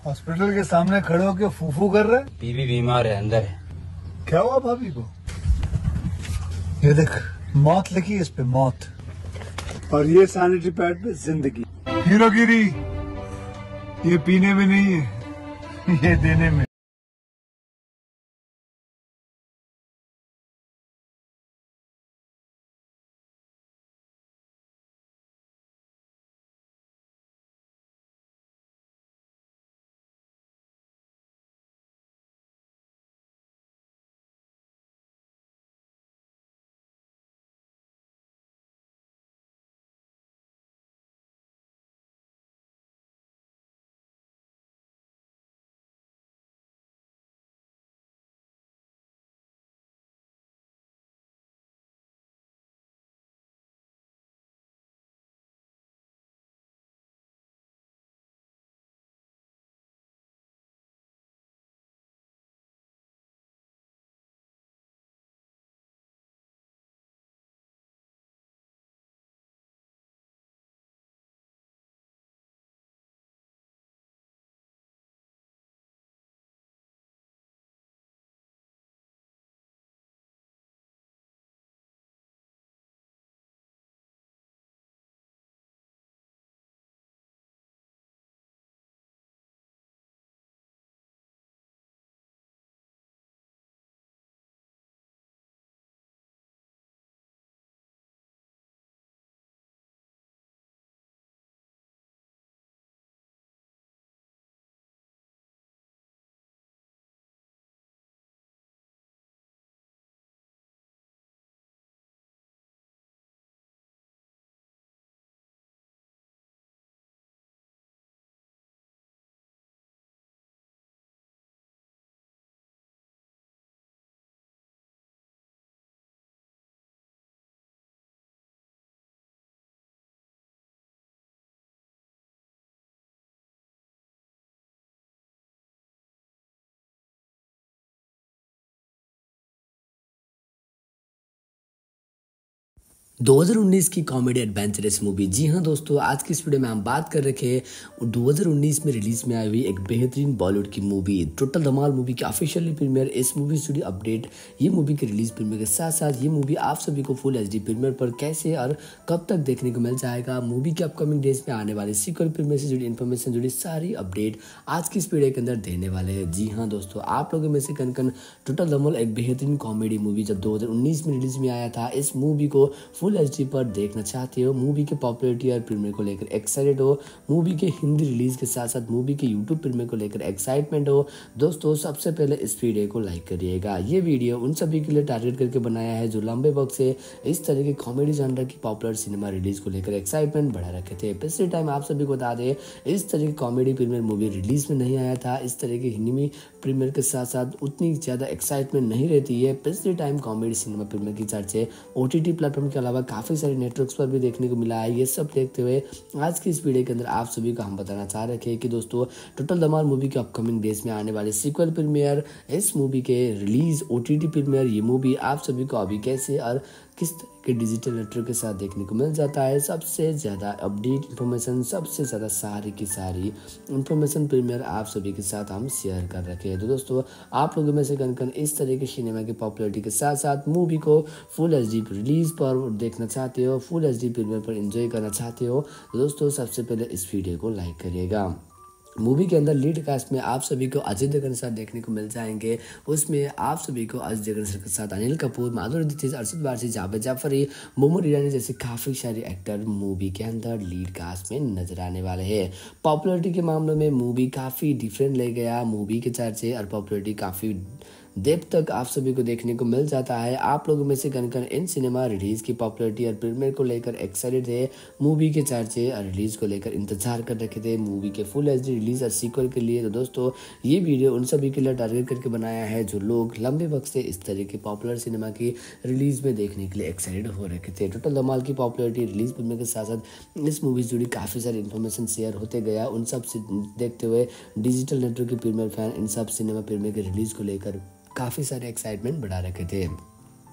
Hospital के सामने खड़े होके फूफू कर रहे। बीवी बीमार है, अंदर है। क्या हुआ भाभी को? ये देख, मौत लिखी है इस पे, मौत। और ये सैनिटरी पैड पे जिंदगी। हीरोगिरी ये पीने में नहीं है, ये देने में। दो 2019 की कॉमेडी एडवेंचरस मूवी। जी हाँ दोस्तों, आज की इस वीडियो में हम बात कर रखे हैं 2019 में रिलीज में आई हुई एक बेहतरीन बॉलीवुड की मूवी टोटल धमाल मूवी की ऑफिशियली प्रीमियर। इस मूवी स्टूडियो अपडेट, ये मूवी की रिलीज प्रीमियर के साथ साथ ये मूवी आप सभी को फुल HD प्रीमियर पर कैसे और कब तक देखने को मिल जाएगा, मूवी के अपकमिंग डेज में आने वाले सीक्वल प्रीमियर से जुड़ी इन्फॉर्मेशन, जुड़ी सारी अपडेट आज की इस वीडियो के अंदर देने वाले हैं। जी हाँ दोस्तों, आप लोगों में से कन टोटल धमाल एक बेहतरीन कॉमेडी मूवी जब 2019 में रिलीज में आया था, इस मूवी को फुल HD पर देखना चाहते हो, मूवी के पॉपुलैरिटी और प्रीमियर को लेकर एक्साइटेड हो, मूवी के हिंदी रिलीज के साथ साथ मूवी के यूट्यूब प्रीमियर को लेकर एक्साइटमेंट हो, दोस्तों सबसे पहले इस वीडियो को लाइक करिएगा। ये वीडियो उन सभी के लिए टारगेट करके बनाया है जो लंबे वक्त से इस तरह के कॉमेडी जॉनर की पॉपुलर सिनेमा रिलीज को लेकर एक्साइटमेंट बढ़ा रखे थे। पिछले टाइम आप सभी को बता दें, इस तरह की कॉमेडी प्रीमियर मूवी रिलीज में नहीं आया था, इस तरह की हिंदी प्रीमियर के साथ साथ उतनी ज़्यादा एक्साइटमेंट नहीं रहती है। पिछले टाइम कॉमेडी सिनेमा प्रीमियर की चर्चे OTT प्लेटफॉर्म के अलावा काफ़ी सारे नेटवर्क्स पर भी देखने को मिला है। ये सब देखते हुए आज की इस वीडियो के अंदर आप सभी को हम बताना चाह रहे थे कि दोस्तों टोटल धमाल मूवी के अपकमिंग डेज में आने वाले सीक्वल प्रीमियर, इस मूवी के रिलीज, OTT प्रीमियर, ये मूवी आप सभी को अभी कैसे और किस तरह के डिजिटल नेटवर्क के साथ देखने को मिल जाता है। सबसे ज़्यादा अपडेट इन्फॉर्मेशन, सबसे ज़्यादा सारी की सारी इन्फॉर्मेशन प्रीमियर आप सभी के साथ हम शेयर कर रखे हैं। तो दोस्तों आप लोगों में से कन इस तरह के सिनेमा की पॉपुलैरिटी के साथ साथ मूवी को फुल HD रिलीज पर देखना चाहते हो, फुल HD प्रीमियर पर एंजॉय करना चाहते हो, तो दोस्तों सबसे पहले इस वीडियो को लाइक करिएगा। मूवी के अंदर लीड कास्ट में आप सभी को अजय देवगन के साथ देखने को मिल जाएंगे। उसमें आप सभी को अजय देवगन के साथ अनिल कपूर, माधुरी दीक्षित, अरशद वारसी, जावेद जाफरी, मोहम्मद ईरानी जैसे काफ़ी सारे एक्टर मूवी के अंदर लीड कास्ट में नजर आने वाले हैं। पॉपुलैरिटी के मामलों में मूवी काफ़ी डिफरेंट ले गया, मूवी के चर्चे और पॉपुलैरिटी काफ़ी देर तक आप सभी को देखने को मिल जाता है। आप लोगों में से कन इन सिनेमा रिलीज की पॉपुलैरिटी और प्रीमियर को लेकर एक्साइटेड थे, मूवी के चर्चे और रिलीज को लेकर इंतजार कर रखे थे मूवी के फुल HD रिलीज और सीक्वल के लिए। तो दोस्तों ये वीडियो उन सभी के लिए टारगेट करके बनाया है जो लोग लंबे वक्त से इस तरह की पॉपुलर सिनेमा की रिलीज में देखने के लिए एक्साइटेड हो रखे थे। टोटल धमाल की पॉपुलैरिटी, रिलीज प्रीमियर के साथ साथ इस मूवी से जुड़ी काफ़ी सारी इन्फॉर्मेशन शेयर होते गया। उन सब से देखते हुए डिजिटल नेटवर्क के प्रीमियर फैन इन सब सिनेमा प्रीमियर के रिलीज को लेकर काफ़ी सारे एक्साइटमेंट बढ़ा रखे थे।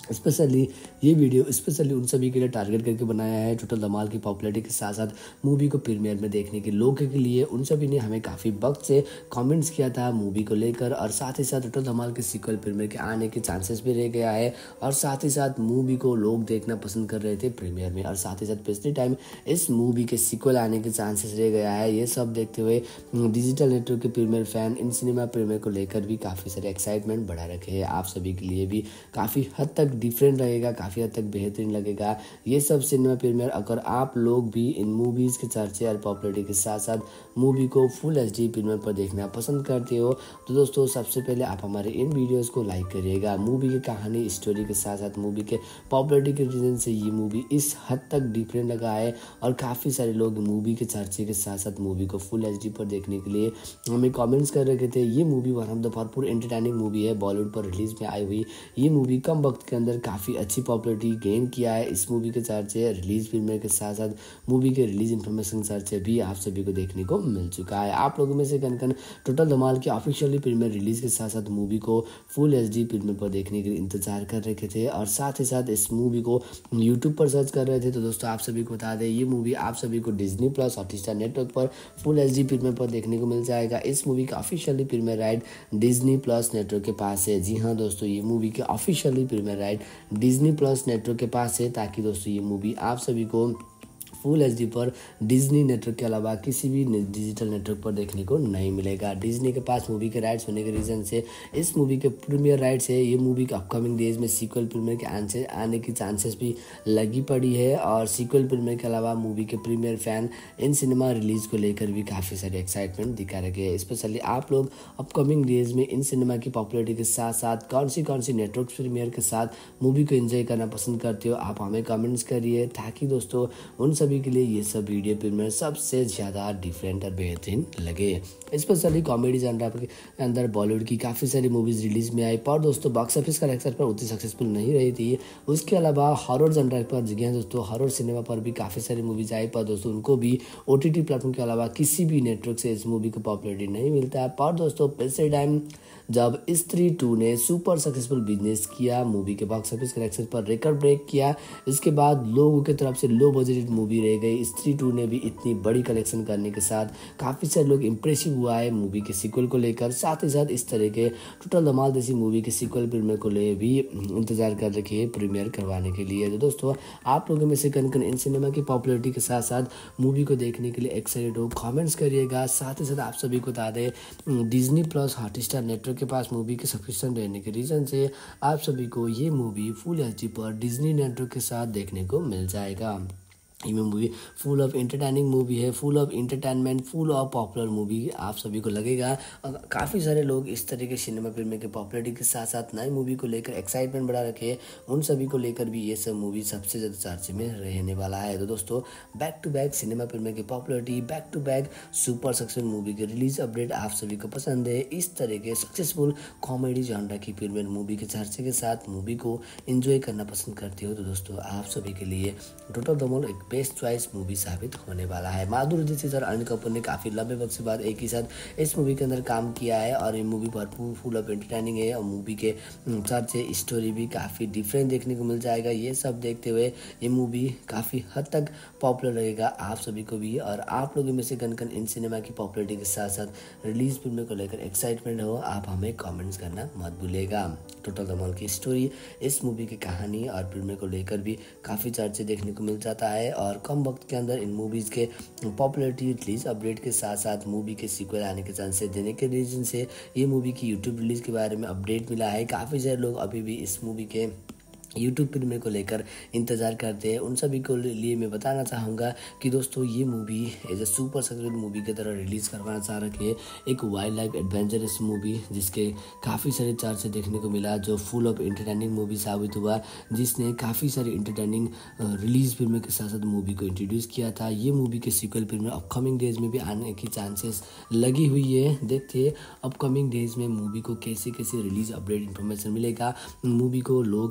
स्पेशली ये वीडियो स्पेशली उन सभी के लिए टारगेट करके बनाया है टोटल धमाल की पॉपुलैरिटी के साथ साथ मूवी को प्रीमियर में देखने के लोगों के लिए। उन सभी ने हमें काफ़ी वक्त से कमेंट्स किया था मूवी को लेकर, और साथ ही साथ टोटल धमाल के सीक्वल प्रीमियर के आने के चांसेस भी रह गया है, और साथ ही साथ मूवी को लोग देखना पसंद कर रहे थे प्रीमियर में, और साथ ही साथ पिछले टाइम इस मूवी के सीक्वल आने के चांसेस रह गया है। ये सब देखते हुए डिजिटल नेटवर्क के प्रीमियर फैन इन सिनेमा प्रीमियर को लेकर भी काफ़ी सारे एक्साइटमेंट बढ़ा रखे हैं। आप सभी के लिए भी काफ़ी हद तक डिफरेंट लगेगा, काफ़ी हद तक बेहतरीन लगेगा ये सब सिनेमा प्रीमियर। अगर आप लोग भी इन मूवीज़ के चर्चे और पॉपुलैरिटी के साथ साथ मूवी को फुल HD प्रीमियर पर देखना पसंद करते हो तो दोस्तों सबसे पहले आप हमारे इन वीडियोस को लाइक करिएगा। मूवी की कहानी स्टोरी के साथ साथ मूवी के पॉपुलैरिटी के रीजन से ये मूवी इस हद तक डिफरेंट लगा है, और काफ़ी सारे लोग मूवी के चर्चे के साथ साथ मूवी को फुल HD पर देखने के लिए हमें कमेंट्स कर रखे थे। ये मूवी वन ऑफ द भरपूर एंटरटेनिंग मूवी है, बॉलीवुड पर रिलीज में आई हुई ये मूवी कम वक्त के अंदर काफ़ी अच्छी पॉपुलैरिटी गेन किया है। इस मूवी के चर्चे रिलीज प्रीमियर के साथ साथ मूवी के रिलीज इन्फॉर्मेशन चर्चे भी आप सभी को देखने को मिल चुका है। आप लोगों में से कन टोटल धमाल की ऑफिशियली प्रीमियर रिलीज के साथ साथ मूवी को फुल HD प्रीमियर पर देखने के लिए इंतजार कर रखे थे, और साथ ही साथ इस मूवी को यूट्यूब पर सर्च कर रहे थे। तो दोस्तों आप सभी को बता दें ये मूवी आप सभी को डिज्नी प्लस हॉटस्टार नेटवर्क पर फुल HD प्रीमियर पर देखने को मिल जाएगा। इस मूवी का officially premiere right Disney plus network के पास है। जी हाँ दोस्तों, ये मूवी के officially premiere right Disney plus network के पास है, ताकि दोस्तों ये मूवी आप सभी को फुल HD पर डिज्नी नेटवर्क के अलावा किसी भी डिजिटल नेटवर्क पर देखने को नहीं मिलेगा। डिज्नी के पास मूवी के राइट्स होने के रीज़न से इस मूवी के प्रीमियर राइट्स है। ये मूवी के अपकमिंग डेज में सीक्वल प्रीमियर के आने की चांसेस भी लगी पड़ी है, और सीक्वल प्रीमियर के अलावा मूवी के प्रीमियर फैन इन सिनेमा रिलीज़ को लेकर भी काफ़ी सारे एक्साइटमेंट दिखा रखे हैं। स्पेशली आप लोग अपकमिंग डेज में इन सिनेमा की पॉपुलैरिटी के साथ साथ कौन सी नेटवर्क प्रीमियर के साथ मूवी को एंजॉय करना पसंद करते हो आप हमें कमेंट्स करिए, ताकि दोस्तों उन सभी के लिए ये सब वीडियो प्रीमियर सबसे ज़्यादा डिफरेंट और बेहतरीन लगे। स्पेशली कॉमेडी जनरा के अंदर बॉलीवुड की काफ़ी सारी मूवीज़ रिलीज़ में आई, पर दोस्तों बॉक्स ऑफिस कलेक्शन पर उतनी सक्सेसफुल नहीं रही थी। उसके अलावा हॉरर जनरा पर जगह दोस्तों हॉरर सिनेमा पर भी काफ़ी सारी मूवीज़ आई, पर दोस्तों उनको भी OTT प्लेटफॉर्म के अलावा किसी भी नेटवर्क से इस मूवी को पॉपुलैरिटी नहीं मिलता है। पर दोस्तों पिछले टाइम जब स्त्री 2 ने सुपर सक्सेसफुल बिजनेस किया, मूवी के बॉक्स ऑफिस कलेक्शन पर रिकॉर्ड ब्रेक किया, इसके बाद लोगों की तरफ से लो बजटेड मूवी रह गई। स्त्री 2 ने भी इतनी बड़ी कलेक्शन करने के साथ काफ़ी सारे लोग इंप्रेसिव हुआ है मूवी के सीक्वल को लेकर। साथ ही साथ इस तरह के टोटल धमाल जैसी मूवी के सीक्वल प्रीमियर को ले भी इंतजार कर रखे हैं प्रीमियर करवाने के लिए। तो दोस्तों आप लोगों में से कन इन सिनेमा की पॉपुलैरिटी के साथ साथ मूवी को देखने के लिए एक्साइटेड हो कमेंट्स करिएगा। साथ ही साथ आप सभी को बता दें डिज्नी प्लस हॉटस्टार नेटवर्क के पास मूवी के सब्सक्रिप्शन रहने के रीज़न से आप सभी को ये मूवी फुल HD पर डिज्नी नेटवर्क के साथ देखने को मिल जाएगा। ये movie full of entertaining movie है, full of entertainment, full of popular movie आप सभी को लगेगा। काफ़ी सारे लोग इस तरह के सिनेमा प्रीमियर के पॉपुलैरिटी के साथ साथ नई मूवी को लेकर एक्साइटमेंट बढ़ा रखे हैं, उन सभी को लेकर भी ये सब मूवी सबसे ज़्यादा चर्चे में रहने वाला है। तो दोस्तों back to back cinema premiere की popularity, back to back super successful movie के रिलीज अपडेट आप सभी को पसंद है। इस तरह के सक्सेसफुल कॉमेडी जॉनरा की प्रीमियर मूवी के चर्चे के साथ मूवी को एंजॉय करना पसंद करते हो तो दोस्तों आप सभी के लिए टोटल धमाल एक बेस्ट चॉइस मूवी साबित होने वाला है। माधुरी दीक्षित और अनिल कपूर ने काफ़ी लंबे वक्त से बाद एक ही साथ इस मूवी के अंदर काम किया है, और ये मूवी भरपूर फुल ऑफ एंटरटेनिंग है, और मूवी के चर्चे स्टोरी भी काफ़ी डिफरेंट देखने को मिल जाएगा। ये सब देखते हुए ये मूवी काफ़ी हद तक पॉपुलर रहेगा आप सभी को भी, और आप लोगों में से कन इन सिनेमा की पॉपुलरिटी के साथ साथ रिलीज फिल्म को लेकर एक्साइटमेंट हो आप हमें कमेंट्स करना मत भूलिएगा। टोटल धमाल की स्टोरी, इस मूवी की कहानी और फिल्म को लेकर भी काफ़ी चर्चे देखने को मिल जाता है, और कम वक्त के अंदर इन मूवीज़ के पॉपुलैरिटी रिलीज अपडेट के साथ साथ मूवी के सीक्वल आने के चांसेस देने के रीजन से ये मूवी की यूट्यूब रिलीज़ के बारे में अपडेट मिला है। काफ़ी सारे लोग अभी भी इस मूवी के यूट्यूब प्रीमियर को लेकर इंतज़ार करते हैं। उन सभी को लिए मैं बताना चाहूँगा कि दोस्तों ये movie as a super successful movie की तरह रिलीज़ करवाना चाह रखी है। एक वाइल्ड लाइफ एडवेंचरस मूवी जिसके काफ़ी सारे चर्चे देखने को मिला, जो फुल ऑफ एंटरटेनिंग मूवी साबित हुआ, जिसने काफ़ी सारी एंटरटेनिंग रिलीज फिल्म के साथ साथ मूवी को इंट्रोड्यूस किया था। ये मूवी के सीक्वल प्रीमियर अपकमिंग डेज में भी आने की चांसेस लगी हुई है। देखते हैं अपकमिंग डेज में मूवी को कैसे कैसे रिलीज अपडेट इन्फॉर्मेशन मिलेगा, मूवी को लोग किस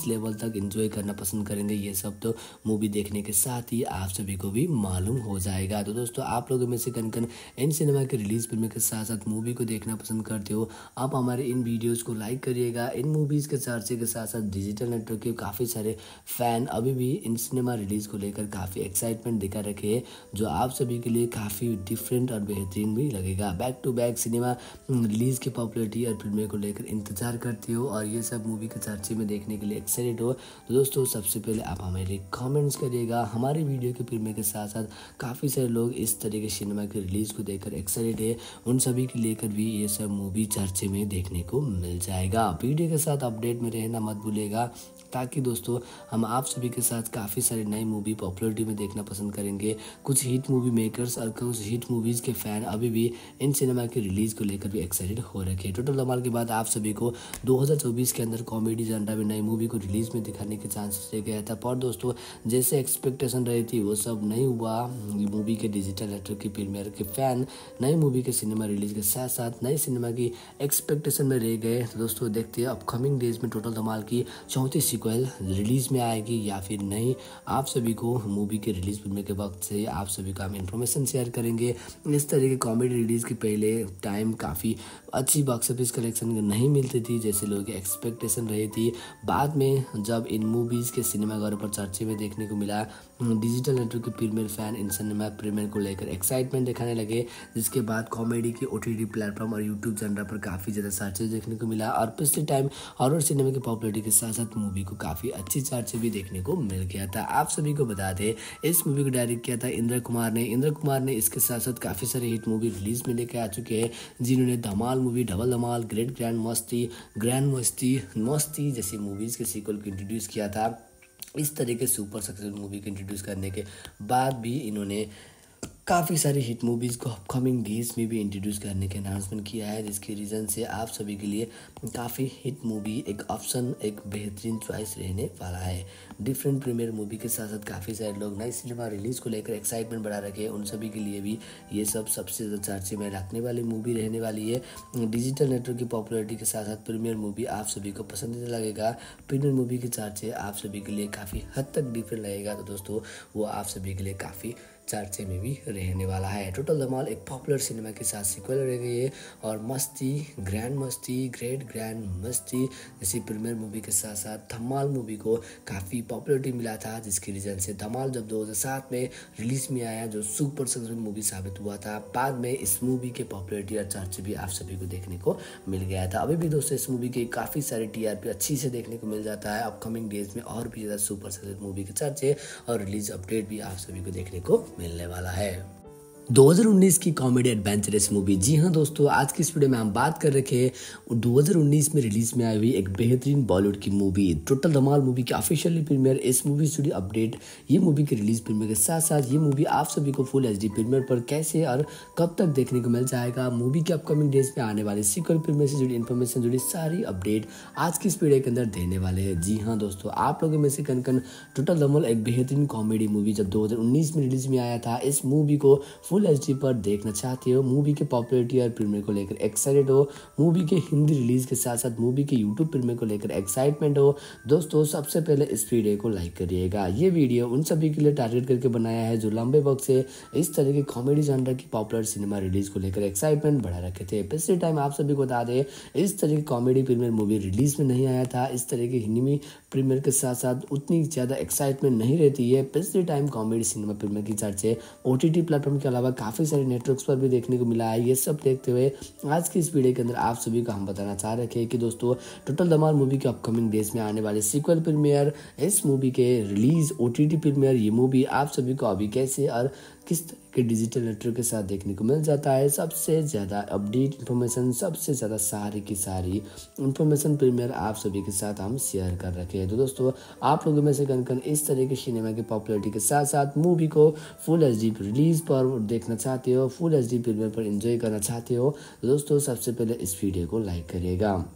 किस लेवल तक एंजॉय करना पसंद करेंगे ये सब तो मूवी देखने के साथ ही आप सभी को भी मालूम हो जाएगा। तो दोस्तों आप लोगों में से कन कन इन सिनेमा के रिलीज फिल्म के साथ साथ मूवी को देखना पसंद करते हो, आप हमारे इन वीडियोज़ को लाइक करिएगा। इन मूवीज़ के चर्चे के साथ साथ डिजिटल नेटवर्क के काफ़ी सारे फैन अभी भी इन सिनेमा रिलीज़ को लेकर काफ़ी एक्साइटमेंट दिखा रखे हैं, जो आप सभी के लिए काफ़ी डिफरेंट और बेहतरीन भी लगेगा। Back to back cinema release की पॉपुलरिटी और फिल्में को लेकर इंतजार करते हो और ये सब मूवी के चर्चे में देखने के लिए एक्साइटेड हो, तो दोस्तों सबसे पहले आप हमारे कमेंट्स करिएगा। हमारे वीडियो के फिल्में के साथ साथ काफ़ी सारे लोग इस तरह के सिनेमा के रिलीज़ को देखकर एक्साइटेड है, उन सभी के लेकर भी ये सब मूवी चर्चे में देखने को मिल जाएगा। वीडियो के साथ अपडेट में रहना मत भूलिएगा, ताकि दोस्तों हम आप सभी के साथ काफ़ी सारी नई मूवी पॉपुलरिटी में देखना पसंद करेंगे। कुछ हिट मूवी मेकर्स और कुछ हिट मूवीज़ के फ़ैन अभी भी इन सिनेमा के रिलीज़ को लेकर भी एक्साइटेड हो रखे हैं। टोटल धमाल के बाद आप सभी को 2024 के अंदर कॉमेडी जनरा में नई मूवी को रिलीज़ में दिखाने के चांसेस रह गया था, पर दोस्तों जैसे एक्सपेक्टेशन रही थी वो सब नहीं हुआ। मूवी के डिजिटल नेटवर्क की प्रीमियर के फ़ैन नई मूवी के सिनेमा रिलीज़ के साथ साथ नई सिनेमा की एक्सपेक्टेशन में रह गए। तो दोस्तों देखते हैं अपकमिंग डेज में टोटल धमाल की चौथी सीक्वल रिलीज़ में आएगी या फिर नहीं। आप सभी को मूवी के रिलीज़ फिल्म के वक्त से आप सभी को हम इन्फॉर्मेशन शेयर करेंगे। इस तरह के कॉमेडी रिलीज़ के पहले टाइम काफ़ी अच्छी बॉक्स ऑफिस कलेक्शन नहीं मिलती थी जैसे लोगों की एक्सपेक्टेशन रही थी। बाद में जब इन मूवीज़ के सिनेमाघरों पर चर्चे में देखने को मिला, डिजिटल नेटवर्क के प्रीमियर फैन इन सिनेमा प्रीमियर को लेकर एक्साइटमेंट दिखाने लगे, जिसके बाद कॉमेडी की OTT प्लेटफॉर्म और यूट्यूब जनरा पर काफ़ी ज़्यादा चर्चे देखने को मिला। और पिछले टाइम हॉरर सिनेमा की पॉपुलरिटी के साथ साथ मूवी को काफ़ी अच्छी चर्चे भी देखने को मिल गया था। आप सभी को बता दें इस मूवी को डायरेक्ट किया था इंद्र कुमार ने। इसके साथ साथ काफ़ी सारे हिट मूवी रिलीज में लेकर आ चुके हैं, जिन्होंने Dhamaal movie, double Dhamaal, grand Masti जैसी मूवीज़ के सीक्वल को इंट्रोड्यूस किया था। इस तरह के सुपर सक्सेसफुल मूवी को इंट्रोड्यूस करने के बाद भी इन्होंने काफ़ी सारी हिट मूवीज़ को अपकमिंग डेज में भी इंट्रोड्यूस करने के अनाउंसमेंट किया है, जिसके रीज़न से आप सभी के लिए काफ़ी हिट मूवी एक ऑप्शन, एक बेहतरीन चॉइस रहने वाला है। डिफरेंट प्रीमियर मूवी के साथ साथ काफ़ी सारे लोग नई सिनेमा रिलीज़ को लेकर एक्साइटमेंट बढ़ा रखे हैं, उन सभी के लिए भी ये सब सबसे ज़्यादा चर्चे में रखने वाली मूवी रहने वाली है। डिजिटल नेटवर्क की पॉपुलरिटी के साथ साथ प्रीमियर मूवी आप सभी को पसंदीदा लगेगा। प्रीमियर मूवी के चर्चे आप सभी के लिए काफ़ी हद तक डिफरेंट लगेगा, तो दोस्तों वो आप सभी के लिए काफ़ी चर्चे में भी रहने वाला है। टोटल धमाल एक पॉपुलर सिनेमा के साथ सीक्वल रह गई है और ग्रैंड मस्ती जैसी प्रीमियर मूवी के साथ साथ धमाल मूवी को काफ़ी पॉपुलरिटी मिला था, जिसकी रीज़न से धमाल जब 2007 में रिलीज में आया जो सुपर सक्सेसफुल मूवी साबित हुआ था, बाद में इस मूवी के पॉपुलरिटी और चर्चे भी आप सभी को देखने को मिल गया था। अभी भी दोस्तों इस मूवी के काफ़ी सारे TRP अच्छी से देखने को मिल जाता है। अपकमिंग डेज में और भी ज़्यादा सुपर सक्सेसफुल मूवी के चर्चे और रिलीज अपडेट भी आप सभी को देखने को मिलने वाला है। 2019 की कॉमेडी एडवेंचरस मूवी। जी हाँ दोस्तों, आज की इस वीडियो में हम बात कर रखे हैं 2019 में रिलीज में आई हुई एक बेहतरीन बॉलीवुड की मूवी टोटल धमाल मूवी की ऑफिशियली प्रीमियर। इस मूवी स्टूडियो अपडेट, ये मूवी की रिलीज प्रीमियर के साथ साथ ये मूवी आप सभी को फुल HD प्रीमियर पर कैसे और कब तक देखने को मिल जाएगा, मूवी के अपकमिंग डेज में आने वाले सीक्वल प्रीमियर से जुड़ी इन्फॉर्मेशन, जुड़ी सारी अपडेट आज की इस वीडियो के अंदर देने वाले हैं। जी हाँ दोस्तों, आप लोगों में से कन टोटल धमाल एक बेहतरीन कॉमेडी मूवी जब 2019 में रिलीज में आया था, इस मूवी को फुल HD पर देखना चाहते हो, मूवी के पॉपुलरिटी और प्रीमियर को लेकर एक्साइटेड हो, मूवी के हिंदी रिलीज के साथ साथ मूवी के यूट्यूब प्रीमियर को लेकर एक्साइटमेंट हो, दोस्तों सबसे पहले इस वीडियो को लाइक करिएगा। ये वीडियो उन सभी के लिए टारगेट करके बनाया है जो लंबे वक्त से इस तरह के कॉमेडी जॉनर की पॉपुलर सिनेमा रिलीज को लेकर एक्साइटमेंट बढ़ा रखे थे। पिछले टाइम आप सभी को बता दें इस तरह की कॉमेडी प्रीमियर मूवी रिलीज में नहीं आया था, इस तरह की हिंदी प्रीमियर के साथ साथ उतनी ज़्यादा एक्साइटमेंट नहीं रहती है। पिछले टाइम कॉमेडी सिनेमा प्रीमियर की चर्चे OTT प्लेटफॉर्म के अलावा काफ़ी सारे नेटवर्क्स पर भी देखने को मिला है। ये सब देखते हुए आज की इस वीडियो के अंदर आप सभी को हम बताना चाह रहे हैं कि दोस्तों टोटल धमाल मूवी के अपकमिंग डेज में आने वाले सीक्वल प्रीमियर, इस मूवी के रिलीज, OTT प्रीमियर, ये मूवी आप सभी को अभी कैसे और किस तरह के डिजिटल नेटवर्क के साथ देखने को मिल जाता है। सबसे ज़्यादा अपडेट इन्फॉर्मेशन, सबसे ज़्यादा सारी की सारी इन्फॉर्मेशन प्रीमियर आप सभी के साथ हम शेयर कर रखे हैं। तो दोस्तों आप लोगों में से कन इस तरह के सिनेमा की पॉपुलरिटी के साथ साथ मूवी को फुल HD रिलीज पर देखना चाहते हो, फुल HD प्रीमियर पर एंजॉय करना चाहते हो, तो दोस्तों सबसे पहले इस वीडियो को लाइक करिएगा।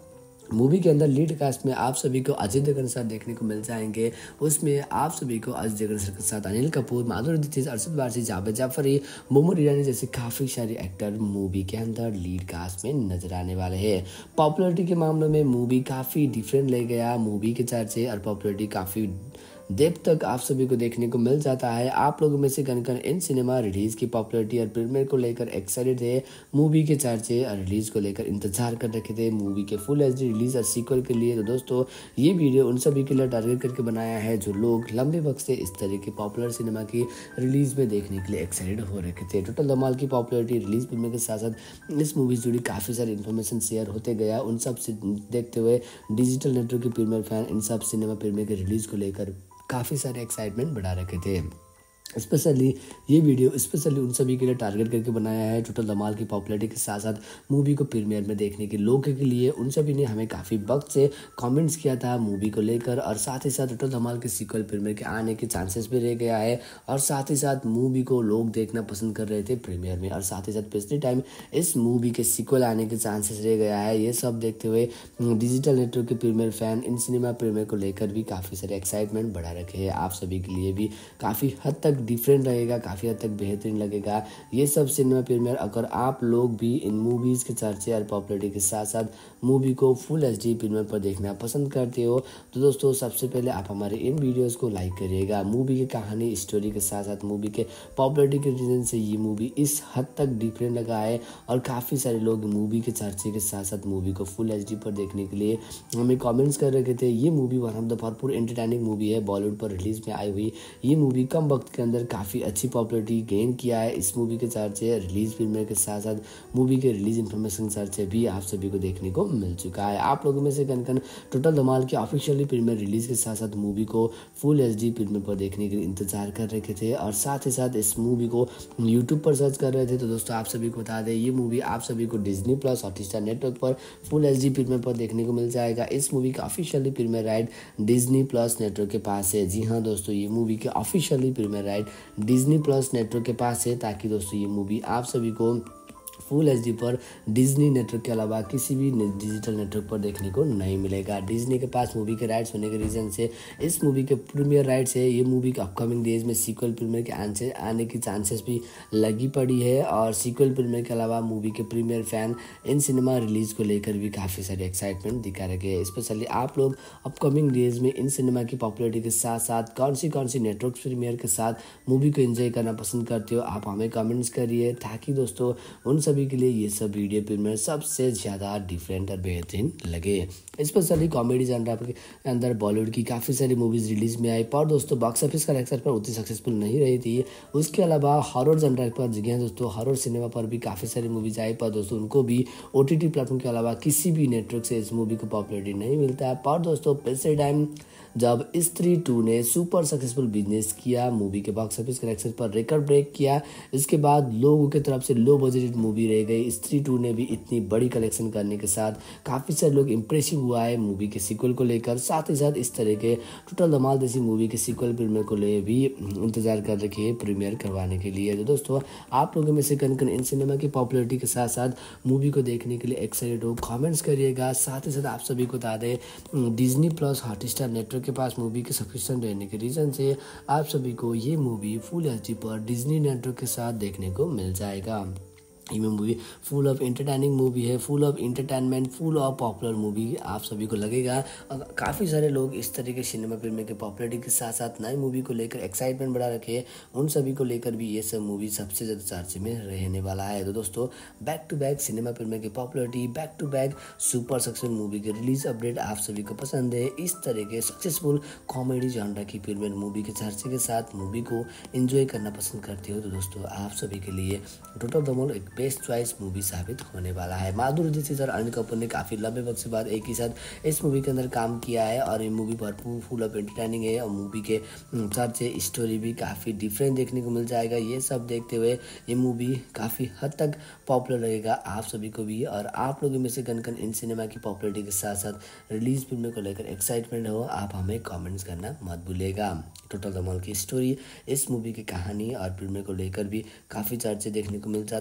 मूवी के अंदर लीड कास्ट में आप सभी को अजय देवगन सर देखने को मिल जाएंगे। उसमें आप सभी को अजय देवगन सर के साथ अनिल कपूर, माधुरी दीक्षित, अरशद वारसी, जावेद जाफरी, मोहम्मद ईरानी जैसे काफ़ी सारे एक्टर मूवी के अंदर लीड कास्ट में नजर आने वाले हैं। पॉपुलरिटी के मामले में मूवी काफ़ी डिफरेंट ले गया। मूवी के चर्चे और पॉपुलरिटी काफ़ी देर तक आप सभी को देखने को मिल जाता है। आप लोगों में से कन इन सिनेमा रिलीज की पॉपुलरिटी और प्रीमियर को लेकर एक्साइटेड थे। मूवी के चर्चे और रिलीज को लेकर इंतजार कर रखे थे मूवी के फुल एचडी रिलीज और सीक्वल के लिए। तो दोस्तों ये वीडियो उन सभी के लिए टारगेट करके बनाया है जो लोग लंबे वक्त से इस तरह की पॉपुलर सिनेमा की रिलीज में देखने के लिए एक्साइटेड हो रखे थे। टोटल धमाल की पॉपुलरिटी रिलीज फिल्म के साथ साथ इस मूवी से जुड़ी काफ़ी सारी इन्फॉर्मेशन शेयर होते गया। उन सब से देखते हुए डिजिटल नेटवर्क के प्रीमियर फैन इन सब सिनेमा प्रीमियर के रिलीज को लेकर काफ़ी सारे एक्साइटमेंट बढ़ा रखे थे। स्पेशली ये वीडियो स्पेशली उन सभी के लिए टारगेट करके बनाया है टोटल धमाल की पॉपुलरिटी के साथ साथ मूवी को प्रीमियर में देखने के लोगों के लिए। उन सभी ने हमें काफ़ी वक्त से कमेंट्स किया था मूवी को लेकर, और साथ ही साथ टोटल धमाल के सीक्वल प्रीमियर के आने के चांसेस भी रह गया है, और साथ ही साथ मूवी को लोग देखना पसंद कर रहे थे प्रीमियर में, और साथ ही साथ पिछले टाइम इस मूवी के सीक्वल आने के चांसेस रह गया है। ये सब देखते हुए डिजिटल नेटवर्क के प्रीमियर फैन इन सिनेमा प्रीमियर को लेकर भी काफ़ी सारे एक्साइटमेंट बढ़ा रखे हैं। आप सभी के लिए भी काफ़ी हद तक डिफरेंट रहेगा, काफ़ी हद तक बेहतरीन लगेगा ये सब सिनेमा प्रीमियर। अगर आप लोग भी इन मूवीज़ के चर्चे और पॉपुलरिटी के साथ साथ मूवी को फुल एचडी प्रीमियर पर देखना पसंद करते हो तो दोस्तों सबसे पहले आप हमारे इन वीडियोस को लाइक करिएगा। मूवी की कहानी स्टोरी के साथ साथ मूवी के पॉपुलरिटी के रीजन से ये मूवी इस हद तक डिफरेंट लगा है, और काफ़ी सारे लोग मूवी के चर्चे के साथ साथ मूवी को फुल एचडी पर देखने के लिए हमें कमेंट्स कर रखे थे। ये मूवी वन ऑफ द भरपूर एंटरटेनिंग मूवी है। बॉलीवुड पर रिलीज में आई हुई ये मूवी कम वक्त के अंदर काफ़ी अच्छी पॉपुलरिटी गेन किया है। इस मूवी के चर्चे रिलीज प्रीमियर के साथ साथ मूवी के रिलीज इन्फॉर्मेशन चर्चे भी आप सभी को देखने को मिल चुका है। आप लोगों में से कन टोटल धमाल के ऑफिशियली प्रीमियर रिलीज के साथ साथ मूवी को फुल एचडी प्रीमियर पर देखने के लिए इंतजार कर रखे थे, और साथ ही साथ इस मूवी को यूट्यूब पर सर्च कर रहे थे। तो दोस्तों आप सभी को बता दें ये मूवी आप सभी को डिज्नी प्लस हॉटस्टार नेटवर्क पर फुल एचडी प्रीमियर पर देखने को मिल जाएगा। इस मूवी का officially premiere right Disney plus network के पास है। जी हाँ दोस्तों, ये मूवी के officially premiere right Disney plus network के पास है, ताकि दोस्तों ये मूवी आप सभी को फुल एचडी पर डिज्नी नेटवर्क के अलावा किसी भी डिजिटल नेटवर्क पर देखने को नहीं मिलेगा। डिज्नी के पास मूवी के राइट्स होने के रीज़न से इस मूवी के प्रीमियर राइट्स है। ये मूवी के अपकमिंग डेज में सीक्वल प्रीमियर के आने की चांसेस भी लगी पड़ी है, और सीक्वल प्रीमियर के अलावा मूवी के प्रीमियर फैन इन सिनेमा रिलीज को लेकर भी काफ़ी सारे एक्साइटमेंट दिखा रखे हैं। स्पेशली आप लोग अपकमिंग डेज में इन सिनेमा की पॉपुलरिटी के साथ साथ कौन सी नेटवर्क प्रीमियर के साथ मूवी को एंजॉय करना पसंद करते हो आप हमें कमेंट्स करिए, ताकि दोस्तों उन सभी के लिए ये सब वीडियो प्रीमियर सबसे ज़्यादा डिफरेंट और बेहतरीन लगे। स्पेशली कॉमेडी जनरा के अंदर बॉलीवुड की काफ़ी सारी मूवीज़ रिलीज में आई, पर दोस्तों बॉक्स ऑफिस कलेक्शन पर उतनी सक्सेसफुल नहीं रही थी। उसके अलावा हॉरर जनरा पर जगह दोस्तों हॉरर सिनेमा पर भी काफ़ी सारी मूवीज आई, पर दोस्तों उनको भी OTT प्लेटफॉर्म के अलावा किसी भी नेटवर्क से इस मूवी को पॉपुलरिटी नहीं मिलता है। पर दोस्तों पिछले टाइम जब स्त्री 2 ने सुपर सक्सेसफुल बिजनेस किया, मूवी के बॉक्स ऑफिस कलेक्शन पर रिकॉर्ड ब्रेक किया, इसके बाद लोगों की तरफ से लो बजटेड मूवी रह गई। स्त्री 2 ने भी इतनी बड़ी कलेक्शन करने के साथ काफ़ी सारे लोग इंप्रेसिव हुआ है मूवी के सीक्वल को लेकर। साथ ही साथ इस तरह के टोटल धमाल जैसी मूवी के सीक्वल प्रीमियर को ले भी इंतजार कर रखे हैं प्रीमियर करवाने के लिए। तो दोस्तों आप लोगों में से कन इन सिनेमा की पॉपुलरिटी के साथ साथ मूवी को देखने के लिए एक्साइटेड हो कमेंट्स करिएगा। साथ ही साथ आप सभी को बता दें डिज्नी प्लस हॉटस्टार नेटवर्क के पास मूवी के सब्सक्रिप्शन रहने के रीज़न से आप सभी को ये मूवी फुल एचडी पर डिज्नी नेटवर्क के साथ देखने को मिल जाएगा। ये movie full of entertaining movie है, full of entertainment, full of popular movie आप सभी को लगेगा। काफ़ी सारे लोग इस तरह के सिनेमा प्रीमियर के पॉपुलरिटी के साथ साथ नई मूवी को लेकर एक्साइटमेंट बढ़ा रखे हैं, उन सभी को लेकर भी ये सब मूवी सबसे ज़्यादा चर्चे में रहने वाला है। तो दोस्तों back to back cinema premiere की popularity, back to back super successful movie के रिलीज अपडेट आप सभी को पसंद है। इस तरह के सक्सेसफुल कॉमेडी जॉनरा की प्रीमियर मूवी के चर्चे के साथ मूवी को एंजॉय करना पसंद करते हो तो दोस्तों आप सभी के लिए टोटल धमाल एक बेस्ट चॉइस मूवी साबित होने वाला है। माधुरी दीक्षित और अनिल कपूर ने काफ़ी लंबे वक्त से बाद एक ही साथ इस मूवी के अंदर काम किया है, और ये मूवी भरपूर फुल ऑफ एंटरटेनिंग है, और मूवी के चर्चे स्टोरी भी काफ़ी डिफरेंट देखने को मिल जाएगा। ये सब देखते हुए ये मूवी काफ़ी हद तक पॉपुलर रहेगा आप सभी को भी, और आप लोगों में से कन इन सिनेमा की पॉपुलरिटी के साथ साथ रिलीज फिल्म को लेकर एक्साइटमेंट हो आप हमें कमेंट्स करना मत भूलिएगा। टोटल धमाल की स्टोरी, इस मूवी की कहानी और फिल्म को लेकर भी काफ़ी चर्चे देखने को मिल जाता है,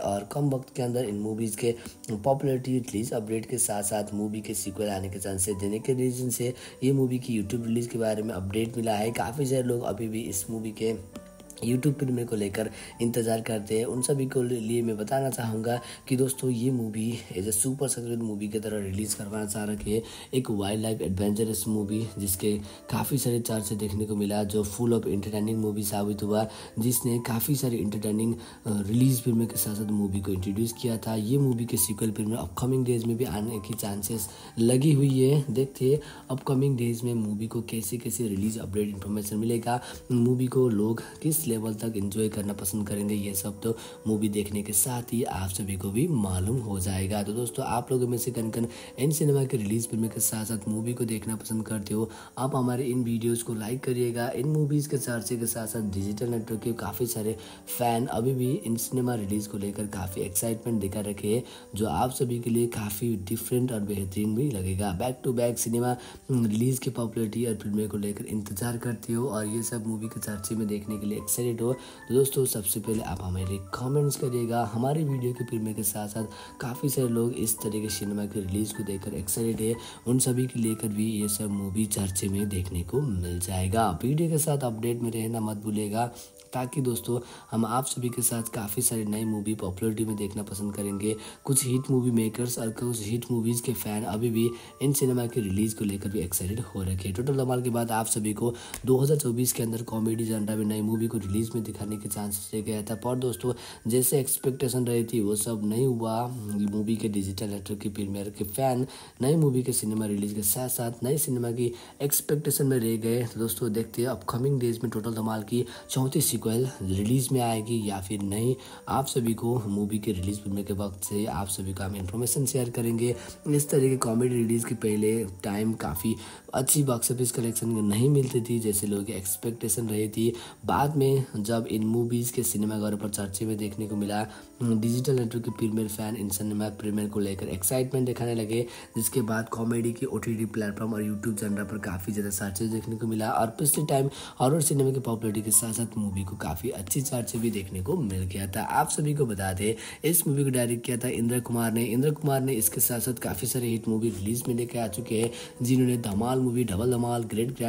और कम वक्त के अंदर इन मूवीज़ के पॉपुलैरिटी रिलीज अपडेट के साथ साथ मूवी के सीक्वल आने के चांसेस देने के रीजन से ये मूवी की यूट्यूब रिलीज़ के बारे में अपडेट मिला है। काफ़ी सारे लोग अभी भी इस मूवी के यूट्यूब प्रीमियर को लेकर इंतज़ार करते हैं। उन सभी को लिए मैं बताना चाहूँगा कि दोस्तों ये movie as a super successful movie की तरह रिलीज़ करवाना चाह रखे है। एक वाइल्ड लाइफ एडवेंचरस मूवी जिसके काफ़ी सारे चर्चे देखने को मिला, जो फुल ऑफ इंटरटेनिंग मूवी साबित हुआ, जिसने काफ़ी सारे इंटरटेनिंग रिलीज प्रीमियर के साथ साथ मूवी को इंट्रोड्यूस किया था। ये मूवी के सीक्वल प्रीमियर अपकमिंग डेज में भी आने की चांसेस लगी हुई है। देखते हैं अपकमिंग डेज में मूवी को कैसे कैसे रिलीज अपडेट इन्फॉर्मेशन मिलेगा, मूवी को लोग किस लेवल तक एंजॉय करना पसंद करेंगे, ये सब तो मूवी देखने के साथ ही आप सभी को भी मालूम हो जाएगा। तो दोस्तों आप लोगों में से कन इन सिनेमा के रिलीज प्रीमियर के साथ साथ मूवी को देखना पसंद करते हो, आप हमारे इन वीडियोस को लाइक करिएगा। इन मूवीज़ के चर्चे के साथ साथ डिजिटल नेटवर्क के काफ़ी सारे फैन अभी भी इन सिनेमा रिलीज़ को लेकर काफ़ी एक्साइटमेंट दिखा रखे हैं, जो आप सभी के लिए काफ़ी डिफरेंट और बेहतरीन भी लगेगा। Back to back cinema release की पॉपुलरिटी और प्रीमियर को लेकर इंतजार करते हो और ये सब मूवी के चर्चे में देखने के लिए एक्साइटेड हो, तो दोस्तों सबसे पहले आप हमारे कमेंट्स करिएगा। हमारी वीडियो के प्रीमियर के साथ साथ काफ़ी सारे लोग इस तरह के सिनेमा के रिलीज़ को देखकर एक्साइटेड है, उन सभी के लेकर भी ये सब मूवी चर्चे में देखने को मिल जाएगा। वीडियो के साथ अपडेट में रहना मत भूलिएगा, ताकि दोस्तों हम आप सभी के साथ काफ़ी सारी नई मूवी पॉपुलरिटी में देखना पसंद करेंगे। कुछ हिट मूवी मेकर्स और कुछ हिट मूवीज़ के फ़ैन अभी भी इन सिनेमा के रिलीज़ को लेकर भी एक्साइटेड हो रखे हैं। टोटल धमाल के बाद आप सभी को 2024 के अंदर कॉमेडी जनरा में नई मूवी को रिलीज़ में दिखाने के चांसेस रह गया था, पर दोस्तों जैसे एक्सपेक्टेशन रही थी वो सब नहीं हुआ। मूवी के डिजिटल नेटवर्क की प्रीमियर के फ़ैन नई मूवी के सिनेमा रिलीज़ के साथ साथ नई सिनेमा की एक्सपेक्टेशन में रह गए। तो दोस्तों देखते हैं अपकमिंग डेज में टोटल धमाल की 34 सीक्वल रिलीज में आएगी या फिर नहीं। आप सभी को मूवी के रिलीज प्रीमियर के वक्त से आप सभी को हम इन्फॉर्मेशन शेयर करेंगे। इस तरह के कॉमेडी रिलीज के पहले टाइम काफ़ी अच्छी बॉक्स ऑफिस कलेक्शन नहीं मिलती थी जैसे लोगों की एक्सपेक्टेशन रही थी। बाद में जब इन मूवीज़ के सिनेमाघरों पर चर्चे में देखने को मिला, डिजिटल नेटवर्क के प्रीमियर फैन इन सिनेमा प्रीमियर को लेकर एक्साइटमेंट दिखाने लगे, जिसके बाद कॉमेडी की OTT प्लेटफॉर्म और यूट्यूब जनरा पर काफ़ी ज़्यादा चर्चे देखने को मिला। और पिछले टाइम हॉरर सिनेमा की पॉपुलरिटी के साथ साथ मूवी को काफ़ी अच्छी चर्चे भी देखने को मिल गया था। आप सभी को बता दें इस मूवी को डायरेक्ट किया था इंद्र कुमार ने इसके साथ साथ काफ़ी सारे हिट मूवी रिलीज में लेकर आ चुके हैं, जिन्होंने Dhamaal movie, double Dhamaal,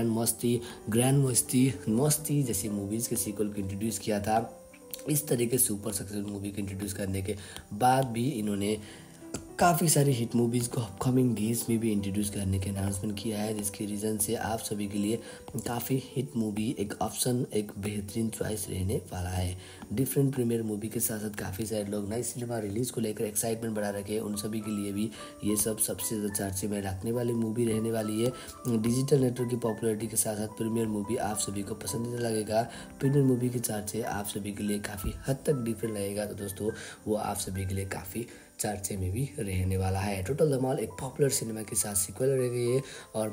grand Masti जैसी मूवीज़ के सीक्वल को इंट्रोड्यूस किया था। इस तरह के सुपर सक्सेसफुल मूवी को इंट्रोड्यूस करने के बाद भी इन्होंने काफ़ी सारी हिट मूवीज़ को अपकमिंग डेज में भी इंट्रोड्यूस करने के अनाउंसमेंट किया है, जिसके रीज़न से आप सभी के लिए काफ़ी हिट मूवी एक ऑप्शन, एक बेहतरीन चॉइस रहने वाला है। डिफरेंट प्रीमियर मूवी के साथ साथ काफ़ी सारे लोग नई सिनेमा रिलीज़ को लेकर एक्साइटमेंट बढ़ा रखे हैं, उन सभी के लिए भी ये सब सबसे ज़्यादा चर्चे में रखने वाली मूवी रहने वाली है। डिजिटल नेटवर्क की पॉपुलरिटी के साथ साथ प्रीमियर मूवी आप सभी को पसंदीदा लगेगा। प्रीमियर मूवी के चर्चे आप सभी के लिए काफ़ी हद तक डिफरेंट लगेगा, तो दोस्तों वो आप सभी के लिए काफ़ी चर्चे में भी रहने वाला है। टोटल धमाल एक पॉपुलर सिनेमा के साथ सीक्वल रह गई है और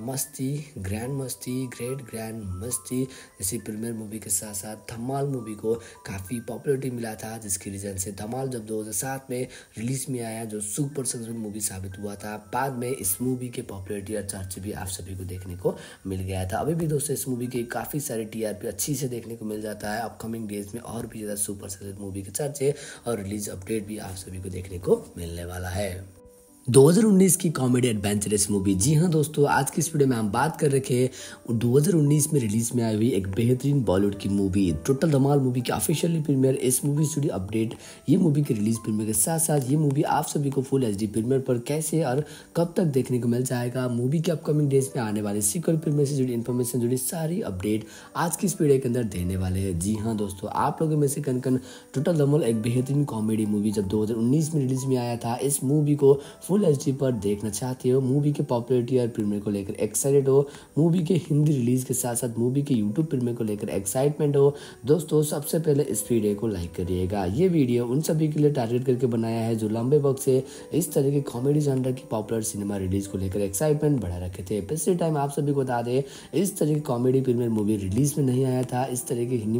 ग्रेट ग्रैंड मस्ती जैसी प्रीमियर मूवी के साथ साथ धमाल मूवी को काफ़ी पॉपुलरिटी मिला था, जिसकी रीज़न से धमाल जब 2007 में रिलीज में आया जो सुपर सक्सेसफुल मूवी साबित हुआ था, बाद में इस मूवी के पॉपुलरिटी और चर्चे भी आप सभी को देखने को मिल गया था। अभी भी दोस्तों इस मूवी के काफ़ी सारे TRP अच्छी से देखने को मिल जाता है। अपकमिंग डेज में और भी ज़्यादा सुपर सक्सेसफुल मूवी के चर्चे और रिलीज अपडेट भी आप सभी को देखने को मिलने वाला है। 2019 की कॉमेडी एडवेंचरस मूवी, जी हाँ दोस्तों, आज की इस वीडियो में हम बात कर रखे हैं 2019 में रिलीज में आई हुई एक बेहतरीन बॉलीवुड की मूवी टोटल धमाल मूवी की ऑफिशियली प्रीमियर। इस मूवी स्टूडियो अपडेट, ये मूवी के रिलीज प्रीमियर के साथ साथ ये मूवी आप सभी को फुल HD प्रीमियर पर कैसे और कब तक देखने को मिल जाएगा, मूवी के अपकमिंग डेज में आने वाले सीक्वल प्रीमियर से जुड़ी इन्फॉर्मेशन, जुड़ी सारी अपडेट आज की इस वीडियो के अंदर देने वाले हैं। जी हाँ दोस्तों, आप लोगों में से कन टोटल धमाल एक बेहतरीन कॉमेडी मूवी जब 2019 में रिलीज में आया था, इस मूवी को फुल HD पर देखना चाहते हो, मूवी के पॉपुलरिटी और प्रीमियर को लेकर एक्साइटेड हो, मूवी के हिंदी रिलीज के साथ साथ मूवी के यूट्यूब प्रीमियर को लेकर एक्साइटमेंट हो, दोस्तों सबसे पहले इस वीडियो को लाइक करिएगा। ये वीडियो उन सभी के लिए टारगेट करके बनाया है जो लंबे वक्त से इस तरह के कॉमेडी जॉनर की पॉपुलर सिनेमा रिलीज को लेकर एक्साइटमेंट बढ़ा रखे थे। पिछले टाइम आप सभी को बता दें इस तरह की कॉमेडी प्रीमियर मूवी रिलीज में नहीं आया था। इस तरह की हिंदी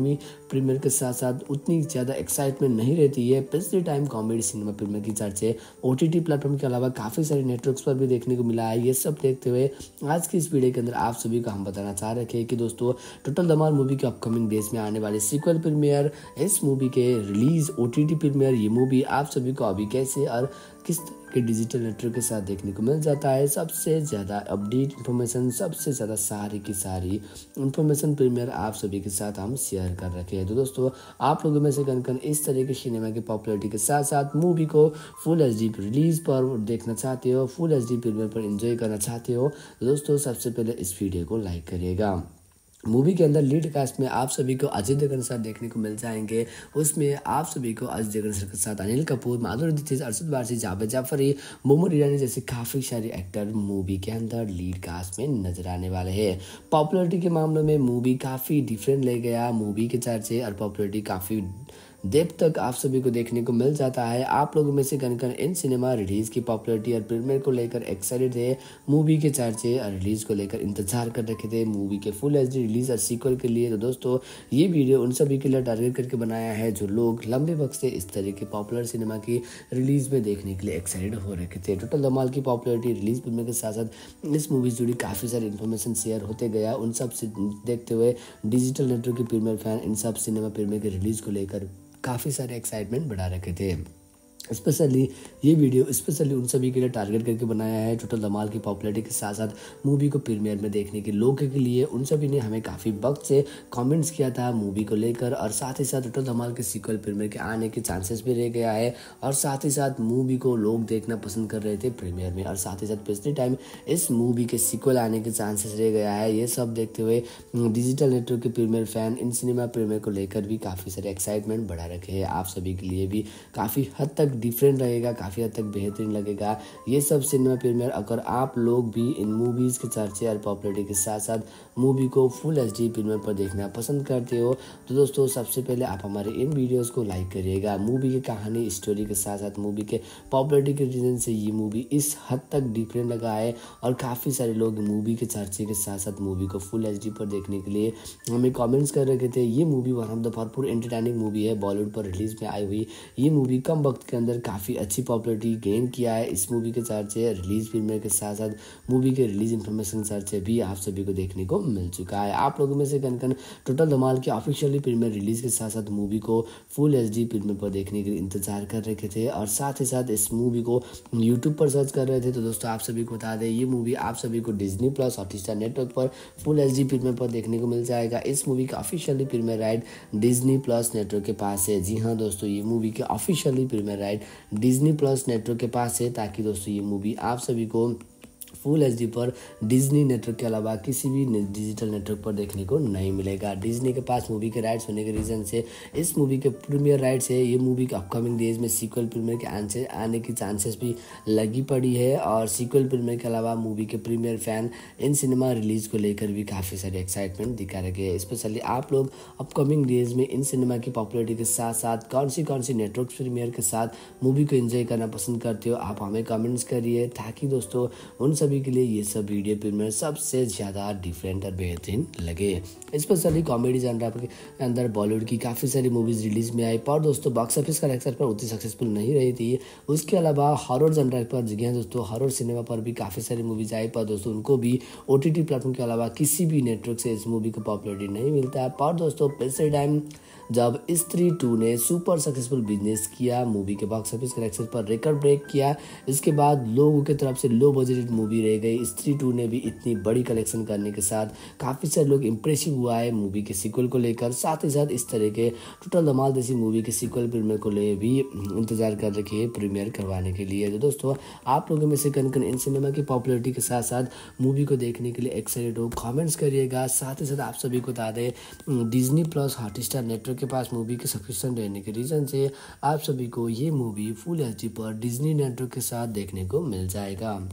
प्रीमियर के साथ साथ उतनी ज़्यादा एक्साइटमेंट नहीं रहती है। पिछले टाइम कॉमेडी सिनेमा प्रीमियर की चर्चे OTT प्लेटफॉर्म के अलावा काफ़ी सारे नेटवर्क्स पर भी देखने को मिला है। ये सब देखते हुए आज की इस वीडियो के अंदर आप सभी को हम बताना चाह रहे थे कि दोस्तों टोटल धमाल मूवी के अपकमिंग डेज में आने वाले सीक्वल प्रीमियर, इस मूवी के रिलीज, OTT प्रीमियर, ये मूवी आप सभी को अभी कैसे और किस तरह के डिजिटल नेटवर्क के साथ देखने को मिल जाता है। सबसे ज़्यादा अपडेट इन्फॉर्मेशन, सबसे ज़्यादा सारी की सारी इन्फॉर्मेशन प्रीमियर आप सभी के साथ हम शेयर कर रखे हैं। तो दोस्तों आप लोगों में से कन इस तरह के सिनेमा की पॉपुलैरिटी के साथ साथ मूवी को फुल HD रिलीज पर देखना चाहते हो, फुल HD प्रीमियर पर एंजॉय करना चाहते हो, तो दोस्तों सबसे पहले इस वीडियो को लाइक करिएगा। मूवी के अंदर लीड कास्ट में आप सभी को अजय देवगन सर देखने को मिल जाएंगे। उसमें आप सभी को अजय देवगन सर के साथ अनिल कपूर, माधुरी दीक्षित, अरशद वारसी, जावेद जाफरी, मोहम्मद ईरानी जैसे काफ़ी सारे एक्टर मूवी के अंदर लीड कास्ट में नजर आने वाले हैं। पॉपुलैरिटी के मामलों में मूवी काफ़ी डिफरेंट ले गया। मूवी के चर्चे और पॉपुलैरिटी काफ़ी डेप्थ तक आप सभी को देखने को मिल जाता है। आप लोगों में से कन इन सिनेमा रिलीज की पॉपुलैरिटी और प्रीमियर को लेकर एक्साइटेड थे। मूवी के चर्चे और रिलीज को लेकर इंतजार कर रखे थे मूवी के फुल HD रिलीज और सीक्वल के लिए। तो दोस्तों ये वीडियो उन सभी के लिए टारगेट करके बनाया है जो लोग लंबे वक्त से इस तरह की पॉपुलर सिनेमा की रिलीज में देखने के लिए एक्साइटेड हो रखे थे। टोटल धमाल की पॉपुलैरिटी, रिलीज प्रीमियर के साथ साथ इस मूवी से जुड़ी काफ़ी सारी इन्फॉर्मेशन शेयर होते गया। उन सब से देखते हुए डिजिटल नेटवर्क के प्रीमियर फैन इन सब सिनेमा प्रीमियर के रिलीज को लेकर काफ़ी सारे एक्साइटमेंट बढ़ा रखे थे। स्पेशली ये वीडियो स्पेशली उन सभी के लिए टारगेट करके बनाया है टोटल धमाल की पॉपुलैरिटी के साथ साथ मूवी को प्रीमियर में देखने के लोगों के लिए। उन सभी ने हमें काफ़ी वक्त से कमेंट्स किया था मूवी को लेकर, और साथ ही साथ टोटल धमाल के सीक्वल प्रीमियर के आने के चांसेस भी रह गया है, और साथ ही साथ मूवी को लोग देखना पसंद कर रहे थे प्रीमियर में, और साथ ही साथ पिछले टाइम इस मूवी के सीक्वल आने के चांसेस रह गया है। ये सब देखते हुए डिजिटल नेटवर्क के प्रीमियर फैन इन सिनेमा प्रीमियर को लेकर भी काफ़ी सारे एक्साइटमेंट बढ़ा रखे हैं। आप सभी के लिए भी काफ़ी हद तक डिफरेंट रहेगा, काफ़ी हद तक बेहतरीन लगेगा ये सब सिनेमा प्रीमियर। अगर आप लोग भी इन मूवीज़ के चर्चे और पॉपुलैरिटी के साथ साथ मूवी को फुल HD प्रीमियर पर देखना पसंद करते हो, तो दोस्तों सबसे पहले आप हमारे इन वीडियोस को लाइक करिएगा। मूवी की कहानी, स्टोरी के साथ साथ मूवी के पॉपुलैरिटी के रीजन से ये मूवी इस हद तक डिफरेंट लगा है, और काफ़ी सारे लोग मूवी के चर्चे के साथ साथ मूवी को फुल HD पर देखने के लिए हमें कॉमेंट्स कर रखे थे। ये मूवी वन ऑफ द भरपूर एंटरटेनिंग मूवी है। बॉलीवुड पर रिलीज में आई हुई ये मूवी कम वक्त के अंदर काफ़ी अच्छी पॉपुलैरिटी गेन किया है। इस मूवी के चर्चे रिलीज प्रीमियर के साथ साथ मूवी के रिलीज इन्फॉर्मेशन चर्चे भी आप सभी को देखने को मिल चुका है। आप लोगों में से कन टोटल धमाल के ऑफिशियली प्रीमियर रिलीज के साथ साथ मूवी को फुल HD प्रीमियर पर देखने के लिए इंतजार कर रखे थे, और साथ ही साथ इस मूवी को यूट्यूब पर सर्च कर रहे थे। तो दोस्तों आप सभी को बता दें ये मूवी आप सभी को Disney+ हॉटस्टार नेटवर्क पर फुल HD प्रीमियर पर देखने को मिल जाएगा। इस मूवी का officially premiere right Disney+ network के पास है। जी हाँ दोस्तों, ये मूवी के officially premiere right Disney+ network के पास है, ताकि दोस्तों ये मूवी आप सभी को फुल HD पर डिज्नी नेटवर्क के अलावा किसी भी डिजिटल नेटवर्क पर देखने को नहीं मिलेगा। डिज्नी के पास मूवी के राइट्स होने के रीज़न से इस मूवी के प्रीमियर राइट्स है। ये मूवी के अपकमिंग डेज में सीक्वल प्रीमियर के आने की चांसेस भी लगी पड़ी है, और सीक्वल प्रीमियर के अलावा मूवी के प्रीमियर फैन इन सिनेमा रिलीज को लेकर भी काफ़ी सारे एक्साइटमेंट दिखा रखे हैं। स्पेशली आप लोग अपकमिंग डेज में इन सिनेमा की पॉपुलैरिटी के साथ साथ कौन सी नेटवर्क प्रीमियर के साथ मूवी को एंजॉय करना पसंद करते हो, आप हमें कमेंट्स करिए, ताकि दोस्तों उन सभी के लिए ये सब वीडियो प्रीमियर सबसे ज़्यादा डिफरेंट और बेहतरीन लगे। स्पेशली कॉमेडी जनरा के अंदर बॉलीवुड की काफ़ी सारी मूवीज़ रिलीज में आई, पर दोस्तों बॉक्स ऑफिस कलेक्शन पर उतनी सक्सेसफुल नहीं रही थी। उसके अलावा हॉरर जनरा पर जगह दोस्तों हॉरर सिनेमा पर भी काफ़ी सारी मूवीज आई, पर दोस्तों उनको भी OTT प्लेटफॉर्म के अलावा किसी भी नेटवर्क से इस मूवी को पॉपुलैरिटी नहीं मिलता है। पर दोस्तों पिछले टाइम जब स्त्री 2 ने सुपर सक्सेसफुल बिजनेस किया, मूवी के बॉक्स ऑफिस कलेक्शन पर रिकॉर्ड ब्रेक किया, इसके बाद लोगों की तरफ से लो बजट मूवी रह गई। स्त्री 2 ने भी इतनी बड़ी कलेक्शन करने के साथ काफ़ी सारे लोग इंप्रेसिव हुआ है मूवी के सीक्वल को लेकर। साथ ही साथ इस तरह के टोटल धमाल जैसी मूवी के सीक्वल प्रीमियर को ले भी इंतजार कर रखे हैं प्रीमियर करवाने के लिए। तो दोस्तों आप लोगों में से कन इन सिनेमा की पॉपुलैरिटी के साथ साथ मूवी को देखने के लिए एक्साइटेड हो, कमेंट्स करिएगा। साथ ही साथ आप सभी को बता दें Disney+ हॉटस्टार नेटवर्क के पास मूवी के सब्सक्रिप्शन रहने के रीज़न से आप सभी को ये मूवी फुल HD पर डिज्नी नेटवर्क के साथ देखने को मिल जाएगा।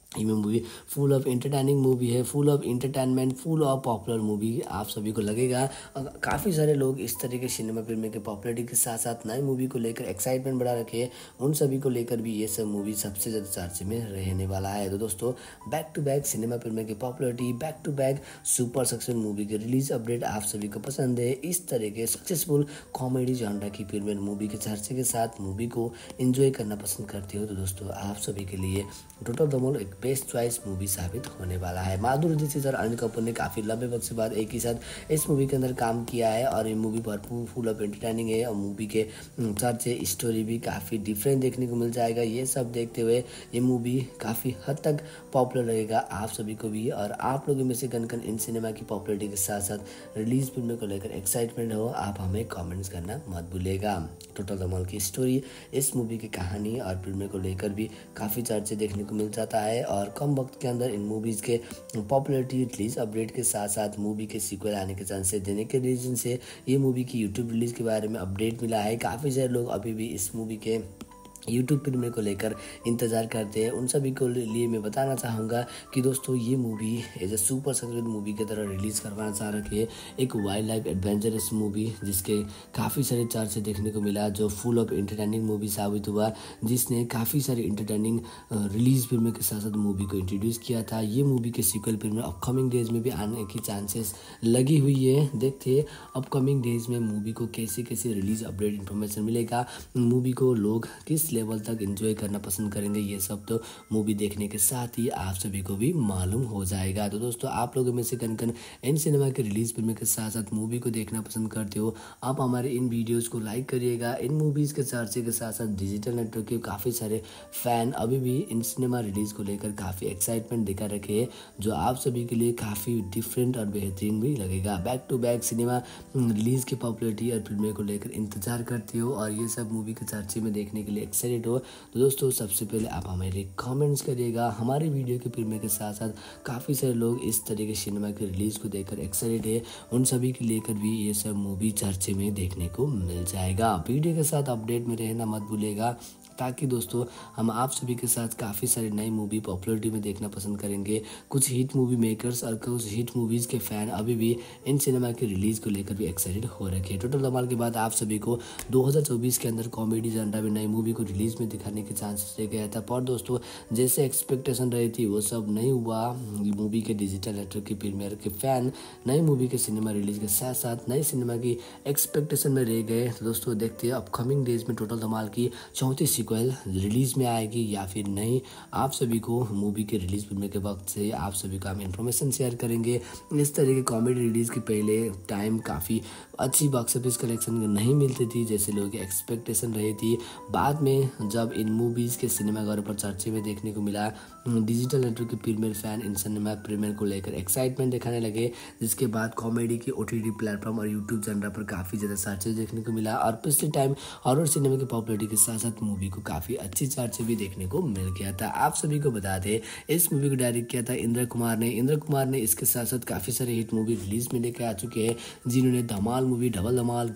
ये movie full of entertaining movie है, full of entertainment, full of popular movie आप सभी को लगेगा। काफ़ी सारे लोग इस तरह के सिनेमा फिल्म के पॉपुलरिटी के साथ साथ नए मूवी को लेकर एक्साइटमेंट बढ़ा रखे हैं, उन सभी को लेकर भी ये सब मूवी सबसे ज़्यादा चर्चे में रहने वाला है। तो दोस्तों back to back cinema film की popularity, back to back super successful movie के रिलीज अपडेट आप सभी को पसंद है। इस तरह के सक्सेसफुल कॉमेडी जॉनरा की फिल्म मूवी के चर्चे के साथ मूवी को एंजॉय करना पसंद करते हो तो दोस्तों आप सभी के लिए टोटल धमाल एक बेस्ट चॉइस मूवी साबित होने वाला है। माधुरी दीक्षित और अनिल कपूर ने काफ़ी लंबे वक्त से बाद एक ही साथ इस मूवी के अंदर काम किया है और ये मूवी भरपूर फुल ऑफ एंटरटेनिंग है और मूवी के चर्चे स्टोरी भी काफ़ी डिफरेंट देखने को मिल जाएगा। ये सब देखते हुए ये मूवी काफ़ी हद तक पॉपुलर लगेगा आप सभी को भी, और आप लोगों में से कन इन सिनेमा की पॉपुलरिटी के साथ साथ रिलीज फिल्म को लेकर एक्साइटमेंट हो, आप हमें कमेंट्स करना मत भूलिएगा। टोटल धमाल की स्टोरी, इस मूवी की कहानी और फिल्म को लेकर भी काफ़ी चर्चे देखने को मिल जाता है और कम वक्त के अंदर इन मूवीज़ के पॉपुलरिटी रिलीज अपडेट के साथ साथ मूवी के सीक्वल आने के चांसेस देने के रीजन से ये मूवी की यूट्यूब रिलीज के बारे में अपडेट मिला है। काफ़ी सारे लोग अभी भी इस मूवी के यूट्यूब फिल्म को लेकर इंतज़ार करते हैं। उन सभी को लिए मैं बताना चाहूँगा कि दोस्तों ये movie as a super successful movie की तरह रिलीज़ करवाना चाह रखी है। एक वाइल्ड लाइफ एडवेंचरस मूवी जिसके काफ़ी सारे चर्चे देखने को मिला, जो फुल ऑफ एंटरटेनिंग मूवी साबित हुआ, जिसने काफ़ी सारी एंटरटेनिंग रिलीज फिल्म के साथ साथ मूवी को इंट्रोड्यूस किया था। ये मूवी के सीक्वल फिल्म अपकमिंग डेज में भी आने की चांसेस लगी हुई है। देखते हैं अपकमिंग डेज में मूवी को कैसे कैसे रिलीज अपडेट इन्फॉर्मेशन मिलेगा, मूवी को लोग किस लेवल तक एंजॉय करना पसंद करेंगे, ये सब तो मूवी देखने के साथ ही आप सभी को भी मालूम हो जाएगा। तो दोस्तों आप लोगों में से कन इन सिनेमा के रिलीज फिल्म के साथ साथ मूवी को देखना पसंद करते हो, आप हमारे इन वीडियोस को लाइक करिएगा। इन मूवीज़ के चर्चे के साथ साथ डिजिटल नेटवर्क के काफ़ी सारे फैन अभी भी इन सिनेमा रिलीज को लेकर काफ़ी एक्साइटमेंट दिखा रखे हैं, जो आप सभी के लिए काफ़ी डिफरेंट और बेहतरीन भी लगेगा। Back to back cinema release की पॉपुलरिटी और फिल्में को लेकर इंतजार करते हो और ये सब मूवी के चर्चे में देखने के लिए एक्साइटेड हो, तो दोस्तों सबसे पहले आप हमारे कमेंट्स करिएगा। हमारे वीडियो की फिल्में के साथ साथ काफ़ी सारे लोग इस तरह के सिनेमा के रिलीज को देखकर एक्साइटेड है, उन सभी के लेकर भी ये सब मूवी चर्चे में देखने को मिल जाएगा। वीडियो के साथ अपडेट में रहना मत भूलिएगा, ताकि दोस्तों हम आप सभी के साथ काफ़ी सारी नई मूवी पॉपुलरिटी में देखना पसंद करेंगे। कुछ हिट मूवी मेकर्स और कुछ हिट मूवीज़ के फ़ैन अभी भी इन सिनेमा के रिलीज़ को लेकर भी एक्साइटेड हो रखे हैं। टोटल धमाल के बाद आप सभी को 2024 के अंदर कॉमेडी जनरा में नई मूवी को रिलीज़ में दिखाने के चांसेस रह गया था, पर दोस्तों जैसे एक्सपेक्टेशन रही थी वो सब नहीं हुआ। मूवी के डिजिटल नेटवर्क की प्रीमियर के फ़ैन नई मूवी के सिनेमा रिलीज़ के साथ साथ नई सिनेमा की एक्सपेक्टेशन में रह गए। तो दोस्तों देखते हैं अपकमिंग डेज में टोटल धमाल की 34 रिलीज में आएगी या फिर नहीं। आप सभी को मूवी के रिलीज फिल्म के वक्त से आप सभी को हम इन्फॉर्मेशन शेयर करेंगे। इस तरह के कॉमेडी रिलीज के पहले टाइम काफ़ी अच्छी बॉक्स ऑफिस कलेक्शन नहीं मिलती थी जैसे लोगों की एक्सपेक्टेशन रही थी। बाद में जब इन मूवीज़ के सिनेमाघरों पर चर्चे में देखने को मिला, डिजिटल नेटवर्क के प्रीमियर फैन इन सिनेमा प्रीमियर को लेकर एक्साइटमेंट दिखाने लगे, जिसके बाद कॉमेडी की OTT प्लेटफॉर्म और यूट्यूब जनरा पर काफ़ी ज़्यादा चर्चे देखने को मिला और पिछले टाइम हॉरर सिनेमा की पॉपुलरिटी के साथ साथ मूवी को काफ़ी अच्छी चर्चे भी देखने को मिल गया था। आप सभी को बता दें इस मूवी को डायरेक्ट किया था इंद्र कुमार ने इसके साथ साथ काफ़ी सारे हिट मूवी रिलीज में लेकर आ चुके हैं, जिन्होंने Dhamaal movie, double Dhamaal,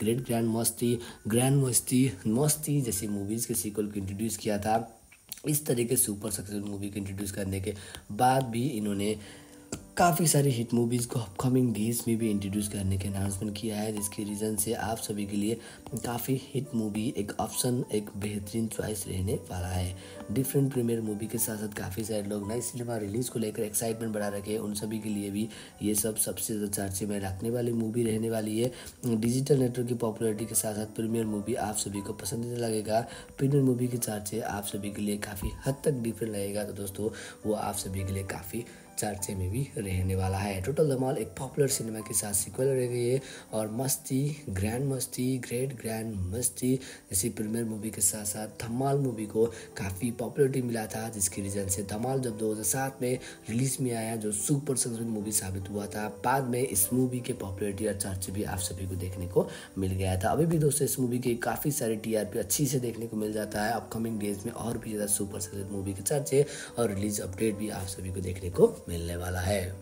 grand Masti जैसी मूवीज़ के सीक्वल को इंट्रोड्यूस किया था। इस तरह के सुपर सक्सेसफुल मूवी को इंट्रोड्यूस करने के बाद भी इन्होंने काफ़ी सारी हिट मूवीज़ को अपकमिंग डेज में भी इंट्रोड्यूस करने के अनाउंसमेंट किया है, जिसके रीज़न से आप सभी के लिए काफ़ी हिट मूवी एक ऑप्शन, एक बेहतरीन चॉइस रहने वाला है। डिफरेंट प्रीमियर मूवी के साथ साथ काफ़ी सारे लोग नई सिनेमा रिलीज़ को लेकर एक्साइटमेंट बढ़ा रखे हैं, उन सभी के लिए भी ये सब सबसे ज़्यादा चर्चे में रखने वाली मूवी रहने वाली है। डिजिटल नेटवर्क की पॉपुलरिटी के साथ साथ प्रीमियर मूवी आप सभी को पसंदीदा लगेगा। प्रीमियर मूवी के चर्चे आप सभी के लिए काफ़ी हद तक डिफरेंट लगेगा, तो दोस्तों वो आप सभी के लिए काफ़ी चर्चे में भी रहने वाला है। टोटल धमाल एक पॉपुलर सिनेमा के साथ सीक्वल रह गई है और ग्रेट ग्रैंड मस्ती जैसी प्रीमियर मूवी के साथ साथ धमाल मूवी को काफ़ी पॉपुलरिटी मिला था, जिसकी रीज़न से धमाल जब 2007 में रिलीज में आया जो सुपर सक्सेसफुल मूवी साबित हुआ था, बाद में इस मूवी के पॉपुलरिटी और चर्चे भी आप सभी को देखने को मिल गया था। अभी भी दोस्तों इस मूवी के काफ़ी सारे TRP अच्छी से देखने को मिल जाता है। अपकमिंग डेज में और भी ज़्यादा सुपर सक्सेसफुल मूवी के चर्चे और रिलीज अपडेट भी आप सभी को देखने को मिलने वाला है।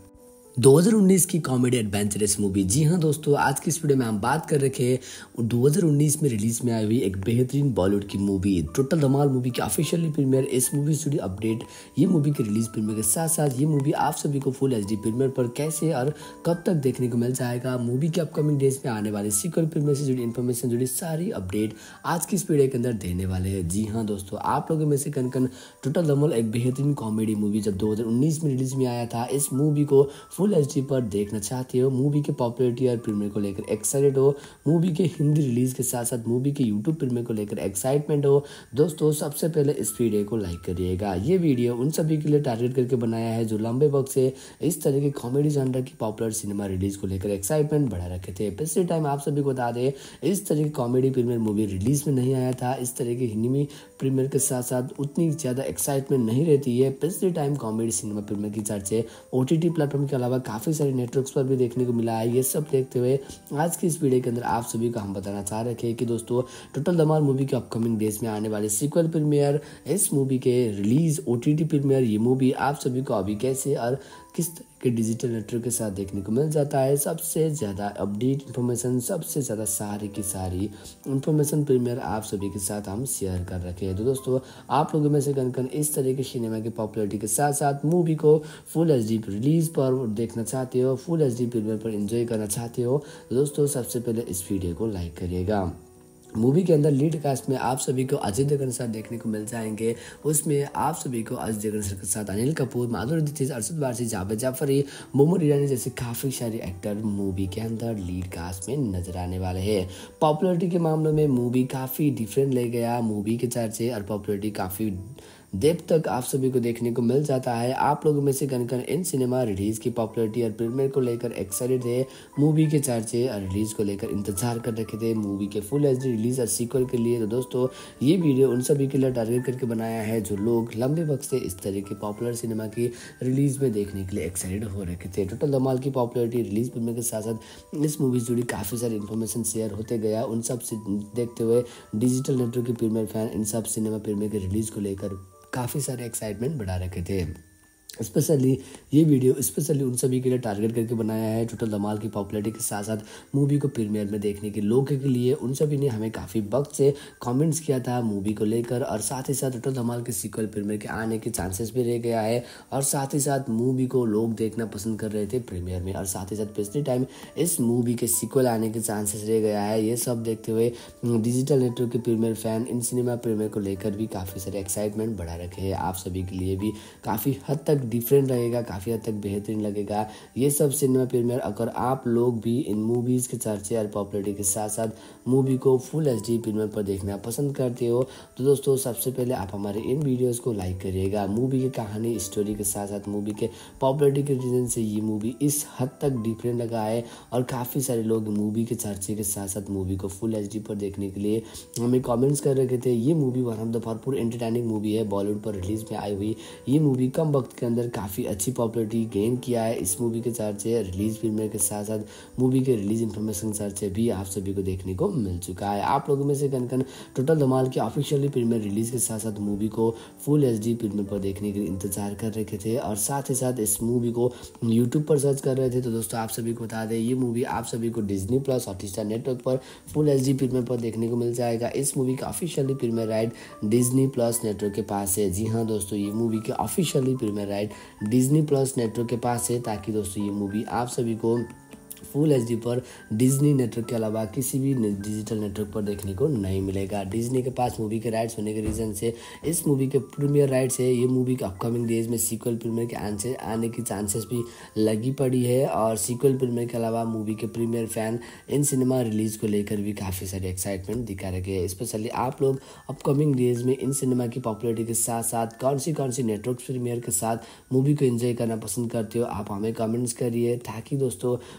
2019 की कॉमेडी एडवेंचरस मूवी। जी हाँ दोस्तों, आज की इस वीडियो में हम बात कर रखे हैं 2019 में रिलीज में आई हुई एक बेहतरीन बॉलीवुड की मूवी टोटल धमाल मूवी की ऑफिशियली प्रीमियर। इस मूवी स्टूडियो अपडेट, ये मूवी के रिलीज प्रीमियर के साथ साथ ये मूवी आप सभी को फुल एचडी प्रीमियर पर कैसे और कब तक देखने को मिल जाएगा, मूवी के अपकमिंग डेज में आने वाले सीक्वल प्रीमियर से जुड़ी इन्फॉर्मेशन, जुड़ी सारी अपडेट आज की इस वीडियो के अंदर देने वाले हैं। जी हाँ दोस्तों, आप लोगों में से कन टोटल धमाल एक बेहतरीन कॉमेडी मूवी जब 2019 में रिलीज में आया था, इस मूवी को फुल एचडी पर देखना चाहते हो, मूवी के पॉपुलैरिटी और प्रीमियर को लेकर एक्साइटेड हो, मूवी के हिंदी रिलीज के साथ साथ मूवी के यूट्यूब प्रीमियर को लेकर एक्साइटमेंट हो, दोस्तों सबसे पहले इस वीडियो को लाइक करिएगा। ये वीडियो उन सभी के लिए टारगेट करके बनाया है जो लंबे वक्त से इस तरह के कॉमेडी जॉनर की पॉपुलर सिनेमा रिलीज को लेकर एक्साइटमेंट बढ़ा रखे थे। पिछले टाइम आप सभी को बता दें, इस तरह की कॉमेडी प्रीमियर मूवी रिलीज में नहीं आया था, इस तरह की हिंदी प्रीमियर के साथ साथ उतनी ज़्यादा एक्साइटमेंट नहीं रहती है। पिछले टाइम कॉमेडी सिनेमा प्रीमियर की चर्चे ओटीटी प्लेटफॉर्म के अलावा काफ़ी सारे नेटवर्क्स पर भी देखने को मिला है। ये सब देखते हुए आज की इस वीडियो के अंदर आप सभी को हम बताना चाह रहे थे कि दोस्तों टोटल धमाल मूवी के अपकमिंग डेज में आने वाले सीक्वल प्रीमियर, इस मूवी के रिलीज, ओटीटी प्रीमियर, ये मूवी आप सभी को अभी कैसे और किस तरह के डिजिटल नेटवर्क के साथ देखने को मिल जाता है। सबसे ज़्यादा अपडेट इन्फॉर्मेशन, सबसे ज़्यादा सारी की सारी इन्फॉर्मेशन प्रीमियर आप सभी के साथ हम शेयर कर रखे हैं। तो दोस्तों आप लोगों में से कन इस तरह के सिनेमा की पॉपुलैरिटी के साथ साथ मूवी को फुल एचडी रिलीज पर देखना चाहते हो, फुल एचडी प्रीमियर पर एंजॉय करना चाहते हो, तो दोस्तों सबसे पहले इस वीडियो को लाइक करिएगा। मूवी के अंदर लीड कास्ट में आप सभी को अजय देवगन के साथ देखने को मिल जाएंगे। उसमें आप सभी को अजय देवगन के साथ अनिल कपूर, माधुरी दीक्षित, अरशद वारसी, जावेद जाफरी, मोहम्मद ईरानी जैसे काफ़ी सारे एक्टर मूवी के अंदर लीड कास्ट में नजर आने वाले हैं। पॉपुलैरिटी के मामलों में मूवी काफ़ी डिफरेंट ले गया, मूवी के चर्चे और पॉपुलैरिटी काफ़ी देर तक आप सभी को देखने को मिल जाता है। आप लोगों में से कन इन सिनेमा रिलीज की पॉपुलैरिटी और प्रीमियर को लेकर एक्साइटेड थे, मूवी के चर्चे और रिलीज को लेकर इंतजार कर रखे थे मूवी के फुल एचडी रिलीज और सीक्वल के लिए। तो दोस्तों ये वीडियो उन सभी के लिए टारगेट करके बनाया है जो लोग लंबे वक्त से इस तरह की पॉपुलर सिनेमा की रिलीज में देखने के लिए एक्साइटेड हो रखे थे। टोटल धमाल की पॉपुलैरिटी, रिलीज प्रीमियर के साथ साथ इस मूवी से जुड़ी काफ़ी सारी इन्फॉर्मेशन शेयर होते गया। उन सब से देखते हुए डिजिटल नेटवर्क के प्रीमियर फैन इन सब सिनेमा प्रीमियर के रिलीज को लेकर काफ़ी सारे एक्साइटमेंट बढ़ा रखे थे। स्पेशली ये वीडियो स्पेशली उन सभी के लिए टारगेट करके बनाया है टोटल धमाल की पॉपुलैरिटी के साथ साथ मूवी को प्रीमियर में देखने के लोगों के लिए। उन सभी ने हमें काफ़ी वक्त से कमेंट्स किया था मूवी को लेकर, और साथ ही साथ टोटल धमाल के सीक्वल प्रीमियर के आने के चांसेस भी रह गया है, और साथ ही साथ मूवी को लोग देखना पसंद कर रहे थे प्रीमियर में, और साथ ही साथ पिछले टाइम इस मूवी के सीक्वल आने के चांसेस रह गया है। ये सब देखते हुए डिजिटल नेटवर्क के प्रीमियर फैन इन सिनेमा प्रीमियर को लेकर भी काफ़ी सारे एक्साइटमेंट बढ़ा रखे हैं। आप सभी के लिए भी काफ़ी हद तक डिफरेंट लगेगा, काफ़ी हद तक बेहतरीन लगेगा ये सब सिनेमा प्रीमियर। अगर आप लोग भी इन मूवीज़ के चर्चे और पॉपुलैरिटी के साथ साथ मूवी को फुल एचडी प्रीमियर पर देखना पसंद करते हो, तो दोस्तों सबसे पहले आप हमारे इन वीडियोस को लाइक करिएगा। मूवी की कहानी, स्टोरी के साथ साथ मूवी के पॉपुलैरिटी के रीजन से ये मूवी इस हद तक डिफरेंट लगा है, और काफ़ी सारे लोग मूवी के चर्चे के साथ साथ मूवी को फुल एचडी पर देखने के लिए हमें कमेंट्स कर रखे थे। ये मूवी वन ऑफ द भरपूर एंटरटेनिंग मूवी है, बॉलीवुड पर रिलीज में आई हुई ये मूवी कम वक्त के अंदर काफ़ी अच्छी पॉपुलैरिटी गेन किया है। इस मूवी के चर्चे रिलीज प्रीमियर के साथ साथ मूवी के रिलीज इन्फॉर्मेशन चर्चे भी आप सभी को देखने को मिल चुका है। आप लोगों में से कन टोटल धमाल की ऑफिशियली प्रीमियर रिलीज के साथ साथ मूवी को फुल एचडी प्रीमियर पर देखने के लिए इंतजार कर रखे थे, और साथ ही साथ इस मूवी को यूट्यूब पर सर्च कर रहे थे। तो दोस्तों आप सभी को बता दें, ये मूवी आप सभी को डिज्नी प्लस हॉटस्टार नेटवर्क पर फुल एचडी प्रीमियर पर देखने को मिल जाएगा। इस मूवी का officially premiere right Disney plus network के पास है। जी हाँ दोस्तों, ये मूवी के officially premiere right Disney plus network के पास है, ताकि दोस्तों ये मूवी आप सभी को फुल एचडी पर डिज्नी नेटवर्क के अलावा किसी भी डिजिटल नेटवर्क पर देखने को नहीं मिलेगा। डिज्नी के पास मूवी के राइट्स होने के रीज़न से इस मूवी के प्रीमियर राइट्स है, ये मूवी के अपकमिंग डेज में सीक्वल प्रीमियर के आने की चांसेस भी लगी पड़ी है, और सीक्वल प्रीमियर के अलावा मूवी के प्रीमियर फैन इन सिनेमा रिलीज को लेकर भी काफ़ी सारे एक्साइटमेंट दिखा रखे हैं। स्पेशली आप लोग अपकमिंग डेज में इन सिनेमा की पॉपुलैरिटी के साथ साथ कौन सी नेटवर्क प्रीमियर के साथ मूवी को एंजॉय करना पसंद करते हो, आप हमें कमेंट्स करिए, ताकि दोस्तों उन सभी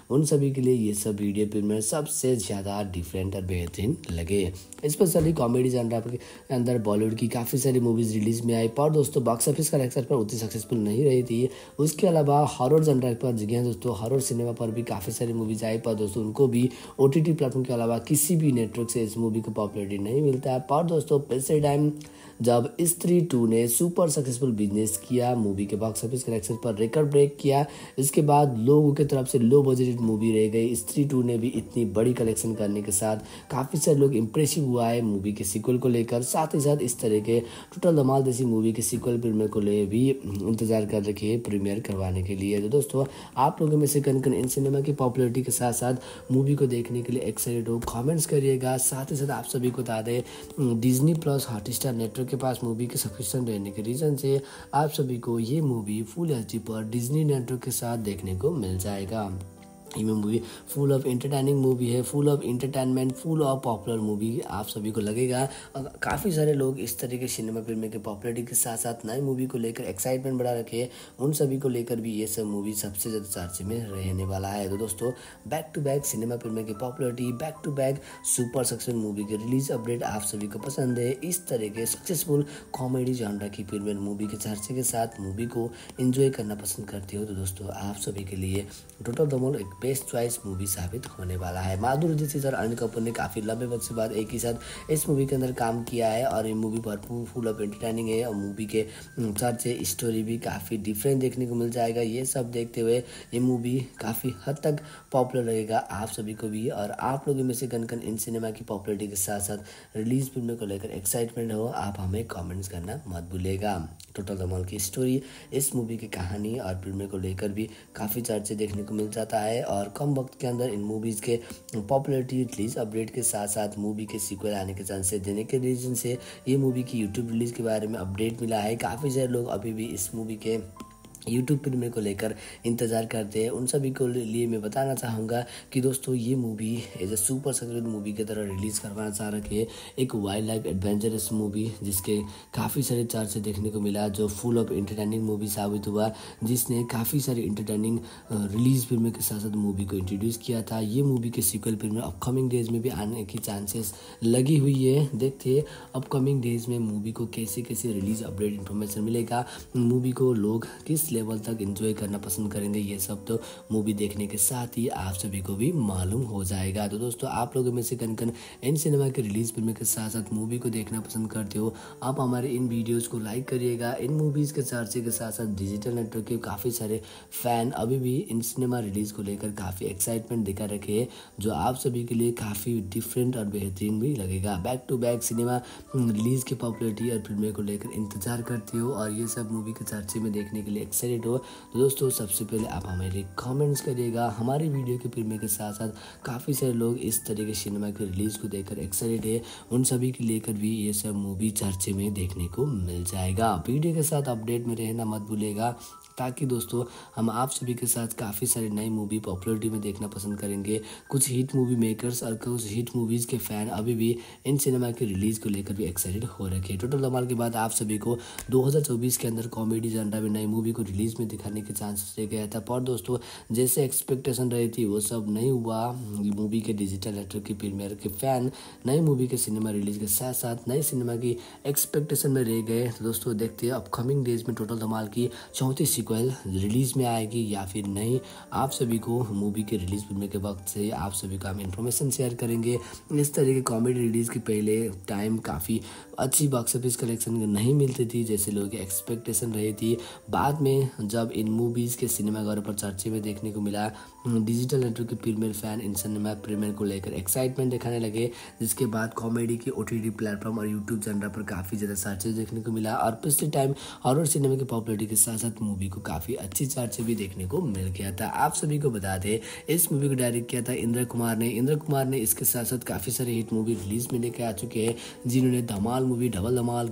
सभी के लिए ये सब वीडियो प्रीमियर सबसे ज़्यादा डिफरेंट और बेहतरीन लगे। स्पेशली कॉमेडी जनर के अंदर बॉलीवुड की काफ़ी सारी मूवीज़ रिलीज़ में आई, पर दोस्तों बॉक्स ऑफिस कलेक्शन पर उतनी सक्सेसफुल नहीं रही थी। उसके अलावा हॉरर जनर पर जगह दोस्तों हॉरर सिनेमा पर भी काफ़ी सारी मूवीज़ आई, पर दोस्तों उनको भी OTT प्लेटफॉर्म के अलावा किसी भी नेटवर्क से इस मूवी को पॉपुलरिटी नहीं मिलता है। पर दोस्तों पिछले टाइम जब स्त्री 2 ने सुपर सक्सेसफुल बिजनेस किया, मूवी के बॉक्स ऑफिस कलेक्शन पर रिकॉर्ड ब्रेक किया, इसके बाद लोगों की तरफ से लो बजटेड मूवी रह गई। स्त्री 2 ने भी इतनी बड़ी कलेक्शन करने के साथ काफ़ी सारे लोग इंप्रेसिव हुआ है मूवी के सीक्वल को लेकर। साथ ही साथ इस तरह के टोटल धमाल जैसी मूवी के सीक्वल प्रीमियर को ले भी इंतजार कर रखे हैं प्रीमियर करवाने के लिए। तो दोस्तों आप लोगों में से कन इन सिनेमा की पॉपुलरिटी के साथ साथ मूवी को देखने के लिए एक्साइटेड हो, कमेंट्स करिएगा। साथ ही साथ आप सभी को बता दें डिज्नी प्लस हॉटस्टार नेटवर्क के पास मूवी के सब्सक्रिप्शन रहने के रीज़न से आप सभी को ये मूवी फुल HD पर डिज्नी नेटवर्क के साथ देखने को मिल जाएगा। ये movie full of entertaining movie है, full of entertainment, full of popular movie आप सभी को लगेगा। काफ़ी सारे लोग इस तरह के सिनेमा फिल्म के पॉपुलरिटी के साथ साथ नई मूवी को लेकर एक्साइटमेंट बढ़ा रखे हैं, उन सभी को लेकर भी ये सब मूवी सबसे ज़्यादा चर्चे में रहने वाला है। तो दोस्तों back to back cinema film की popularity, back to back super successful movie के रिलीज अपडेट आप सभी को पसंद है। इस तरह के सक्सेसफुल कॉमेडी जॉनर की फिल्म मूवी के चर्चे के साथ मूवी को एंजॉय करना पसंद करते हो तो दोस्तों आप सभी के लिए टोटल धमाल एक बेस्ट चॉइस मूवी साबित होने वाला है। माधुरी दीक्षित और अनिल कपूर ने काफ़ी लंबे वक्त से बाद एक ही साथ इस मूवी के अंदर काम किया है और ये मूवी भरपूर फुल ऑफ एंटरटेनिंग है और मूवी के चर्चे स्टोरी भी काफ़ी डिफरेंट देखने को मिल जाएगा। ये सब देखते हुए ये मूवी काफ़ी हद तक पॉपुलर रहेगा आप सभी को भी। और आप लोगों में से कन इन सिनेमा की पॉपुलरिटी के साथ साथ रिलीज फिल्म को लेकर एक्साइटमेंट हो, आप हमें कमेंट्स करना मत भूलिएगा। टोटल धमाल की स्टोरी, इस मूवी की कहानी और फिल्म को लेकर भी काफ़ी चर्चे देखने को मिल जाता है और कम वक्त के अंदर इन मूवीज़ के पॉपुलरिटी रिलीज अपडेट के साथ साथ मूवी के सीक्वल आने के चांसेस देने के रीजन से ये मूवी की यूट्यूब रिलीज़ के बारे में अपडेट मिला है। काफ़ी सारे लोग अभी भी इस मूवी के यूट्यूब प्रीमियर को लेकर इंतज़ार करते हैं। उन सभी को लिए मैं बताना चाहूँगा कि दोस्तों ये movie as a super successful movie की तरह रिलीज़ करवाना चाह रखी है। एक वाइल्ड लाइफ एडवेंचरस मूवी जिसके काफ़ी सारे चर्चे देखने को मिला, जो फुल ऑफ एंटरटेनिंग मूवी साबित हुआ, जिसने काफ़ी सारी एंटरटेनिंग रिलीज फिल्म के साथ साथ मूवी को इंट्रोड्यूस किया था। ये मूवी के सीक्वल फिल्म अपकमिंग डेज में भी आने की चांसेस लगी हुई है। देखते हैं अपकमिंग डेज में मूवी को कैसे कैसे रिलीज अपडेट इन्फॉर्मेशन मिलेगा, मूवी को लोग किस लेवल तक एंजॉय करना पसंद करेंगे, ये सब तो मूवी देखने के साथ ही आप सभी को भी मालूम हो जाएगा। तो दोस्तों आप लोगों में से कन इन सिनेमा के रिलीज फिल्म के साथ साथ मूवी को देखना पसंद करते हो, आप हमारे इन वीडियोस को लाइक करिएगा। इन मूवीज़ के चर्चे के साथ साथ डिजिटल नेटवर्क के काफ़ी सारे फैन अभी भी इन सिनेमा रिलीज़ को लेकर काफ़ी एक्साइटमेंट दिखा रखे हैं, जो आप सभी के लिए काफ़ी डिफरेंट और बेहतरीन भी लगेगा। Back to back cinema release की पॉपुलरिटी और फिल्में को लेकर इंतजार करते हो और ये सब मूवी के चर्चे में देखने के लिए एक्साइटेड हो तो दोस्तों सबसे पहले आप हमारे कमेंट्स करिएगा। हमारी वीडियो के फिल्में के साथ साथ काफ़ी सारे लोग इस तरह के सिनेमा के रिलीज़ को देखकर एक्साइटेड है, उन सभी के लेकर भी ये सब मूवी चर्चे में देखने को मिल जाएगा। वीडियो के साथ अपडेट में रहना मत भूलिएगा ताकि दोस्तों हम आप सभी के साथ काफ़ी सारी नई मूवी पॉपुलरिटी में देखना पसंद करेंगे। कुछ हिट मूवी मेकर्स और कुछ हिट मूवीज़ के फ़ैन अभी भी इन सिनेमा के रिलीज़ को लेकर भी एक्साइटेड हो रखे। टोटल धमाल के बाद आप सभी को 2024 के अंदर कॉमेडी जनर में नई मूवी को रिलीज़ में दिखाने के चांसेस रह गया था, पर दोस्तों जैसे एक्सपेक्टेशन रही थी वो सब नहीं हुआ। मूवी के डिजिटल नेटवर्क की प्रीमियर के फ़ैन नई मूवी के सिनेमा रिलीज़ के साथ साथ नई सिनेमा की एक्सपेक्टेशन में रह गए। तो दोस्तों देखते हैं अपकमिंग डेज में टोटल धमाल की 34 सीक्वल रिलीज़ में आएगी या फिर नहीं। आप सभी को मूवी के रिलीज़ फिल्म के वक्त से आप सभी को हम इन्फॉर्मेशन शेयर करेंगे। इस तरह के कॉमेडी रिलीज़ के पहले टाइम काफ़ी अच्छी बॉक्स ऑफिस कलेक्शन नहीं मिलती थी जैसे लोगों की एक्सपेक्टेशन रही थी। बाद में जब इन मूवीज़ के सिनेमाघरों पर चर्चे में देखने को मिला, डिजिटल नेटवर्क के प्रीमियर फैन इन सिनेमा प्रीमियर को लेकर एक्साइटमेंट दिखाने लगे, जिसके बाद कॉमेडी की OTT प्लेटफॉर्म और यूट्यूब जनर पर काफ़ी ज़्यादा चर्चे देखने को मिला। और पिछले टाइम हॉरर सिनेमा की पॉपुलरिटी के साथ साथ मूवी को काफ़ी अच्छी चर्चे भी देखने को मिल गया था। आप सभी को बता दें इस मूवी को डायरेक्ट किया था इंद्र कुमार ने इसके साथ साथ काफ़ी सारे हिट मूवी रिलीज में लेकर आ चुके हैं, जिन्होंने Dhamaal movie, double Dhamaal,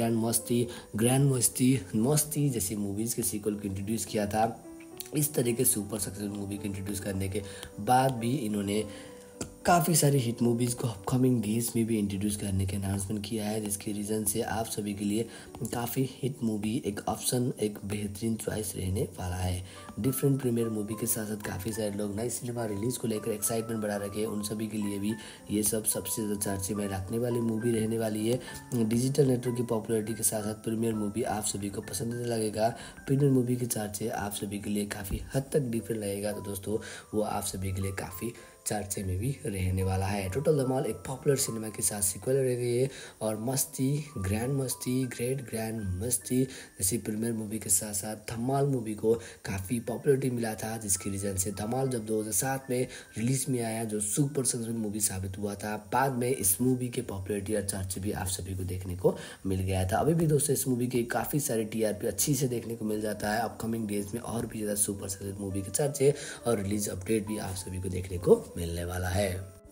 grand Masti जैसी मूवीज़ के सीक्वल को इंट्रोड्यूस किया था। इस तरह के सुपर सक्सेसफुल मूवी को इंट्रोड्यूस करने के बाद भी इन्होंने काफ़ी सारी हिट मूवीज़ को अपकमिंग डेज में भी इंट्रोड्यूस करने के अनाउंसमेंट किया है, जिसके रीज़न से आप सभी के लिए काफ़ी हिट मूवी एक ऑप्शन, एक बेहतरीन चॉइस रहने वाला है। डिफरेंट प्रीमियर मूवी के साथ साथ काफ़ी सारे लोग नई सिनेमा रिलीज़ को लेकर एक्साइटमेंट बढ़ा रखे हैं। उन सभी के लिए भी ये सब सबसे ज़्यादा चर्चे में रखने वाली मूवी रहने वाली है। डिजिटल नेटवर्क की पॉपुलैरिटी के साथ साथ प्रीमियर मूवी आप सभी को पसंद लगेगा। प्रीमियर मूवी के चर्चे आप सभी के लिए काफ़ी हद तक डिफरेंट लगेगा, तो दोस्तों वो आप सभी के लिए काफ़ी चर्चे में भी रहने वाला है। टोटल धमाल एक पॉपुलर सिनेमा के साथ सीक्वल रह गई है और मस्ती, ग्रेट ग्रैंड मस्ती जैसी प्रीमियर मूवी के साथ साथ धमाल मूवी को काफ़ी पॉपुलरिटी मिला था, जिसकी रीज़न से धमाल जब 2007 में रिलीज में आया जो सुपर सक्सेसफुल मूवी साबित हुआ था, बाद में इस मूवी के पॉपुलरिटी और चर्चे भी आप सभी को देखने को मिल गया था। अभी भी दोस्तों इस मूवी के काफ़ी सारे TRP अच्छी से देखने को मिल जाता है। अपकमिंग डेज में और भी ज़्यादा सुपर सक्सेसफुल मूवी के चर्चे और रिलीज अपडेट भी आप सभी को देखने को मिलने वाला है।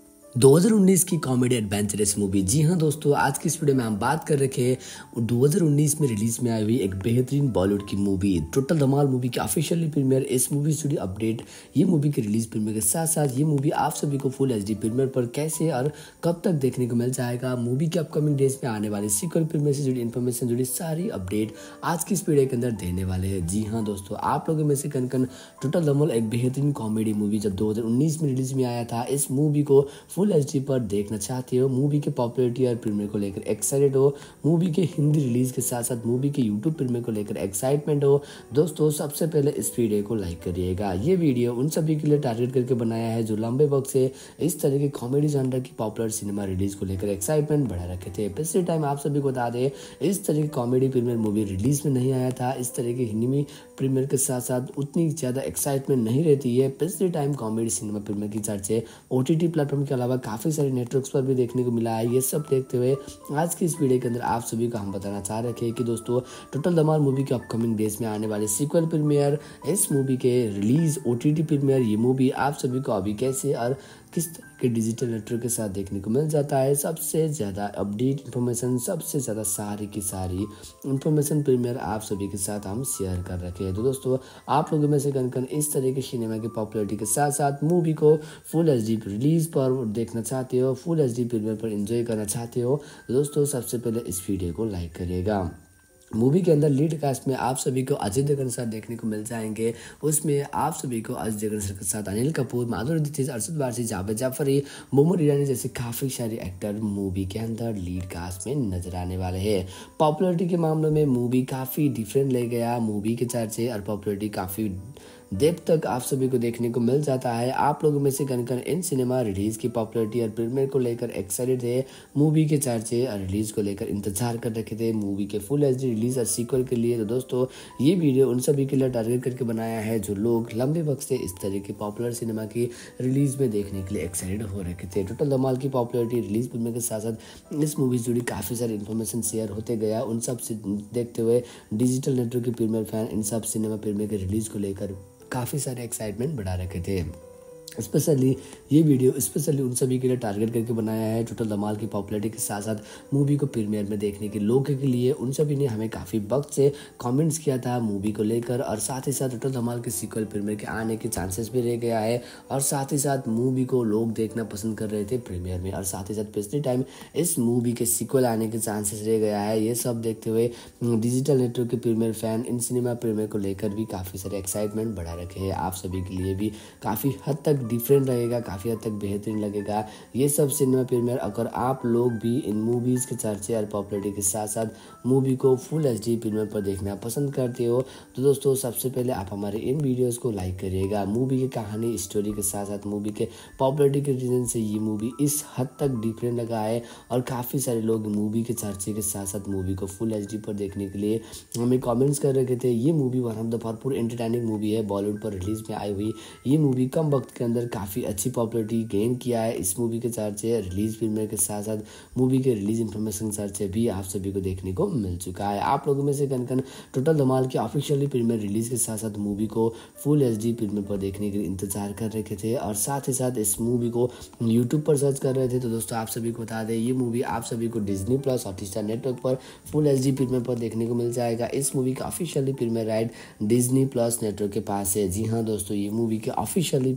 2019 की कॉमेडी एडवेंचरस मूवी, जी हाँ दोस्तों, आज की इस वीडियो में हम बात कर रखे हैं 2019 में रिलीज में आई हुई एक बेहतरीन बॉलीवुड की मूवी टोटल धमाल मूवी की ऑफिशियली प्रीमियर, इस मूवी स्टूडियो अपडेट, ये मूवी की रिलीज प्रीमियर के साथ साथ ये मूवी आप सभी को फुल HD प्रीमियर पर कैसे और कब तक देखने को मिल जाएगा, मूवी के अपकमिंग डेज में आने वाले सीक्वल प्रीमियर से जुड़ी इन्फॉर्मेशन, जुड़ी सारी अपडेट आज की इस वीडियो के अंदर देने वाले हैं। जी हाँ दोस्तों, आप लोगों में से कन टोटल धमाल एक बेहतरीन कॉमेडी मूवी जब 2019 में रिलीज में आया था, इस मूवी को फुल HD पर देखना चाहते हो, मूवी के पॉपुलरिटी और प्रीमियर को लेकर एक्साइटेड हो, मूवी के हिंदी रिलीज के साथ साथ मूवी के यूट्यूब प्रीमियर को लेकर एक्साइटमेंट हो, दोस्तों सबसे पहले इस वीडियो को लाइक करिएगा। ये वीडियो उन सभी के लिए टारगेट करके बनाया है जो लंबे वक्त से इस तरह के कॉमेडी जॉनर की पॉपुलर सिनेमा रिलीज को लेकर एक्साइटमेंट बढ़ा रखे थे। पिछले टाइम आप सभी को बता दें इस तरह की कॉमेडी प्रीमियर मूवी रिलीज में नहीं आया था, इस तरह के हिंदी प्रीमियर के साथ साथ उतनी ज़्यादा एक्साइटमेंट नहीं रहती है। पिछले टाइम कॉमेडी सिनेमा प्रीमियर की चर्चे OTT प्लेटफॉर्म के अलावा काफ़ी सारे नेटवर्क्स पर भी देखने को मिला है। ये सब देखते हुए आज की इस वीडियो के अंदर आप सभी को हम बताना चाह रहे थे कि दोस्तों टोटल धमाल मूवी के अपकमिंग डेज में आने वाले सीक्वल प्रीमियर, इस मूवी के रिलीज, OTT प्रीमियर, ये मूवी आप सभी को अभी कैसे और किस तरह के डिजिटल नेटवर्क के साथ देखने को मिल जाता है। सबसे ज़्यादा अपडेट इन्फॉर्मेशन, सबसे ज़्यादा सारी की सारी इन्फॉर्मेशन प्रीमियर आप सभी के साथ हम शेयर कर रखे हैं। तो दोस्तों आप लोगों में से कन इस तरह के सिनेमा की पॉपुलरिटी के साथ साथ मूवी को फुल HD रिलीज पर देखना चाहते हो, फुल HD प्रीमियर पर एंजॉय करना चाहते हो, तो दोस्तों सबसे पहले इस वीडियो को लाइक करिएगा। मूवी के अंदर लीड कास्ट में आप सभी को अजय देवगन सर देखने को मिल जाएंगे। उसमें आप सभी को अजय देवगन सर के साथ अनिल कपूर, माधुरी दीक्षित, अरशद वारसी, जावेद जाफरी, मोहम्मद ईरानी जैसे काफ़ी सारे एक्टर मूवी के अंदर लीड कास्ट में नजर आने वाले हैं। पॉपुलरिटी के मामले में मूवी काफ़ी डिफरेंट ले गया, मूवी के चर्चे और पॉपुलरिटी काफ़ी देर तक आप सभी को देखने को मिल जाता है। आप लोगों में से कन इन सिनेमा रिलीज की पॉपुलरिटी और प्रीमियर को लेकर एक्साइटेड थे, मूवी के चर्चे और रिलीज को लेकर इंतजार कर रखे थे मूवी के फुल HD रिलीज और सीक्वल के लिए। तो दोस्तों ये वीडियो उन सभी के लिए टारगेट करके बनाया है जो लोग लंबे वक्त से इस तरह की पॉपुलर सिनेमा की रिलीज में देखने के लिए एक्साइटेड हो रखे थे। टोटल धमाल की पॉपुलरिटी, रिलीज प्रीमियर के साथ साथ इस मूवी से जुड़ी काफ़ी सारी इन्फॉर्मेशन शेयर होते गया। उन सब से देखते हुए डिजिटल नेटवर्क के प्रीमियर फैन इन सब सिनेमा प्रीमियर के रिलीज को लेकर काफ़ी सारे एक्साइटमेंट बढ़ा रखे थे। स्पेशली ये वीडियो स्पेशली उन सभी के लिए टारगेट करके बनाया है टोटल धमाल की पॉपुलरिटी के साथ साथ मूवी को प्रीमियर में देखने के लोगों के लिए। उन सभी ने हमें काफ़ी वक्त से कमेंट्स किया था मूवी को लेकर, और साथ ही साथ टोटल धमाल के सीक्वल प्रीमियर के आने के चांसेस भी रह गया है, और साथ ही साथ मूवी को लोग देखना पसंद कर रहे थे प्रीमियर में, और साथ ही साथ पिछले टाइम इस मूवी के सीक्वल आने के चांसेस रह गया है। ये सब देखते हुए डिजिटल नेटवर्क के प्रीमियर फैन इन सिनेमा प्रीमियर को लेकर भी काफ़ी सारे एक्साइटमेंट बढ़ा रखे हैं। आप सभी के लिए भी काफ़ी हद तक डिफरेंट रहेगा, काफ़ी हद तक बेहतरीन लगेगा ये सब सिनेमा प्रीमियर। अगर आप लोग भी इन मूवीज़ के चर्चे और पॉपुलरिटी के साथ साथ मूवी को फुल HD प्रीमियर पर देखना पसंद करते हो, तो दोस्तों सबसे पहले आप हमारे इन वीडियोस को लाइक करिएगा। मूवी की कहानी, स्टोरी के साथ साथ मूवी के पॉपुलरिटी के रीज़न से ये मूवी इस हद तक डिफरेंट लगा है, और काफ़ी सारे लोग मूवी के चर्चे के साथ साथ मूवी को फुल HD पर देखने के लिए हमें कमेंट्स कर रखे थे। ये मूवी वन ऑफ द भरपूर एंटरटेनिंग मूवी है, बॉलीवुड पर रिलीज में आई हुई ये मूवी कम वक्त के अंदर काफ़ी अच्छी पॉपुलरिटी गेन किया है। इस मूवी के चर्चे रिलीज प्रीमियर के साथ साथ मूवी के रिलीज इन्फॉर्मेशन चर्चे भी आप सभी को देखने को मिल चुका है। आप लोगों में से कन टोटल धमाल की ऑफिशियली प्रीमियर रिलीज के साथ साथ मूवी को फुल HD प्रीमियर पर देखने के लिए इंतजार कर रखे थे, और साथ ही साथ इस मूवी को यूट्यूब पर सर्च कर रहे थे। तो दोस्तों आप सभी को बता दें ये मूवी आप सभी को Disney+ हॉटस्टार नेटवर्क पर फुल HD प्रीमियर पर देखने को मिल जाएगा। इस मूवी का officially premiere right Disney+ network के पास है। जी हाँ दोस्तों, ये मूवी के officially premiere right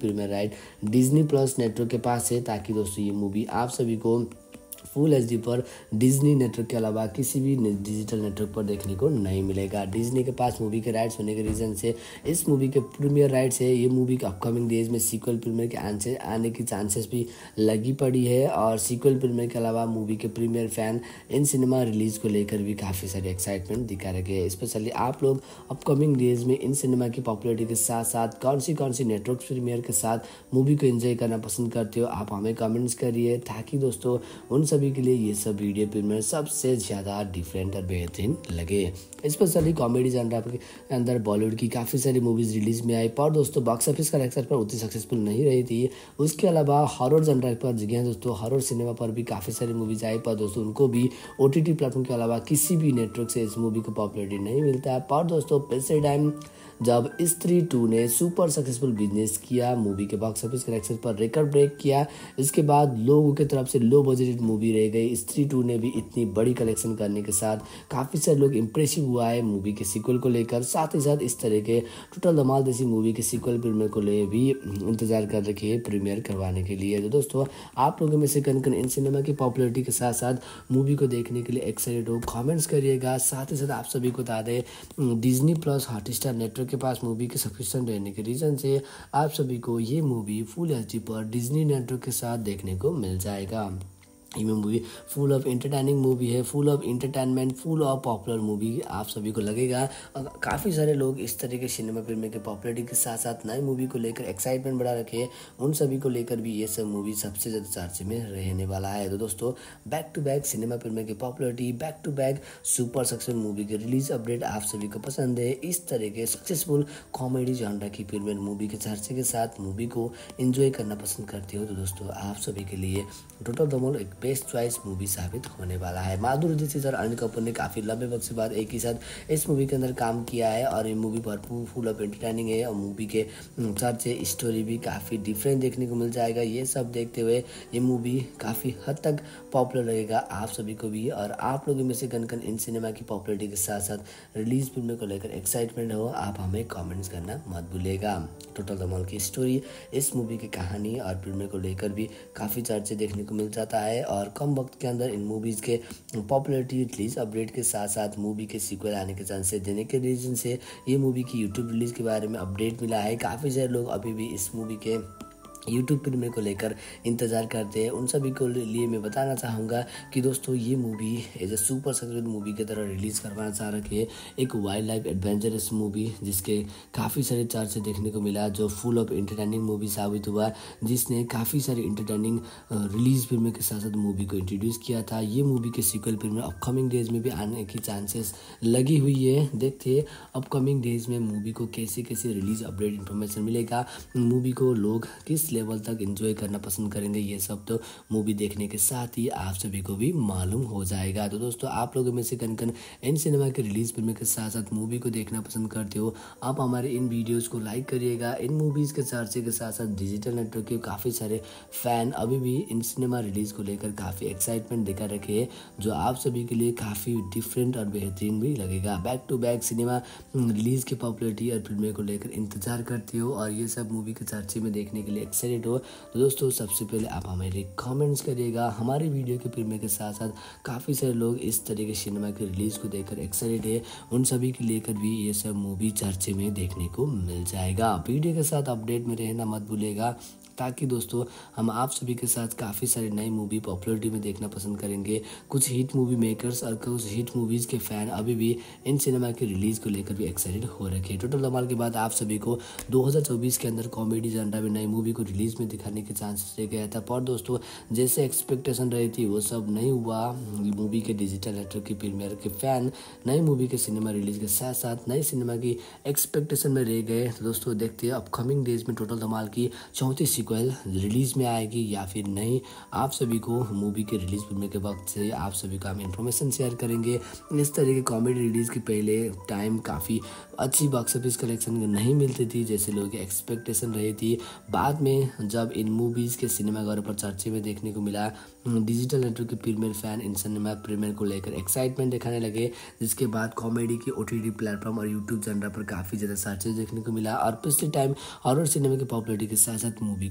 right Disney plus network के पास है, ताकि दोस्तों ये मूवी आप सभी को फुल एचडी पर डिज्नी नेटवर्क के अलावा किसी भी डिजिटल नेटवर्क पर देखने को नहीं मिलेगा। डिज्नी के पास मूवी के राइट्स होने के रीज़न से इस मूवी के प्रीमियर राइट्स है, ये मूवी के अपकमिंग डेज में सीक्वल प्रीमियर के आने की चांसेस भी लगी पड़ी है। और सीक्वल प्रीमियर के अलावा मूवी के प्रीमियर फैन इन सिनेमा रिलीज़ को लेकर भी काफ़ी सारे एक्साइटमेंट दिखा रखे हैं। स्पेशली आप लोग अपकमिंग डेज में इन सिनेमा की पॉपुलरिटी के साथ साथ कौन सी नेटवर्क प्रीमियर के साथ मूवी को एंजॉय करना पसंद करते हो, आप हमें कमेंट्स करिए, ताकि दोस्तों उन सभी के लिए ये सब वीडियो प्रीमियर सबसे ज़्यादा डिफरेंट और बेहतरीन लगे। स्पेशली कॉमेडी जनरा के अंदर बॉलीवुड की काफ़ी सारी मूवीज़ रिलीज़ में आई, पर दोस्तों बॉक्स ऑफिस कलेक्शन पर उतनी सक्सेसफुल नहीं रही थी। उसके अलावा हॉरर जनरा पर जगह दोस्तों हॉरर सिनेमा पर भी काफ़ी सारी मूवीज़ आई, पर दोस्तों उनको भी OTT प्लेटफॉर्म के अलावा किसी भी नेटवर्क से इस मूवी को पॉपुलरिटी नहीं मिलता है। पर दोस्तों पिछले टाइम जब स्त्री 2 ने सुपर सक्सेसफुल बिजनेस किया, मूवी के बॉक्स ऑफिस कलेक्शन पर रिकॉर्ड ब्रेक किया, इसके बाद लोगों की तरफ से लो बजटेड मूवी रह गई। स्त्री 2 ने भी इतनी बड़ी कलेक्शन करने के साथ काफ़ी सारे लोग इम्प्रेसिव हुआ है मूवी के सीक्वल को लेकर। साथ ही साथ इस तरह के टोटल धमाल जैसी मूवी के सीक्वल प्रीमियर को ले भी इंतजार कर रखे है प्रीमियर करवाने के लिए। तो दोस्तों आप लोगों में से कन इन सिनेमा की पॉपुलरिटी के साथ साथ मूवी को देखने के लिए एक्साइटेड हो, कॉमेंट्स करिएगा। साथ ही साथ आप सभी को बता दें डिज्नी प्लस हॉटस्टार नेटवर्क के पास मूवी के सब्सक्रिप्शन रहने के रीज़न से आप सभी को ये मूवी फुल एचडी पर डिज्नी नेटवर्क के साथ देखने को मिल जाएगा। ये movie full of entertaining movie है, full of entertainment, full of popular movie आप सभी को लगेगा। काफ़ी सारे लोग इस तरह के सिनेमा प्रेमी के पॉपुलरिटी के साथ साथ नई मूवी को लेकर एक्साइटमेंट बढ़ा रखे हैं, उन सभी को लेकर भी ये सब मूवी सबसे ज़्यादा चर्चे में रहने वाला है। तो दोस्तों बैक टू बैक सिनेमा प्रेमी की popularity, back to back super successful movie के रिलीज अपडेट आप सभी को पसंद है। इस तरह के सक्सेसफुल कॉमेडी जॉनरा की प्रीमियर मूवी के चर्चे के साथ मूवी को एंजॉय करना पसंद करते हो, तो दोस्तों आप सभी के लिए टोटल धमाल एक बेस्ट चॉइस मूवी साबित होने वाला है। माधुरी दीक्षित और अनिल कपूर ने काफ़ी लंबे वक्त से बाद एक ही साथ इस मूवी के अंदर काम किया है, और ये मूवी भरपूर फुल ऑफ एंटरटेनिंग है, और मूवी के चर्चे स्टोरी भी काफ़ी डिफरेंट देखने को मिल जाएगा। ये सब देखते हुए ये मूवी काफ़ी हद तक पॉपुलर रहेगा आप सभी को भी। और आप लोगों में से कन इन सिनेमा की पॉपुलरिटी के साथ साथ रिलीज फिल्म को लेकर एक्साइटमेंट हो, आप हमें कमेंट्स करना मत भूलिएगा। टोटल धमाल की स्टोरी, इस मूवी की कहानी और फिल्म को लेकर भी काफ़ी चर्चे देखने को मिल जाता है, और कम वक्त के अंदर इन मूवीज़ के पॉपुलरिटी रिलीज अपडेट के साथ साथ मूवी के सीक्वल आने के चांसेस देने के रीजन से ये मूवी की यूट्यूब रिलीज के बारे में अपडेट मिला है। काफ़ी सारे लोग अभी भी इस मूवी के यूट्यूब प्रीमियर को लेकर इंतज़ार करते हैं। उन सभी को लिए मैं बताना चाहूँगा कि दोस्तों ये movie as a super successful movie की तरह रिलीज़ करवाना चाह रखे है, एक वाइल्ड लाइफ एडवेंचरस मूवी जिसके काफ़ी सारे चर्चे देखने को मिला, जो फुल ऑफ एंटरटेनिंग मूवी साबित हुआ, जिसने काफ़ी सारी एंटरटेनिंग रिलीज फिल्म के साथ साथ मूवी को इंट्रोड्यूस किया था। ये मूवी के सीक्वल प्रीमियर अपकमिंग डेज में भी आने की चांसेस लगी हुई है। देखते हैं अपकमिंग डेज में मूवी को कैसे कैसे रिलीज अपडेट इन्फॉर्मेशन मिलेगा, मूवी को लोग किस लेवल तक एंजॉय करना पसंद करेंगे, ये सब तो मूवी देखने के साथ ही आप सभी को भी मालूम हो जाएगा। तो दोस्तों आप लोगों में से कन इन सिनेमा के रिलीज फिल्म के साथ साथ मूवी को देखना पसंद करते हो, आप हमारे इन वीडियोस को लाइक करिएगा। इन मूवीज़ के चर्चे के साथ साथ डिजिटल नेटवर्क के काफ़ी सारे फैन अभी भी इन सिनेमा रिलीज़ को लेकर काफ़ी एक्साइटमेंट दिखा रखे हैं, जो आप सभी के लिए काफ़ी डिफरेंट और बेहतरीन भी लगेगा। Back to back cinema release की पॉपुलरिटी और फिल्में को लेकर इंतजार करते हो, और ये सब मूवी के चर्चे में देखने के लिए एक्साइटेड हो, तो दोस्तों सबसे पहले आप हमारे कमेंट्स करिएगा। हमारी वीडियो के प्रीमियर के साथ साथ काफ़ी सारे लोग इस तरह के सिनेमा के रिलीज़ को देखकर एक्साइटेड है, उन सभी के लेकर भी ये सब मूवी चर्चे में देखने को मिल जाएगा। वीडियो के साथ अपडेट में रहना मत भूलिएगा, ताकि दोस्तों हम आप सभी के साथ काफ़ी सारी नई मूवी पॉपुलरिटी में देखना पसंद करेंगे। कुछ हिट मूवी मेकर्स और कुछ हिट मूवीज़ के फ़ैन अभी भी इन सिनेमा की रिलीज़ को लेकर भी एक्साइटेड हो रखे हैं। टोटल धमाल के बाद आप सभी को 2024 के अंदर कॉमेडी जनरा में नई मूवी को रिलीज़ में दिखाने के चांसेस रह गया था, पर दोस्तों जैसे एक्सपेक्टेशन रही थी वो सब नहीं हुआ। मूवी के डिजिटल नेटवर्क की प्रीमियर के फ़ैन नई मूवी के सिनेमा रिलीज़ के साथ साथ नई सिनेमा की एक्सपेक्टेशन में रह गए। तो दोस्तों देखते हैं अपकमिंग डेज में टोटल धमाल की 34 सीक्वल रिलीज में आएगी या फिर नहीं। आप सभी को मूवी के रिलीज होने के वक्त से आप सभी को हम इन्फॉर्मेशन शेयर करेंगे। इस तरह के कॉमेडी रिलीज के पहले टाइम काफ़ी अच्छी बॉक्स ऑफिस कलेक्शन नहीं मिलती थी जैसे लोगों की एक्सपेक्टेशन रही थी। बाद में जब इन मूवीज़ के सिनेमाघरों पर चर्चे में देखने को मिला, डिजिटल नेटवर्क के प्रीमियर फैन इन सिनेमा प्रीमियर को लेकर एक्साइटमेंट दिखाने लगे, जिसके बाद कॉमेडी की OTT प्लेटफॉर्म और यूट्यूब जनरा पर काफ़ी ज़्यादा सर्चेज देखने को मिला। और पिछले टाइम हॉरर सिनेमा की पॉपुलरिटी के साथ साथ मूवी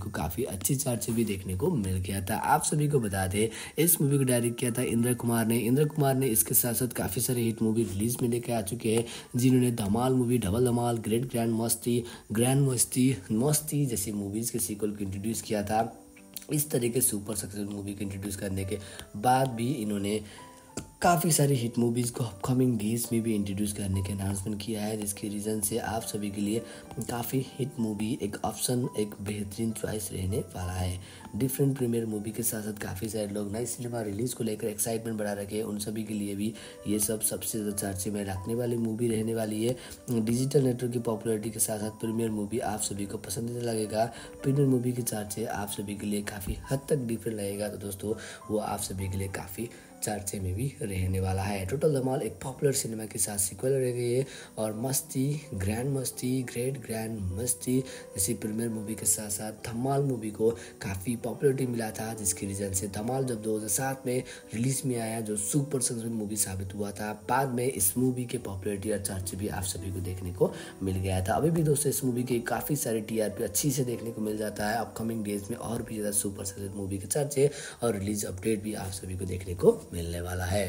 को काफ़ी अच्छी चर्चा भी देखने को मिल गया था। आप सभी को बता दें इस मूवी को डायरेक्ट किया था इंद्र कुमार ने इसके साथ साथ काफ़ी सारे हिट मूवी रिलीज में लेकर आ चुके हैं, जिन्होंने Dhamaal movie, double Dhamaal, grand Masti जैसी मूवीज़ के सीक्वल को इंट्रोड्यूस किया था। इस तरह के सुपर सक्सेसफुल मूवी को इंट्रोड्यूस करने के बाद भी इन्होंने काफ़ी सारी हिट मूवीज़ को अपकमिंग डेज में भी इंट्रोड्यूस करने के अनाउंसमेंट किया है, जिसकी रीज़न से आप सभी के लिए काफ़ी हिट मूवी एक ऑप्शन, एक बेहतरीन चॉइस रहने वाला है। डिफरेंट प्रीमियर मूवी के साथ साथ काफ़ी सारे लोग नई सिनेमा रिलीज़ को लेकर एक्साइटमेंट बढ़ा रखे हैं, उन सभी के लिए भी ये सब सबसे ज़्यादा चर्चे में रखने वाली मूवी रहने वाली है। डिजिटल नेटवर्क की पॉपुलरिटी के साथ साथ प्रीमियर मूवी आप सभी को पसंदीदा लगेगा। प्रीमियर मूवी के चर्चे आप सभी के लिए काफ़ी हद तक डिफरेंट लगेगा, तो दोस्तों वो आप सभी के लिए काफ़ी चर्चे में भी रहने वाला है। टोटल धमाल एक पॉपुलर सिनेमा के साथ सीक्वल रह गई है और ग्रेट ग्रैंड मस्ती जैसी प्रीमियर मूवी के साथ साथ धमाल मूवी को काफ़ी पॉपुलरिटी मिला था, जिसकी रीज़न से धमाल जब 2007 में रिलीज में आया जो सुपर सक्सेसफुल मूवी साबित हुआ था, बाद में इस मूवी के पॉपुलरिटी और चर्चे भी आप सभी को देखने को मिल गया था। अभी भी दोस्तों इस मूवी के काफ़ी सारे TRP अच्छी से देखने को मिल जाता है। अपकमिंग डेज में और भी ज़्यादा सुपर सक्सेसफुल मूवी के चर्चे और रिलीज अपडेट भी आप सभी को देखने को मिलने वाला है।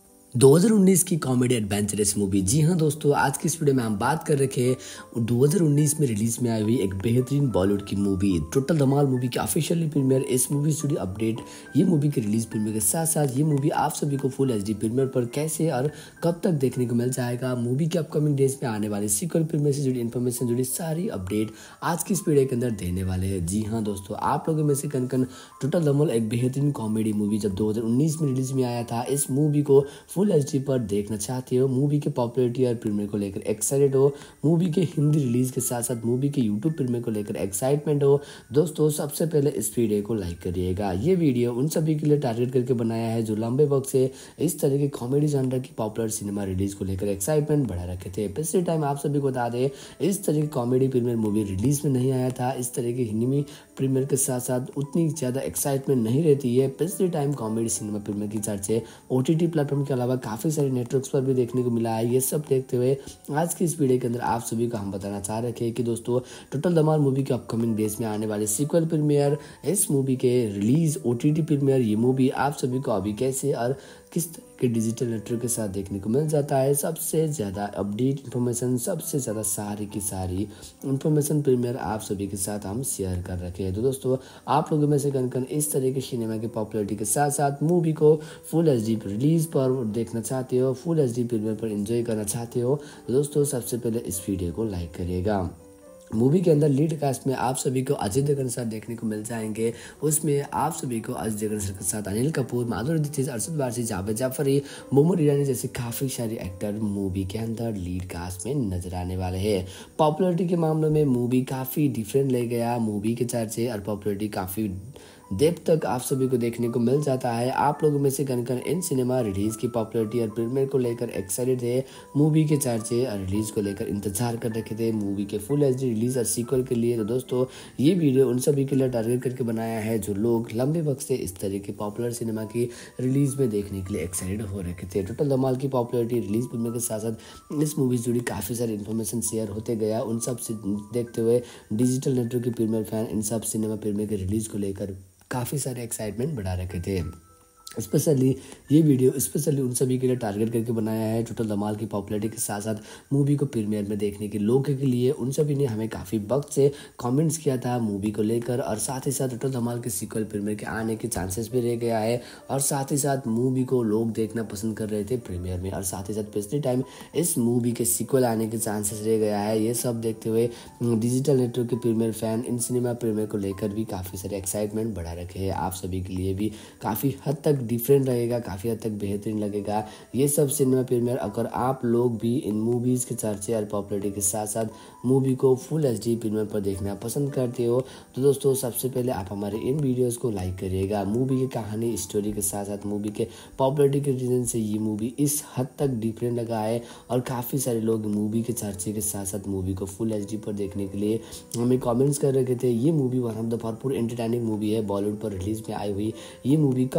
2019 की कॉमेडी एडवेंचरस मूवी, जी हाँ दोस्तों, आज की इस वीडियो में हम बात कर रखे हैं 2019 में रिलीज में आई हुई एक बेहतरीन बॉलीवुड की मूवी टोटल धमाल मूवी की ऑफिशियली प्रीमियर, इस मूवी स्टूडियो अपडेट, ये मूवी के रिलीज प्रीमियर के साथ साथ ये मूवी आप सभी को फुल HD प्रीमियर पर कैसे और कब तक देखने को मिल जाएगा, मूवी के अपकमिंग डेज में आने वाले सीक्वल प्रीमियर से जुड़ी इन्फॉर्मेशन, जुड़ी सारी अपडेट आज की इस वीडियो के अंदर देने वाले हैं। जी हाँ दोस्तों, आप लोगों में से कन टोटल धमाल एक बेहतरीन कॉमेडी मूवी जब 2019 में रिलीज में आया था, इस मूवी को फुल HD पर देखना चाहते हो, मूवी के पॉपुलरिटी और प्रीमियर को लेकर एक्साइटेड हो, मूवी के हिंदी रिलीज के साथ साथ मूवी के यूट्यूब प्रीमियर को लेकर एक्साइटमेंट हो, दोस्तों सबसे पहले इस वीडियो को लाइक करिएगा। ये वीडियो उन सभी के लिए टारगेट करके बनाया है जो लंबे वक्त से इस तरह के कॉमेडी जॉनर की पॉपुलर सिनेमा रिलीज को लेकर एक्साइटमेंट बढ़ा रखे थे। पिछले टाइम आप सभी को बता दें इस तरह की कॉमेडी प्रीमियर मूवी रिलीज में नहीं आया था, इस तरह की हिंदी प्रीमियर के साथ साथ उतनी ज़्यादा एक्साइटमेंट नहीं रहती है। पिछले टाइम कॉमेडी सिनेमा प्रीमियर की चर्चे OTT प्लेटफॉर्म के अलावा काफ़ी सारे नेटवर्क्स पर भी देखने को मिला है। ये सब देखते हुए आज की इस वीडियो के अंदर आप सभी को हम बताना चाह रहे हैं कि दोस्तों टोटल धमाल मूवी के अपकमिंग डेज में आने वाले सीक्वल प्रीमियर, इस मूवी के रिलीज, OTT प्रीमियर, ये मूवी आप सभी को अभी कैसे और किस तरह के डिजिटल नेटवर्क के साथ देखने को मिल जाता है। सबसे ज़्यादा अपडेट इन्फॉर्मेशन, सबसे ज़्यादा सारी की सारी इन्फॉर्मेशन प्रीमियर आप सभी के साथ हम शेयर कर रखे हैं। तो दोस्तों आप लोगों में से कन इस तरह के सिनेमा की पॉपुलरिटी के साथ साथ मूवी को फुल HD रिलीज पर देखना चाहते हो, फुल HD प्रीमियर पर एंजॉय करना चाहते हो, तो दोस्तों सबसे पहले इस वीडियो को लाइक करिएगा। मूवी के अंदर लीड कास्ट में आप सभी को अजय देवगन सर देखने को मिल जाएंगे। उसमें आप सभी को अजय देवगन सर के साथ अनिल कपूर, माधुरी दीक्षित, अरशद वारसी, जावेद जाफरी, मोहम्मद ईरानी जैसे काफ़ी सारे एक्टर मूवी के अंदर लीड कास्ट में नजर आने वाले हैं। पॉपुलरिटी के मामलों में मूवी काफ़ी डिफरेंट ले गया, मूवी के चर्चे और पॉपुलरिटी काफ़ी डेप्थ तक आप सभी को देखने को मिल जाता है। आप लोगों में से कन इन सिनेमा रिलीज की पॉपुलरिटी और प्रीमियर को लेकर एक्साइटेड थे, मूवी के चर्चे और रिलीज को लेकर इंतजार कर रखे थे मूवी के फुल HD रिलीज और सीक्वल के लिए। तो दोस्तों ये वीडियो उन सभी के लिए टारगेट करके बनाया है जो लोग लंबे वक्त से इस तरह के पॉपुलर सिनेमा की रिलीज में देखने के लिए एक्साइटेड हो रखे थे। टोटल धमाल की पॉपुलरिटी, रिलीज प्रीमियर के साथ साथ इस मूवी से जुड़ी काफ़ी सारी इन्फॉर्मेशन शेयर होते गया। उन सब से देखते हुए डिजिटल नेटवर्क के प्रीमियर फैन इन सब सिनेमा प्रीमियर के रिलीज को लेकर काफ़ी सारे एक्साइटमेंट बढ़ा रखे थे। स्पेशली ये वीडियो स्पेशली उन सभी के लिए टारगेट करके बनाया है टोटल धमाल की पॉपुलरिटी के साथ साथ मूवी को प्रीमियर में देखने के लोगों के लिए। उन सभी ने हमें काफ़ी वक्त से कमेंट्स किया था मूवी को लेकर, और साथ ही साथ टोटल धमाल के सीक्वल प्रीमियर के आने के चांसेस भी रह गया है, और साथ ही साथ मूवी को लोग देखना पसंद कर रहे थे प्रीमियर में, और साथ ही साथ पिछले टाइम इस मूवी के सीक्वल आने के चांसेस रह गया है। ये सब देखते हुए डिजिटल नेटवर्क के प्रीमियर फैन इन सिनेमा प्रीमियर को लेकर भी काफ़ी सारे एक्साइटमेंट बढ़ा रखे हैं। आप सभी के लिए भी काफ़ी हद तक डिफरेंट रहेगा, काफ़ी हद तक बेहतरीन लगेगा ये सब सिनेमा प्रीमियर। अगर आप लोग भी इन मूवीज़ के चर्चे और पॉपुलरिटी के साथ साथ मूवी को फुल HD प्रीमियर पर देखना पसंद करते हो, तो दोस्तों सबसे पहले आप हमारे इन वीडियोस को लाइक करिएगा। मूवी की कहानी, स्टोरी के साथ साथ मूवी के पॉपुलरिटी के रीजन से ये मूवी इस हद तक डिफरेंट लगा है, और काफ़ी सारे लोग मूवी के चर्चे के साथ साथ मूवी को फुल HD पर देखने के लिए हमें कमेंट्स कर रखे थे। ये मूवी वन ऑफ द भरपूर एंटरटेनिंग मूवी है, बॉलीवुड पर रिलीज में आई हुई ये मूवी कम वक्त के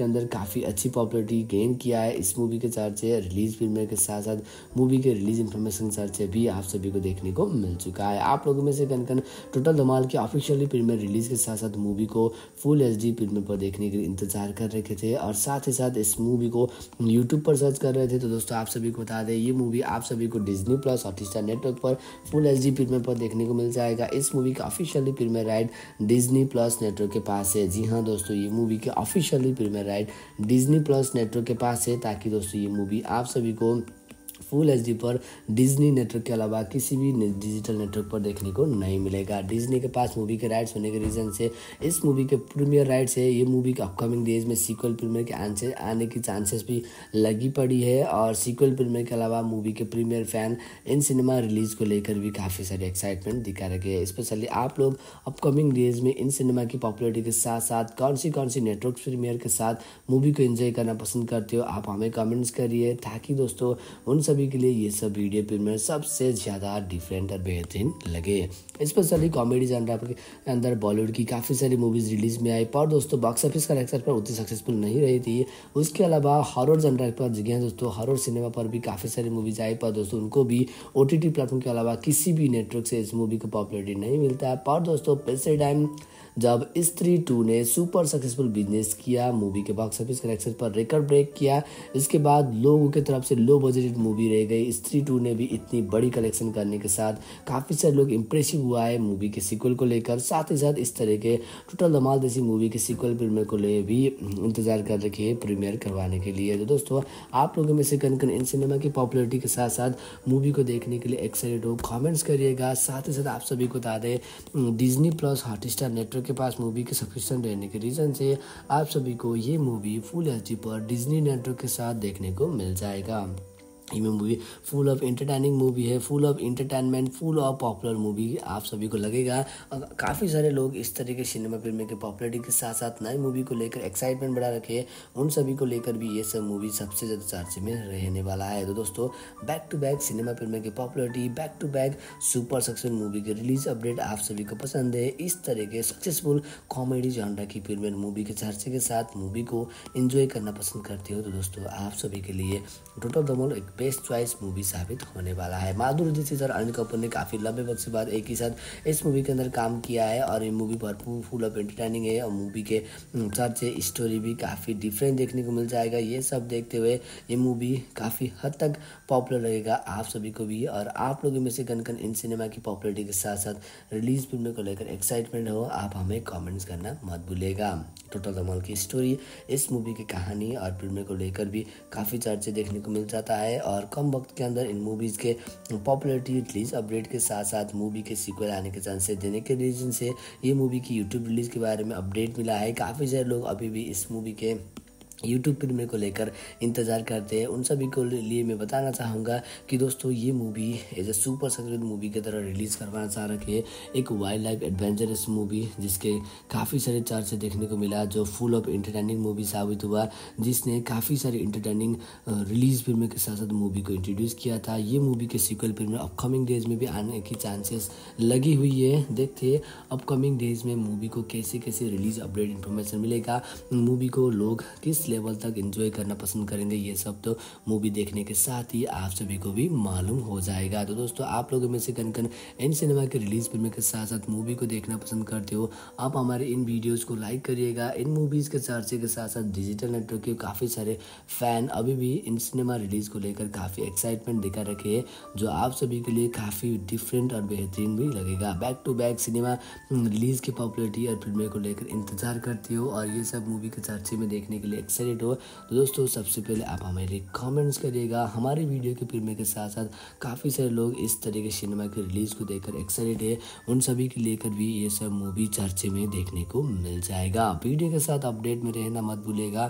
अंदर काफ़ी अच्छी पॉपुलरिटी गेन किया है। इस मूवी के चर्चे रिलीज प्रीमियर के साथ साथ मूवी के रिलीज इन्फॉर्मेशन चर्चे भी आप सभी को देखने को मिल चुका है। आप लोगों में से कन टोटल धमाल की ऑफिशियली प्रीमियर रिलीज के साथ साथ मूवी को फुल HD प्रीमियर पर देखने के लिए इंतजार कर रहे थे और साथ ही साथ इस मूवी को यूट्यूब पर सर्च कर रहे थे। तो दोस्तों आप सभी को बता दें, ये मूवी आप सभी को डिज्नी प्लस हॉटस्टार नेटवर्क पर फुल HD प्रीमियर पर देखने को मिल जाएगा। इस मूवी का officially premiere right Disney plus network के पास है। जी हाँ दोस्तों, ये मूवी के officially premiere right Disney plus network के पास है, ताकि दोस्तों ये मूवी आप सभी को फुल HD पर डिज्नी नेटवर्क के अलावा किसी भी डिजिटल नेटवर्क पर देखने को नहीं मिलेगा। डिज्नी के पास मूवी के राइट्स होने के रीज़न से इस मूवी के प्रीमियर राइट्स है। ये मूवी के अपकमिंग डेज में सीक्वल प्रीमियर के आने की चांसेस भी लगी पड़ी है और सीक्वल प्रीमियर के अलावा मूवी के प्रीमियर फैन इन सिनेमा रिलीज को लेकर भी काफ़ी सारे एक्साइटमेंट दिखा रखे हैं। स्पेशली आप लोग अपकमिंग डेज में इन सिनेमा की पॉपुलरिटी के साथ साथ कौन सी नेटवर्क प्रीमियर के साथ मूवी को एंजॉय करना पसंद करते हो, आप हमें कमेंट्स करिए, ताकि दोस्तों उन सभी के लिए ये सब वीडियो प्रीमियर सबसे ज़्यादा डिफरेंट और बेहतरीन लगे। स्पेशली कॉमेडी जनर के अंदर बॉलीवुड की काफ़ी सारी मूवीज़ रिलीज में आई, पर दोस्तों बॉक्स ऑफिस कलेक्शन पर उतनी सक्सेसफुल नहीं रही थी। उसके अलावा हॉरर जनर पर जगह दोस्तों हॉरर सिनेमा पर भी काफ़ी सारी मूवीज आई, पर दोस्तों उनको भी OTT प्लेटफॉर्म के अलावा किसी भी नेटवर्क से इस मूवी को पॉपुलरिटी नहीं मिलता है। पर दोस्तों पिछले टाइम जब स्त्री 2 ने सुपर सक्सेसफुल बिजनेस किया, मूवी के बॉक्स ऑफिस कलेक्शन पर रिकॉर्ड ब्रेक किया, इसके बाद लोगों की तरफ से लो बजटेड मूवी रह गई। स्त्री 2 ने भी इतनी बड़ी कलेक्शन करने के साथ काफ़ी सारे लोग इंप्रेसिव हुआ है मूवी के सीक्वल को लेकर। साथ ही साथ इस तरह के टोटल धमाल जैसी मूवी के सीक्वल प्रीमियर को ले भी इंतजार कर रखे हैं प्रीमियर करवाने के लिए। तो दोस्तों आप लोगों में से कन इन सिनेमा की पॉपुलरिटी के साथ साथ मूवी को देखने के लिए एक्साइटेड हो, कॉमेंट्स करिएगा। साथ ही साथ आप सभी को बता दें, डिज्नी प्लस हॉटस्टार नेटवर्क के पास मूवी के सब्सक्रिप्शन रहने के रीज़न से आप सभी को ये मूवी फुल HD पर डिज्नी नेटवर्क के साथ देखने को मिल जाएगा। ये movie full of entertaining movie है, full of entertainment, full of popular movie आप सभी को लगेगा। काफ़ी सारे लोग इस तरह के सिनेमा प्रीमियर के पॉपुलरिटी के साथ साथ नई मूवी को लेकर एक्साइटमेंट बढ़ा रखे, उन सभी को लेकर भी ये सब मूवी सबसे ज़्यादा चर्चे में रहने वाला है। तो दोस्तों back to back cinema premiere की popularity, back to back super successful movie के रिलीज अपडेट आप सभी को पसंद है। इस तरह के सक्सेसफुल कॉमेडी जॉनर की प्रीमियर मूवी के चर्चे के साथ मूवी को एंजॉय करना पसंद करते हो, तो दोस्तों आप सभी के लिए टोटल धमाल एक बेस्ट चॉइस मूवी साबित होने वाला है। माधुरी दीक्षित और अनिल कपूर ने काफ़ी लंबे वक्त से बाद एक ही साथ इस मूवी के अंदर काम किया है और ये मूवी भरपूर फुल ऑफ एंटरटेनिंग है और मूवी के चर्चे स्टोरी भी काफ़ी डिफरेंट देखने को मिल जाएगा। ये सब देखते हुए ये मूवी काफ़ी हद तक पॉपुलर लगेगा आप सभी को भी। और आप लोगों में से कन इन सिनेमा की पॉपुलरिटी के साथ साथ रिलीज फिल्म को लेकर एक्साइटमेंट हो, आप हमें कमेंट्स करना मत भूलिएगा। टोटल धमाल की स्टोरी, इस मूवी की कहानी और फिल्म को लेकर भी काफ़ी चर्चे देखने को मिल जाता है और कम वक्त के अंदर इन मूवीज़ के पॉपुलरिटी रिलीज अपडेट के साथ साथ मूवी के सीक्वल आने के चांसेस देने के रीजन से ये मूवी की यूट्यूब रिलीज के बारे में अपडेट मिला है। काफ़ी सारे लोग अभी भी इस मूवी के यूट्यूब प्रीमियर को लेकर इंतज़ार करते हैं। उन सभी को लिए मैं बताना चाहूँगा कि दोस्तों ये movie as a super successful movie की तरह रिलीज़ करवाना चाह रखे है। एक वाइल्ड लाइफ एडवेंचरस मूवी जिसके काफ़ी सारे चर्चे देखने को मिला, जो फुल ऑफ एंटरटेनिंग मूवी साबित हुआ, जिसने काफ़ी सारी एंटरटेनिंग रिलीज प्रीमियर के साथ साथ मूवी को इंट्रोड्यूस किया था। ये मूवी के सीक्वल प्रीमियर अपकमिंग डेज में भी आने की चांसेस लगी हुई है। देखते हैं अपकमिंग डेज में मूवी को कैसे कैसे रिलीज अपडेट इन्फॉर्मेशन मिलेगा, मूवी को लोग किस लेवल तक एंजॉय करना पसंद करेंगे, ये सब तो मूवी देखने के साथ ही आप सभी को भी मालूम हो जाएगा। तो दोस्तों आप लोगों में से कन इन सिनेमा के रिलीज फिल्म के साथ साथ मूवी को देखना पसंद करते हो, आप हमारे इन वीडियोस को लाइक करिएगा। इन मूवीज़ के चर्चे के साथ साथ डिजिटल नेटवर्क के काफ़ी सारे फैन अभी भी इन सिनेमा रिलीज को लेकर काफ़ी एक्साइटमेंट दिखा रखे हैं, जो आप सभी के लिए काफ़ी डिफरेंट और बेहतरीन भी लगेगा। Back to back cinema release की पॉपुलरिटी और फिल्में को लेकर इंतजार करते हो और ये सब मूवी के चर्चे में देखने के लिए एक्साइटेड हो, तो दोस्तों सबसे पहले आप हमारे कमेंट्स करिएगा। हमारे वीडियो के प्रीमियर के साथ साथ काफ़ी सारे लोग इस तरह के सिनेमा के रिलीज को देखकर एक्साइटेड है, उन सभी के लेकर भी ये सब मूवी चर्चे में देखने को मिल जाएगा। वीडियो के साथ अपडेट में रहना मत भूलिएगा,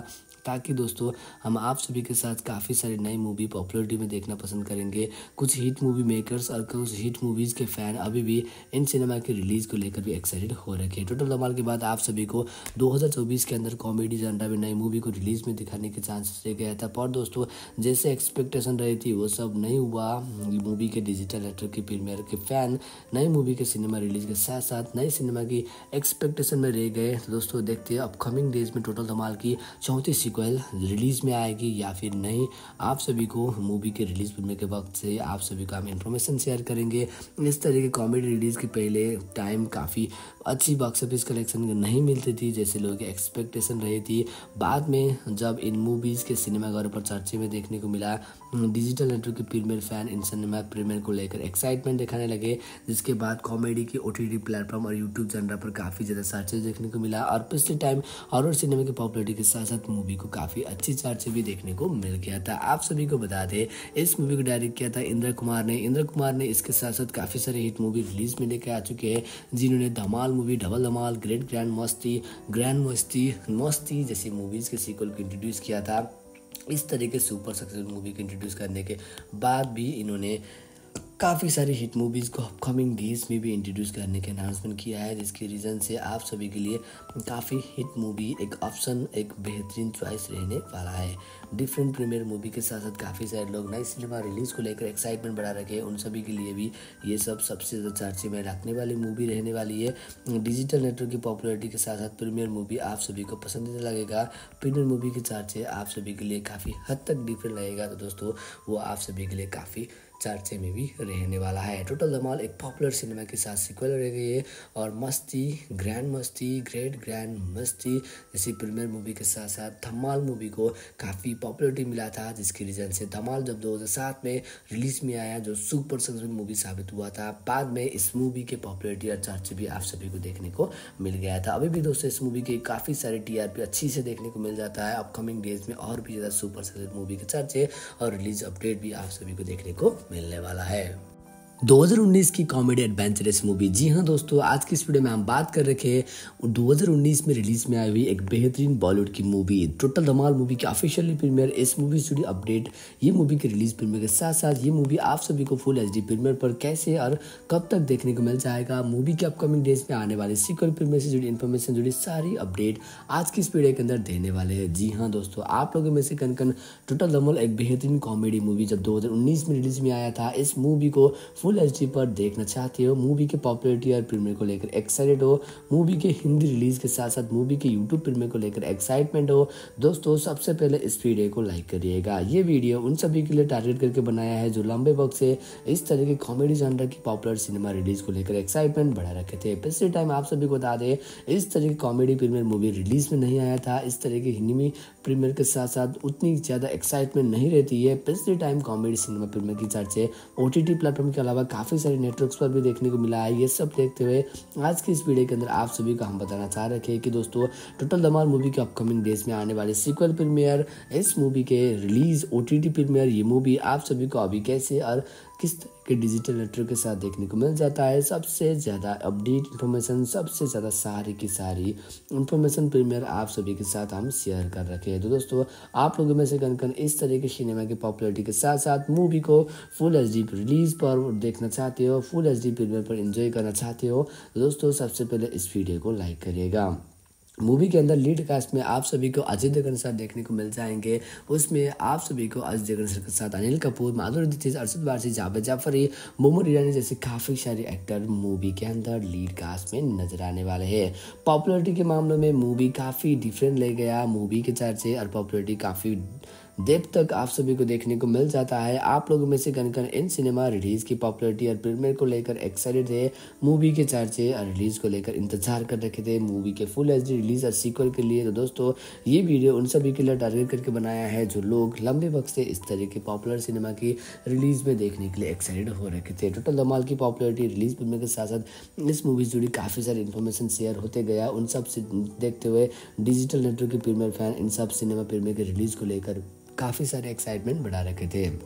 ताकि दोस्तों हम आप सभी के साथ काफ़ी सारी नई मूवी पॉपुलरिटी में देखना पसंद करेंगे। कुछ हिट मूवी मेकर्स और कुछ हिट मूवीज़ के फ़ैन अभी भी इन सिनेमा की रिलीज़ को लेकर भी एक्साइटेड हो रखे हैं। टोटल धमाल के बाद आप सभी को 2024 के अंदर कॉमेडी जनरा में नई मूवी को रिलीज़ में दिखाने के चांसेस रह गया था, पर दोस्तों जैसे एक्सपेक्टेशन रही थी वो सब नहीं हुआ। मूवी के डिजिटल थिएटर की प्रीमियर के फ़ैन नई मूवी के सिनेमा रिलीज़ के साथ साथ नई सिनेमा की एक्सपेक्टेशन में रह गए। दोस्तों देखते हैं अपकमिंग डेज में टोटल धमाल की चौथी सीक्वल रिलीज़ में आएगी या फिर नहीं। आप सभी को मूवी के रिलीज़ होने के वक्त से आप सभी को हम इन्फॉर्मेशन शेयर करेंगे। इस तरह की कॉमेडी रिलीज़ के पहले टाइम काफ़ी अच्छी बॉक्स ऑफिस कलेक्शन नहीं मिलती थी जैसे लोगों की एक्सपेक्टेशन रही थी। बाद में जब इन मूवीज़ के सिनेमाघरों पर चर्चे में देखने को मिला, डिजिटल नेटवर्क के प्रीमियर फ़ैन इन सिनेमा प्रीमियर को लेकर एक्साइटमेंट दिखाने लगे, जिसके बाद कॉमेडी की OTT प्लेटफॉर्म और यूट्यूब जनरा पर काफ़ी ज़्यादा सर्चेज देखने को मिला। और पिछले टाइम हॉरर सिनेमा की पॉपुलरिटी के साथ साथ मूवी को काफ़ी अच्छी चर्चे भी देखने को मिल गया था। आप सभी को बता दें इस मूवी को डायरेक्ट किया था इंद्र कुमार ने। इसके साथ साथ काफ़ी सारे हिट मूवी रिलीज में लेकर आ चुके हैं, जिन्होंने Dhamaal movie, double Dhamaal, grand Masti जैसी मूवीज़ के सीक्वल को इंट्रोड्यूस किया था। इस तरह के सुपर सक्सेसफुल मूवी को इंट्रोड्यूस करने के बाद भी इन्होंने काफ़ी सारी हिट मूवीज़ को अपकमिंग डेज में भी इंट्रोड्यूस करने के अनाउंसमेंट किया है, जिसके रीज़न से आप सभी के लिए काफ़ी हिट मूवी एक ऑप्शन, एक बेहतरीन चॉइस रहने वाला है। डिफरेंट प्रीमियर मूवी के साथ साथ काफ़ी सारे लोग नई सिनेमा रिलीज़ को लेकर एक्साइटमेंट बढ़ा रखे हैं। उन सभी के लिए भी ये सब सबसे ज़्यादा चर्चे में रखने वाली मूवी रहने वाली है। डिजिटल नेटवर्क की पॉपुलरिटी के साथ साथ प्रीमियर मूवी आप सभी को पसंदीदा लगेगा। प्रीमियर मूवी के चर्चे आप सभी के लिए काफ़ी हद तक डिफरेंट लगेगा, तो दोस्तों वो आप सभी के लिए काफ़ी चर्चे में भी रहने वाला है। टोटल धमाल एक पॉपुलर सिनेमा के साथ सीक्वल रह गई है और ग्रैंड मस्ती जैसी प्रीमियर मूवी के साथ साथ धमाल मूवी को काफ़ी पॉपुलरिटी मिला था, जिसकी रीज़न से धमाल जब 2007 में रिलीज में आया जो सुपर सक्सेसफुल मूवी साबित हुआ था, बाद में इस मूवी के पॉपुलरिटी और चर्चे भी आप सभी को देखने को मिल गया था। अभी भी दोस्तों इस मूवी के काफ़ी सारे TRP अच्छी से देखने को मिल जाता है। अपकमिंग डेज में और भी ज़्यादा सुपर सक्सेसफुल मूवी के चर्चे और रिलीज अपडेट भी आप सभी को देखने को मिलने वाला है। 2019 की कॉमेडी एडवेंचरस मूवी, जी हाँ दोस्तों, आज की इस वीडियो में हम बात कर रखे हैं 2019 में रिलीज में आई हुई एक बेहतरीन बॉलीवुड की मूवी टोटल धमाल मूवी की ऑफिशियली प्रीमियर। इस मूवी स्टूडियो अपडेट, ये मूवी के रिलीज प्रीमियर के साथ साथ ये मूवी आप सभी को फुल HD प्रीमियर पर कैसे और कब तक देखने को मिल जाएगा, मूवी के अपकमिंग डेज में आने वाले सीक्वल प्रीमियर से जुड़ी इन्फॉर्मेशन, जुड़ी सारी अपडेट आज की इस वीडियो के अंदर देने वाले हैं। जी हाँ दोस्तों, आप लोगों में से कन टोटल धमाल एक बेहतरीन कॉमेडी मूवी जब 2019 में रिलीज में आया था, इस मूवी को फुल HD पर देखना चाहते हो, मूवी के पॉपुलरिटी और प्रीमियर को लेकर एक्साइटेड हो, मूवी के हिंदी रिलीज के साथ साथ मूवी के यूट्यूब प्रीमियर को लेकर एक्साइटमेंट हो, दोस्तों सबसे पहले इस वीडियो को लाइक करिएगा। ये वीडियो उन सभी के लिए टारगेट करके बनाया है जो लंबे वक्त से इस तरह के कॉमेडी जॉनर की पॉपुलर सिनेमा रिलीज को लेकर एक्साइटमेंट बढ़ा रखे थे। पिछले टाइम आप सभी को बता दें इस तरह की कॉमेडी प्रीमियर मूवी रिलीज में नहीं आया था। इस तरह की हिंदी प्रीमियर के साथ साथ उतनी ज़्यादा एक्साइटमेंट नहीं रहती है। पिछले टाइम कॉमेडी सिनेमा प्रीमियर की चर्चे OTT प्लेटफॉर्म के अलावा काफ़ी सारे नेटवर्क्स पर भी देखने को मिला है। ये सब देखते हुए आज की इस वीडियो के अंदर आप सभी को हम बताना चाह रहे हैं कि दोस्तों टोटल धमाल मूवी के अपकमिंग डेज में आने वाले सीक्वल प्रीमियर, इस मूवी के रिलीज, OTT प्रीमियर, ये मूवी आप सभी को अभी कैसे और किस तरह के डिजिटल नेटवर्क के साथ देखने को मिल जाता है। सबसे ज़्यादा अपडेट इन्फॉर्मेशन, सबसे ज़्यादा सारी की सारी इन्फॉर्मेशन प्रीमियर आप सभी के साथ हम शेयर कर रखे हैं। तो दोस्तों आप लोगों में से कन इस तरह के सिनेमा की पॉपुलरिटी के साथ साथ मूवी को फुल HD रिलीज पर देखना चाहते हो, फुल HD प्रीमियर पर एंजॉय करना चाहते हो, तो दोस्तों सबसे पहले इस वीडियो को लाइक करिएगा। मूवी के अंदर लीड कास्ट में आप सभी को अजय देवगन के साथ देखने को मिल जाएंगे। उसमें आप सभी को अजय देवगन के साथ अनिल कपूर, माधुरी दीक्षित, अरशद वारसी, जावेद जाफरी, मोहम्मद ईरानी जैसे काफ़ी सारे एक्टर मूवी के अंदर लीड कास्ट में नजर आने वाले हैं। पॉपुलरिटी के मामले में मूवी काफ़ी डिफरेंट ले गया। मूवी के चर्चे और पॉपुलरिटी काफ़ी देर तक आप सभी को देखने को मिल जाता है। आप लोगों में से कन इन सिनेमा रिलीज की पॉपुलरिटी और प्रीमियर को लेकर एक्साइटेड थे, मूवी के चर्चे और रिलीज को लेकर इंतजार कर रखे थे मूवी के फुल HD रिलीज और सीक्वल के लिए। तो दोस्तों ये वीडियो उन सभी के लिए टारगेट करके बनाया है जो लोग लंबे वक्त से इस तरह के पॉपुलर सिनेमा की रिलीज में देखने के लिए एक्साइटेड हो रखे थे। टोटल धमाल की पॉपुलरिटी, रिलीज प्रीमियर के साथ साथ इस मूवी से जुड़ी काफ़ी सारी इन्फॉर्मेशन शेयर होते गया। उन सब से देखते हुए डिजिटल नेटवर्क के प्रीमियर फैन इन सब सिनेमा प्रीमियर के रिलीज को लेकर काफ़ी सारे एक्साइटमेंट बढ़ा रखे थे।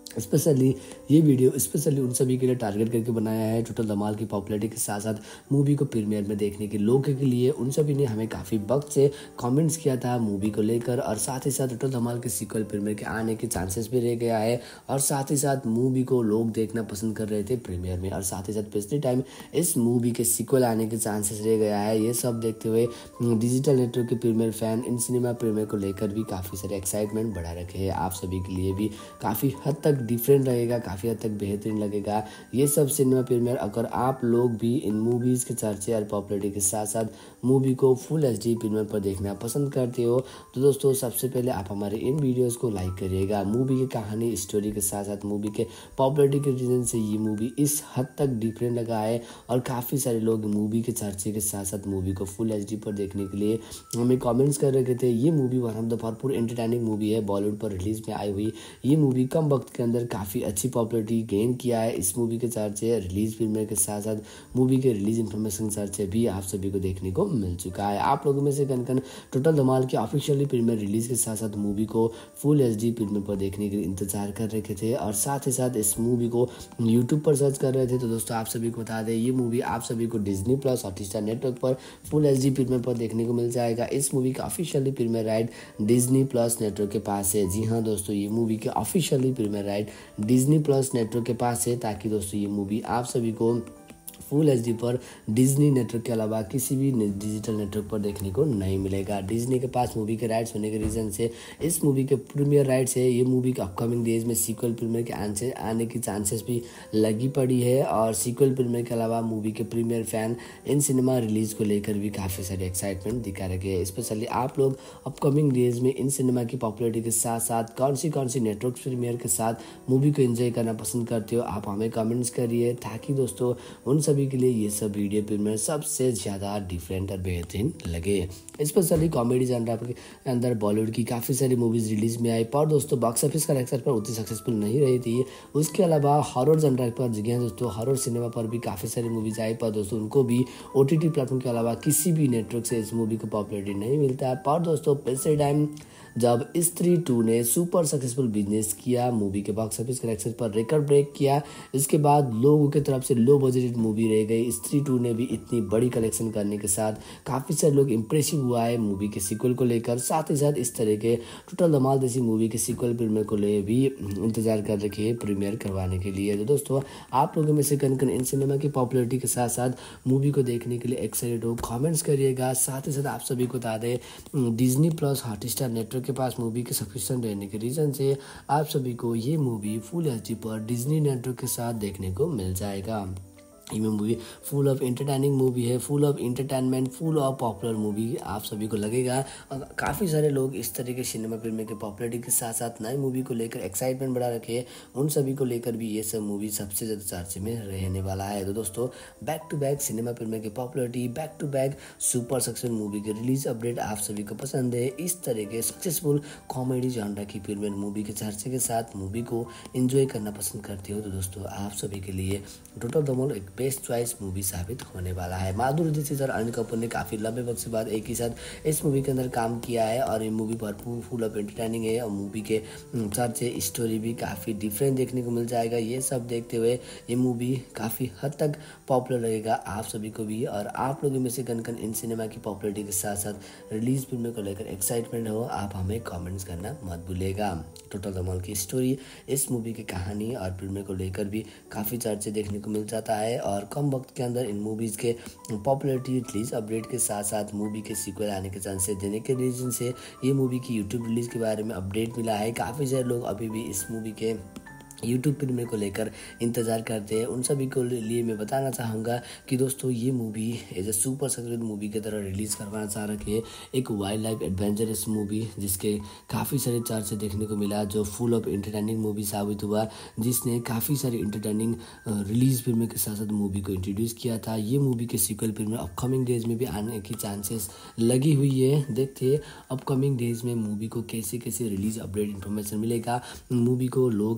स्पेशली ये वीडियो स्पेशली उन सभी के लिए टारगेट करके बनाया है टोटल धमाल की पॉपुलैरिटी के साथ साथ मूवी को प्रीमियर में देखने के लोगों के लिए। उन सभी ने हमें काफ़ी वक्त से कमेंट्स किया था मूवी को लेकर, और साथ ही साथ टोटल धमाल के सीक्वल प्रीमियर के आने के चांसेस भी रह गया है, और साथ ही साथ मूवी को लोग देखना पसंद कर रहे थे प्रीमियर में, और साथ ही साथ पिछले टाइम इस मूवी के सीक्वल आने के चांसेस रह गया है। ये सब देखते हुए डिजिटल नेटवर्क के प्रीमियर फैन इन सिनेमा प्रीमियर को लेकर भी काफ़ी सारे एक्साइटमेंट बढ़ा रखे हैं। आप सभी के लिए भी काफ़ी हद तक डिफरेंट रहेगा, काफ़ी हद तक बेहतरीन लगेगा ये सब सिनेमा प्रीमियर। अगर आप लोग भी इन मूवीज़ के चर्चे और पॉपुलैरिटी के साथ साथ मूवी को फुल HD प्रीमियर पर देखना पसंद करते हो तो दोस्तों सबसे पहले आप हमारे इन वीडियोस को लाइक करिएगा। मूवी की कहानी स्टोरी के साथ साथ मूवी के पॉपुलैरिटी के रीज़न से ये मूवी इस हद तक डिफरेंट लगा है, और काफ़ी सारे लोग मूवी के चर्चे के साथ साथ मूवी को फुल HD पर देखने के लिए हमें कमेंट्स कर रखे थे। ये मूवी वन ऑफ द भरपूर एंटरटेनिंग मूवी है, बॉलीवुड पर रिलीज में आई हुई ये मूवी कम वक्त के अंदर काफ़ी अच्छी पॉपुलैरिटी गेन किया है। इस मूवी के चर्चे रिलीज प्रीमियर के साथ साथ मूवी के रिलीज इन्फॉर्मेशन चर्चे भी आप सभी को देखने को मिल चुका है। आप लोगों में से कन टोटल धमाल के ऑफिशियली प्रीमियर रिलीज के साथ साथ मूवी को फुल HD प्रीमियर पर देखने के लिए इंतजार कर रखे थे, और साथ ही साथ इस मूवी को यूट्यूब पर सर्च कर रहे थे। तो दोस्तों आप सभी को बता दें ये मूवी आप सभी को डिज्नी प्लस हॉटस्टार नेटवर्क पर फुल HD प्रीमियर पर देखने को मिल जाएगा। इस मूवी का officially premiere right Disney plus network के पास है। जी हाँ दोस्तों, ये मूवी के officially premiere right Disney plus network के पास है, ताकि दोस्तों ये मूवी आप सभी को फुल HD पर डिज्नी नेटवर्क के अलावा किसी भी डिजिटल नेटवर्क पर देखने को नहीं मिलेगा। डिज्नी के पास मूवी के राइट्स होने के रीज़न से इस मूवी के प्रीमियर राइट्स है। ये मूवी के अपकमिंग डेज में सीक्वल प्रीमियर के आने की चांसेस भी लगी पड़ी है, और सीक्वल प्रीमियर के अलावा मूवी के प्रीमियर फैन इन सिनेमा रिलीज़ को लेकर भी काफ़ी सारे एक्साइटमेंट दिखा रखे हैं। स्पेशली आप लोग अपकमिंग डेज में इन सिनेमा की पॉपुलैरिटी के साथ साथ कौन सी नेटवर्क प्रीमियर के साथ मूवी को एंजॉय करना पसंद करते हो आप हमें कमेंट्स करिए, ताकि दोस्तों उन सभी के लिए ये सब वीडियो प्रीमियर सबसे ज़्यादा डिफरेंट और बेहतरीन लगे। स्पेशली कॉमेडी जनरा के अंदर बॉलीवुड की काफ़ी सारी मूवीज़ रिलीज में आई, पर दोस्तों बॉक्स ऑफिस कलेक्शन पर उतनी सक्सेसफुल नहीं रही थी। उसके अलावा हॉरर जनरा पर जगह दोस्तों हॉरर सिनेमा पर भी काफ़ी सारी मूवीज़ आई, पर दोस्तों उनको भी OTT प्लेटफॉर्म के अलावा किसी भी नेटवर्क से इस मूवी को पॉपुलैरिटी नहीं मिलता। पर दोस्तों पिछले टाइम जब स्त्री 2 ने सुपर सक्सेसफुल बिजनेस किया, मूवी के बॉक्स ऑफिस कलेक्शन पर रिकॉर्ड ब्रेक किया, इसके बाद लोगों की तरफ से लो बजटेड मूवी रह गई। स्त्री 2 ने भी इतनी बड़ी कलेक्शन करने के साथ काफ़ी सारे लोग इंप्रेसिव हुआ है मूवी के सीक्वल को लेकर। साथ ही साथ इस तरह के टोटल धमाल जैसी मूवी के सीक्वल प्रीमियर को ले भी इंतजार कर रखे हैं प्रीमियर करवाने के लिए। तो दोस्तों आप लोगों में से कन इन सिनेमा की पॉपुलैरिटी के साथ साथ मूवी को देखने के लिए एक्साइटेड हो कॉमेंट्स करिएगा। साथ ही साथ आप सभी को बता दें डिज्नी प्लस हॉटस्टार नेटवर्क के पास मूवी के सब्सक्रिप्शन रहने के रीज़न से आप सभी को ये मूवी फुल HD पर डिज्नी नेटवर्क के साथ देखने को मिल जाएगा। ये movie full of entertaining movie है, full of entertainment, full of popular movie आप सभी को लगेगा। काफ़ी सारे लोग इस तरह के सिनेमा प्रीमियर के पॉपुलैरिटी के साथ साथ नई मूवी को लेकर एक्साइटमेंट बढ़ा रखे हैं, उन सभी को लेकर भी ये सब मूवी सबसे ज़्यादा चर्चे में रहने वाला है। तो दोस्तों back to back cinema premiere की popularity, back to back super successful movie के रिलीज अपडेट आप सभी को पसंद है। इस तरह के सक्सेसफुल कॉमेडी जॉनरा की प्रीमियर मूवी के चर्चे के साथ मूवी को एंजॉय करना पसंद करते हो तो दोस्तों आप सभी के लिए टोटल धमाल एक बेस्ट चॉइस मूवी साबित होने वाला है। माधुरी दीक्षित और अनिल कपूर ने काफ़ी लंबे वक्त से बाद एक ही साथ इस मूवी के अंदर काम किया है, और ये मूवी भरपूर फुल ऑफ एंटरटेनिंग है, और मूवी के चर्चे स्टोरी भी काफ़ी डिफरेंट देखने को मिल जाएगा। ये सब देखते हुए ये मूवी काफ़ी हद तक पॉपुलर रहेगा आप सभी को भी, और आप लोगों में से कन इन सिनेमा की पॉपुलरिटी के साथ साथ रिलीज प्रीमियर को लेकर एक्साइटमेंट हो आप हमें कमेंट्स करना मत भूलिएगा। टोटल धमाल की स्टोरी, इस मूवी की कहानी और प्रीमियर को लेकर भी काफ़ी चर्चे देखने को मिल जाता है, और कम वक्त के अंदर इन मूवीज़ के पॉपुलैरिटी रिलीज अपडेट के साथ साथ मूवी के सीक्वल आने के चांसेस देने के रीजन से ये मूवी की यूट्यूब रिलीज़ के बारे में अपडेट मिला है। काफ़ी सारे लोग अभी भी इस मूवी के यूट्यूब प्रीमियर को लेकर इंतज़ार करते हैं। उन सभी को लिए मैं बताना चाहूँगा कि दोस्तों ये movie as a super successful movie की तरह रिलीज़ करवाना चाह रखी है। एक वाइल्ड लाइफ एडवेंचरस मूवी जिसके काफ़ी सारे चर्चे देखने को मिला, जो फुल ऑफ एंटरटेनिंग मूवी साबित हुआ, जिसने काफ़ी सारी एंटरटेनिंग रिलीज प्रीमियर के साथ साथ मूवी को इंट्रोड्यूस किया था। ये मूवी के सीक्वल प्रीमियर अपकमिंग डेज में भी आने की चांसेस लगी हुई है। देखते हैं अपकमिंग डेज में मूवी को कैसे कैसे रिलीज अपडेट इन्फॉर्मेशन मिलेगा, मूवी को लोग किस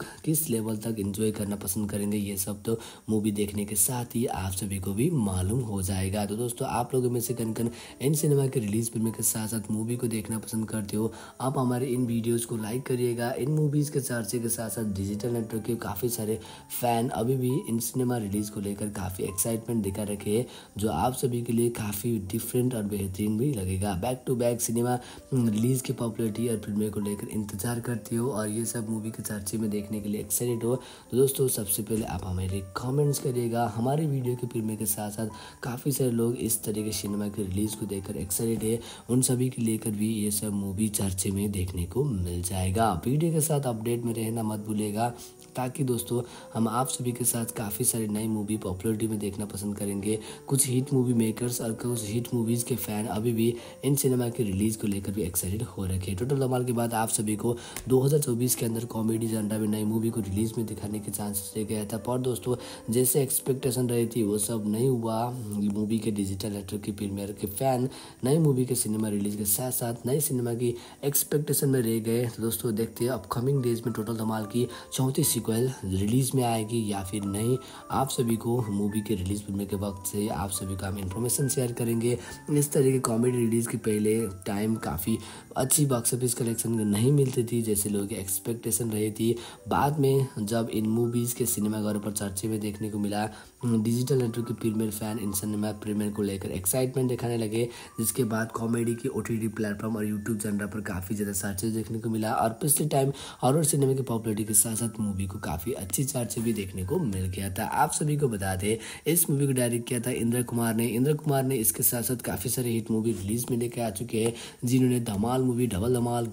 लेवल तक एंजॉय करना पसंद करेंगे ये सब तो मूवी देखने के साथ ही आप सभी को भी मालूम हो जाएगा। तो दोस्तों आप लोगों में से कन इन सिनेमा के रिलीज फिल्म के साथ साथ मूवी को देखना पसंद करते हो, आप हमारे इन वीडियोज़ को लाइक करिएगा। इन मूवीज़ के चर्चे के साथ साथ डिजिटल नेटवर्क के काफ़ी सारे फैन अभी भी इन सिनेमा रिलीज़ को लेकर काफ़ी एक्साइटमेंट दिखा रखे हैं, जो आप सभी के लिए काफ़ी डिफरेंट और बेहतरीन भी लगेगा। Back to back cinema release की पॉपुलरिटी और फिल्में को लेकर इंतजार करती हो और ये सब मूवी के चर्चे में देखने के लिए एक्साइटेड हो, तो दोस्तों सबसे पहले आप हमारे कमेंट्स करिएगा। हमारे वीडियो की फिल्में के साथ साथ काफ़ी सारे लोग इस तरह के सिनेमा के रिलीज़ को देखकर एक्साइटेड है, उन सभी के लेकर भी ये सब मूवी चर्चे में देखने को मिल जाएगा। वीडियो के साथ अपडेट में रहना मत भूलिएगा, ताकि दोस्तों हम आप सभी के साथ काफ़ी सारी नई मूवी पॉपुलरिटी में देखना पसंद करेंगे। कुछ हिट मूवी मेकर्स और कुछ हिट मूवीज़ के फ़ैन अभी भी इन सिनेमा के रिलीज़ को लेकर भी एक्साइटेड हो रखे। टोटल धमाल के बाद आप सभी को 2024 के अंदर कॉमेडी जनरा में नई मूवी को रिलीज़ में दिखाने के चांसेस रह गया था, पर दोस्तों जैसे एक्सपेक्टेशन रही थी वो सब नहीं हुआ। मूवी के डिजिटल नेटवर्क की प्रीमियर के फ़ैन नई मूवी के सिनेमा रिलीज़ के साथ साथ नई सिनेमा की एक्सपेक्टेशन में रह गए। तो दोस्तों देखते हैं अपकमिंग डेज में टोटल धमाल की 34 सीक्वल रिलीज़ में आएगी या फिर नहीं। आप सभी को मूवी के रिलीज़ फिल्म के वक्त से आप सभी को हम इन्फॉर्मेशन शेयर करेंगे। इस तरह के कॉमेडी रिलीज़ के पहले टाइम काफ़ी अच्छी बॉक्स ऑफिस कलेक्शन नहीं मिलती थी जैसे लोगों की एक्सपेक्टेशन रही थी। बाद में जब इन मूवीज़ के सिनेमाघरों पर चर्चे में देखने को मिला, डिजिटल नेटवर्क के प्रीमियर फैन इन सिनेमा प्रीमियर को लेकर एक्साइटमेंट दिखाने लगे, जिसके बाद कॉमेडी की OTT प्लेटफॉर्म और यूट्यूब जनरा पर काफ़ी ज़्यादा चर्चे देखने को मिला। और पिछले टाइम हॉरर सिनेमा की पॉपुलरिटी के साथ साथ मूवी को काफ़ी अच्छी चर्चे भी देखने को मिल गया था। आप सभी को बता दें इस मूवी को डायरेक्ट किया था इंद्र कुमार ने। इसके साथ साथ काफ़ी सारे हिट मूवी रिलीज में लेकर आ चुके हैं, जिन्होंने Dhamaal movie, double Dhamaal,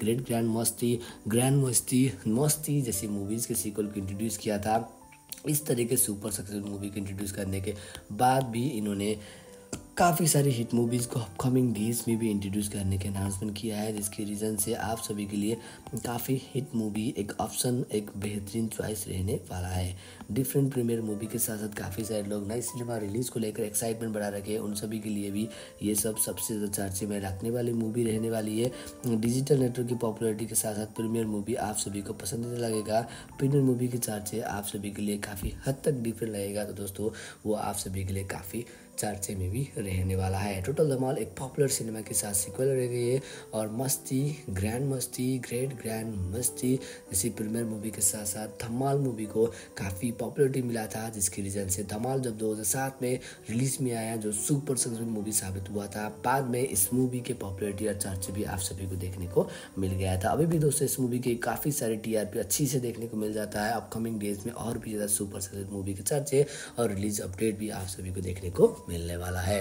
grand Masti जैसी मूवीज़ के सीक्वल को इंट्रोड्यूस किया था। इस तरह के सुपर सक्सेसफुल मूवी को इंट्रोड्यूस करने के बाद भी इन्होंने काफ़ी सारी हिट मूवीज़ को अपकमिंग डेज में भी इंट्रोड्यूस करने के अनाउंसमेंट किया है, जिसके रीज़न से आप सभी के लिए काफ़ी हिट मूवी एक ऑप्शन, एक बेहतरीन चॉइस रहने वाला है। डिफरेंट प्रीमियर मूवी के साथ साथ काफ़ी सारे लोग नई सिनेमा रिलीज़ को लेकर एक्साइटमेंट बढ़ा रखे हैं, उन सभी के लिए भी ये सब सबसे ज़्यादा चर्चे में रखने वाली मूवी रहने वाली है। डिजिटल नेटवर्क की पॉपुलरिटी के साथ साथ प्रीमियर मूवी आप सभी को पसंदीदा लगेगा। प्रीमियर मूवी के चर्चे आप सभी के लिए काफ़ी हद तक डिफरेंट लगेगा, तो दोस्तों वो आप सभी के लिए काफ़ी चर्चे में भी रहने वाला है। टोटल धमाल एक पॉपुलर सिनेमा के साथ सीक्वल रह गई है और ग्रेट ग्रैंड मस्ती जैसी प्रीमियर मूवी के साथ साथ धमाल मूवी को काफ़ी पॉपुलरिटी मिला था, जिसकी रीज़न से धमाल जब 2007 में रिलीज में आया जो सुपर सक्सेसफुल मूवी साबित हुआ था, बाद में इस मूवी के पॉपुलरिटी और चर्चे भी आप सभी को देखने को मिल गया था। अभी भी दोस्तों इस मूवी के काफ़ी सारे TRP अच्छी से देखने को मिल जाता है। अपकमिंग डेज में और भी ज़्यादा सुपर सक्सेसफुल मूवी के चर्चे और रिलीज अपडेट भी आप सभी को देखने को मिलने वाला है।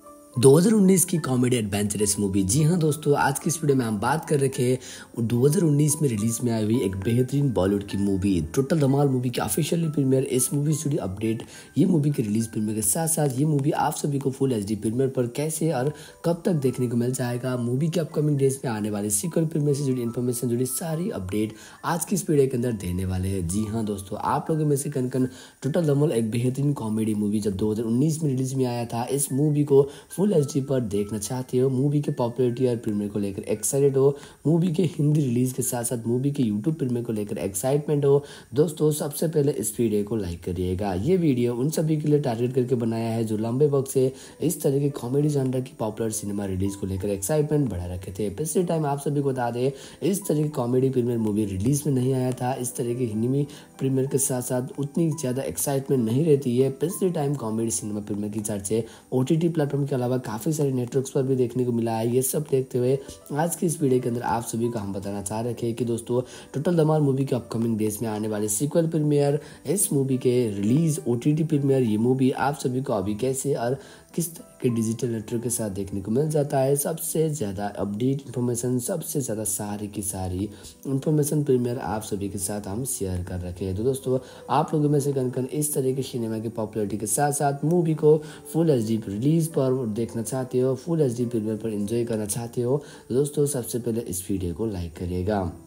2019 की कॉमेडी एडवेंचरस मूवी, जी हाँ दोस्तों आज की इस वीडियो में हम बात कर रखे हैं 2019 में रिलीज में आई हुई एक बेहतरीन बॉलीवुड की मूवी टोटल धमाल मूवी की ऑफिशियली प्रीमियर। इस मूवी स्टूडियो अपडेट, ये मूवी के रिलीज प्रीमियर के साथ साथ ये मूवी आप सभी को फुल HD प्रीमियर पर कैसे और कब तक देखने को मिल जाएगा, मूवी के अपकमिंग डेज में आने वाले सीक्वल प्रीमियर से जुड़ी इन्फॉर्मेशन, जुड़ी सारी अपडेट आज की इस वीडियो के अंदर देने वाले हैं। जी हाँ दोस्तों आप लोगों में से कन टोटल धमाल एक बेहतरीन कॉमेडी मूवी जब 2019 में रिलीज में आया था, इस मूवी को फुल HD पर देखना चाहते हो, मूवी के पॉपुलरिटी और प्रीमियर को लेकर एक्साइटेड हो, मूवी के हिंदी रिलीज के साथ साथ मूवी के यूट्यूब प्रीमियर को लेकर एक्साइटमेंट हो, दोस्तों सबसे पहले इस वीडियो को लाइक करिएगा। ये वीडियो उन सभी के लिए टारगेट करके बनाया है जो लंबे वक्त से इस तरह के कॉमेडी जॉनर की पॉपुलर सिनेमा रिलीज को लेकर एक्साइटमेंट बढ़ा रखे थे। पिछले टाइम आप सभी को बता दें इस तरह की कॉमेडी प्रीमियर मूवी रिलीज में नहीं आया था, इस तरह के हिंदी प्रीमियर के साथ साथ उतनी ज़्यादा एक्साइटमेंट नहीं रहती है। पिछले टाइम कॉमेडी सिनेमा प्रीमियर की चर्चे OTT प्लेटफॉर्म के अलावा काफ़ी सारे नेटवर्क्स पर भी देखने को मिला है। ये सब देखते हुए आज की इस वीडियो के अंदर आप सभी को हम बताना चाह रहे थे कि दोस्तों टोटल धमाल मूवी के अपकमिंग डेज में आने वाले सीक्वल प्रीमियर, इस मूवी के रिलीज, OTT प्रीमियर, ये मूवी आप सभी को अभी कैसे और किस तरह के डिजिटल नेटवर्क के साथ देखने को मिल जाता है। सबसे ज़्यादा अपडेट इन्फॉर्मेशन, सबसे ज़्यादा सारी की सारी इन्फॉर्मेशन प्रीमियर आप सभी के साथ हम शेयर कर रखे हैं। तो दोस्तों आप लोगों में से कन इस तरह के सिनेमा की पॉपुलरिटी के साथ साथ मूवी को फुल HD रिलीज पर देखना चाहते हो, फुल HD प्रीमियर पर एंजॉय करना चाहते हो, दोस्तों सबसे पहले इस वीडियो को लाइक करिएगा।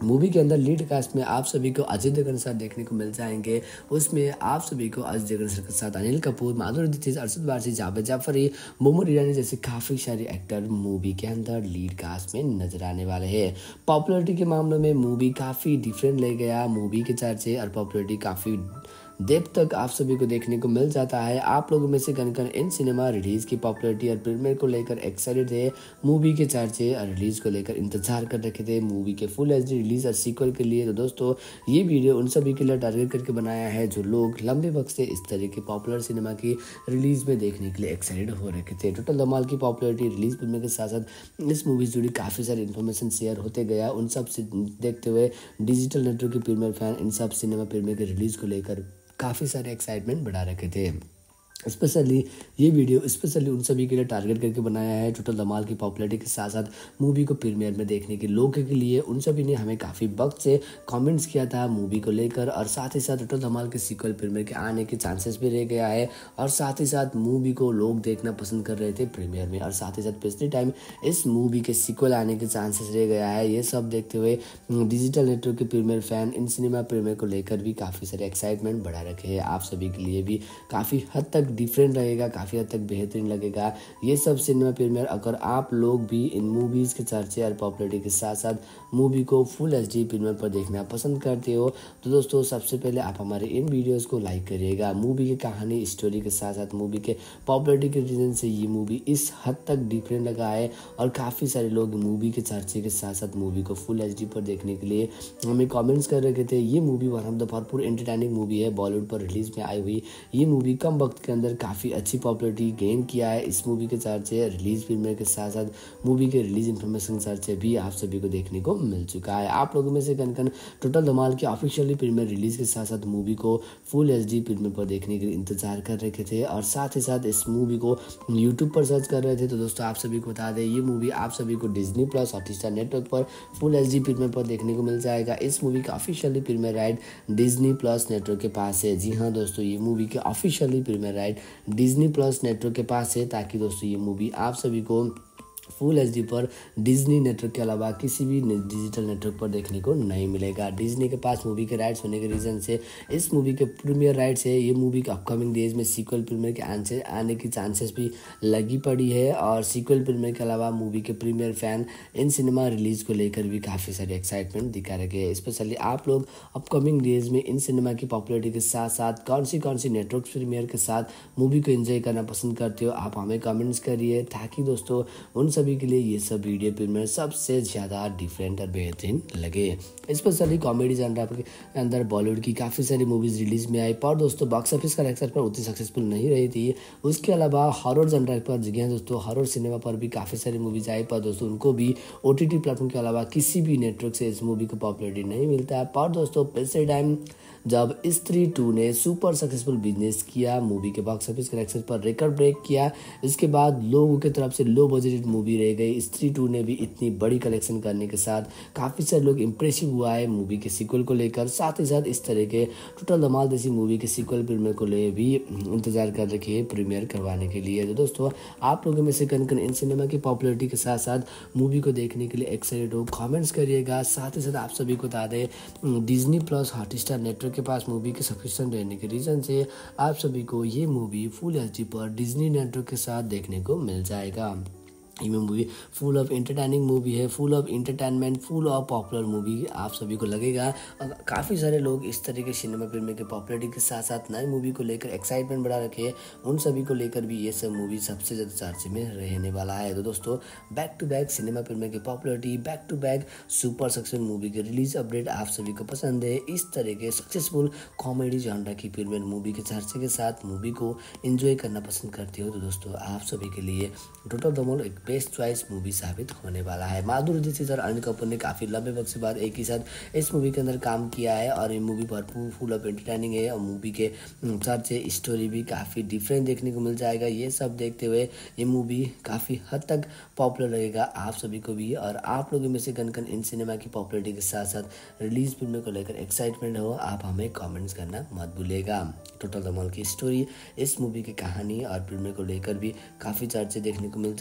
मूवी के अंदर लीड कास्ट में आप सभी को अजय देवगन के साथ देखने को मिल जाएंगे। उसमें आप सभी को अजय देवगन के साथ अनिल कपूर, माधुरी दीक्षित, अरशद वारसी, जावेद जाफरी, मोहम्मद ईरानी जैसे काफ़ी सारे एक्टर मूवी के अंदर लीड कास्ट में नजर आने वाले हैं। पॉपुलरिटी के मामलों में मूवी काफ़ी डिफरेंट ले गया। मूवी के चर्चे और पॉपुलरिटी काफ़ी देर तक आप सभी को देखने को मिल जाता है। आप लोगों में से कन इन सिनेमा रिलीज की पॉपुलरिटी और प्रीमियर को लेकर एक्साइटेड थे। मूवी के चर्चे और रिलीज को लेकर इंतजार कर रखे थे मूवी के फुल एचडी रिलीज और सीक्वल के लिए। तो दोस्तों ये वीडियो उन सभी के लिए टारगेट करके बनाया है जो लोग लंबे वक्त से इस तरह के पॉपुलर सिनेमा की रिलीज में देखने के लिए एक्साइटेड हो रखे थे। टोटल धमाल की पॉपुलरिटी रिलीज फिल्म के साथ साथ इस मूवी से जुड़ी काफ़ी सारी इन्फॉर्मेशन शेयर होते गया। उन सब से देखते हुए डिजिटल नेटवर्क के प्रीमियर फैन इन सब सिनेमा प्रीमियर के रिलीज को लेकर काफ़ी सारे एक्साइटमेंट बढ़ा रखे थे। स्पेशली ये वीडियो स्पेशली उन सभी के लिए टारगेट करके बनाया है टोटल धमाल की पॉपुलरिटी के साथ साथ मूवी को प्रीमियर में देखने के लोगों के लिए। उन सभी ने हमें काफ़ी वक्त से कमेंट्स किया था मूवी को लेकर, और साथ ही साथ टोटल धमाल के सीक्वल प्रीमियर के आने के चांसेस भी रह गया है, और साथ ही साथ मूवी को लोग देखना पसंद कर रहे थे प्रीमियर में, और साथ ही साथ पिछले टाइम इस मूवी के सीक्वल आने के चांसेस रह गया है। ये सब देखते हुए डिजिटल नेटवर्क के प्रीमियर फैन इन सिनेमा प्रीमियर को लेकर भी काफ़ी सारे एक्साइटमेंट बढ़ा रखे हैं। आप सभी के लिए भी काफ़ी हद तक डिफरेंट लगेगा, काफ़ी हद तक बेहतरीन लगेगा ये सब सिनेमा प्रीमियर। अगर आप लोग भी इन मूवीज़ के चर्चे और पॉपुलरिटी के साथ साथ मूवी को फुल एचडी प्रीमियर पर देखना पसंद करते हो तो दोस्तों सबसे पहले आप हमारे इन वीडियोस को लाइक करिएगा। मूवी की कहानी स्टोरी के साथ साथ मूवी के पॉपुलरिटी के रीजन से ये मूवी इस हद तक डिफरेंट लगा है, और काफ़ी सारे लोग मूवी के चर्चे के साथ साथ मूवी को फुल एचडी पर देखने के लिए हमें कमेंट्स कर रहे थे। ये मूवी वन ऑफ द भरपूर एंटरटेनिंग मूवी है, बॉलीवुड पर रिलीज में आई हुई ये मूवी कम वक्त के अंदर काफ़ी अच्छी पॉपुलरिटी गेन किया है। इस मूवी के चर्चे रिलीज प्रीमियर के साथ साथ मूवी के रिलीज इन्फॉर्मेशन चर्चे भी आप सभी को देखने को मिल चुका है। आप लोगों में से कन टोटल धमाल के ऑफिशियली प्रीमियर रिलीज के साथ साथ मूवी को फुल एचडी प्रीमियर पर देखने के लिए इंतजार कर रखे थे, और साथ ही साथ इस मूवी को यूट्यूब पर सर्च कर रहे थे। तो दोस्तों आप सभी को बता दें ये मूवी आप सभी को डिज्नी प्लस हॉटस्टार नेटवर्क पर फुल एचडी प्रीमियर पर देखने को मिल जाएगा। इस मूवी का officially premiere right Disney plus network के पास है। जी हाँ दोस्तों, ये मूवी के officially premiere right Disney plus network के पास है, ताकि दोस्तों ये मूवी आप सभी को फुल एचडी पर डिज्नी नेटवर्क के अलावा किसी भी डिजिटल नेटवर्क पर देखने को नहीं मिलेगा। डिज्नी के पास मूवी के राइट्स होने के रीज़न से इस मूवी के प्रीमियर राइट्स है। ये मूवी के अपकमिंग डेज में सीक्वल प्रीमियर के आने की चांसेस भी लगी पड़ी है, और सीक्वल प्रीमियर के अलावा मूवी के प्रीमियर फैन इन सिनेमा रिलीज को लेकर भी काफ़ी सारे एक्साइटमेंट दिखा रखे हैं। स्पेशली आप लोग अपकमिंग डेज में इन सिनेमा की पॉपुलरिटी के साथ साथ कौन सी नेटवर्क प्रीमियर के साथ मूवी को एंजॉय करना पसंद करते हो आप हमें कमेंट्स करिए, ताकि दोस्तों उन सभी के लिए ये सब वीडियो प्रीमियर सबसे ज़्यादा डिफरेंट और बेहतरीन लगे। स्पेशली कॉमेडी जनरा के अंदर बॉलीवुड की काफ़ी सारी मूवीज़ रिलीज में आई, पर दोस्तों बॉक्स ऑफिस कलेक्शन पर उतनी सक्सेसफुल नहीं रही थी। उसके अलावा हॉरर जनरा पर जगह दोस्तों हॉरर सिनेमा पर भी काफ़ी सारी मूवीज आई, पर दोस्तों उनको भी ओटीटी प्लेटफॉर्म के अलावा किसी भी नेटवर्क से इस मूवी को पॉपुलरिटी नहीं मिलता है। पर दोस्तों पिछले टाइम जब स्त्री 2 ने सुपर सक्सेसफुल बिजनेस किया, मूवी के बॉक्स ऑफिस कलेक्शन पर रिकॉर्ड ब्रेक किया, इसके बाद लोगों की तरफ से लो बजटेड मूवी रह गई। स्त्री 2 ने भी इतनी बड़ी कलेक्शन करने के साथ काफ़ी सारे लोग इंप्रेसिव हुआ है मूवी के सीक्वल को लेकर। साथ ही साथ इस तरह के टोटल धमाल जैसी मूवी के सीक्वल प्रीमियर को ले भी इंतजार कर रखे हैं प्रीमियर करवाने के लिए। तो दोस्तों आप लोगों में से कन इन सिनेमा की पॉपुलरिटी के साथ साथ मूवी को देखने के लिए एक्साइटेड हो कमेंट्स करिएगा। साथ ही साथ आप सभी को बता दें डिज्नी प्लस हॉटस्टार नेटवर्क के पास मूवी के सब्सक्रिप्शन रहने के रीज़न से आप सभी को ये मूवी फुल एचडी पर डिज्नी नेटवर्क के साथ देखने को मिल जाएगा। ये movie full of entertaining movie है, full of entertainment, full of popular movie आप सभी को लगेगा। काफ़ी सारे लोग इस तरह के सिनेमा प्रेमी के पॉपुलरिटी के साथ साथ नई मूवी को लेकर एक्साइटमेंट बढ़ा रखे हैं, उन सभी को लेकर भी ये सब मूवी सबसे ज़्यादा चर्चे में रहने वाला है। तो दोस्तों बैक टू बैक सिनेमा प्रेमी की popularity, back to back super successful movie के रिलीज अपडेट आप सभी को पसंद है। इस तरह के सक्सेसफुल कॉमेडी जॉनरा की प्रीमियर मूवी के चर्चे के साथ मूवी को एंजॉय करना पसंद करते हो तो दोस्तों आप सभी के लिए टोटल धमाल एक बेस्ट चॉइस मूवी साबित होने वाला है। माधुरी दीक्षित और अनिल कपूर ने काफ़ी लंबे वक्त से बाद एक ही साथ इस मूवी के अंदर काम किया है और ये मूवी भरपूर फुल ऑफ एंटरटेनिंग है और मूवी के चर्चे स्टोरी भी काफ़ी डिफरेंट देखने को मिल जाएगा। ये सब देखते हुए ये मूवी काफ़ी हद तक पॉपुलर रहेगा आप सभी को भी। और आप लोगों में से कन इन सिनेमा की पॉपुलरिटी के साथ साथ रिलीज फिल्म को लेकर एक्साइटमेंट हो, आप हमें कमेंट्स करना मत भूलिएगा। टोटल धमाल की स्टोरी, इस मूवी की कहानी और फिल्म को लेकर भी काफ़ी चर्चे देखने को मिल जाता है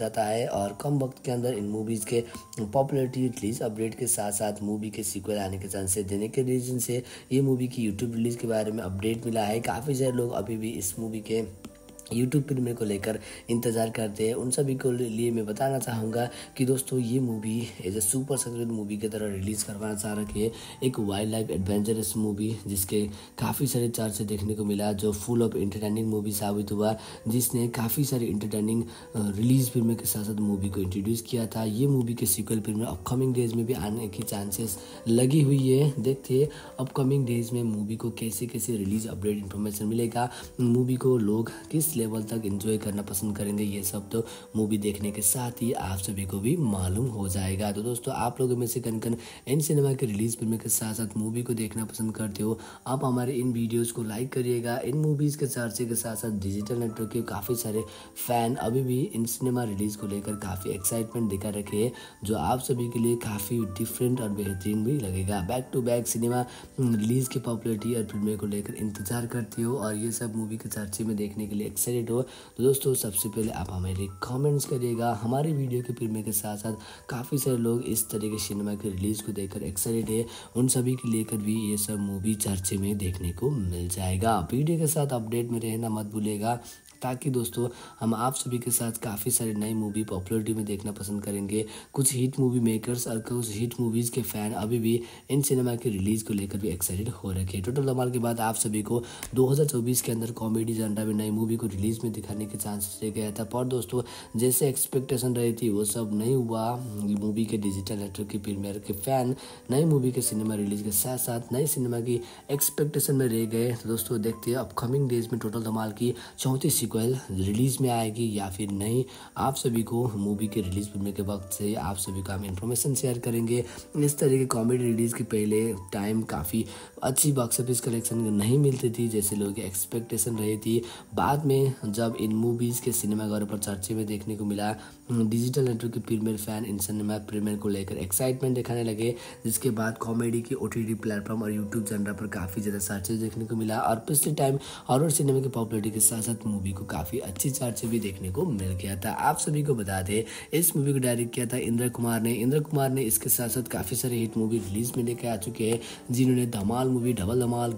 और कम वक्त के अंदर इन मूवीज़ के पॉपुलैरिटी रिलीज अपडेट के साथ साथ मूवी के सीक्वल आने के चांसेस देने के रीजन से ये मूवी की यूट्यूब रिलीज़ के बारे में अपडेट मिला है। काफ़ी सारे लोग अभी भी इस मूवी के यूट्यूब प्रीमियर को लेकर इंतज़ार करते हैं। उन सभी को लिए मैं बताना चाहूँगा कि दोस्तों ये movie as a super successful movie की तरह रिलीज़ करवाना चाह रखी है। एक वाइल्ड लाइफ एडवेंचरस मूवी जिसके काफ़ी सारे चर्चे देखने को मिला, जो फुल ऑफ इंटरटेनिंग मूवी साबित हुआ, जिसने काफ़ी सारी इंटरटेनिंग रिलीज प्रीमियर के साथ साथ मूवी को इंट्रोड्यूस किया था। ये मूवी के सीक्वल प्रीमियर अपकमिंग डेज में भी आने की चांसेस लगी हुई है। देखते हैं अपकमिंग डेज में मूवी को कैसे कैसे रिलीज अपडेट इन्फॉर्मेशन मिलेगा, मूवी को लोग किस लेवल तक एंजॉय करना पसंद करेंगे, ये सब तो मूवी देखने के साथ ही आप सभी को भी मालूम हो जाएगा। तो दोस्तों आप लोगों में से कन इन सिनेमा के रिलीज प्रीमियर के साथ साथ मूवी को देखना पसंद करते हो, आप हमारे इन वीडियोस को लाइक करिएगा। इन मूवीज़ के चर्चे के साथ साथ डिजिटल नेटवर्क के काफ़ी सारे फैन अभी भी इन सिनेमा रिलीज़ को लेकर काफ़ी एक्साइटमेंट दिखा रखे हैं, जो आप सभी के लिए काफ़ी डिफरेंट और बेहतरीन भी लगेगा। Back to back cinema release की पॉपुलरिटी और प्रीमियर को लेकर इंतजार करते हो और ये सब मूवी के चर्चे में देखने के लिए एक्साइटेड हो, तो दोस्तों सबसे पहले आप हमारे कमेंट्स करिएगा। हमारी वीडियो के प्रीमियर के साथ साथ काफ़ी सारे लोग इस तरह के सिनेमा के रिलीज़ को देखकर एक्साइटेड है, उन सभी के लेकर भी ये सब मूवी चर्चे में देखने को मिल जाएगा। वीडियो के साथ अपडेट में रहना मत भूलिएगा, ताकि दोस्तों हम आप सभी के साथ काफ़ी सारी नई मूवी पॉपुलरिटी में देखना पसंद करेंगे। कुछ हिट मूवी मेकर्स और कुछ हिट मूवीज़ के फ़ैन अभी भी इन सिनेमा के रिलीज़ को लेकर भी एक्साइटेड हो रखे हैं। टोटल धमाल के बाद आप सभी को 2024 के अंदर कॉमेडी जनरा में नई मूवी को रिलीज़ में दिखाने के चांसेस रह गया था, पर दोस्तों जैसे एक्सपेक्टेशन रही थी वो सब नहीं हुआ। मूवी के डिजिटल नेटवर्क की प्रीमियर के फ़ैन नई मूवी के सिनेमा रिलीज़ के साथ साथ नई सिनेमा की एक्सपेक्टेशन में रह गए। तो दोस्तों देखते हैं अपकमिंग डेज में टोटल धमाल की 34 रिलीज में आएगी या फिर नहीं। आप सभी को मूवी के रिलीज प्रीमियर के वक्त से आप सभी को हम इन्फॉर्मेशन शेयर करेंगे। इस तरह के कॉमेडी रिलीज के पहले टाइम काफ़ी अच्छी बॉक्स ऑफिस कलेक्शन नहीं मिलती थी जैसे लोगों की एक्सपेक्टेशन रही थी। बाद में जब इन मूवीज़ के सिनेमाघरों पर चर्चे में देखने को मिला, डिजिटल नेटवर्क के प्रीमियर फैन इन सिनेमा प्रीमियर को लेकर एक्साइटमेंट दिखाने लगे, जिसके बाद कॉमेडी की OTT प्लेटफॉर्म और यूट्यूब जनरा पर काफ़ी ज़्यादा चर्चे देखने को मिला और पिछले टाइम हॉरर सिनेमा की पॉपुलरिटी के साथ साथ मूवी को काफ़ी अच्छी चर्चे भी देखने को मिल गया था। आप सभी को बता दें इस मूवी को डायरेक्ट किया था इंद्र कुमार ने इसके साथ साथ काफ़ी सारे हिट मूवी रिलीज में लेकर आ चुके हैं, जिन्होंने Dhamaal movie, double Dhamaal,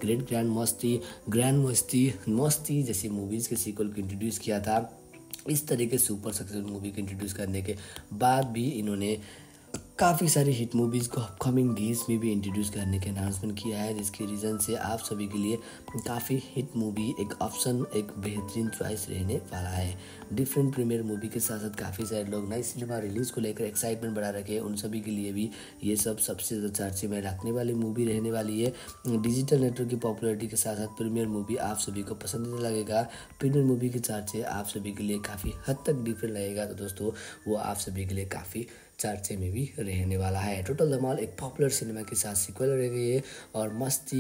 grand Masti जैसी मूवीज़ के सीक्वल को इंट्रोड्यूस किया था। इस तरह के सुपर सक्सेसफुल मूवी को इंट्रोड्यूस करने के बाद भी इन्होंने काफ़ी सारी हिट मूवीज़ को अपकमिंग डेज में भी इंट्रोड्यूस करने के अनाउंसमेंट किया है, जिसके रीज़न से आप सभी के लिए काफ़ी हिट मूवी एक ऑप्शन, एक बेहतरीन चॉइस रहने वाला है। डिफरेंट प्रीमियर मूवी के साथ साथ काफ़ी सारे लोग नई सिनेमा रिलीज़ को लेकर एक्साइटमेंट बढ़ा रखे हैं, उन सभी के लिए भी ये सब सबसे ज़्यादा चर्चे में रखने वाली मूवी रहने वाली है। डिजिटल नेटवर्क की पॉपुलरिटी के साथ साथ प्रीमियर मूवी आप सभी को पसंदीदा लगेगा। प्रीमियर मूवी के चर्चे आप सभी के लिए काफ़ी हद तक डिफरेंट लगेगा, तो दोस्तों वो आप सभी के लिए काफ़ी चर्चे में भी रहने वाला है। टोटल धमाल एक पॉपुलर सिनेमा के साथ सीक्वल रह गई है और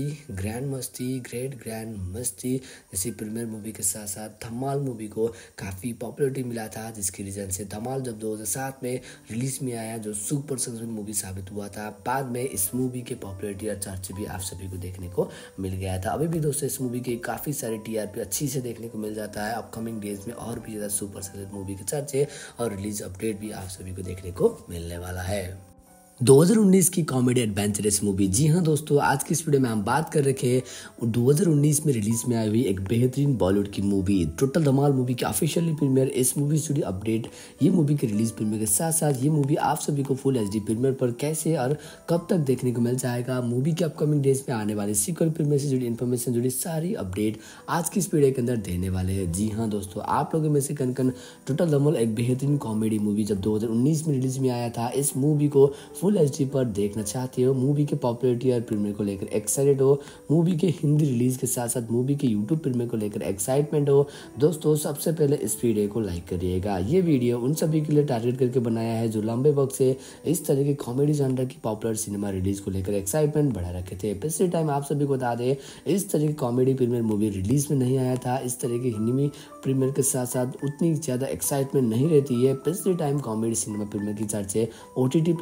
ग्रेट ग्रैंड मस्ती जैसी प्रीमियर मूवी के साथ साथ धमाल मूवी को काफ़ी पॉपुलरिटी मिला था, जिसकी रीज़न से धमाल जब 2007 में रिलीज में आया जो सुपर सक्सेसफुल मूवी साबित हुआ था, बाद में इस मूवी के पॉपुलरिटी और चर्चे भी आप सभी को देखने को मिल गया था। अभी भी दोस्तों इस मूवी के काफ़ी सारे TRP अच्छी से देखने को मिल जाता है। अपकमिंग डेज में और भी ज़्यादा सुपर सक्सेसफुल मूवी के चर्चे और रिलीज अपडेट भी आप सभी को देखने को मिलने वाला है। 2019 की कॉमेडी एडवेंचरस मूवी। जी हाँ दोस्तों, आज की इस वीडियो में हम बात कर रखे हैं 2019 में रिलीज में आई हुई एक बेहतरीन बॉलीवुड की मूवी टोटल धमाल मूवी की ऑफिशियली प्रीमियर। इस मूवी स्टूडियो अपडेट, ये मूवी के रिलीज प्रीमियर के साथ साथ ये मूवी आप सभी को फुल HD प्रीमियर पर कैसे और कब तक देखने को मिल जाएगा, मूवी के अपकमिंग डेज में आने वाले सीक्वल प्रीमियर से जुड़ी इन्फॉर्मेशन, जुड़ी सारी अपडेट आज की इस वीडियो के अंदर देने वाले हैं। जी हाँ दोस्तों, आप लोगों में से कन टोटल धमाल एक बेहतरीन कॉमेडी मूवी जब 2019 में रिलीज में आया था, इस मूवी को फुल HD पर देखना चाहते हो, मूवी के पॉपुलरिटी और प्रीमियर को लेकर एक्साइटेड हो, मूवी के हिंदी रिलीज के साथ साथ मूवी के यूट्यूब प्रीमियर को लेकर एक्साइटमेंट हो, दोस्तों सबसे पहले इस वीडियो को लाइक करिएगा। ये वीडियो उन सभी के लिए टारगेट करके बनाया है जो लंबे वक्त से इस तरह के कॉमेडी जॉनर की पॉपुलर सिनेमा रिलीज को लेकर एक्साइटमेंट बढ़ा रखे थे। पिछले टाइम आप सभी को बता दें इस तरह की कॉमेडी प्रीमियर मूवी रिलीज में नहीं आया था, इस तरह की हिंदी प्रीमियर के साथ साथ उतनी ज़्यादा एक्साइटमेंट नहीं रहती है। पिछले टाइम कॉमेडी सिनेमा प्रीमियर की चर्चे OTT प्लेटफॉर्म के अलावा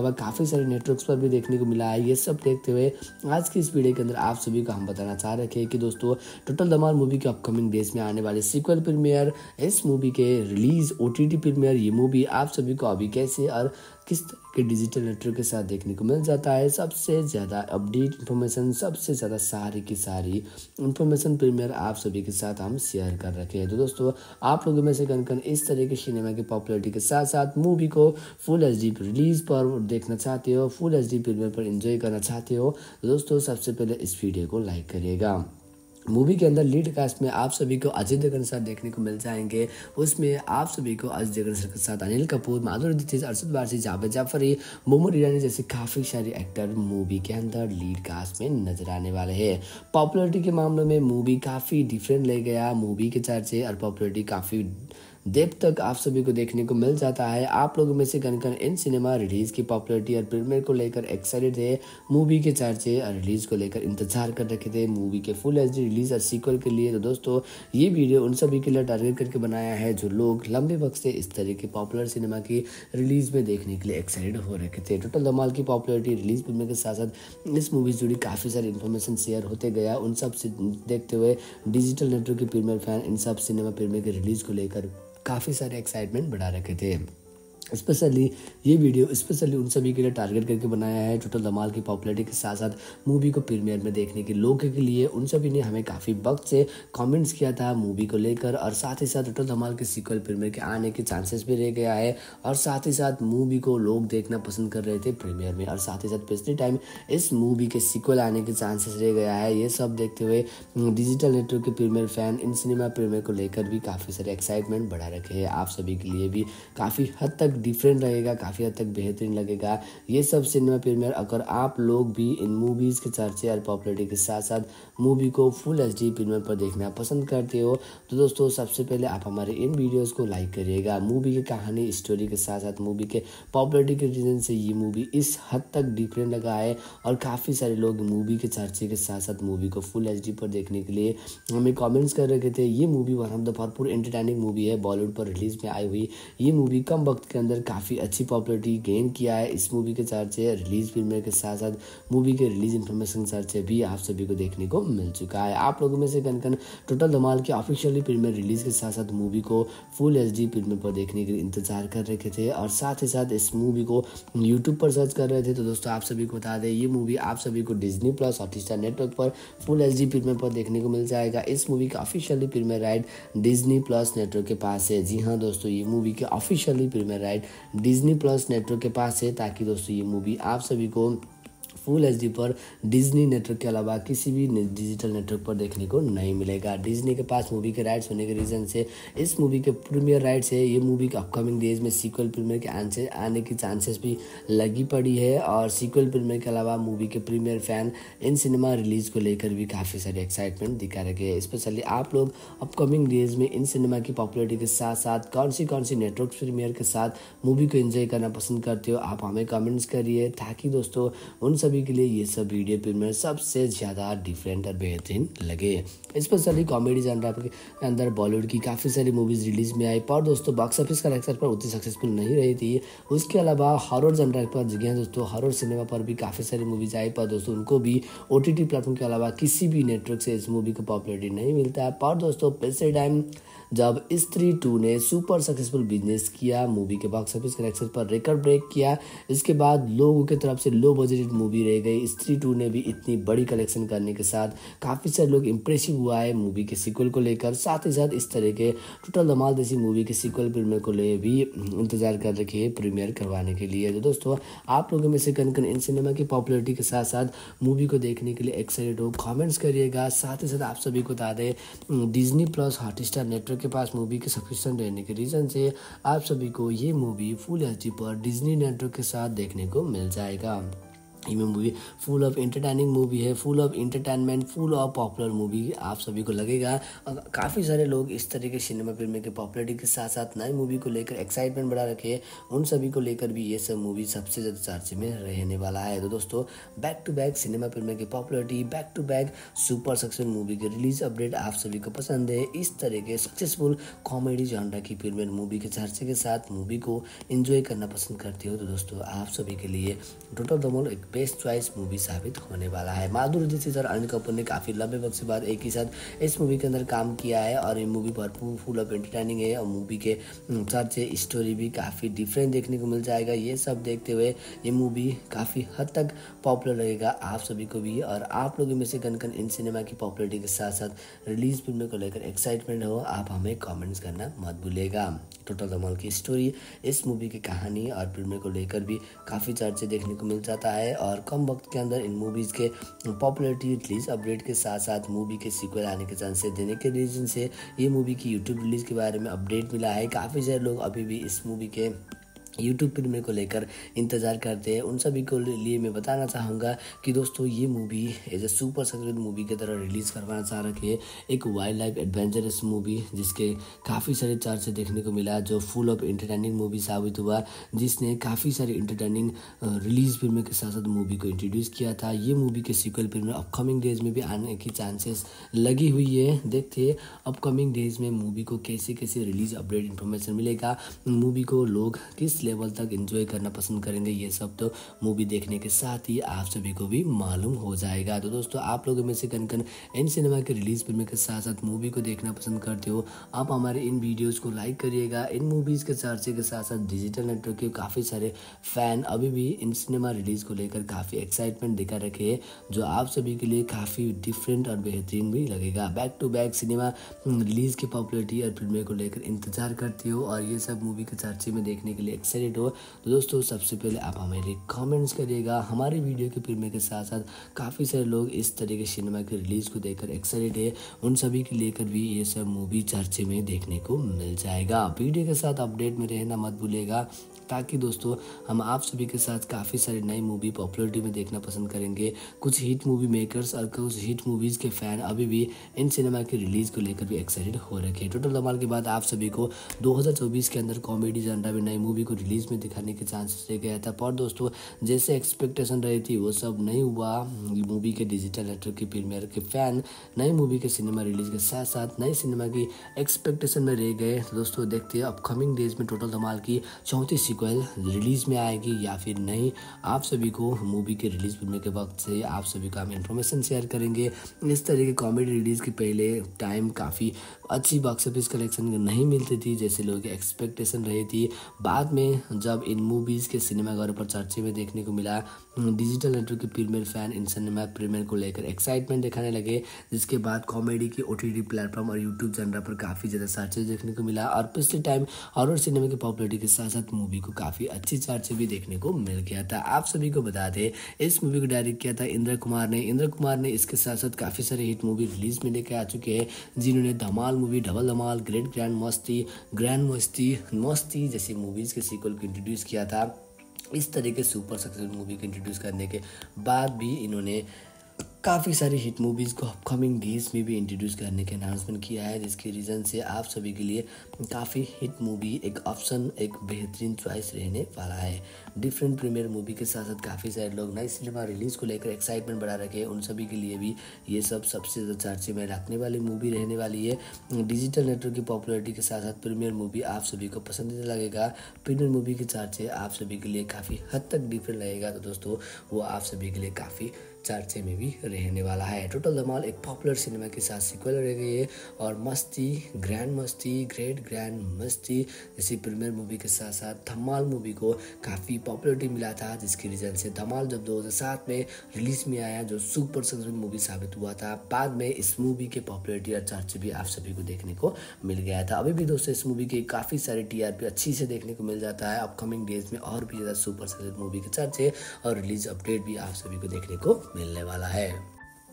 अलावा काफ़ी सारे नेटवर्क्स पर भी देखने को मिला है। ये सब देखते हुए आज की इस वीडियो के अंदर आप सभी को हम बताना चाह रहे थे कि दोस्तों टोटल धमाल मूवी के अपकमिंग डेज में आने वाले सीक्वल प्रीमियर, इस मूवी के रिलीज, OTT प्रीमियर, ये मूवी आप सभी को अभी कैसे और किस तरह के डिजिटल नेटवर्क के साथ देखने को मिल जाता है। सबसे ज़्यादा अपडेट इन्फॉर्मेशन, सबसे ज़्यादा सारी की सारी इन्फॉर्मेशन प्रीमियर आप सभी के साथ हम शेयर कर रखे हैं। तो दोस्तों आप लोगों में से कन इस तरह के सिनेमा की पॉपुलैरिटी के साथ साथ मूवी को फुल HD रिलीज पर देखना चाहते हो, फुल HD प्रीमियर पर एंजॉय करना चाहते हो, तो दोस्तों सबसे पहले इस वीडियो को लाइक करिएगा। मूवी के अंदर लीड कास्ट में आप सभी को अजय देवगन सर देखने को मिल जाएंगे। उसमें आप सभी को अजय देवगन सर के साथ अनिल कपूर, माधुरी दीक्षित, अरशद वारसी, जावेद जाफरी, मोहम्मद ईरानी जैसे काफ़ी सारे एक्टर मूवी के अंदर लीड कास्ट में नजर आने वाले हैं। पॉपुलैरिटी के मामले में मूवी काफ़ी डिफरेंट ले गया। मूवी के चर्चे और पॉपुलैरिटी काफ़ी देर तक आप सभी को देखने को मिल जाता है। आप लोगों में से कन इन सिनेमा रिलीज की पॉपुलैरिटी और प्रीमियर को लेकर एक्साइटेड थे। मूवी के चर्चे और रिलीज को लेकर इंतजार कर रखे थे मूवी के फुल HD रिलीज और सीक्वल के लिए। तो दोस्तों ये वीडियो उन सभी के लिए टारगेट करके बनाया है जो लोग लंबे वक्त से इस तरह की पॉपुलर सिनेमा की रिलीज में देखने के लिए एक्साइटेड हो रखे थे। टोटल धमाल की पॉपुलैरिटी, रिलीज प्रीमियर के साथ साथ इस मूवी से जुड़ी काफ़ी सारी इन्फॉर्मेशन शेयर होते गया। उन सब से देखते हुए डिजिटल नेटवर्क के प्रीमियर फैन इन सब सिनेमा प्रीमियर के रिलीज को लेकर काफ़ी सारे एक्साइटमेंट बढ़ा रखे थे। स्पेशली ये वीडियो स्पेशली उन सभी के लिए टारगेट करके बनाया है टोटल धमाल की पॉपुलैरिटी के साथ साथ मूवी को प्रीमियर में देखने के लोगों के लिए। उन सभी ने हमें काफ़ी वक्त से कमेंट्स किया था मूवी को लेकर, और साथ ही साथ टोटल धमाल के सीक्वल प्रीमियर के आने के चांसेस भी रह गया है, और साथ ही साथ मूवी को लोग देखना पसंद कर रहे थे प्रीमियर में, और साथ ही साथ पिछले टाइम इस मूवी के सीक्वल आने के चांसेस रह गया है। ये सब देखते हुए डिजिटल नेटवर्क के प्रीमियर फैन इन सिनेमा प्रीमियर को लेकर भी काफ़ी सारे एक्साइटमेंट बढ़ा रखे हैं। आप सभी के लिए भी काफ़ी हद तक डिफरेंट रहेगा, काफ़ी हद तक बेहतरीन लगेगा ये सब सिनेमा प्रीमियर। अगर आप लोग भी इन मूवीज़ के चर्चे और पॉपुलैरिटी के साथ साथ मूवी को फुल HD प्रीमियर पर देखना पसंद करते हो, तो दोस्तों सबसे पहले आप हमारे इन वीडियोस को लाइक करिएगा। मूवी की कहानी, स्टोरी के साथ साथ मूवी के पॉपुलैरिटी के रीजन से ये मूवी इस हद तक डिफरेंट लगा है, और काफ़ी सारे लोग मूवी के चर्चे के साथ साथ मूवी को फुल HD पर देखने के लिए हमें कॉमेंट्स कर रखे थे। ये मूवी वन ऑफ द भरपूर एंटरटेनिंग मूवी है। बॉलीवुड पर रिलीज में आई हुई ये मूवी कम वक्त के अंदर काफ़ी अच्छी पॉपुलैरिटी गेन किया है। इस मूवी के चर्चे रिलीज प्रीमियर के साथ साथ मूवी के रिलीज इन्फॉर्मेशन चर्चे भी आप सभी को देखने को मिल चुका है। आप लोगों में से कन टोटल धमाल के ऑफिशियली प्रीमियर रिलीज के साथ साथ मूवी को फुल HD प्रीमियर पर देखने के लिए इंतजार कर रखे थे, और साथ ही साथ इस मूवी को यूट्यूब पर सर्च कर रहे थे। तो दोस्तों आप सभी को बता दें ये मूवी आप सभी को Disney+ हॉटस्टार नेटवर्क पर फुल HD प्रीमियर पर देखने को मिल जाएगा। इस मूवी का officially premiere right Disney+ network के पास है। जी हाँ दोस्तों, ये मूवी के officially premiere right Disney+ network के पास है, ताकि दोस्तों ये मूवी आप सभी को फुल HD पर डिज्नी नेटवर्क के अलावा किसी भी डिजिटल नेटवर्क पर देखने को नहीं मिलेगा। डिज्नी के पास मूवी के राइट्स होने के रीज़न से इस मूवी के प्रीमियर राइट्स है। ये मूवी के अपकमिंग डेज में सीक्वल प्रीमियर के आने की चांसेस भी लगी पड़ी है, और सीक्वल प्रीमियर के अलावा मूवी के प्रीमियर फैन इन सिनेमा रिलीज को लेकर भी काफ़ी सारे एक्साइटमेंट दिखा रखे हैं। स्पेशली आप लोग अपकमिंग डेज में इन सिनेमा की पॉपुलैरिटी के साथ साथ कौन सी नेटवर्क प्रीमियर के साथ मूवी को एंजॉय करना पसंद करते हो, आप हमें कमेंट्स करिए, ताकि दोस्तों उन सभी के लिए ये सब वीडियो प्रीमियर सबसे ज़्यादा डिफरेंट और बेहतरीन लगे। स्पेशली कॉमेडी जनर के अंदर बॉलीवुड की काफ़ी सारी मूवीज़ रिलीज में आई, पर दोस्तों बॉक्स ऑफिस कलेक्शन पर उतनी सक्सेसफुल नहीं रही थी। उसके अलावा हॉरर जनर पर जगह दोस्तों हॉरर सिनेमा पर भी काफ़ी सारी मूवीज़ आई, पर दोस्तों उनको भी OTT प्लेटफॉर्म के अलावा किसी भी नेटवर्क से इस मूवी को पॉपुलैरिटी नहीं मिलता है। पर दोस्तों पिछले टाइम जब स्त्री 2 ने सुपर सक्सेसफुल बिजनेस किया, मूवी के बॉक्स ऑफिस कलेक्शन पर रिकॉर्ड ब्रेक किया, इसके बाद लोगों की तरफ से लो बजटेड मूवी रह गई। स्त्री 2 ने भी इतनी बड़ी कलेक्शन करने के साथ काफ़ी सारे लोग इंप्रेसिव हुआ है मूवी के सीक्वल को लेकर। साथ ही साथ इस तरह के टोटल धमाल जैसी मूवी के सीक्वल प्रीमियर को ले भी इंतजार कर रखे हैं प्रीमियर करवाने के लिए। तो दोस्तों आप लोगों में से कन इन सिनेमा की पॉपुलैरिटी के साथ साथ मूवी को देखने के लिए एक्साइटेड हो, कमेंट्स करिएगा। साथ ही साथ आप सभी को बता दें Disney+ हॉटस्टार नेटवर्क के पास मूवी के सब्सक्रिप्शन रहने के रीज़न से आप सभी को ये मूवी फुल HD पर डिज्नी नेटवर्क के साथ देखने को मिल जाएगा। ये movie full of entertaining movie है, full of entertainment, full of popular movie आप सभी को लगेगा। काफ़ी सारे लोग इस तरह के सिनेमा फिल्म के पॉपुलरिटी के साथ साथ नई मूवी को लेकर एक्साइटमेंट बढ़ा रखे, उन सभी को लेकर भी ये सब मूवी सबसे ज़्यादा चर्चे में रहने वाला है। तो दोस्तों back to back cinema film की popularity, back to back super successful movie के रिलीज अपडेट आप सभी को पसंद है। इस तरह के सक्सेसफुल कॉमेडी जॉनर की फिल्म मूवी के चर्चे के साथ मूवी को एंजॉय करना पसंद करते हो तो दोस्तों आप सभी के लिए टोटल धमाल एक बेस्ट चॉइस मूवी साबित होने वाला है। माधुरी दीक्षित और अनिल कपूर ने काफ़ी लंबे वक्त से बाद एक ही साथ इस मूवी के अंदर काम किया है और ये मूवी भरपूर फुल ऑफ एंटरटेनिंग है और मूवी के चर्चे स्टोरी भी काफ़ी डिफरेंट देखने को मिल जाएगा। ये सब देखते हुए ये मूवी काफ़ी हद तक पॉपुलर रहेगा आप सभी को भी, और आप लोगों में से कन इन सिनेमा की पॉपुलरिटी के साथ साथ रिलीज फिल्म को लेकर एक्साइटमेंट हो, आप हमें कमेंट्स करना मत भूलिएगा। टोटल धमाल की स्टोरी, इस मूवी की कहानी और फिल्म को लेकर भी काफ़ी चर्चे देखने को मिल जाता है और कम वक्त के अंदर इन मूवीज़ के पॉपुलरिटी रिलीज अपडेट के साथ साथ मूवी के सीक्वल आने के चांसेस देने के रीजन से ये मूवी की यूट्यूब रिलीज़ के बारे में अपडेट मिला है। काफ़ी सारे लोग अभी भी इस मूवी के यूट्यूब फिल्म को लेकर इंतज़ार करते हैं। उन सभी को लिए मैं बताना चाहूँगा कि दोस्तों ये movie as a super successful movie की तरह रिलीज़ करवाना चाह रखी है। एक वाइल्ड लाइफ एडवेंचरस मूवी जिसके काफ़ी सारे चर्चे देखने को मिला, जो फुल ऑफ एंटरटेनिंग मूवी साबित हुआ, जिसने काफ़ी सारी एंटरटेनिंग रिलीज फिल्म के साथ साथ मूवी को इंट्रोड्यूस किया था। ये मूवी के सीक्वल फिल्म अपकमिंग डेज में भी आने की चांसेस लगी हुई है। देखते हैं अपकमिंग डेज में मूवी को कैसे कैसे रिलीज अपडेट इन्फॉर्मेशन मिलेगा, मूवी को लोग किस लेवल तक एंजॉय करना पसंद करेंगे, ये सब तो मूवी देखने के साथ ही आप सभी को भी मालूम हो जाएगा। तो दोस्तों आप लोगों में से कन इन सिनेमा के रिलीज फिल्म के साथ साथ मूवी को देखना पसंद करते हो, आप हमारे इन वीडियोस को लाइक करिएगा। इन मूवीज़ के चर्चे के साथ साथ डिजिटल नेटवर्क के काफ़ी सारे फैन अभी भी इन सिनेमा रिलीज़ को लेकर काफ़ी एक्साइटमेंट दिखा रखे हैं, जो आप सभी के लिए काफ़ी डिफरेंट और बेहतरीन भी लगेगा। Back to back cinema release की पॉपुलरिटी और फिल्में को लेकर इंतजार करते हो और ये सब मूवी के चर्चे में देखने के लिए एक्साइटेड हो तो दोस्तों सबसे पहले आप हमें कमेंट्स करिएगा। हमारे वीडियो की फिल्में के साथ साथ काफ़ी सारे लोग इस तरह के सिनेमा की रिलीज़ को देखकर एक्साइटेड है, उन सभी के लेकर भी ये सब मूवी चर्चे में देखने को मिल जाएगा। वीडियो के साथ अपडेट में रहना मत भूलिएगा ताकि दोस्तों हम आप सभी के साथ काफ़ी सारी नई मूवी पॉपुलरिटी में देखना पसंद करेंगे। कुछ हिट मूवी मेकर्स और कुछ हिट मूवीज़ के फ़ैन अभी भी इन सिनेमा की रिलीज़ को लेकर भी एक्साइटेड हो रखे हैं। टोटल धमाल के बाद आप सभी को 2024 के अंदर कॉमेडी जनरा में नई मूवी को रिलीज़ में दिखाने के चांसेस रह गया था, पर दोस्तों जैसे एक्सपेक्टेशन रही थी वो सब नहीं हुआ। मूवी के डिजिटल नेटवर्क की प्रीमियर के फ़ैन नई मूवी के सिनेमा रिलीज़ के साथ साथ नई सिनेमा की एक्सपेक्टेशन में रह गए। तो दोस्तों देखते हैं अपकमिंग डेज में टोटल धमाल की 34 सीक्वल रिलीज़ में आएगी या फिर नहीं। आप सभी को मूवी के रिलीज़ फिल्म के वक्त से आप सभी को हम इन्फॉर्मेशन शेयर करेंगे। इस तरह के कॉमेडी रिलीज़ के पहले टाइम काफ़ी अच्छी बॉक्स ऑफिस कलेक्शन नहीं मिलती थी जैसे लोगों की एक्सपेक्टेशन रही थी। बाद में जब इन मूवीज़ के सिनेमाघरों पर चर्चे में देखने को मिला, डिजिटल नेटवर्क के प्रीमियर फैन इन सिनेमा प्रीमियर को लेकर एक्साइटमेंट दिखाने लगे, जिसके बाद कॉमेडी की OTT प्लेटफॉर्म और यूट्यूब जनरा पर काफ़ी ज़्यादा चर्चे देखने को मिला और पिछले टाइम हॉरर सिनेमा की पॉपुलरिटी के साथ साथ मूवी को काफ़ी अच्छी चर्चे भी देखने को मिल गया था। आप सभी को बता दें इस मूवी को डायरेक्ट किया था इंद्र कुमार ने। इसके साथ साथ काफ़ी सारे हिट मूवी रिलीज में लेकर आ चुके हैं, जिन्होंने Dhamaal movie, double Dhamaal, grand Masti जैसी मूवीज़ के सीक्वल को इंट्रोड्यूस किया था। इस तरह के सुपर सक्सेसफुल मूवी को इंट्रोड्यूस करने के बाद भी इन्होंने काफ़ी सारी हिट मूवीज़ को अपकमिंग डेज में भी इंट्रोड्यूस करने के अनाउंसमेंट किया है, जिसके रीज़न से आप सभी के लिए काफ़ी हिट मूवी एक ऑप्शन, एक बेहतरीन चॉइस रहने वाला है। डिफरेंट प्रीमियर मूवी के साथ साथ काफ़ी सारे लोग नई सिनेमा रिलीज़ को लेकर एक्साइटमेंट बढ़ा रखे हैं, उन सभी के लिए भी ये सब सबसे ज़्यादा चर्चे में रखने वाली मूवी रहने वाली है। डिजिटल नेटवर्क की पॉपुलरिटी के साथ साथ प्रीमियर मूवी आप सभी को पसंदीदा लगेगा। प्रीमियर मूवी के चर्चे आप सभी के लिए काफ़ी हद तक डिफरेंट लगेगा, तो दोस्तों वो आप सभी के लिए काफ़ी चर्चे में भी रहने वाला है। टोटल धमाल एक पॉपुलर सिनेमा के साथ सीक्वल रह गई है और ग्रैंड मस्ती जैसी प्रीमियर मूवी के साथ साथ धमाल मूवी को काफ़ी पॉपुलरिटी मिला था, जिसकी रीज़न से धमाल जब 2007 में रिलीज में आया जो सुपर सक्सेसफुल मूवी साबित हुआ था, बाद में इस मूवी के पॉपुलरिटी और चर्चे भी आप सभी को देखने को मिल गया था। अभी भी दोस्तों इस मूवी के काफ़ी सारे TRP अच्छी से देखने को मिल जाता है। अपकमिंग डेज में और भी ज़्यादा सुपर सक्सेसफुल मूवी के चर्चे और रिलीज अपडेट भी आप सभी को देखने को मिलने वाला है।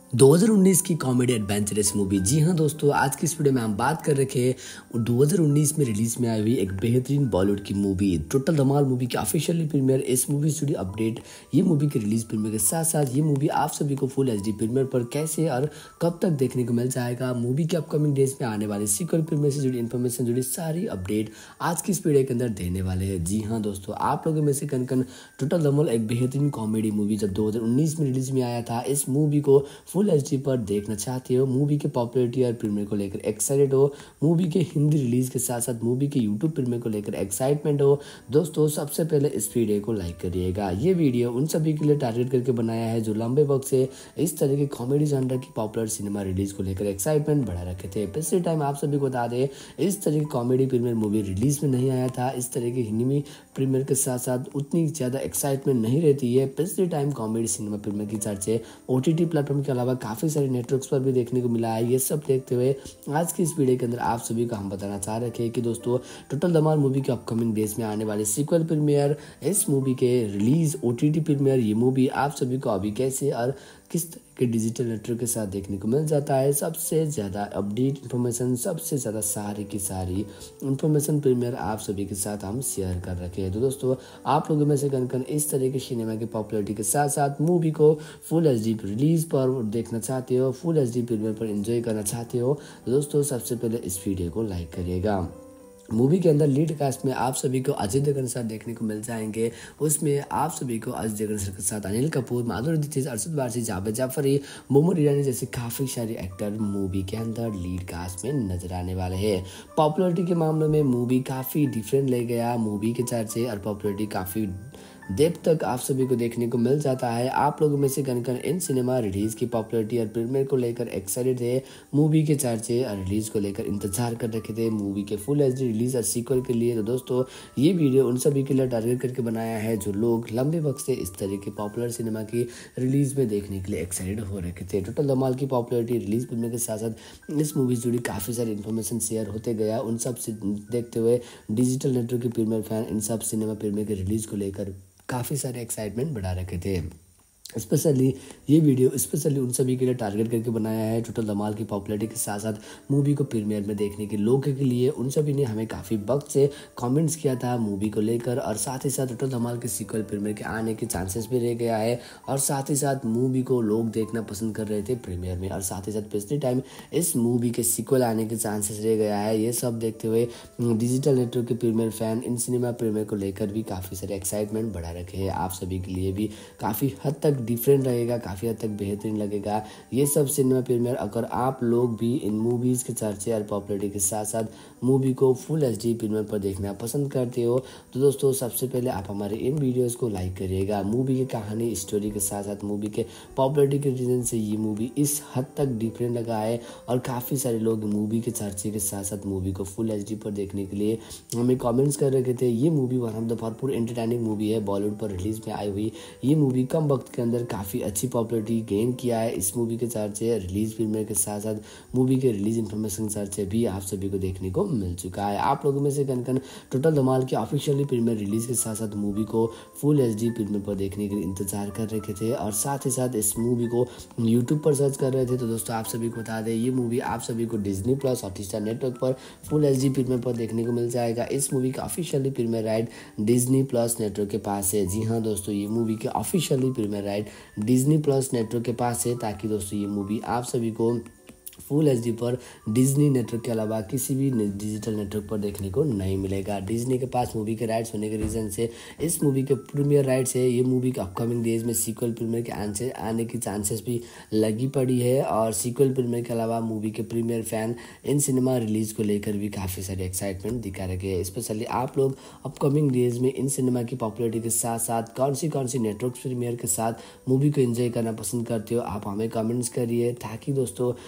2019 की कॉमेडी एडवेंचरस मूवी। जी हाँ दोस्तों, आज की इस वीडियो में हम बात कर रखे हैं 2019 में रिलीज में आई हुई एक बेहतरीन बॉलीवुड की मूवी टोटल धमाल मूवी की ऑफिशियली प्रीमियर। इस मूवी स्टूडियो अपडेट, ये मूवी की रिलीज प्रीमियर के साथ साथ ये मूवी आप सभी को फुल एचडी प्रीमियर पर कैसे और कब तक देखने को मिल जाएगा, मूवी के अपकमिंग डेज में आने वाले सीक्वल प्रीमियर से जुड़ी इन्फॉर्मेशन, जुड़ी सारी अपडेट आज की इस वीडियो के अंदर देने वाले हैं। जी हाँ दोस्तों, आप लोगों में से कन टोटल धमाल एक बेहतरीन कॉमेडी मूवी जब 2019 में रिलीज में आया था, इस मूवी को फुल एचडी पर देखना चाहते हो, मूवी के पॉपुलैरिटी और प्रीमियर को लेकर एक्साइटेड हो, मूवी के हिंदी रिलीज के साथ साथ मूवी के यूट्यूब प्रीमियर को लेकर एक्साइटमेंट हो, दोस्तों सबसे पहले इस वीडियो को लाइक करिएगा। ये वीडियो उन सभी के लिए टारगेट करके बनाया है जो लंबे वक्त से इस तरह के कॉमेडी जॉनर की पॉपुलर सिनेमा रिलीज को लेकर एक्साइटमेंट बढ़ा रखे थे। पिछले टाइम आप सभी को बता दें, इस तरह की कॉमेडी प्रीमियर मूवी रिलीज में नहीं आया था, इस तरह की हिंदी प्रीमियर के साथ साथ उतनी ज़्यादा एक्साइटमेंट नहीं रहती है। पिछले टाइम कॉमेडी सिनेमा प्रीमियर की चर्चे ओटीटी प्लेटफॉर्म के अलावा काफ़ी सारे नेटवर्क्स पर भी देखने को मिला है। ये सब देखते हुए आज की इस वीडियो के अंदर आप सभी को हम बताना चाह रहे हैं कि दोस्तों टोटल धमाल मूवी के अपकमिंग डेज में आने वाले सीक्वल प्रीमियर, इस मूवी के रिलीज, ओटीटी प्रीमियर, ये मूवी आप सभी को अभी कैसे और किस तरह के डिजिटल नेटवर्क के साथ देखने को मिल जाता है। सबसे ज़्यादा अपडेट इन्फॉर्मेशन, सबसे ज़्यादा सारी की सारी इन्फॉर्मेशन प्रीमियर आप सभी के साथ हम शेयर कर रखे हैं। तो दोस्तों आप लोगों में से कन इस तरह के सिनेमा की पॉपुलैरिटी के साथ साथ मूवी को फुल एचडी रिलीज पर देखना चाहते हो, फुल एचडी प्रीमियर पर एंजॉय करना चाहते हो, तो दोस्तों सबसे पहले इस वीडियो को लाइक करिएगा। मूवी के अंदर लीड कास्ट में आप सभी को अजय देवगन सर देखने को मिल जाएंगे। उसमें आप सभी को अजय देवगन सर के साथ अनिल कपूर, माधुरी दीक्षित, अरशद वारसी, जावेद जाफरी, मोहम्मद ईरानी जैसे काफ़ी सारे एक्टर मूवी के अंदर लीड कास्ट में नजर आने वाले हैं। पॉपुलैरिटी के मामले में मूवी काफ़ी डिफरेंट ले गया, मूवी के चर्चे और पॉपुलैरिटी काफ़ी देर तक आप सभी को देखने को मिल जाता है। आप लोगों में से कन इन सिनेमा रिलीज की पॉपुलैरिटी और प्रीमियर को लेकर एक्साइटेड थे, मूवी के चर्चे और रिलीज को लेकर इंतजार कर रखे थे मूवी के फुल एचडी रिलीज और सीक्वल के लिए। तो दोस्तों ये वीडियो उन सभी के लिए टारगेट करके बनाया है जो लोग लंबे वक्त से इस तरह के पॉपुलर सिनेमा की रिलीज में देखने के लिए एक्साइटेड हो रखे थे। टोटल धमाल की पॉपुलैरिटी, रिलीज प्रीमियर के साथ साथ इस मूवी से जुड़ी काफ़ी सारी इन्फॉर्मेशन शेयर होते गया। उन सब से देखते हुए डिजिटल नेटवर्क के प्रीमियर फैन इन सब सिनेमा प्रीमियर के रिलीज को लेकर काफ़ी सारे एक्साइटमेंट बढ़ा रखे थे। स्पेशली ये वीडियो स्पेशली उन सभी के लिए टारगेट करके बनाया है टोटल धमाल की पॉपुलैरिटी के साथ साथ मूवी को प्रीमियर में देखने के लोगों के लिए। उन सभी ने हमें काफ़ी वक्त से कमेंट्स किया था मूवी को लेकर, और साथ ही साथ टोटल धमाल के सीक्वल प्रीमियर के आने के चांसेस भी रह गया है, और साथ ही साथ मूवी को लोग देखना पसंद कर रहे थे प्रीमियर में, और साथ ही साथ पिछले टाइम इस मूवी के सीक्वल आने के चांसेस रह गया है। ये सब देखते हुए डिजिटल नेटवर्क के प्रीमियर फैन इन सिनेमा प्रीमियर को लेकर भी काफ़ी सारे एक्साइटमेंट बढ़ा रखे हैं। आप सभी के लिए भी काफ़ी हद तक डिफरेंट रहेगा, काफ़ी हद तक बेहतरीन लगेगा ये सब सिनेमा प्रीमियर। अगर आप लोग भी इन मूवीज़ के चर्चे और पॉपुलैरिटी के साथ साथ मूवी को फुल एचडी प्रीमियर पर देखना पसंद करते हो, तो दोस्तों सबसे पहले आप हमारे इन वीडियोस को लाइक करिएगा। मूवी की कहानी, स्टोरी के साथ साथ मूवी के पॉपुलैरिटी के रीजन से ये मूवी इस हद तक डिफरेंट लगा है, और काफ़ी सारे लोग मूवी के चर्चे के साथ साथ मूवी को फुल एचडी पर देखने के लिए हमें कमेंट्स कर रखे थे। ये मूवी वन ऑफ द भरपूर एंटरटेनिंग मूवी है, बॉलीवुड पर रिलीज में आई हुई ये मूवी कम वक्त के अंदर काफ़ी अच्छी पॉपुलैरिटी गेन किया है। इस मूवी के चर्चे रिलीज प्रीमियर के साथ साथ मूवी के रिलीज इन्फॉर्मेशन चर्चे भी आप सभी को देखने को मिल चुका है। आप लोगों में से कन टोटल धमाल की ऑफिशियली प्रीमियर रिलीज के साथ साथ मूवी को फुल एचडी प्रीमियर पर देखने के लिए इंतजार कर रखे थे, और साथ ही साथ इस मूवी को यूट्यूब पर सर्च कर रहे थे। तो दोस्तों आप सभी को बता दें, ये मूवी आप सभी को डिज्नी प्लस हॉटस्टार नेटवर्क पर फुल एचडी प्रीमियर पर देखने को मिल जाएगा। इस मूवी का officially premiere right Disney plus network के पास है। जी हाँ दोस्तों, ये मूवी के officially premiere right Disney plus network के पास है, ताकि दोस्तों ये मूवी आप सभी को फुल एचडी पर डिज्नी नेटवर्क के अलावा किसी भी डिजिटल नेटवर्क पर देखने को नहीं मिलेगा। डिज्नी के पास मूवी के राइट्स होने के रीज़न से इस मूवी के प्रीमियर राइट्स है। ये मूवी के अपकमिंग डेज में सीक्वल प्रीमियर के आने की चांसेस भी लगी पड़ी है, और सीक्वल प्रीमियर के अलावा मूवी के प्रीमियर फैन इन सिनेमा रिलीज को लेकर भी काफ़ी सारे एक्साइटमेंट दिखा रखे हैं। स्पेशली आप लोग अपकमिंग डेज में इन सिनेमा की पॉपुलैरिटी के साथ साथ कौन सी नेटवर्क प्रीमियर के साथ मूवी को एंजॉय करना पसंद करते हो, आप हमें कमेंट्स करिए, ताकि दोस्तों उन सभी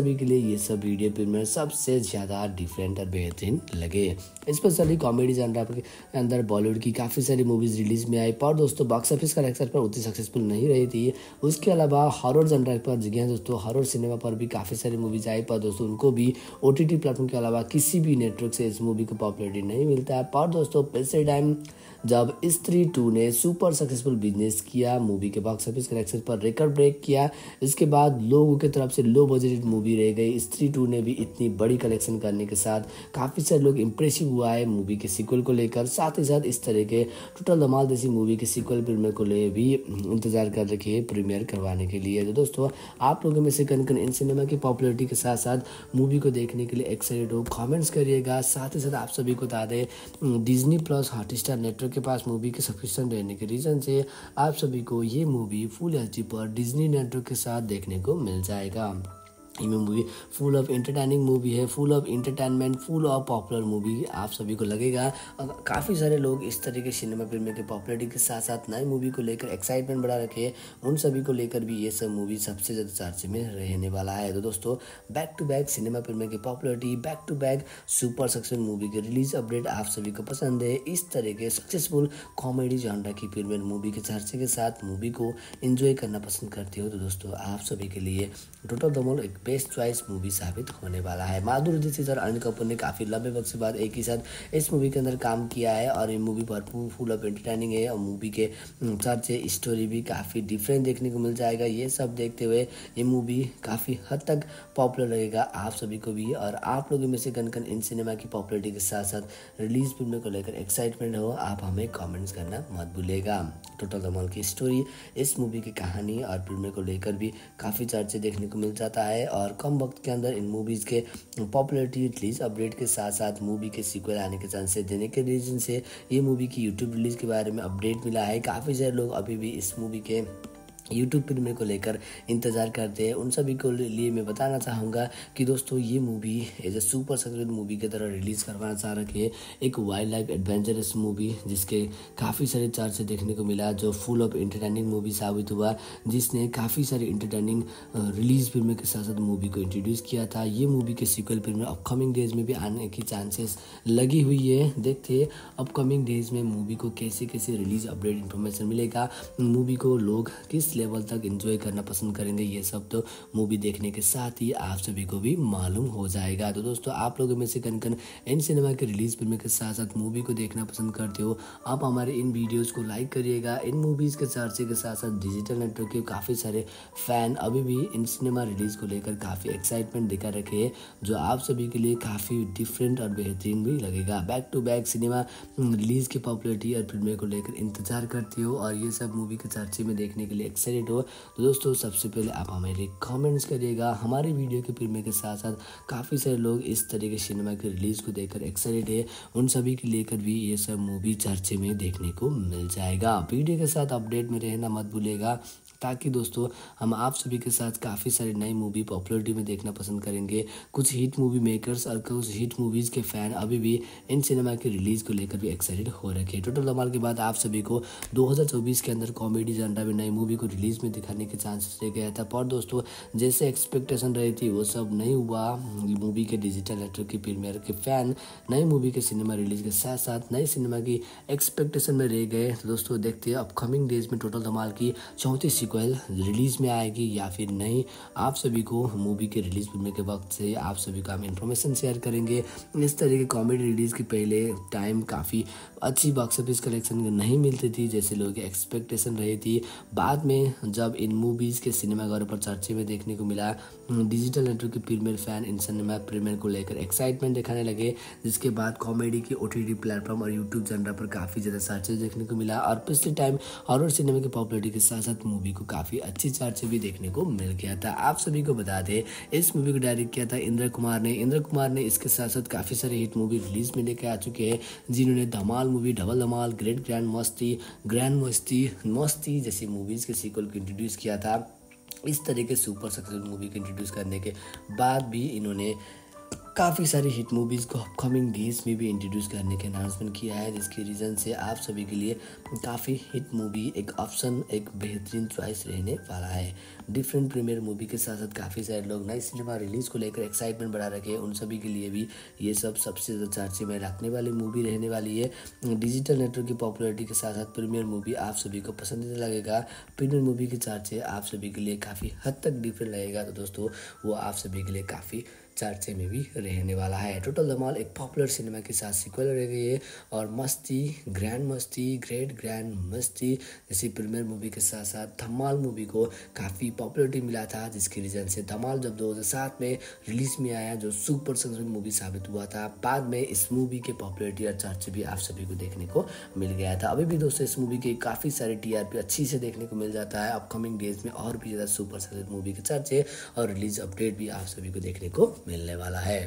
सभी के लिए ये सब वीडियो प्रीमियर सबसे ज़्यादा डिफरेंट और बेहतरीन लगे। स्पेशली कॉमेडी जनरा के अंदर बॉलीवुड की काफ़ी सारी मूवीज़ रिलीज़ में आई, पर दोस्तों बॉक्स ऑफिस कलेक्शन पर उतनी सक्सेसफुल नहीं रही थी। उसके अलावा हॉरर जनरा पर जगह दोस्तों हॉरर सिनेमा पर भी काफ़ी सारी मूवीज़ आई, पर दोस्तों उनको भी OTT प्लेटफॉर्म के अलावा किसी भी नेटवर्क से इस मूवी को पॉपुलरिटी नहीं मिलता है। पर दोस्तों पिछले टाइम जब स्त्री 2 ने सुपर सक्सेसफुल बिजनेस किया, मूवी के बॉक्स ऑफिस कलेक्शन पर रिकॉर्ड ब्रेक किया, इसके बाद लोगों की तरफ से लो बजटेड मूवी रह गई। स्त्री 2 ने भी इतनी बड़ी कलेक्शन करने के साथ काफ़ी सारे लोग इंप्रेसिव हुआ है मूवी के सीक्वल को लेकर। साथ ही साथ इस तरह के टोटल धमाल जैसी मूवी के सीक्वल प्रीमियर को ले भी इंतजार कर रखे हैं प्रीमियर करवाने के लिए। तो दोस्तों आप लोगों में से कन इन सिनेमा की पॉपुलरिटी के साथ साथ मूवी को देखने के लिए एक्साइटेड हो, कमेंट्स करिएगा। साथ ही साथ आप सभी को बता दें डिज्नी प्लस हॉटस्टार नेटवर्क के पास मूवी के सब्सक्रिप्शन रहने के रीज़न से आप सभी को ये मूवी फुल HD पर डिज्नी नेटवर्क के साथ देखने को मिल जाएगा। ये movie full of entertaining movie है, full of entertainment, full of popular movie आप सभी को लगेगा। काफ़ी सारे लोग इस तरह के सिनेमा प्रीमियर के पॉपुलरिटी के साथ साथ नई मूवी को लेकर एक्साइटमेंट बढ़ा रखे हैं, उन सभी को लेकर भी ये सब मूवी सबसे ज़्यादा चर्चे में रहने वाला है। तो दोस्तों back to back cinema premiere की popularity, back to back super successful movie के रिलीज अपडेट आप सभी को पसंद है। इस तरह के सक्सेसफुल कॉमेडी जॉनरा की प्रीमियर मूवी के चर्चे के साथ मूवी को एंजॉय करना पसंद करते हो तो दोस्तों आप सभी के लिए टोटल धमाल एक बेस्ट चॉइस मूवी साबित होने वाला है। माधुरी दीक्षित और अनिल कपूर ने काफ़ी लंबे वक्त से बाद एक ही साथ इस मूवी के अंदर काम किया है और ये मूवी भरपूर फुल ऑफ एंटरटेनिंग है और मूवी के चर्चे स्टोरी भी काफ़ी डिफरेंट देखने को मिल जाएगा। ये सब देखते हुए ये मूवी काफ़ी हद तक पॉपुलर रहेगा आप सभी को भी। और आप लोगों में से कन इन सिनेमा की पॉपुलरिटी के साथ साथ रिलीज फिल्म को लेकर एक्साइटमेंट हो, आप हमें कमेंट्स करना मत भूलिएगा। टोटल धमाल की स्टोरी, इस मूवी की कहानी और फिल्म को लेकर भी काफ़ी चर्चे देखने को मिल जाता है और कम वक्त के अंदर इन मूवीज़ के पॉपुलरिटी रिलीज अपडेट के साथ साथ मूवी के सीक्वल आने के चांसेस देने के रीजन से ये मूवी की यूट्यूब रिलीज के बारे में अपडेट मिला है। काफ़ी सारे लोग अभी भी इस मूवी के यूट्यूब प्रीमियर को लेकर इंतज़ार करते हैं। उन सभी को लिए मैं बताना चाहूँगा कि दोस्तों ये movie as a super successful movie की तरह रिलीज़ करवाना चाह रखे है। एक वाइल्ड लाइफ एडवेंचरस मूवी जिसके काफ़ी सारे चर्चे देखने को मिला, जो फुल ऑफ एंटरटेनिंग मूवी साबित हुआ, जिसने काफ़ी सारे एंटरटेनिंग रिलीज फिल्म के साथ साथ मूवी को इंट्रोड्यूस किया था। ये मूवी के सीक्वल फिल्म अपकमिंग डेज में भी आने की चांसेस लगी हुई है। देखते हैं अपकमिंग डेज में मूवी को कैसे कैसे रिलीज अपडेट इन्फॉर्मेशन मिलेगा, मूवी को लोग किस लेवल तक एंजॉय करना पसंद करेंगे, ये सब तो मूवी देखने के साथ ही आप सभी को भी मालूम हो जाएगा। तो दोस्तों आप लोगों में से कन इन सिनेमा के रिलीज फिल्म के साथ साथ मूवी को देखना पसंद करते हो, आप हमारे इन वीडियोस को लाइक करिएगा। इन मूवीज़ के चर्चे के साथ साथ डिजिटल नेटवर्क के काफ़ी सारे फैन अभी भी इन सिनेमा रिलीज को लेकर काफ़ी एक्साइटमेंट दिखा रखे हैं, जो आप सभी के लिए काफ़ी डिफरेंट और बेहतरीन भी लगेगा। Back to back cinema release की पॉपुलरिटी और फिल्में को लेकर इंतजार करते हो और ये सब मूवी के चर्चे में देखने के लिए एक्साइटेड हो तो दोस्तों सबसे पहले आप हमारे कमेंट्स करिएगा। हमारी वीडियो के प्रीमियर के साथ साथ काफ़ी सारे लोग इस तरह के सिनेमा के रिलीज को देखकर एक्साइटेड है, उन सभी के लेकर भी ये सब मूवी चर्चे में देखने को मिल जाएगा। वीडियो के साथ अपडेट में रहना मत भूलिएगा ताकि दोस्तों हम आप सभी के साथ काफ़ी सारी नई मूवी पॉपुलरिटी में देखना पसंद करेंगे। कुछ हिट मूवी मेकर्स और कुछ हिट मूवीज़ के फ़ैन अभी भी इन सिनेमा के रिलीज़ को लेकर भी एक्साइटेड हो रखे। टोटल धमाल के बाद आप सभी को 2024 के अंदर कॉमेडी जनरा में नई मूवी को रिलीज़ में दिखाने के चांसेस रह गया था, पर दोस्तों जैसे एक्सपेक्टेशन रही थी वो सब नहीं हुआ। मूवी के डिजिटल नेटवर्क की प्रीमियर के फ़ैन नई मूवी के सिनेमा रिलीज के साथ साथ नई सिनेमा की एक्सपेक्टेशन में रह गए। तो दोस्तों देखते हैं अपकमिंग डेज में टोटल धमाल की 34 सीक्वल रिलीज में आएगी या फिर नहीं। आप सभी को मूवी के रिलीज फिल्म के वक्त से आप सभी को हम इन्फॉर्मेशन शेयर करेंगे। इस तरह के कॉमेडी रिलीज के पहले टाइम काफ़ी अच्छी बॉक्स ऑफिस कलेक्शन नहीं मिलती थी जैसे लोगों की एक्सपेक्टेशन रही थी। बाद में जब इन मूवीज़ के सिनेमाघरों पर चर्चे में देखने को मिला, डिजिटल नेटवर्क के प्रीमियर फैन इन सिनेमा प्रीमियर को लेकर एक्साइटमेंट दिखाने लगे, जिसके बाद कॉमेडी की OTT प्लेटफॉर्म और यूट्यूब जनरा पर काफ़ी ज़्यादा चर्चे देखने को मिला और पिछले टाइम हॉरर सिनेमा की पॉपुलरिटी के साथ साथ मूवी को काफ़ी अच्छी चर्चे भी देखने को मिल गया था। आप सभी को बता दें इस मूवी को डायरेक्ट किया था इंद्र कुमार ने इसके साथ साथ काफ़ी सारे हिट मूवी रिलीज में लेकर आ चुके हैं, जिन्होंने Dhamaal movie, double Dhamaal, grand Masti जैसी मूवीज़ के सीक्वल को इंट्रोड्यूस किया था। इस तरह के सुपर सक्सेसफुल मूवी को इंट्रोड्यूस करने के बाद भी इन्होंने काफ़ी सारी हिट मूवीज़ को अपकमिंग डेज में भी इंट्रोड्यूस करने के अनाउंसमेंट किया है, जिसके रीज़न से आप सभी के लिए काफ़ी हिट मूवी एक ऑप्शन, एक बेहतरीन चॉइस रहने वाला है। डिफरेंट प्रीमियर मूवी के साथ साथ काफ़ी सारे लोग नई सिनेमा रिलीज़ को लेकर एक्साइटमेंट बढ़ा रखे हैं। उन सभी के लिए भी ये सब सबसे ज़्यादा चर्चे में रखने वाली मूवी रहने वाली है। डिजिटल नेटवर्क की पॉपुलैरिटी के साथ साथ प्रीमियर मूवी आप सभी को पसंदीदा लगेगा। प्रीमियर मूवी के चर्चे आप सभी के लिए काफ़ी हद तक डिफरेंट लगेगा, तो दोस्तों वो आप सभी के लिए काफ़ी चर्चे में भी रहने वाला है। टोटल धमाल एक पॉपुलर सिनेमा के साथ सीक्वल रह गई है और मस्ती, ग्रेट ग्रैंड मस्ती जैसी प्रीमियर मूवी के साथ साथ धमाल मूवी को काफ़ी पॉपुलरिटी मिला था, जिसकी रीज़न से धमाल जब 2007 में रिलीज में आया जो सुपर सक्सेसफुल मूवी साबित हुआ था, बाद में इस मूवी के पॉपुलरिटी और चर्चे भी आप सभी को देखने को मिल गया था। अभी भी दोस्तों इस मूवी के काफ़ी सारे टीआरपी अच्छी से देखने को मिल जाता है। अपकमिंग डेज में और भी ज़्यादा सुपर सक्सेसफुल मूवी के चर्चे और रिलीज अपडेट भी आप सभी को देखने को मिलने वाला है।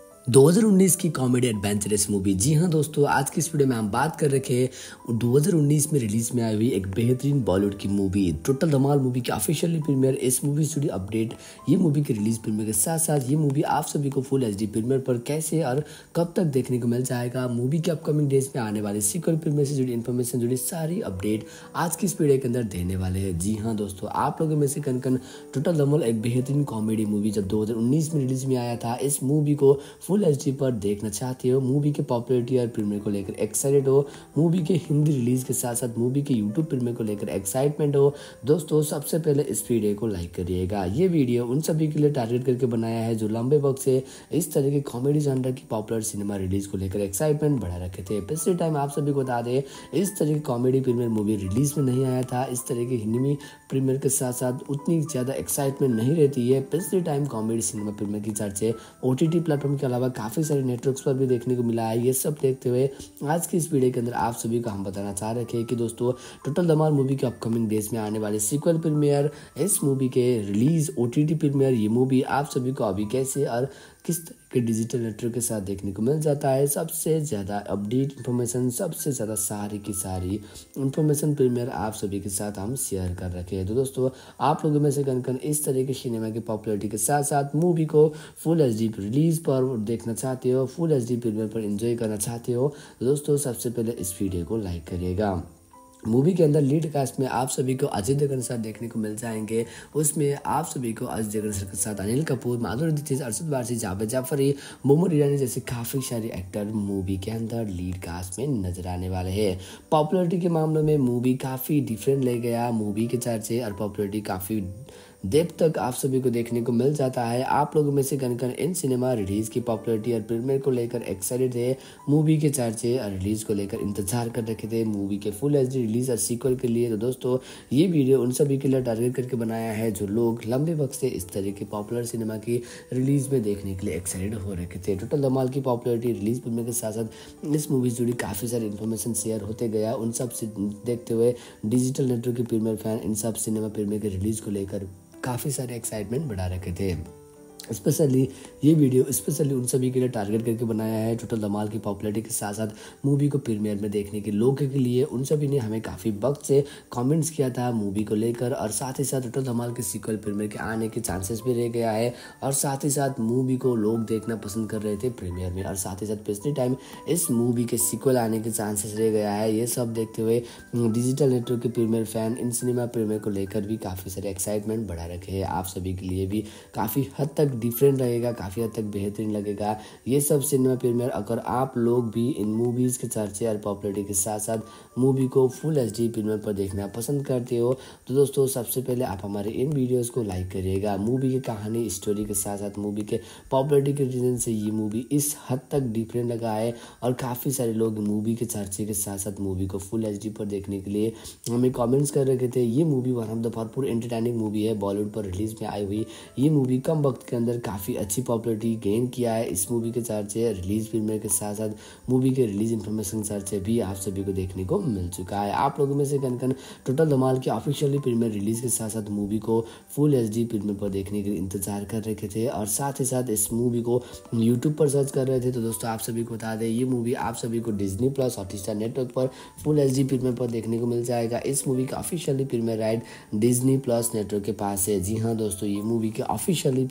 2019 की कॉमेडी एडवेंचरस मूवी, जी हाँ दोस्तों, आज की इस वीडियो में हम बात कर रखे हैं 2019 में रिलीज में आई हुई एक बेहतरीन बॉलीवुड की मूवी टोटल धमाल मूवी की ऑफिशियली प्रीमियर, इस मूवी स्टूडियो अपडेट, ये मूवी की रिलीज प्रीमियर के साथ साथ ये मूवी आप सभी को फुल एचडी प्रीमियर पर कैसे और कब तक देखने को मिल जाएगा, मूवी के अपकमिंग डेज में आने वाले सीक्वल प्रीमियर से जुड़ी इन्फॉर्मेशन, जुड़ी सारी अपडेट आज की इस वीडियो के अंदर देने वाले हैं। जी हाँ दोस्तों, आप लोगों में से कन टोटल धमाल एक बेहतरीन कॉमेडी मूवी जब 2019 में रिलीज में आया था, इस मूवी को फुल एचडी पर देखना चाहते हो, मूवी के पॉपुलैरिटी और प्रीमियर को लेकर एक्साइटेड हो, मूवी के हिंदी रिलीज के साथ साथ मूवी के यूट्यूब प्रीमियर को लेकर एक्साइटमेंट हो, दोस्तों सबसे पहले इस वीडियो को लाइक करिएगा। ये वीडियो उन सभी के लिए टारगेट करके बनाया है जो लंबे वक्त से इस तरह के कॉमेडी जॉनर की पॉपुलर सिनेमा रिलीज को लेकर एक्साइटमेंट बढ़ा रखे थे। पिछले टाइम आप सभी को बता दें इस तरह की कॉमेडी प्रीमियर मूवी रिलीज में नहीं आया था, इस तरह के हिंदी प्रीमियर के साथ साथ उतनी ज़्यादा एक्साइटमेंट नहीं रहती है। पिछले टाइम कॉमेडी सिनेमा प्रीमियर की चर्चे ओटीटी प्लेटफॉर्म के अलावा काफ़ी सारे नेटवर्क्स पर भी देखने को मिला है। ये सब देखते हुए आज की इस वीडियो के अंदर आप सभी को हम बताना चाह रहे हैं कि दोस्तों टोटल धमाल मूवी के अपकमिंग डेज में आने वाले सीक्वल प्रीमियर, इस मूवी के रिलीज, ओटीटी प्रीमियर, ये मूवी आप सभी को अभी कैसे और किस तरह के डिजिटल नेटवर्क के साथ देखने को मिल जाता है। सबसे ज़्यादा अपडेट इन्फॉर्मेशन, सबसे ज़्यादा सारी की सारी इन्फॉर्मेशन प्रीमियर आप सभी के साथ हम शेयर कर रखे हैं। तो दोस्तों आप लोगों में से कन इस तरह के सिनेमा की पॉपुलैरिटी के साथ साथ मूवी को फुल एचडी रिलीज पर देखना चाहते हो, फुल एचडी प्रीमियर पर एंजॉय करना चाहते हो, तो दोस्तों सबसे पहले इस वीडियो को लाइक करिएगा। मूवी के अंदर लीड कास्ट में आप सभी को अजय देवगन के साथ देखने को मिल जाएंगे। उसमें आप सभी को अजय देवगन सर के साथ अनिल कपूर, माधुरी दीक्षित, अरशद वारसी, जावेद जाफरी, मोहम्मद ईरानी जैसे काफ़ी सारे एक्टर मूवी के अंदर लीड कास्ट में नजर आने वाले हैं। पॉपुलैरिटी के मामले में मूवी काफ़ी डिफरेंट ले गया, मूवी के चर्चे और पॉपुलैरिटी काफ़ी देर तक आप सभी को देखने को मिल जाता है। आप लोगों में से कन इन सिनेमा रिलीज की पॉपुलैरिटी और प्रीमियर को लेकर एक्साइटेड थे, मूवी के चर्चे और रिलीज को लेकर इंतजार कर रखे थे मूवी के फुल एचडी रिलीज और सीक्वल के लिए। तो दोस्तों ये वीडियो उन सभी के लिए टारगेट करके बनाया है जो लोग लंबे वक्त से इस तरह के पॉपुलर सिनेमा की रिलीज में देखने के लिए एक्साइटेड हो रखे थे। टोटल धमाल की पॉपुलैरिटी, रिलीज प्रीमियर के साथ साथ इस मूवी से जुड़ी काफ़ी सारी इन्फॉर्मेशन शेयर होते गया। उन सब से देखते हुए डिजिटल नेटवर्क के प्रीमियर फैन इन सब सिनेमा प्रीमियर के रिलीज को लेकर काफ़ी सारे एक्साइटमेंट बढ़ा रखे थे। स्पेशली ये वीडियो स्पेशली उन सभी के लिए टारगेट करके बनाया है टोटल धमाल की पॉपुलैरिटी के साथ साथ मूवी को प्रीमियर में देखने के लोगों के लिए। उन सभी ने हमें काफ़ी वक्त से कमेंट्स किया था मूवी को लेकर, और साथ ही साथ टोटल धमाल के सीक्वल प्रीमियर के आने के चांसेस भी रह गया है, और साथ ही साथ मूवी को लोग देखना पसंद कर रहे थे प्रीमियर में, और साथ ही साथ पिछले टाइम इस मूवी के सीक्वल आने के चांसेस रह गया है। ये सब देखते हुए डिजिटल नेटवर्क के प्रीमियर फैन इन सिनेमा प्रीमियर को लेकर भी काफ़ी सारे एक्साइटमेंट बढ़ा रखे हैं। आप सभी के लिए भी काफ़ी हद तक डिफरेंट रहेगा, काफ़ी हद तक बेहतरीन लगेगा ये सब सिनेमा प्रीमियर। अगर आप लोग भी इन मूवीज़ के चर्चे और पॉपुलैरिटी के साथ साथ मूवी को फुल एचडी प्रीमियर पर देखना पसंद करते हो, तो दोस्तों सबसे पहले आप हमारे इन वीडियोस को लाइक करिएगा। मूवी की कहानी, स्टोरी के साथ साथ मूवी के पॉपुलैरिटी के रीजन से ये मूवी इस हद तक डिफरेंट लगा है, और काफ़ी सारे लोग मूवी के चर्चे के साथ साथ मूवी को फुल एचडी पर देखने के लिए हमें कमेंट्स कर रखे थे। ये मूवी वन ऑफ द भरपूर एंटरटेनिंग मूवी है, बॉलीवुड पर रिलीज में आई हुई ये मूवी कम वक्त के अंदर काफ़ी अच्छी पॉपुलैरिटी गेन किया है। इस मूवी के चर्चे रिलीज प्रीमियर के साथ साथ मूवी के रिलीज इन्फॉर्मेशन चर्चे भी आप सभी को देखने को मिल चुका है। आप लोगों में से कन टोटल धमाल के ऑफिशियली प्रीमियर रिलीज के साथ साथ मूवी को फुल एचडी प्रीमियर पर देखने के लिए इंतजार कर रखे थे, और साथ ही साथ इस मूवी को यूट्यूब पर सर्च कर रहे थे। तो दोस्तों आप सभी को बता दें ये मूवी आप सभी को डिज्नी प्लस हॉटस्टार नेटवर्क पर फुल एचडी प्रीमियर पर देखने को मिल जाएगा। इस मूवी का officially premiere right Disney plus network के पास है। जी हाँ दोस्तों, ये मूवी के officially premiere right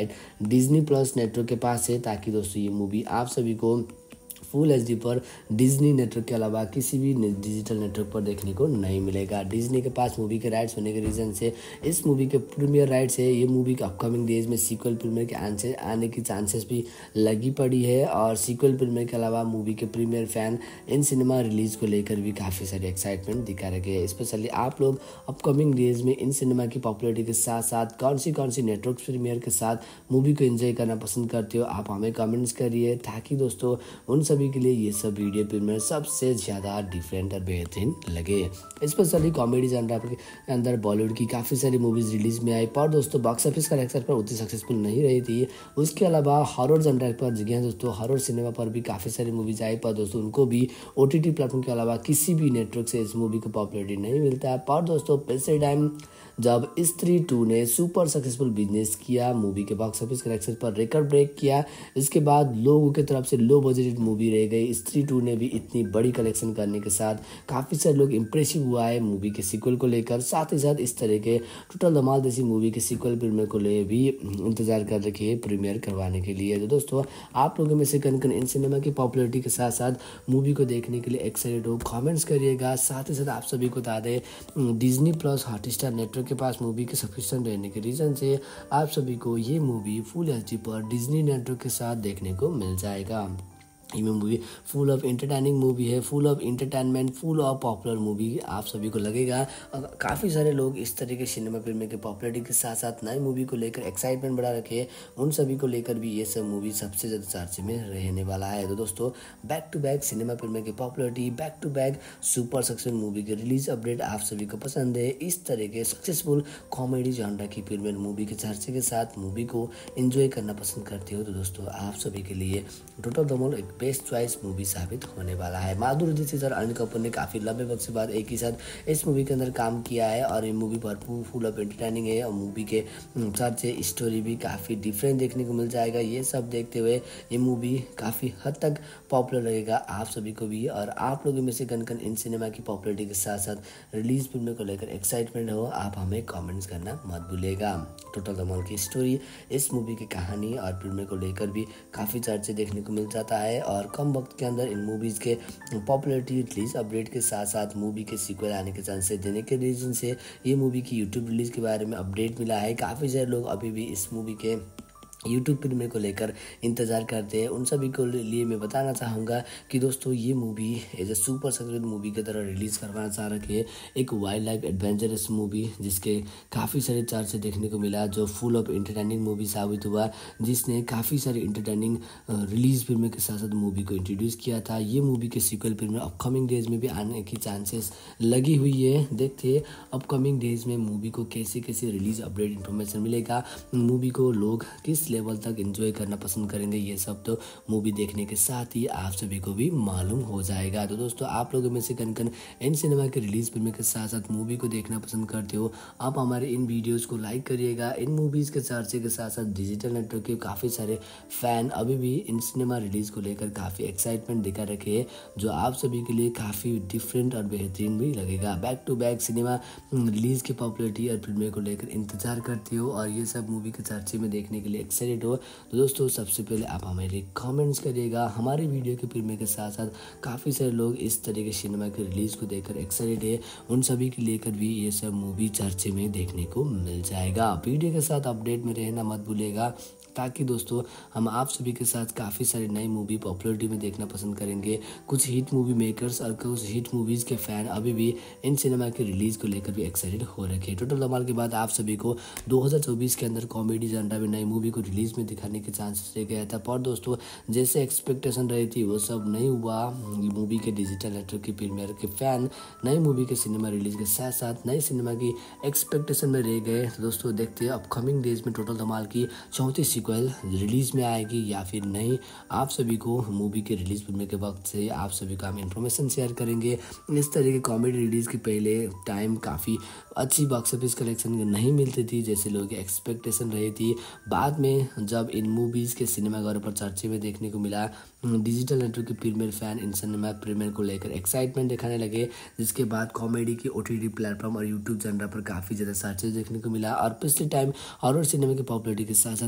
right Disney plus network के पास है, ताकि दोस्तों ये मूवी आप सभी को फुल एचडी पर डिज्नी नेटवर्क के अलावा किसी भी डिजिटल नेटवर्क पर देखने को नहीं मिलेगा। डिज्नी के पास मूवी के राइट्स होने के रीज़न से इस मूवी के प्रीमियर राइट्स है। ये मूवी के अपकमिंग डेज में सीक्वल प्रीमियर के आने की चांसेस भी लगी पड़ी है, और सीक्वल प्रीमियर के अलावा मूवी के प्रीमियर फैन इन सिनेमा रिलीज़ को लेकर भी काफ़ी सारी एक्साइटमेंट दिखा रखे हैं। स्पेशली आप लोग अपकमिंग डेज में इन सिनेमा की पॉपुलरिटी के साथ साथ कौन सी नेटवर्क प्रीमियर के साथ मूवी को एंजॉय करना पसंद करते हो, आप हमें कमेंट्स करिए, ताकि दोस्तों उन सभी के लिए ये सब वीडियो प्रीमियर सबसे ज़्यादा डिफरेंट और बेहतरीन लगे। स्पेशली कॉमेडी जनरा के अंदर बॉलीवुड की काफ़ी सारी मूवीज़ रिलीज़ में आई, पर दोस्तों बॉक्स ऑफिस कलेक्शन पर उतनी सक्सेसफुल नहीं रही थी। उसके अलावा हॉरर जनरा पर जगह दोस्तों हॉरर सिनेमा पर भी काफ़ी सारी मूवीज़ आई, पर दोस्तों उनको भी OTT प्लेटफॉर्म के अलावा किसी भी नेटवर्क से इस मूवी को पॉपुलरिटी नहीं मिलता है। पर दोस्तों पिछले टाइम जब स्त्री 2 ने सुपर सक्सेसफुल बिजनेस किया, मूवी के बॉक्स ऑफिस कलेक्शन पर रिकॉर्ड ब्रेक किया, इसके बाद लोगों की तरफ से लो बजटेड मूवी रह गई। स्त्री 2 ने भी इतनी बड़ी कलेक्शन करने के साथ काफ़ी सारे लोग इंप्रेसिव हुआ है मूवी के सीक्वल को लेकर। साथ ही साथ इस तरह के टोटल धमाल जैसी मूवी के सीक्वल प्रीमियर को ले भी इंतजार कर रखे हैं प्रीमियर करवाने के लिए। तो दोस्तों आप लोगों में से कन इन सिनेमा की पॉपुलरिटी के साथ साथ मूवी को देखने के लिए एक्साइटेड हो, कॉमेंट्स करिएगा। साथ ही साथ आप सभी को बता दें डिज्नी प्लस हॉटस्टार नेटवर्क के पास मूवी के सब्सक्रिप्शन रहने के रीज़न से आप सभी को ये मूवी फुल एचडी पर डिज्नी नेटवर्क के साथ देखने को मिल जाएगा। ये movie full of entertaining movie है, full of entertainment, full of popular movie आप सभी को लगेगा। काफ़ी सारे लोग इस तरह के सिनेमा प्रेमी के पॉपुलरिटी के साथ साथ नई मूवी को लेकर एक्साइटमेंट बढ़ा रखे, उन सभी को लेकर भी ये सब मूवी सबसे ज़्यादा चर्चे में रहने वाला है। तो दोस्तों बैक टू बैक सिनेमा प्रेमी की popularity, back to back super successful movie के रिलीज अपडेट आप सभी को पसंद है। इस तरह के सक्सेसफुल कॉमेडी जॉनरा की प्रीमियर मूवी के चर्चे के साथ मूवी को एंजॉय करना पसंद करते हो, तो दोस्तों आप सभी के लिए टोटल धमाल एक बेस्ट चॉइस मूवी साबित होने वाला है। माधुरी दीक्षित और अनिल कपूर ने काफ़ी लंबे वक्त से बाद एक ही साथ इस मूवी के अंदर काम किया है, और ये मूवी भरपूर फुल ऑफ एंटरटेनिंग है, और मूवी के चर्चे स्टोरी भी काफ़ी डिफरेंट देखने को मिल जाएगा। ये सब देखते हुए ये मूवी काफ़ी हद तक पॉपुलर लगेगा आप सभी को भी। और आप लोगों में से कन इन सिनेमा की पॉपुलरिटी के साथ साथ रिलीज फिल्म को लेकर एक्साइटमेंट हो, आप हमें कमेंट्स करना मत भूलिएगा। टोटल धमाल की स्टोरी, इस मूवी की कहानी और फिल्म को लेकर भी काफ़ी चर्चे देखने को मिल जाता है, और कम वक्त के अंदर इन मूवीज़ के पॉपुलरिटी रिलीज अपडेट के साथ साथ मूवी के सीक्वल आने के चांसेस देने के रीजन से ये मूवी की यूट्यूब रिलीज़ के बारे में अपडेट मिला है। काफ़ी सारे लोग अभी भी इस मूवी के यूट्यूब प्रीमियर को लेकर इंतज़ार करते हैं। उन सभी को लिए मैं बताना चाहूँगा कि दोस्तों ये movie as a super successful movie की तरह रिलीज़ करवाना चाह रखे, एक वाइल्ड लाइफ एडवेंचरस मूवी जिसके काफ़ी सारे चर्चे देखने को मिला, जो फुल ऑफ एंटरटेनिंग मूवी साबित हुआ, जिसने काफ़ी सारी एंटरटेनिंग रिलीज फिल्म के साथ साथ मूवी को इंट्रोड्यूस किया था। ये मूवी के सीक्वल प्रीमियर अपकमिंग डेज में भी आने की चांसेस लगी हुई है। देखते अपकमिंग डेज में मूवी को कैसे कैसे रिलीज अपडेट इन्फॉर्मेशन मिलेगा, मूवी को लोग किस लेवल तक एंजॉय करना पसंद करेंगे, ये सब तो मूवी देखने के साथ ही आप सभी को भी मालूम हो जाएगा। तो दोस्तों आप लोगों में से कन इन सिनेमा के रिलीज फिल्म के साथ साथ मूवी को देखना पसंद करते हो, आप हमारे इन वीडियोस को लाइक करिएगा। इन मूवीज़ के चर्चे के साथ साथ डिजिटल नेटवर्क के काफ़ी सारे फैन अभी भी इन सिनेमा रिलीज़ को लेकर काफ़ी एक्साइटमेंट दिखा रखे हैं, जो आप सभी के लिए काफ़ी डिफरेंट और बेहतरीन भी लगेगा। Back to back cinema release की पॉपुलरिटी और फिल्में को लेकर इंतजार करते हो, और ये सब मूवी के चर्चे में देखने के लिए एक्साइटेड हो, तो दोस्तों सबसे पहले आप हमारे कमेंट्स करिएगा। हमारे वीडियो के फिल्में के साथ साथ काफ़ी सारे लोग इस तरह के सिनेमा के रिलीज़ को देखकर एक्साइटेड है, उन सभी के लेकर भी ये सब मूवी चर्चे में देखने को मिल जाएगा। वीडियो के साथ अपडेट में रहना मत भूलिएगा, ताकि दोस्तों हम आप सभी के साथ काफ़ी सारी नई मूवी पॉपुलरिटी में देखना पसंद करेंगे। कुछ हिट मूवी मेकर्स और कुछ हिट मूवीज़ के फ़ैन अभी भी इन सिनेमा के रिलीज़ को लेकर भी एक्साइटेड हो रखे हैं। टोटल धमाल के बाद आप सभी को 2024 के अंदर कॉमेडी जनरा में नई मूवी को रिलीज़ में दिखाने के चांसेस रह गया था, पर दोस्तों जैसे एक्सपेक्टेशन रही थी वो सब नहीं हुआ। मूवी के डिजिटल नेटवर्क की प्रीमियर के फ़ैन नई मूवी के सिनेमा रिलीज़ के साथ साथ नई सिनेमा की एक्सपेक्टेशन में रह गए। दोस्तों देखते हैं अपकमिंग डेज में टोटल धमाल की 34 रिलीज में आएगी या फिर नहीं। आप सभी को मूवी के रिलीज होने के वक्त से आप सभी को हम इन्फॉर्मेशन शेयर करेंगे। इस तरह के कॉमेडी रिलीज के पहले टाइम काफ़ी अच्छी बॉक्स ऑफिस कलेक्शन नहीं मिलती थी जैसे लोगों की एक्सपेक्टेशन रही थी। बाद में जब इन मूवीज़ के सिनेमाघरों पर चर्चे में देखने को मिला, डिजिटल नेटवर्क के प्रीमियर फैन इन सिनेमा प्रीमियर को लेकर एक्साइटमेंट दिखाने लगे, जिसके बाद कॉमेडी की OTT प्लेटफॉर्म और यूट्यूब जनरा पर काफ़ी ज़्यादा सर्चेज देखने को मिला। और पिछले टाइम हॉरर सिनेमा की पॉपुलरिटी के साथ साथ मूवी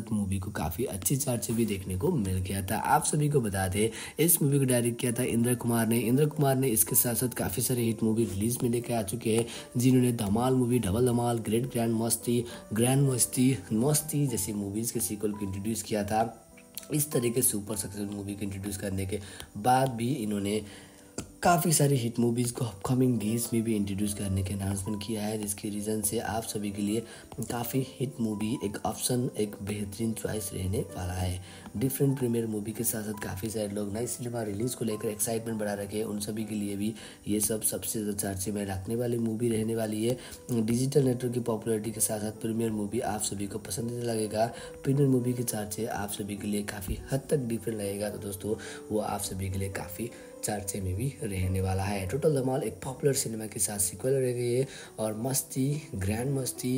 को काफ़ी अच्छी चर्चा भी देखने को मिल गया था। आप सभी को बता दें इस मूवी को डायरेक्ट किया था इंद्र कुमार ने इसके साथ साथ काफ़ी सारे हिट मूवी रिलीज में लेकर आ चुके हैं, जिन्होंने Dhamaal movie, double Dhamaal, grand Masti जैसी मूवीज़ के सीक्वल को इंट्रोड्यूस किया था। इस तरह के सुपर सक्सेसफुल मूवी को इंट्रोड्यूस करने के बाद भी इन्होंने काफ़ी सारी हिट मूवीज़ को अपकमिंग डेज में भी इंट्रोड्यूस करने के अनाउंसमेंट किया है, जिसके रीज़न से आप सभी के लिए काफ़ी हिट मूवी एक ऑप्शन, एक बेहतरीन चॉइस रहने वाला है। डिफरेंट प्रीमियर मूवी के साथ साथ काफ़ी सारे लोग नई सिनेमा रिलीज़ को लेकर एक्साइटमेंट बढ़ा रखे हैं, उन सभी के लिए भी ये सब सबसे ज़्यादा चर्चे में रखने वाली मूवी रहने वाली है। डिजिटल नेटवर्क की पॉपुलैरिटी के साथ साथ प्रीमियर मूवी आप सभी को पसंदीदा लगेगा। प्रीमियर मूवी के चर्चे आप सभी के लिए काफ़ी हद तक डिफरेंट लगेगा, तो दोस्तों वो आप सभी के लिए काफ़ी चर्चे में भी रहने वाला है। टोटल धमाल एक पॉपुलर सिनेमा के साथ सीक्वल रह गई है और ग्रैंड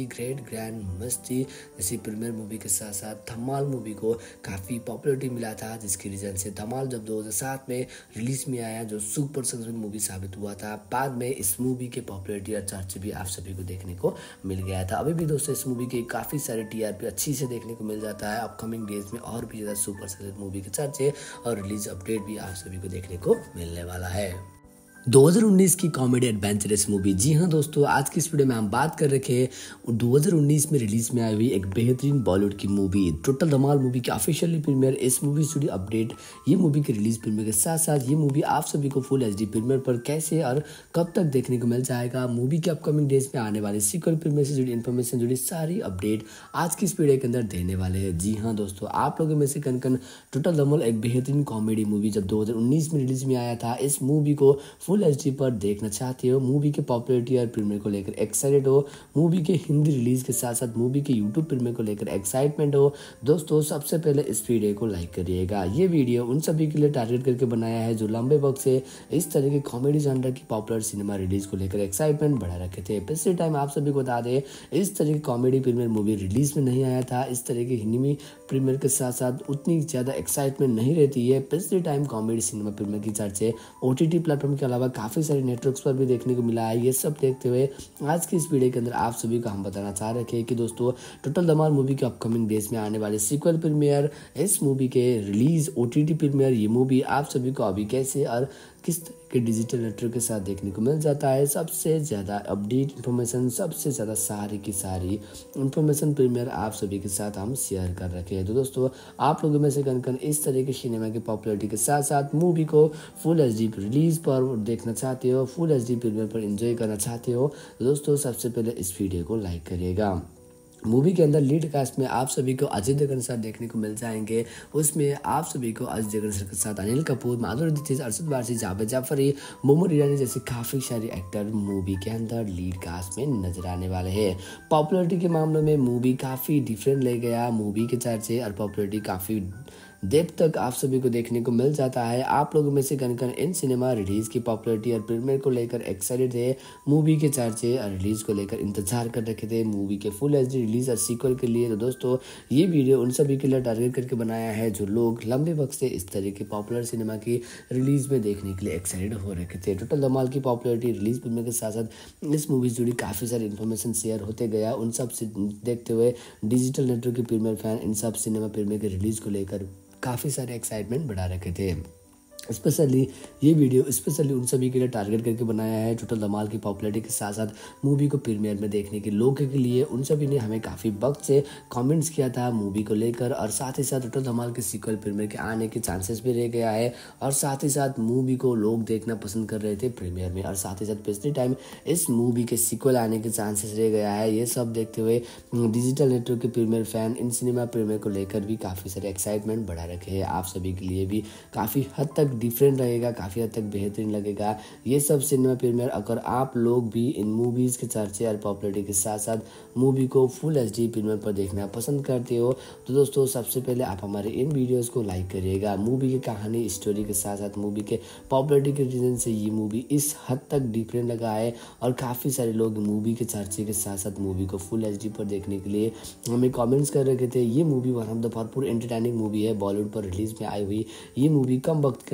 मस्ती जैसी प्रीमियर मूवी के साथ साथ धमाल मूवी को काफ़ी पॉपुलरिटी मिला था, जिसकी रीज़न से धमाल जब 2007 में रिलीज में आया जो सुपर सक्सेसफुल मूवी साबित हुआ था, बाद में इस मूवी के पॉपुलरिटी और चर्चे भी आप सभी को देखने को मिल गया था। अभी भी दोस्तों इस मूवी के काफ़ी सारे TRP अच्छी से देखने को मिल जाता है। अपकमिंग डेज में और भी ज़्यादा सुपर सक्सेसफुल मूवी के चर्चे और रिलीज अपडेट भी आप सभी को देखने को मिलने वाला है। 2019 की कॉमेडी एडवेंचरस मूवी, जी हाँ दोस्तों, आज की इस वीडियो में हम बात कर रखे हैं 2019 में रिलीज में आई हुई एक बेहतरीन बॉलीवुड की मूवी टोटल धमाल मूवी की ऑफिशियली प्रीमियर, इस मूवी स्टूडियो अपडेट, ये मूवी की रिलीज प्रीमियर के साथ साथ ये मूवी आप सभी को फुल HD प्रीमियर पर कैसे और कब तक देखने को मिल जाएगा, मूवी के अपकमिंग डेज में आने वाले सीक्वल प्रीमियर से जुड़ी इन्फॉर्मेशन, जुड़ी सारी अपडेट आज की इस वीडियो के अंदर देने वाले हैं। जी हाँ दोस्तों, आप लोगों में से कन टोटल धमाल एक बेहतरीन कॉमेडी मूवी जब 2019 में रिलीज में आया था, इस मूवी को फुल HD पर देखना चाहते हो, मूवी के पॉपुलैरिटी और प्रीमियर को लेकर एक्साइटेड हो, मूवी के हिंदी रिलीज के साथ साथ मूवी के यूट्यूब प्रीमियर को लेकर एक्साइटमेंट हो, दोस्तों सबसे पहले इस वीडियो को लाइक करिएगा। ये वीडियो उन सभी के लिए टारगेट करके बनाया है जो लंबे वक्त से इस तरह के कॉमेडी जॉनर की पॉपुलर सिनेमा रिलीज को लेकर एक्साइटमेंट बढ़ा रखे थे। पिछले टाइम आप सभी को बता दें इस तरह की कॉमेडी प्रीमियर मूवी रिलीज में नहीं आया था, इस तरह की हिंदी प्रीमियर के साथ साथ उतनी ज़्यादा एक्साइटमेंट नहीं रहती है। पिछले टाइम कॉमेडी सिनेमा प्रीमियर की चर्चे OTT प्लेटफॉर्म के अलावा काफ़ी सारे नेटवर्क्स पर भी देखने को मिला है। ये सब देखते हुए आज की इस वीडियो के अंदर आप सभी को हम बताना चाह रहे हैं कि दोस्तों टोटल धमाल मूवी के अपकमिंग डेज में आने वाले सीक्वल प्रीमियर, इस मूवी के रिलीज, OTT प्रीमियर, ये मूवी आप सभी को अभी कैसे और किस तरह के डिजिटल नेटवर्क के साथ देखने को मिल जाता है। सबसे ज़्यादा अपडेट इन्फॉर्मेशन, सबसे ज़्यादा सारी की सारी इन्फॉर्मेशन प्रीमियर आप सभी के साथ हम शेयर कर रखे हैं। तो दोस्तों आप लोगों में से कन इस तरह के सिनेमा की पॉपुलरिटी के साथ साथ मूवी को फुल HD रिलीज पर देखना चाहते हो, फुल HD प्रीमियर पर एंजॉय करना चाहते हो, तो दोस्तों सबसे पहले इस वीडियो को लाइक करिएगा। मूवी के अंदर लीड कास्ट में आप सभी को अजय देवगन के साथ देखने को मिल जाएंगे। उसमें आप सभी को अजय देवगन सर के साथ अनिल कपूर, माधुरी दीक्षित, अरशद वारसी, जावेद जाफरी, मोहम्मद ईरानी जैसे काफ़ी सारे एक्टर मूवी के अंदर लीड कास्ट में नजर आने वाले हैं। पॉपुलरिटी के मामलों में मूवी काफ़ी डिफरेंट ले गया, मूवी के चर्चे और पॉपुलरिटी काफ़ी देर तक आप सभी को देखने को मिल जाता है। आप लोगों में से कन इन सिनेमा रिलीज की पॉपुलरिटी और प्रीमियर को लेकर एक्साइटेड थे, मूवी के चर्चे और रिलीज को लेकर इंतजार कर रखे थे मूवी के फुल HD रिलीज और सीक्वल के लिए। तो दोस्तों ये वीडियो उन सभी के लिए टारगेट करके बनाया है जो लोग लंबे वक्त से इस तरह के पॉपुलर सिनेमा की रिलीज में देखने के लिए एक्साइटेड हो रखे थे। टोटल धमाल की पॉपुलरिटी, रिलीज प्रीमियर के साथ साथ इस मूवी से जुड़ी काफ़ी सारी इन्फॉर्मेशन शेयर होते गया। उन सब से देखते हुए डिजिटल नेटवर्क के प्रीमियर फैन इन सब सिनेमा प्रीमियर के रिलीज को लेकर काफ़ी सारे एक्साइटमेंट बढ़ा रखे थे। स्पेशली ये वीडियो स्पेशली उन सभी के लिए टारगेट करके बनाया है टोटल धमाल की पॉपुलरिटी के साथ साथ मूवी को प्रीमियर में देखने के लोगों के लिए। उन सभी ने हमें काफ़ी वक्त से कमेंट्स किया था मूवी को लेकर, और साथ ही साथ टोटल धमाल के सीक्वल प्रीमियर के आने के चांसेस भी रह गया है, और साथ ही साथ मूवी को लोग देखना पसंद कर रहे थे प्रीमियर में, और साथ ही साथ पिछले टाइम इस मूवी के सीक्वल आने के चांसेस रह गया है। ये सब देखते हुए डिजिटल नेटवर्क के प्रीमियर फैन इन सिनेमा प्रीमियर को लेकर भी काफ़ी सारे एक्साइटमेंट बढ़ा रखे हैं। आप सभी के लिए भी काफ़ी हद तक डिफरेंट रहेगा, काफ़ी हद तक बेहतरीन लगेगा ये सब सिनेमा प्रीमियर। अगर आप लोग भी इन मूवीज़ के चर्चे और पॉपुलरिटी के साथ साथ मूवी को फुल HD प्रीमियर पर देखना पसंद करते हो, तो दोस्तों सबसे पहले आप हमारे इन वीडियोस को लाइक करिएगा। मूवी की कहानी, स्टोरी के साथ साथ मूवी के पॉपुलरिटी के रीज़न से ये मूवी इस हद तक डिफरेंट लगा है, और काफ़ी सारे लोग मूवी के चर्चे के साथ साथ मूवी को फुल HD पर देखने के लिए हमें कमेंट्स कर रखे थे। ये मूवी वन ऑफ द भरपूर एंटरटेनिंग मूवी है, बॉलीवुड पर रिलीज में आई हुई ये मूवी कम वक्त के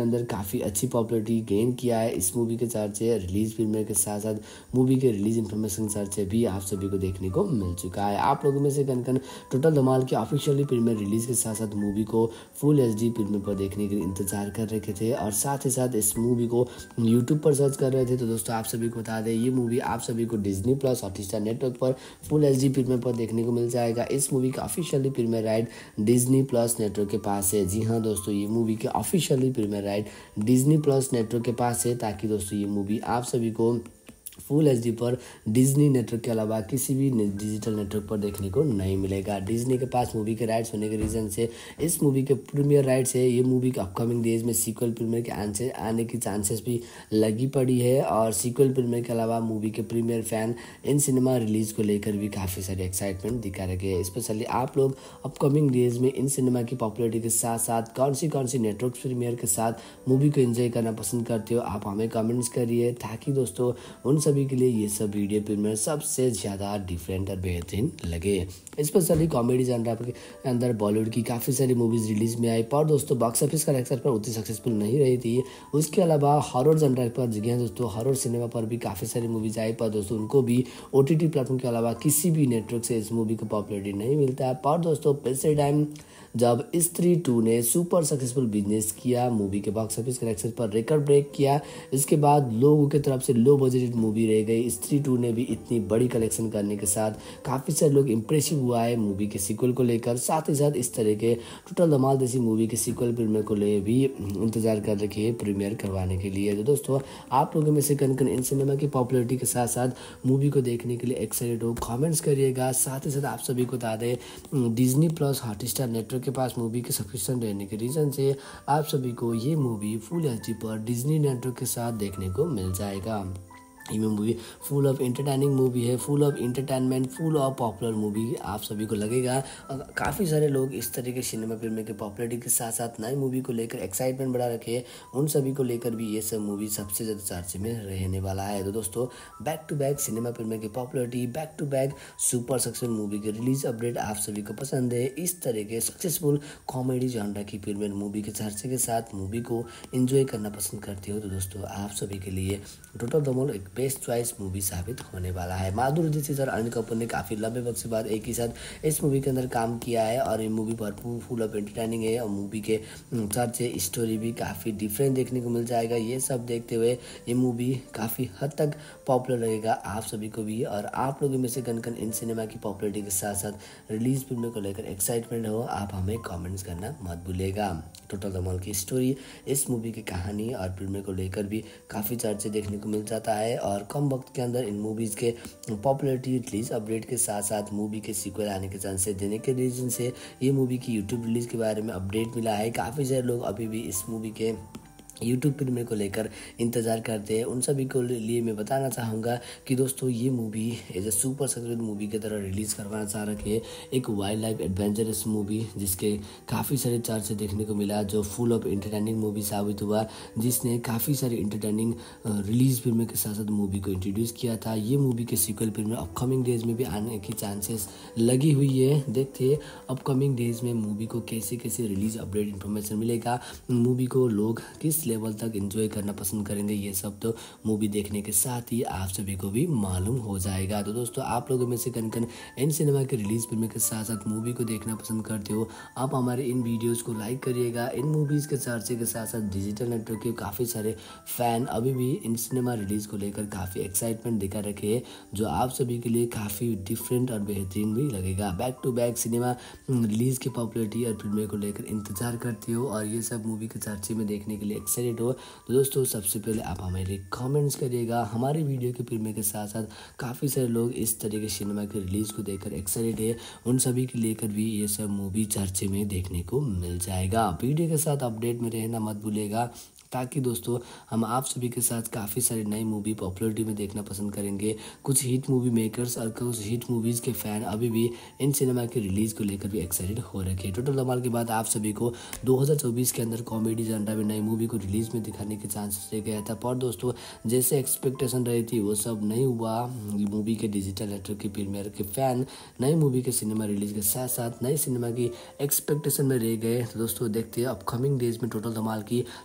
अंदर काफ़ी अच्छी पॉपुलरिटी गेन किया है। इस मूवी के चर्चे रिलीज प्रीमियर के साथ साथ मूवी के रिलीज इन्फॉर्मेशन चर्चे भी आप सभी को देखने को मिल चुका है। आप लोगों में से कन टोटल धमाल की ऑफिशियली प्रीमियर रिलीज के साथ साथ मूवी को फुल HD प्रीमियर पर देखने के लिए इंतजार कर रखे थे और साथ ही साथ इस मूवी को यूट्यूब पर सर्च कर रहे थे। तो दोस्तों आप सभी को बता दें, ये मूवी आप सभी को डिज्नी प्लस हॉटस्टार नेटवर्क पर फुल HD प्रीमियर पर देखने को मिल जाएगा। इस मूवी का officially premiere right Disney plus network के पास है। जी हाँ दोस्तों, ये मूवी के officially premiere right Disney plus network के पास है, ताकि दोस्तों ये मूवी आप सभी को फुल HD पर डिज्नी नेटवर्क के अलावा किसी भी डिजिटल नेटवर्क पर देखने को नहीं मिलेगा। डिज्नी के पास मूवी के राइट्स होने के रीज़न से इस मूवी के प्रीमियर राइट्स है। ये मूवी के अपकमिंग डेज में सीक्वल प्रीमियर के आने की चांसेस भी लगी पड़ी है और सीक्वल प्रीमियर के अलावा मूवी के प्रीमियर फैन इन सिनेमा रिलीज़ को लेकर भी काफ़ी सारे एक्साइटमेंट दिखा रखे हैं। स्पेशली आप लोग अपकमिंग डेज में इन सिनेमा की पॉपुलरिटी के साथ साथ कौन सी नेटवर्क प्रीमियर के साथ मूवी को एंजॉय करना पसंद करते हो, आप हमें कमेंट्स करिए, ताकि दोस्तों उन सभी के लिए ये सब वीडियो प्रीमियर सबसे ज़्यादा डिफरेंट और बेहतरीन लगे। स्पेशली कॉमेडी जनरा के अंदर बॉलीवुड की काफ़ी सारी मूवीज़ रिलीज़ में आई, पर दोस्तों बॉक्स ऑफिस कलेक्शन पर उतनी सक्सेसफुल नहीं रही थी। उसके अलावा हॉरर जनरा पर जगह दोस्तों हॉरर सिनेमा पर भी काफ़ी सारी मूवीज़ आई, पर दोस्तों उनको भी OTT प्लेटफॉर्म के अलावा किसी भी नेटवर्क से इस मूवी को पॉपुलरिटी नहीं मिलता है। पर दोस्तों पिछले टाइम जब स्त्री 2 ने सुपर सक्सेसफुल बिजनेस किया, मूवी के बॉक्स ऑफिस कलेक्शन पर रिकॉर्ड ब्रेक किया, इसके बाद लोगों की तरफ से लो बजटेड मूवी रह गई। स्त्री 2 ने भी इतनी बड़ी कलेक्शन करने के साथ काफ़ी सारे लोग इंप्रेसिव हुआ है मूवी के सीक्वल को लेकर। साथ ही साथ इस तरह के टोटल धमाल जैसी मूवी के सीक्वल प्रीमियर को ले भी इंतजार कर रखे हैं प्रीमियर करवाने के लिए। तो दोस्तों आप लोगों में से कन इन सिनेमा की पॉपुलरिटी के साथ साथ मूवी को देखने के लिए एक्साइटेड हो, कॉमेंट्स करिएगा। साथ ही साथ आप सभी को बता दें, डिज्नी प्लस हॉटस्टार नेटवर्क के पास मूवी के सब्सक्रिप्शन रहने के रीज़न से आप सभी को ये मूवी फुल HD पर डिज्नी नेटवर्क के साथ देखने को मिल जाएगा। ये movie full of entertaining movie है, full of entertainment, full of popular movie आप सभी को लगेगा। काफ़ी सारे लोग इस तरह के सिनेमा फिल्म के पॉपुलरिटी के साथ साथ नई मूवी को लेकर एक्साइटमेंट बढ़ा रखे हैं, उन सभी को लेकर भी ये सब मूवी सबसे ज़्यादा चर्चे में रहने वाला है। तो दोस्तों back to back cinema film की popularity, back to back super successful movie के रिलीज अपडेट आप सभी को पसंद है। इस तरह के सक्सेसफुल कॉमेडी जॉनरा की फिल्म मूवी के चर्चे के साथ मूवी को एंजॉय करना पसंद करते हो, तो दोस्तों आप सभी के लिए टोटल धमाल एक बेस्ट चॉइस मूवी साबित होने वाला है। माधुरी दीक्षित और अनिल कपूर ने काफ़ी लंबे वक्त से बाद एक ही साथ इस मूवी के अंदर काम किया है और ये मूवी भरपूर फुल ऑफ एंटरटेनिंग है और मूवी के चर्चे स्टोरी भी काफ़ी डिफरेंट देखने को मिल जाएगा। ये सब देखते हुए ये मूवी काफ़ी हद तक पॉपुलर रहेगा आप सभी को भी। और आप लोगों में से कन इन सिनेमा की पॉपुलरिटी के साथ साथ रिलीज फिल्म को लेकर एक्साइटमेंट हो, आप हमें कमेंट्स करना मत भूलिएगा। टोटल धमाल की स्टोरी, इस मूवी की कहानी और फिल्म को लेकर भी काफ़ी चर्चे देखने को मिल जाता है और कम वक्त के अंदर इन मूवीज़ के पॉपुलरिटी रिलीज अपडेट के साथ साथ मूवी के सीक्वल आने के चांसेस देने के रीजन से ये मूवी की यूट्यूब रिलीज़ के बारे में अपडेट मिला है। काफ़ी सारे लोग अभी भी इस मूवी के यूट्यूब प्रीमियर को लेकर इंतज़ार करते हैं। उन सभी को लिए मैं बताना चाहूँगा कि दोस्तों ये movie as a super successful movie की तरह रिलीज़ करवाना चाह रखे है। एक वाइल्ड लाइफ एडवेंचरस मूवी जिसके काफ़ी सारे चर्चे देखने को मिला, जो फुल ऑफ एंटरटेनिंग मूवी साबित हुआ, जिसने काफ़ी सारी एंटरटेनिंग रिलीज फिल्म के साथ साथ मूवी को इंट्रोड्यूस किया था। ये मूवी के सीक्वल फिल्म अपकमिंग डेज में भी आने की चांसेस लगी हुई है। देखते हैं अपकमिंग डेज में मूवी को कैसे कैसे रिलीज अपडेट इन्फॉर्मेशन मिलेगा, मूवी को लोग किस लेवल तक एंजॉय करना पसंद करेंगे, ये सब तो मूवी देखने के साथ ही आप सभी को भी मालूम हो जाएगा। तो दोस्तों आप लोगों में से कन इन सिनेमा के रिलीज फिल्म के साथ साथ मूवी को देखना पसंद करते हो, आप हमारे इन वीडियोस को लाइक करिएगा। इन मूवीज़ के चर्चे के साथ साथ डिजिटल नेटवर्क के काफ़ी सारे फैन अभी भी इन सिनेमा रिलीज़ को लेकर काफ़ी एक्साइटमेंट दिखा रखे हैं, जो आप सभी के लिए काफ़ी डिफरेंट और बेहतरीन भी लगेगा। Back to back cinema release की पॉपुलरिटी और फिल्में को लेकर इंतजार करते हो और ये सब मूवी के चर्चे में देखने के लिए एक्साइटेड हो, तो दोस्तों सबसे पहले आप हमारे कमेंट्स करिएगा। हमारे वीडियो के फिल्में के साथ साथ काफ़ी सारे लोग इस तरह के सिनेमा के रिलीज़ को देखकर एक्साइटेड है, उन सभी के लेकर भी ये सब मूवी चर्चे में देखने को मिल जाएगा। वीडियो के साथ अपडेट में रहना मत भूलिएगा, ताकि दोस्तों हम आप सभी के साथ काफ़ी सारी नई मूवी पॉपुलरिटी में देखना पसंद करेंगे। कुछ हिट मूवी मेकर्स और कुछ हिट मूवीज़ के फ़ैन अभी भी इन सिनेमा के रिलीज़ को लेकर भी एक्साइटेड हो रखे हैं। टोटल धमाल के बाद आप सभी को 2024 के अंदर कॉमेडी जनरा में नई मूवी को रिलीज़ में दिखाने के चांसेस रह गया था, पर दोस्तों जैसे एक्सपेक्टेशन रही थी वो सब नहीं हुआ। मूवी के डिजिटल नेटवर्क की प्रीमियर के फ़ैन नई मूवी के सिनेमा रिलीज़ के साथ साथ नई सिनेमा की एक्सपेक्टेशन में रह गए। तो दोस्तों देखते हैं अपकमिंग डेज में टोटल धमाल की 34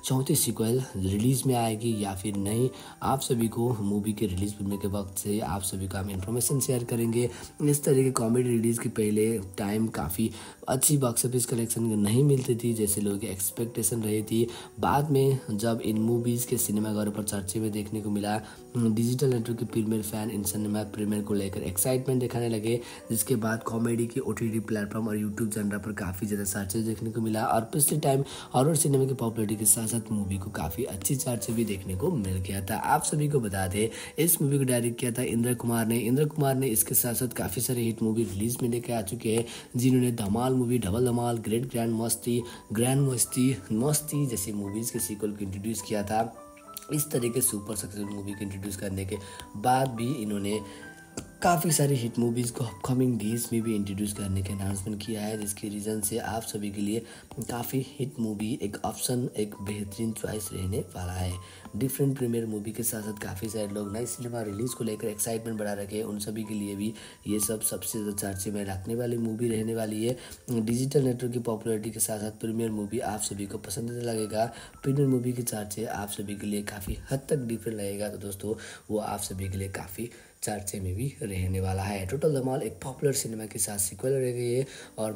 सीक्वल रिलीज़ में आएगी या फिर नहीं, आप सभी को मूवी के रिलीज़ होने के वक्त से आप सभी को हम इन्फॉर्मेशन शेयर करेंगे। इस तरह के कॉमेडी रिलीज़ के पहले टाइम काफ़ी अच्छी बॉक्स ऑफिस कलेक्शन नहीं मिलती थी जैसे लोगों की एक्सपेक्टेशन रही थी। बाद में जब इन मूवीज़ के सिनेमाघरों पर चर्चे में देखने को मिला, डिजिटल नेटवर्क के प्रीमियर फैन इन सिनेमा प्रीमियर को लेकर एक्साइटमेंट दिखाने लगे, जिसके बाद कॉमेडी की OTT प्लेटफॉर्म और यूट्यूब जनरा पर काफ़ी ज़्यादा चर्चे देखने को मिला। और पिछले टाइम हॉरर सिनेमा की पॉपुलरिटी के साथ साथ मूवी को काफ़ी अच्छी चर्चे भी देखने को मिल गया था। आप सभी को बता दें, इस मूवी को डायरेक्ट किया था इंद्र कुमार ने इसके साथ साथ काफ़ी सारे हिट मूवी रिलीज में लेकर आ चुके हैं, जिन्होंने Dhamaal movie, double Dhamaal, grand Masti जैसी मूवीज़ के सीक्वल को इंट्रोड्यूस किया था। इस तरह के सुपर सक्सेसफुल मूवी को इंट्रोड्यूस करने के बाद भी इन्होंने काफ़ी सारी हिट मूवीज़ को अपकमिंग डेज में भी इंट्रोड्यूस करने के अनाउंसमेंट किया है, जिसकी रीज़न से आप सभी के लिए काफ़ी हिट मूवी एक ऑप्शन, एक बेहतरीन चॉइस रहने वाला है। डिफरेंट प्रीमियर मूवी के साथ साथ काफ़ी सारे लोग नई सिनेमा रिलीज़ को लेकर एक्साइटमेंट बढ़ा रखे हैं, उन सभी के लिए भी ये सब सबसे ज़्यादा चर्चे में रखने वाली मूवी रहने वाली है। डिजिटल नेटवर्क की पॉपुलरिटी के साथ साथ प्रीमियर मूवी आप सभी को पसंद लगेगा। प्रीमियर मूवी के चर्चे आप सभी के लिए काफ़ी हद तक डिफरेंट लगेगा, तो दोस्तों वो आप सभी के लिए काफ़ी चर्चे में भी रहने वाला है। टोटल धमाल एक पॉपुलर सिनेमा के साथ सीक्वल रह गई है और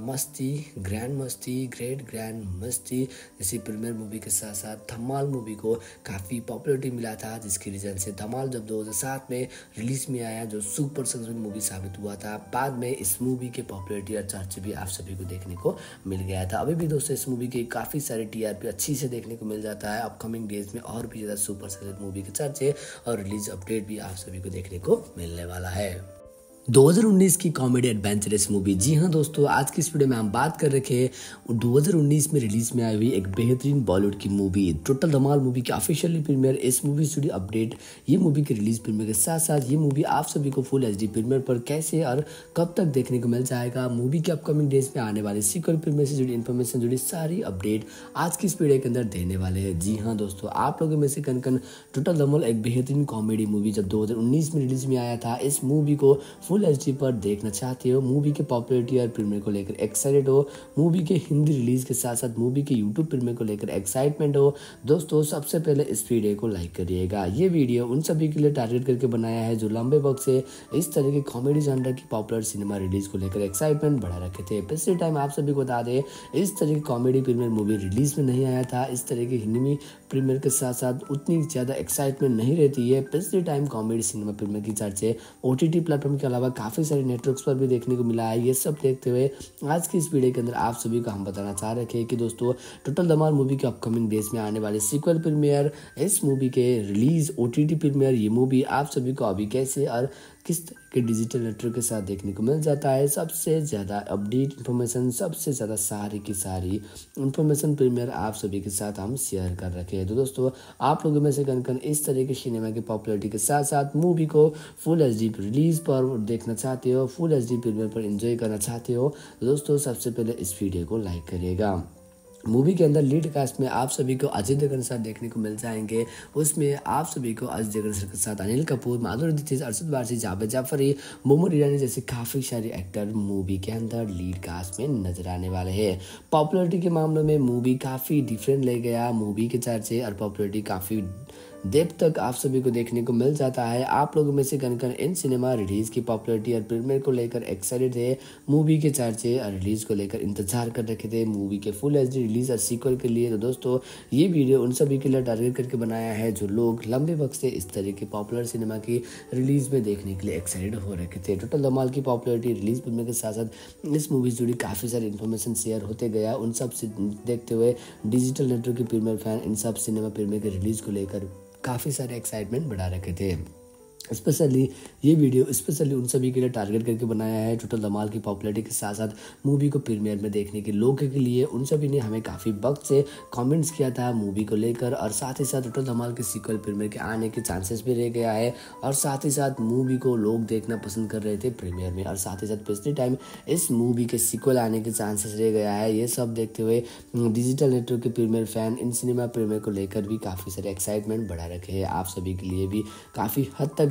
ग्रैंड मस्ती जैसी प्रीमियर मूवी के साथ साथ धमाल मूवी को काफ़ी पॉपुलरिटी मिला था, जिसकी रीज़न से धमाल जब 2007 में रिलीज में आया जो सुपर सक्सेसफुल मूवी साबित हुआ था, बाद में इस मूवी के पॉपुलरिटी और चर्चे भी आप सभी को देखने को मिल गया था। अभी भी दोस्तों इस मूवी के काफ़ी सारे TRP अच्छी से देखने को मिल जाता है। अपकमिंग डेज में और भी ज़्यादा सुपर सक्सेसफुल मूवी के चर्चे और रिलीज अपडेट भी आप सभी को देखने को मिलने वाला है। 2019 की कॉमेडी एडवेंचरस मूवी, जी हाँ दोस्तों, आज की इस वीडियो में हम बात कर रखे हैं 2019 में रिलीज में आई हुई एक बेहतरीन बॉलीवुड की मूवी टोटल धमाल मूवी की ऑफिशियली प्रीमियर, इस मूवी स्टूडियो अपडेट, ये मूवी के रिलीज प्रीमियर के साथ साथ ये मूवी आप सभी को फुल HD प्रीमियर पर कैसे और कब तक देखने को मिल जाएगा, मूवी के अपकमिंग डेज में आने वाले सीक्वल प्रीमियर से जुड़ी इन्फॉर्मेशन, जुड़ी सारी अपडेट आज की इस वीडियो के अंदर देने वाले हैं। जी हाँ दोस्तों, आप लोगों में से कन टोटल धमाल एक बेहतरीन कॉमेडी मूवी जब 2019 में रिलीज में आया था, इस मूवी को फुल HD पर देखना चाहते हो, मूवी के पॉपुलरिटी और प्रीमियर को लेकर एक्साइटेड हो, मूवी के हिंदी रिलीज के साथ साथ मूवी के यूट्यूब प्रीमियर को लेकर एक्साइटमेंट हो, दोस्तों सबसे पहले इस वीडियो को लाइक करिएगा। ये वीडियो उन सभी के लिए टारगेट करके बनाया है जो लंबे वक्त से इस तरह के कॉमेडी जॉनर की पॉपुलर सिनेमा रिलीज को लेकर एक्साइटमेंट बढ़ा रखे थे। पिछले टाइम आप सभी को बता दें, इस तरह की कॉमेडी प्रीमियर मूवी रिलीज में नहीं आया था, इस तरह की हिंदी प्रीमियर के साथ साथ उतनी ज़्यादा एक्साइटमेंट नहीं रहती है। पिछले टाइम कॉमेडी सिनेमा प्रीमियर की चर्चे OTT प्लेटफॉर्म के अलावा काफ़ी सारे नेटवर्क्स पर भी देखने को मिला है। ये सब देखते हुए आज की इस वीडियो के अंदर आप सभी को हम बताना चाह रहे थे कि दोस्तों टोटल धमाल मूवी के अपकमिंग डेज में आने वाले सीक्वल प्रीमियर, इस मूवी के रिलीज, OTT प्रीमियर, ये मूवी आप सभी को अभी कैसे और किस तरह के डिजिटल नेटवर्क के साथ देखने को मिल जाता है। सबसे ज़्यादा अपडेट इन्फॉर्मेशन, सबसे ज़्यादा सारी की सारी इन्फॉर्मेशन प्रीमियर आप सभी के साथ हम शेयर कर रखे हैं। तो दोस्तों आप लोगों में से कन इस तरह के सिनेमा की पॉपुलरिटी के साथ साथ मूवी को फुल HD रिलीज पर देखना चाहते हो, फुल HD प्रीमियर पर एंजॉय करना चाहते हो, तो दोस्तों सबसे पहले इस वीडियो को लाइक करिएगा। मूवी के अंदर लीड कास्ट में आप सभी को अजय देवगन के साथ देखने को मिल जाएंगे। उसमें आप सभी को अजय देवगन के साथ अनिल कपूर, माधुरी दीक्षित, अरशद वारसी, जावेद जाफरी, मोहम्मद ईरानी जैसे काफ़ी सारे एक्टर मूवी के अंदर लीड कास्ट में नजर आने वाले हैं। पॉपुलरिटी के मामलों में मूवी काफ़ी डिफरेंट ले गया, मूवी के चर्चे और पॉपुलरिटी काफ़ी डेप्थ तक आप सभी को देखने को मिल जाता है। आप लोगों में से कन इन सिनेमा रिलीज की पॉपुलरिटी और प्रीमियर को लेकर एक्साइटेड थे, मूवी के चर्चे और रिलीज को लेकर इंतजार कर रखे थे मूवी के फुल HD रिलीज और सीक्वल के लिए। तो दोस्तों ये वीडियो उन सभी के लिए टारगेट करके बनाया है जो लोग लंबे वक्त से इस तरह की पॉपुलर सिनेमा की रिलीज में देखने के लिए एक्साइटेड हो रखे थे। टोटल धमाल की पॉपुलरिटी, रिलीज प्रीमियर के साथ साथ इस मूवी से जुड़ी काफ़ी सारी इन्फॉर्मेशन शेयर होते गया। उन सब से देखते हुए डिजिटल नेटवर्क के प्रीमियर फैन इन सब सिनेमा प्रीमियर के रिलीज को लेकर काफ़ी सारे एक्साइटमेंट बढ़ा रखे थे। स्पेशली ये वीडियो स्पेशली उन सभी के लिए टारगेट करके बनाया है टोटल धमाल की पॉपुलरिटी के साथ साथ मूवी को प्रीमियर में देखने के लोगों के लिए। उन सभी ने हमें काफ़ी वक्त से कमेंट्स किया था मूवी को लेकर, और साथ ही साथ टोटल धमाल के सीक्वल प्रीमियर के आने के चांसेस भी रह गया है, और साथ ही साथ मूवी को लोग देखना पसंद कर रहे थे प्रीमियर में, और साथ ही साथ पिछले टाइम इस मूवी के सीक्वल आने के चांसेस रह गया है। ये सब देखते हुए डिजिटल नेटवर्क के प्रीमियर फैन इन सिनेमा प्रीमियर को लेकर भी काफ़ी सारे एक्साइटमेंट बढ़ा रखे हैं। आप सभी के लिए भी काफ़ी हद तक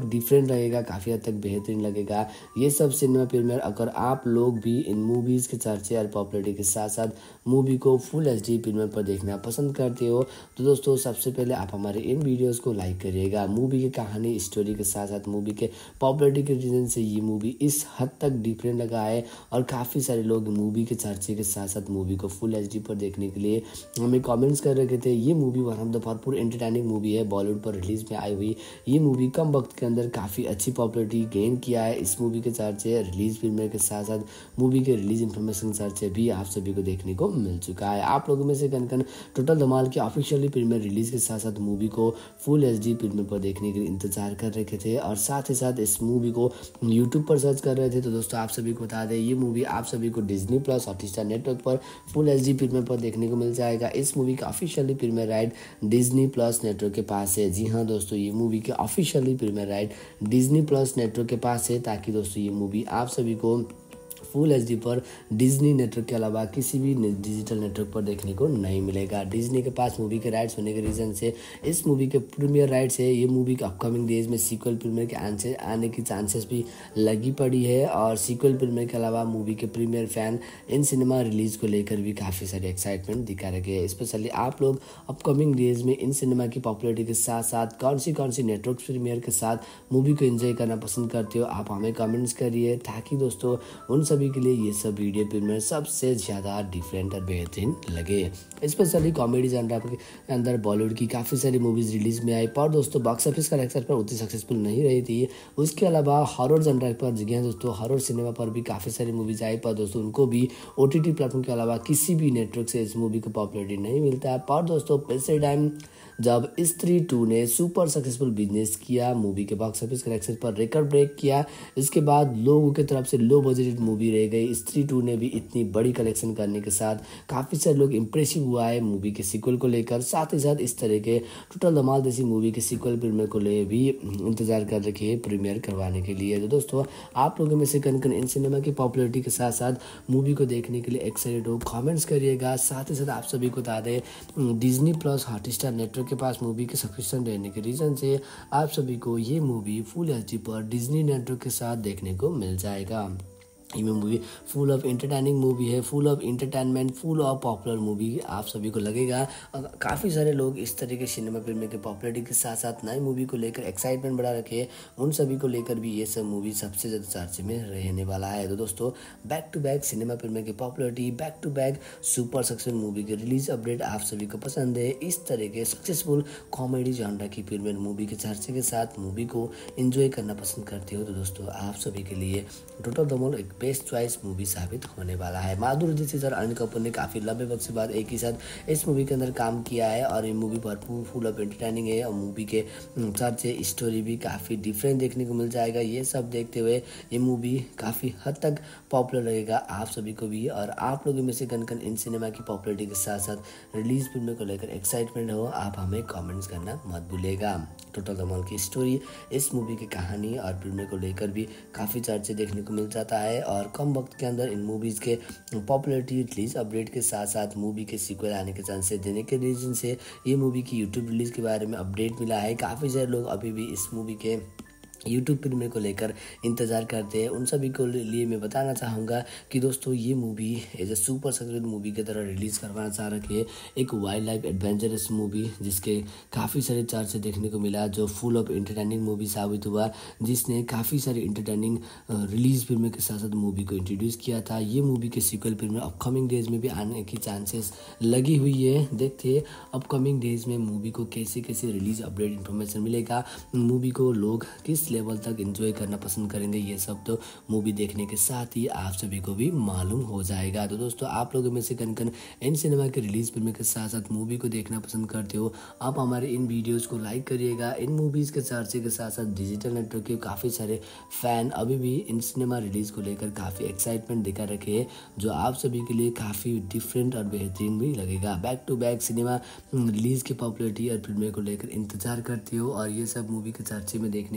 डिफरेंट लगेगा, काफ़ी हद तक बेहतरीन लगेगा ये सब सिनेमा प्रीमियर। अगर आप लोग भी इन मूवीज़ के चर्चे और पॉपुलरिटी के साथ साथ मूवी को फुल HD प्रीमियर पर देखना पसंद करते हो तो दोस्तों सबसे पहले आप हमारे इन वीडियोस को लाइक करिएगा। मूवी की कहानी स्टोरी के साथ साथ मूवी के पॉपुलरिटी के रीज़न से ये मूवी इस हद तक डिफरेंट लगा है और काफ़ी सारे लोग मूवी के चर्चे के साथ साथ मूवी को फुल HD पर देखने के लिए हमें कमेंट्स कर रखे थे। ये मूवी वन ऑफ द भरपूर एंटरटेनिंग मूवी है, बॉलीवुड पर रिलीज में आई हुई ये मूवी कम वक्त के अंदर काफ़ी अच्छी पॉपुलरिटी गेन किया है। इस मूवी के चर्चे रिलीज प्रीमियर के साथ साथ मूवी के रिलीज इन्फॉर्मेशन चर्चे भी आप सभी को देखने को मिल चुका है। आप लोगों में से कन टोटल धमाल के ऑफिशियली प्रीमियर रिलीज के साथ साथ मूवी को फुल HD प्रीमियर पर देखने के लिए इंतजार कर रखे थे और साथ ही साथ इस मूवी को यूट्यूब पर सर्च कर रहे थे। तो दोस्तों आप सभी को बता दें ये मूवी आप सभी को डिज्नी प्लस हॉटस्टार नेटवर्क पर फुल HD प्रीमियर पर देखने को मिल जाएगा। इस मूवी का officially premiere right Disney plus network के पास है। जी हाँ दोस्तों, ये मूवी के officially premiere right Disney plus network के पास है, ताकि दोस्तों ये मूवी आप सभी को फुल HD पर डिज्नी नेटवर्क के अलावा किसी भी डिजिटल नेटवर्क पर देखने को नहीं मिलेगा। डिज्नी के पास मूवी के राइट्स होने के रीज़न से इस मूवी के प्रीमियर राइट्स है। ये मूवी के अपकमिंग डेज में सीक्वल प्रीमियर के आने की चांसेस भी लगी पड़ी है और सीक्वल प्रीमियर के अलावा मूवी के प्रीमियर फैन इन सिनेमा रिलीज़ को लेकर भी काफ़ी सारे एक्साइटमेंट दिखा रखे हैं। स्पेशली आप लोग अपकमिंग डेज में इन सिनेमा की पॉपुलरिटी के साथ साथ कौन सी नेटवर्क प्रीमियर के साथ मूवी को एंजॉय करना पसंद करते हो आप हमें कमेंट्स करिए, ताकि दोस्तों उन सभी के लिए ये सब वीडियो प्रीमियर सबसे ज़्यादा डिफरेंट और बेहतरीन लगे। स्पेशली कॉमेडी जनरा के अंदर बॉलीवुड की काफ़ी सारी मूवीज़ रिलीज में आई पर दोस्तों बॉक्स ऑफिस कलेक्शन पर उतनी सक्सेसफुल नहीं रही थी। उसके अलावा हॉरर जनरा पर जगह दोस्तों हॉरर सिनेमा पर भी काफ़ी सारी मूवीज आई पर दोस्तों उनको भी OTT प्लेटफॉर्म के अलावा किसी भी नेटवर्क से इस मूवी को पॉपुलरिटी नहीं मिलता है। पर दोस्तों पिछले टाइम जब स्त्री 2 ने सुपर सक्सेसफुल बिजनेस किया, मूवी के बॉक्स ऑफिस कलेक्शन पर रिकॉर्ड ब्रेक किया, इसके बाद लोगों की तरफ से लो बजटेड मूवी रह गई। स्त्री 2 ने भी इतनी बड़ी कलेक्शन करने के साथ काफ़ी सारे लोग इंप्रेसिव हुआ है मूवी के सीक्वल को लेकर। साथ ही साथ इस तरह के टोटल धमाल जैसी मूवी के सीक्वल प्रीमियर को ले भी इंतजार कर रखे हैं प्रीमियर करवाने के लिए। तो दोस्तों आप लोगों में से कन इन सिनेमा की पॉपुलरिटी के साथ साथ मूवी को देखने के लिए एक्साइटेड हो कमेंट्स करिएगा। साथ ही साथ आप सभी को बता दें डिज्नी प्लस हॉटस्टार नेटवर्क के पास मूवी के सब्सक्रिप्शन रहने के रीज़न से आप सभी को ये मूवी फुल HD पर डिज्नी नेटवर्क के साथ देखने को मिल जाएगा। ये movie full of entertaining movie है, full of entertainment, full of popular movie आप सभी को लगेगा। काफ़ी सारे लोग इस तरह के सिनेमा प्रीमियर के पॉपुलरिटी के साथ साथ नई मूवी को लेकर एक्साइटमेंट बढ़ा रखे, उन सभी को लेकर भी ये सब मूवी सबसे ज़्यादा चर्चे में रहने वाला है। तो दोस्तों back to back cinema premiere की popularity, back to back super successful movie के रिलीज अपडेट आप सभी को पसंद है। इस तरह के सक्सेसफुल कॉमेडी जॉनरा की प्रीमियर मूवी के चर्चे के साथ मूवी को एंजॉय करना पसंद करते हो तो दोस्तों आप सभी के लिए टोटल धमाल एक बेस्ट चॉइस मूवी साबित होने वाला है। माधुरी दीक्षित और अनिल कपूर ने काफ़ी लंबे वक्त से बाद एक ही साथ इस मूवी के अंदर काम किया है और ये मूवी भरपूर फुल ऑफ एंटरटेनिंग है और मूवी के चर्चे स्टोरी भी काफ़ी डिफरेंट देखने को मिल जाएगा। ये सब देखते हुए ये मूवी काफ़ी हद तक पॉपुलर रहेगा आप सभी को भी। और आप लोगों में से कन इन सिनेमा की पॉपुलरिटी के साथ साथ रिलीज फिल्म को लेकर एक्साइटमेंट हो आप हमें कमेंट्स करना मत भूलिएगा। टोटल धमाल की स्टोरी, इस मूवी की कहानी और फिल्म को लेकर भी काफ़ी चर्चे देखने को मिल जाता है और कम वक्त के अंदर इन मूवीज़ के पॉपुलरिटी रिलीज अपडेट के साथ साथ मूवी के सीक्वल आने के चांसेस देने के रीजन से ये मूवी की यूट्यूब रिलीज़ के बारे में अपडेट मिला है। काफ़ी सारे लोग अभी भी इस मूवी के यूट्यूब प्रीमियर को लेकर इंतज़ार करते हैं। उन सभी को लिए मैं बताना चाहूँगा कि दोस्तों ये movie as a super successful movie की तरह रिलीज़ करवाना चाह रखे है। एक वाइल्ड लाइफ एडवेंचरस मूवी जिसके काफ़ी सारे चर्चे देखने को मिला, जो फुल ऑफ एंटरटेनिंग मूवी साबित हुआ, जिसने काफ़ी सारी एंटरटेनिंग रिलीज प्रीमियर के साथ साथ मूवी को इंट्रोड्यूस किया था। ये मूवी के सीक्वल प्रीमियर अपकमिंग डेज में भी आने की चांसेस लगी हुई है। देखते हैं अपकमिंग डेज में मूवी को कैसे कैसे रिलीज अपडेट इन्फॉर्मेशन मिलेगा, मूवी को लोग किस लेवल तक एंजॉय करना पसंद करेंगे, ये सब तो मूवी देखने के साथ ही आप सभी को भी मालूम हो जाएगा। तो दोस्तों आप लोगों में से कन इन सिनेमा के रिलीज प्रीमियर के साथ साथ मूवी को देखना पसंद करते हो आप हमारे इन वीडियोस को लाइक करिएगा। इन मूवीज़ के चर्चे के साथ साथ डिजिटल नेटवर्क के काफ़ी सारे फैन अभी भी इन सिनेमा रिलीज़ को लेकर काफ़ी एक्साइटमेंट दिखा रखे हैं, जो आप सभी के लिए काफ़ी डिफरेंट और बेहतरीन भी लगेगा। Back to back cinema release की पॉपुलरिटी और फिल्में को लेकर इंतजार करते हो और ये सब मूवी के चर्चे में देखने के लिए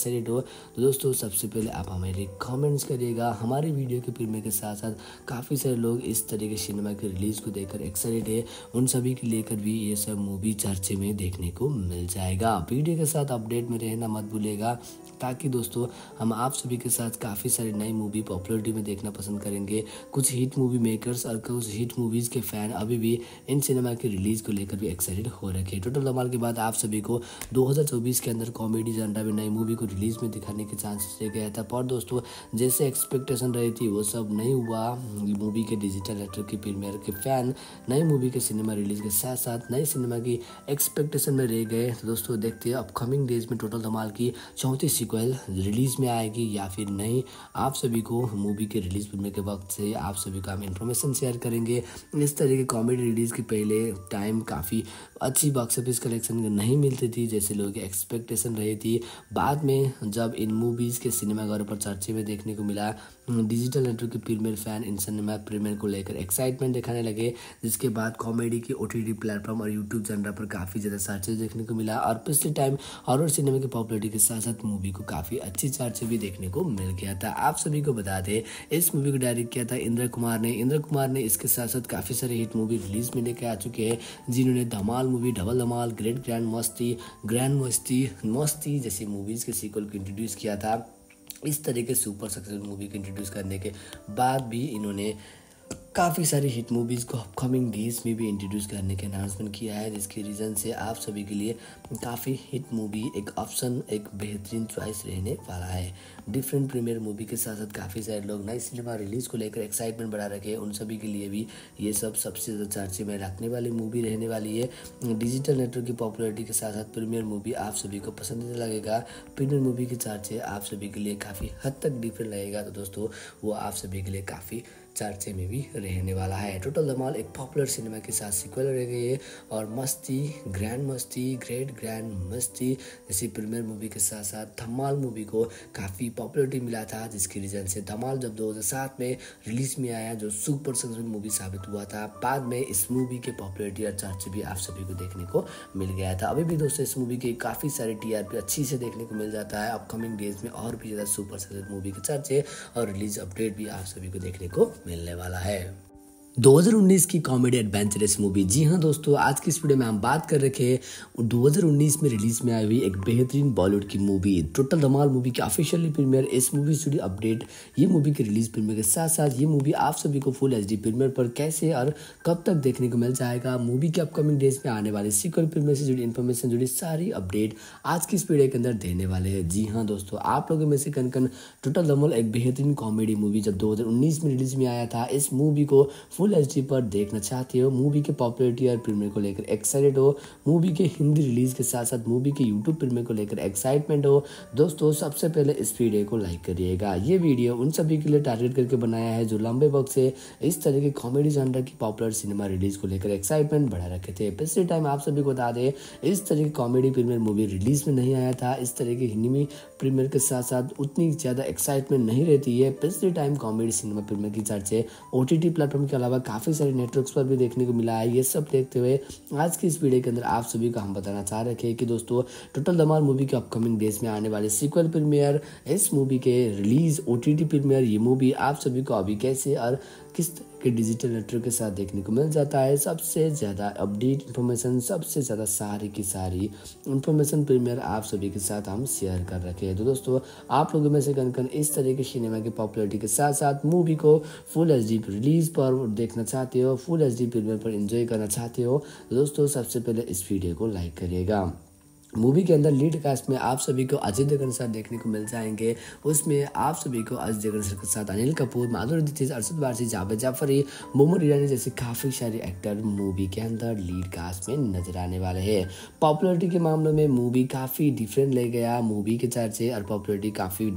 एक्साइटेड हो तो दोस्तों सबसे पहले आप हमारे कमेंट्स करिएगा। हमारे वीडियो के प्रीमियर के साथ साथ काफ़ी सारे लोग इस तरह के सिनेमा के रिलीज़ को देखकर एक्साइटेड है, उन सभी के लेकर भी ये सब मूवी चर्चे में देखने को मिल जाएगा। वीडियो के साथ अपडेट में रहना मत भूलिएगा, ताकि दोस्तों हम आप सभी के साथ काफ़ी सारी नई मूवी पॉपुलरिटी में देखना पसंद करेंगे। कुछ हिट मूवी मेकर्स और कुछ हिट मूवीज़ के फ़ैन अभी भी इन सिनेमा के रिलीज़ को लेकर भी एक्साइटेड हो रखे हैं। टोटल धमाल के बाद आप सभी को 2024 के अंदर कॉमेडी जनरा में नई मूवी को रिलीज़ में दिखाने के चांसेस रह गया था, पर दोस्तों जैसे एक्सपेक्टेशन रही थी वो सब नहीं हुआ। मूवी के डिजिटल थिएटर की प्रीमियर के फ़ैन नई मूवी के सिनेमा रिलीज़ के साथ साथ नई सिनेमा की एक्सपेक्टेशन में रह गए। तो दोस्तों देखते हैं अपकमिंग डेज में टोटल धमाल की 34 सीक्वल रिलीज़ में आएगी या फिर नहीं। आप सभी को मूवी के रिलीज़ होने के वक्त से आप सभी को हम इन्फॉर्मेशन शेयर करेंगे। इस तरह के कॉमेडी रिलीज़ के पहले टाइम काफ़ी अच्छी बॉक्स ऑफिस कलेक्शन नहीं मिलती थी जैसे लोगों की एक्सपेक्टेशन रही थी। बाद में जब इन मूवीज़ के सिनेमाघरों पर चर्चे में देखने को मिला, डिजिटल नेटवर्क के प्रीमियर फ़ैन इन सिनेमा प्रीमियर को लेकर एक्साइटमेंट दिखाने लगे, जिसके बाद कॉमेडी की OTT प्लेटफॉर्म और यूट्यूब जनरा पर काफ़ी ज़्यादा चर्चे देखने को मिला। और पिछले टाइम हॉरर सिनेमा की पॉपुलरिटी के साथ साथ मूवी को काफ़ी अच्छी चर्चे भी देखने को मिल गया था। आप सभी को बता दें इस मूवी को डायरेक्ट किया था इंद्र कुमार ने इसके साथ साथ काफ़ी सारे हिट मूवी रिलीज़ में लेकर आ चुके हैं, जिन्होंने Dhamaal movie, double Dhamaal, grand Masti जैसी मूवीज़ के सीक्वल को इंट्रोड्यूस किया था। इस तरह के सुपर सक्सेसफुल मूवी को इंट्रोड्यूस करने के बाद भी इन्होंने काफ़ी सारी हिट मूवीज़ को अपकमिंग डेज में भी इंट्रोड्यूस करने के अनाउंसमेंट किया है, जिसकी रीज़न से आप सभी के लिए काफ़ी हिट मूवी एक ऑप्शन, एक बेहतरीन चॉइस रहने वाला है। डिफरेंट प्रीमियर मूवी के साथ साथ काफ़ी सारे लोग नई सिनेमा रिलीज़ को लेकर एक्साइटमेंट बढ़ा रखे हैं, उन सभी के लिए भी ये सब सबसे ज़्यादा चर्चे में रखने वाली मूवी रहने वाली है। डिजिटल नेटवर्क की पॉपुलरिटी के साथ साथ प्रीमियर मूवी आप सभी को पसंदीदा लगेगा। प्रीमियर मूवी के चर्चे आप सभी के लिए काफ़ी हद तक डिफरेंट लगेगा, तो दोस्तों वो आप सभी के लिए काफ़ी चर्चे में भी रहने वाला है। टोटल धमाल एक पॉपुलर सिनेमा के साथ सीक्वल रह गई है और ग्रेट ग्रैंड मस्ती जैसी प्रीमियर मूवी के साथ साथ धमाल मूवी को काफ़ी पॉपुलरिटी मिला था, जिसकी रीज़न से धमाल जब 2007 में रिलीज में आया जो सुपर सक्सेसफुल मूवी साबित हुआ था, बाद में इस मूवी के पॉपुलरिटी और चर्चे भी आप सभी को देखने को मिल गया था। अभी भी दोस्तों इस मूवी के काफ़ी सारे TRP अच्छी से देखने को मिल जाता है। अपकमिंग डेज में और भी ज़्यादा सुपर सक्सेसफुल मूवी के चर्चे और रिलीज अपडेट भी आप सभी को देखने को मिलने वाला है। 2019 की कॉमेडी एडवेंचरस मूवी, जी हाँ दोस्तों, आज की इस वीडियो में हम बात कर रखे हैं 2019 में रिलीज में आई हुई एक बेहतरीन बॉलीवुड की मूवी टोटल धमाल मूवी की ऑफिशियली प्रीमियर। इस मूवी स्टूडियो अपडेट, ये मूवी के रिलीज प्रीमियर के साथ साथ ये मूवी आप सभी को फुल HD प्रीमियर पर कैसे और कब तक देखने को मिल जाएगा, मूवी के अपकमिंग डेज में आने वाले सीक्वल प्रीमियर से जुड़ी इन्फॉर्मेशन, जुड़ी सारी अपडेट आज की इस वीडियो के अंदर देने वाले हैं। जी हाँ दोस्तों, आप लोगों में से कन टोटल धमाल एक बेहतरीन कॉमेडी मूवी जब 2019 में रिलीज में आया था, इस मूवी को फुल HD पर देखना चाहते हो, मूवी के पॉपुलरिटी और प्रीमियर को लेकर एक्साइटेड हो, मूवी के हिंदी रिलीज के साथ साथ मूवी के यूट्यूब प्रीमियर को लेकर एक्साइटमेंट हो, दोस्तों सबसे पहले इस वीडियो को लाइक करिएगा। ये वीडियो उन सभी के लिए टारगेट करके बनाया है जो लंबे वक्त से इस तरह के कॉमेडी जॉनर की पॉपुलर सिनेमा रिलीज को लेकर एक्साइटमेंट बढ़ा रखे थे। पिछले टाइम आप सभी को बता दें इस तरह की कॉमेडी प्रीमियर मूवी रिलीज में नहीं आया था, इस तरह के हिंदी प्रीमियर के साथ साथ उतनी ज़्यादा एक्साइटमेंट नहीं रहती है। पिछले टाइम कॉमेडी सिनेमा प्रीमियर की चर्चे OTT प्लेटफॉर्म के अलावा काफ़ी सारे नेटवर्क्स पर भी देखने को मिला है। ये सब देखते हुए आज की इस वीडियो के अंदर आप सभी को हम बताना चाह रहे हैं कि दोस्तों टोटल धमाल मूवी के अपकमिंग डेज में आने वाले सीक्वल प्रीमियर, इस मूवी के रिलीज, OTT प्रीमियर, ये मूवी आप सभी को अभी कैसे और किस तरह के डिजिटल नेटवर्क के साथ देखने को मिल जाता है। सबसे ज़्यादा अपडेट इन्फॉर्मेशन, सबसे ज़्यादा सारी की सारी इन्फॉर्मेशन प्रीमियर आप सभी के साथ हम शेयर कर रखे हैं। तो दोस्तों आप लोगों में से कन इस तरह के सिनेमा की पॉपुलरिटी के साथ साथ मूवी को फुल HD रिलीज पर देखना चाहते हो, फुल HD प्रीमियर पर एंजॉय करना चाहते हो, तो दोस्तों सबसे पहले इस वीडियो को लाइक करिएगा। मूवी के अंदर लीड कास्ट में आप सभी को अजय देवगन सर देखने को मिल जाएंगे। उसमें आप सभी को अजय देवगन सर के साथ अनिल कपूर, माधुरी दीक्षित, अरशद वारसी, जावेद जाफरी, मोहम्मद ईरानी जैसे काफ़ी सारे एक्टर मूवी के अंदर लीड कास्ट में नजर आने वाले हैं। पॉपुलरिटी के मामलों में मूवी काफ़ी डिफरेंट ले गया, मूवी के चर्चे और पॉपुलरिटी काफ़ी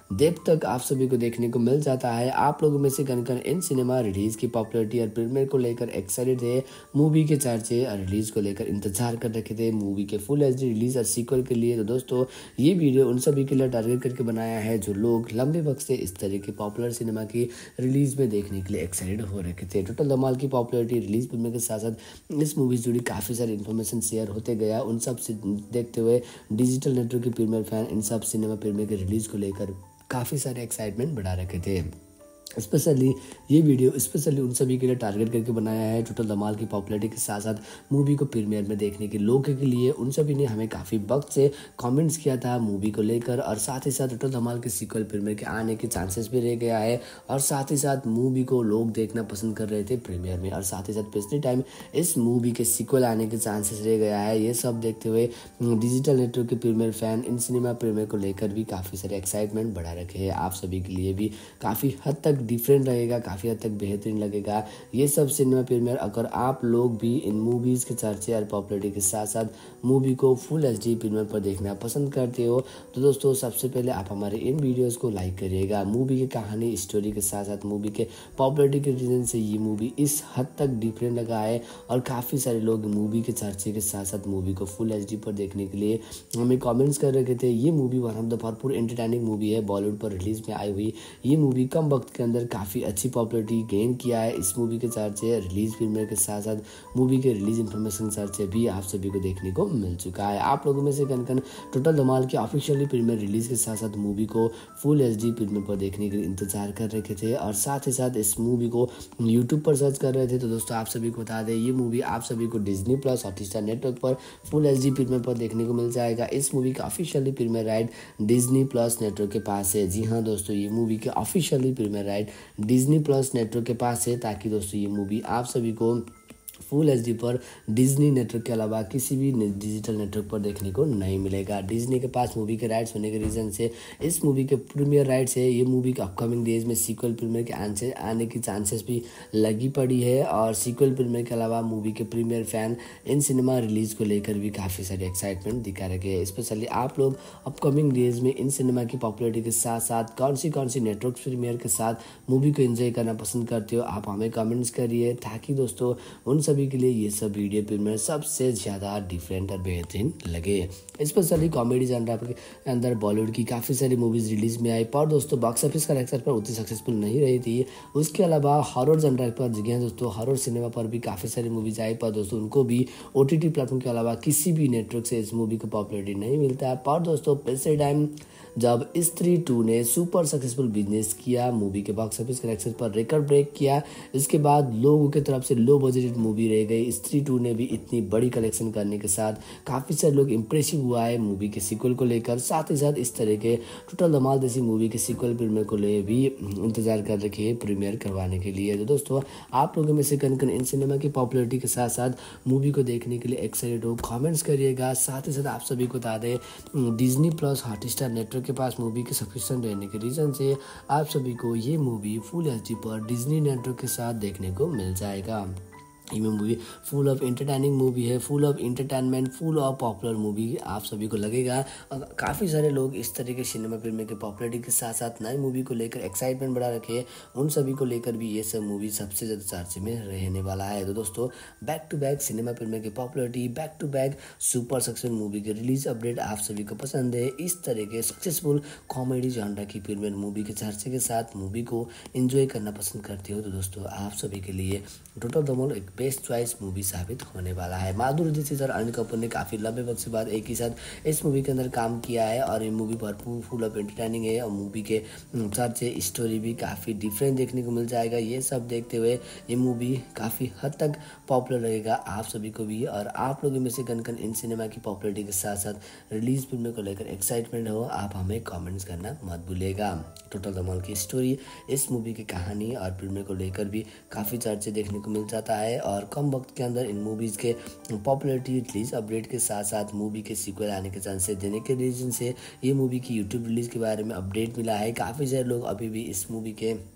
डेप्थ तक आप सभी को देखने को मिल जाता है। आप लोगों में से कन इन सिनेमा रिलीज की पॉपुलरिटी और प्रीमियर को लेकर एक्साइटेड थे। मूवी के चर्चे और रिलीज को लेकर इंतजार कर रखे थे मूवी के फुल एचडी रिलीज और सीक्वल के लिए। तो दोस्तों ये वीडियो उन सभी के लिए टारगेट करके बनाया है जो लोग लंबे वक्त से इस तरह की पॉपुलर सिनेमा की रिलीज में देखने के लिए एक्साइटेड हो रखे थे। टोटल धमाल की पॉपुलरिटी रिलीज प्रीमियर के साथ साथ इस मूवी से जुड़ी काफ़ी सारी इन्फॉर्मेशन शेयर होते गया। उन सब से देखते हुए डिजिटल नेटवर्क के प्रीमियर फैन इन सब सिनेमा प्रीमियर के रिलीज को लेकर काफ़ी सारे एक्साइटमेंट बढ़ा रखे थे। स्पेशली ये वीडियो स्पेशली उन सभी के लिए टारगेट करके बनाया है टोटल धमाल की पॉपुलरिटी के साथ साथ मूवी को प्रीमियर में देखने के लोगों के लिए। उन सभी ने हमें काफ़ी वक्त से कमेंट्स किया था मूवी को लेकर, और साथ ही साथ टोटल धमाल के सीक्वल प्रीमियर के आने के चांसेस भी रह गया है, और साथ ही साथ मूवी को लोग देखना पसंद कर रहे थे प्रीमियर में, और साथ ही साथ पिछले टाइम इस मूवी के सीक्वल आने के चांसेस रह गया है। ये सब देखते हुए डिजिटल नेटवर्क के प्रीमियर फैन इन सिनेमा प्रीमियर को लेकर भी काफ़ी सारे एक्साइटमेंट बढ़ा रखे हैं। आप सभी के लिए भी काफ़ी हद तक डिफरेंट रहेगा, काफ़ी हद तक बेहतरीन लगेगा ये सब सिनेमा प्रीमियर। अगर आप लोग भी इन मूवीज़ के चर्चे और पॉपुलरिटी के साथ साथ मूवी को फुल एचडी प्रीमियर पर देखना पसंद करते हो तो दोस्तों सबसे पहले आप हमारे इन वीडियोस को लाइक करिएगा। मूवी की कहानी स्टोरी के साथ साथ मूवी के पॉपुलरिटी के रीजन से ये मूवी इस हद तक डिफरेंट लगा है, और काफ़ी सारे लोग मूवी के चर्चे के साथ साथ मूवी को फुल एचडी पर देखने के लिए हमें कमेंट्स कर रखे थे। ये मूवी वन ऑफ द भरपूर एंटरटेनिंग मूवी है, बॉलीवुड पर रिलीज में आई हुई ये मूवी कम वक्त के अंदर काफ़ी अच्छी पॉपुलरिटी गेन किया है। इस मूवी के चर्चे रिलीज प्रीमियर के साथ साथ मूवी के रिलीज इंफॉर्मेशन चर्चे भी आप सभी को देखने को मिल चुका है। आप लोगों में से कन टोटल धमाल की ऑफिशियली प्रीमियर रिलीज के साथ साथ मूवी को फुल एचडी प्रीमियर पर देखने के लिए इंतजार कर रखे थे, और साथ ही साथ इस मूवी को यूट्यूब पर सर्च कर रहे थे। तो दोस्तों आप सभी को बता दें ये मूवी आप सभी को डिज्नी प्लस हॉटस्टार नेटवर्क पर फुल एचडी प्रीमियर पर देखने को मिल जाएगा। इस मूवी का officially premiere right Disney plus network के पास है। जी हाँ दोस्तों, ये मूवी के officially premiere right Disney plus network के पास है, ताकि दोस्तों ये मूवी आप सभी को फुल एचडी पर डिज्नी नेटवर्क के अलावा किसी भी डिजिटल नेटवर्क पर देखने को नहीं मिलेगा। डिज्नी के पास मूवी के राइट्स होने के रीज़न से इस मूवी के प्रीमियर राइट्स है। ये मूवी के अपकमिंग डेज में सीक्वल प्रीमियर के आने की चांसेस भी लगी पड़ी है, और सीक्वल प्रीमियर के अलावा मूवी के प्रीमियर फैन इन सिनेमा रिलीज को लेकर भी काफ़ी सारे एक्साइटमेंट दिखा रखे हैं। स्पेशली आप लोग अपकमिंग डेज में इन सिनेमा की पॉपुलरिटी के साथ साथ कौन सी नेटवर्क प्रीमियर के साथ मूवी को एंजॉय करना पसंद करते हो आप हमें कमेंट्स करिए, ताकि दोस्तों उन सभी के लिए ये सब वीडियो प्रीमियर सबसे ज़्यादा डिफरेंट और बेहतरीन लगे। स्पेशली कॉमेडी जनरा के अंदर बॉलीवुड की काफ़ी सारी मूवीज़ रिलीज में आई, पर दोस्तों बॉक्स ऑफिस कलेक्शन पर उतनी सक्सेसफुल नहीं रही थी। उसके अलावा हॉरर जनरा पर जगह दोस्तों हॉरर सिनेमा पर भी काफ़ी सारी मूवीज आई, पर दोस्तों उनको भी ओटीटी प्लेटफॉर्म के अलावा किसी भी नेटवर्क से इस मूवी को पॉपुलरिटी नहीं मिलता है। पर दोस्तों पिछले टाइम जब स्त्री 2 ने सुपर सक्सेसफुल बिजनेस किया, मूवी के बॉक्स ऑफिस कलेक्शन पर रिकॉर्ड ब्रेक किया, इसके बाद लोगों की तरफ से लो बजटेड मूवी रह गई। स्त्री 2 ने भी इतनी बड़ी कलेक्शन करने के साथ काफ़ी सारे लोग इंप्रेसिव हुआ है मूवी के सीक्वल को लेकर। साथ ही साथ इस तरह के टोटल धमाल जैसी मूवी के सीक्वल प्रीमियर को ले भी इंतजार कर रखे हैं प्रीमियर करवाने के लिए। तो दोस्तों आप लोगों में से कन इन सिनेमा की पॉपुलरिटी के साथ साथ मूवी को देखने के लिए एक्साइटेड हो कमेंट्स करिएगा। साथ ही साथ आप सभी को बता दें डिज्नी प्लस हॉटस्टार नेटवर्क के पास मूवी के सब्सक्रिप्शन रहने के रीज़न से आप सभी को ये मूवी फुल एचडी पर डिज्नी नेटवर्क के साथ देखने को मिल जाएगा। ये movie full of entertaining movie है, full of entertainment, full of popular movie आप सभी को लगेगा। काफ़ी सारे लोग इस तरह के सिनेमा प्रीमियर के पॉपुलरिटी के साथ साथ नई मूवी को लेकर एक्साइटमेंट बढ़ा रखे हैं, उन सभी को लेकर भी ये सब मूवी सबसे ज़्यादा चर्चे में रहने वाला है। तो दोस्तों back to back cinema premiere की popularity, back to back super successful movie के रिलीज अपडेट आप सभी को पसंद है। इस तरह के सक्सेसफुल कॉमेडी जॉनरा की प्रीमियर मूवी के चर्चे के साथ मूवी को एंजॉय करना पसंद करते हो तो दोस्तों आप सभी के लिए टोटल धमाल एक बेस्ट चॉइस मूवी साबित होने वाला है। माधुरी दीक्षित और अनिल कपूर ने काफ़ी लंबे वक्त से बाद एक ही साथ इस मूवी के अंदर काम किया है, और ये मूवी भरपूर फुल ऑफ एंटरटेनिंग है, और मूवी के चर्चे स्टोरी भी काफ़ी डिफरेंट देखने को मिल जाएगा। ये सब देखते हुए ये मूवी काफ़ी हद तक पॉपुलर रहेगा आप सभी को भी, और आप लोगों में से कन इन सिनेमा की पॉपुलरिटी के साथ साथ रिलीज फिल्म को लेकर एक्साइटमेंट हो आप हमें कमेंट्स करना मत भूलिएगा। टोटल धमाल की स्टोरी, इस मूवी की कहानी और फिल्म को लेकर भी काफ़ी चर्चे देखने को मिल जाता है, और कम वक्त के अंदर इन मूवीज़ के पॉपुलरिटी रिलीज अपडेट के साथ साथ मूवी के सीक्वल आने के चांसेस देने के रीजन से ये मूवी की यूट्यूब रिलीज़ के बारे में अपडेट मिला है। काफ़ी सारे लोग अभी भी इस मूवी के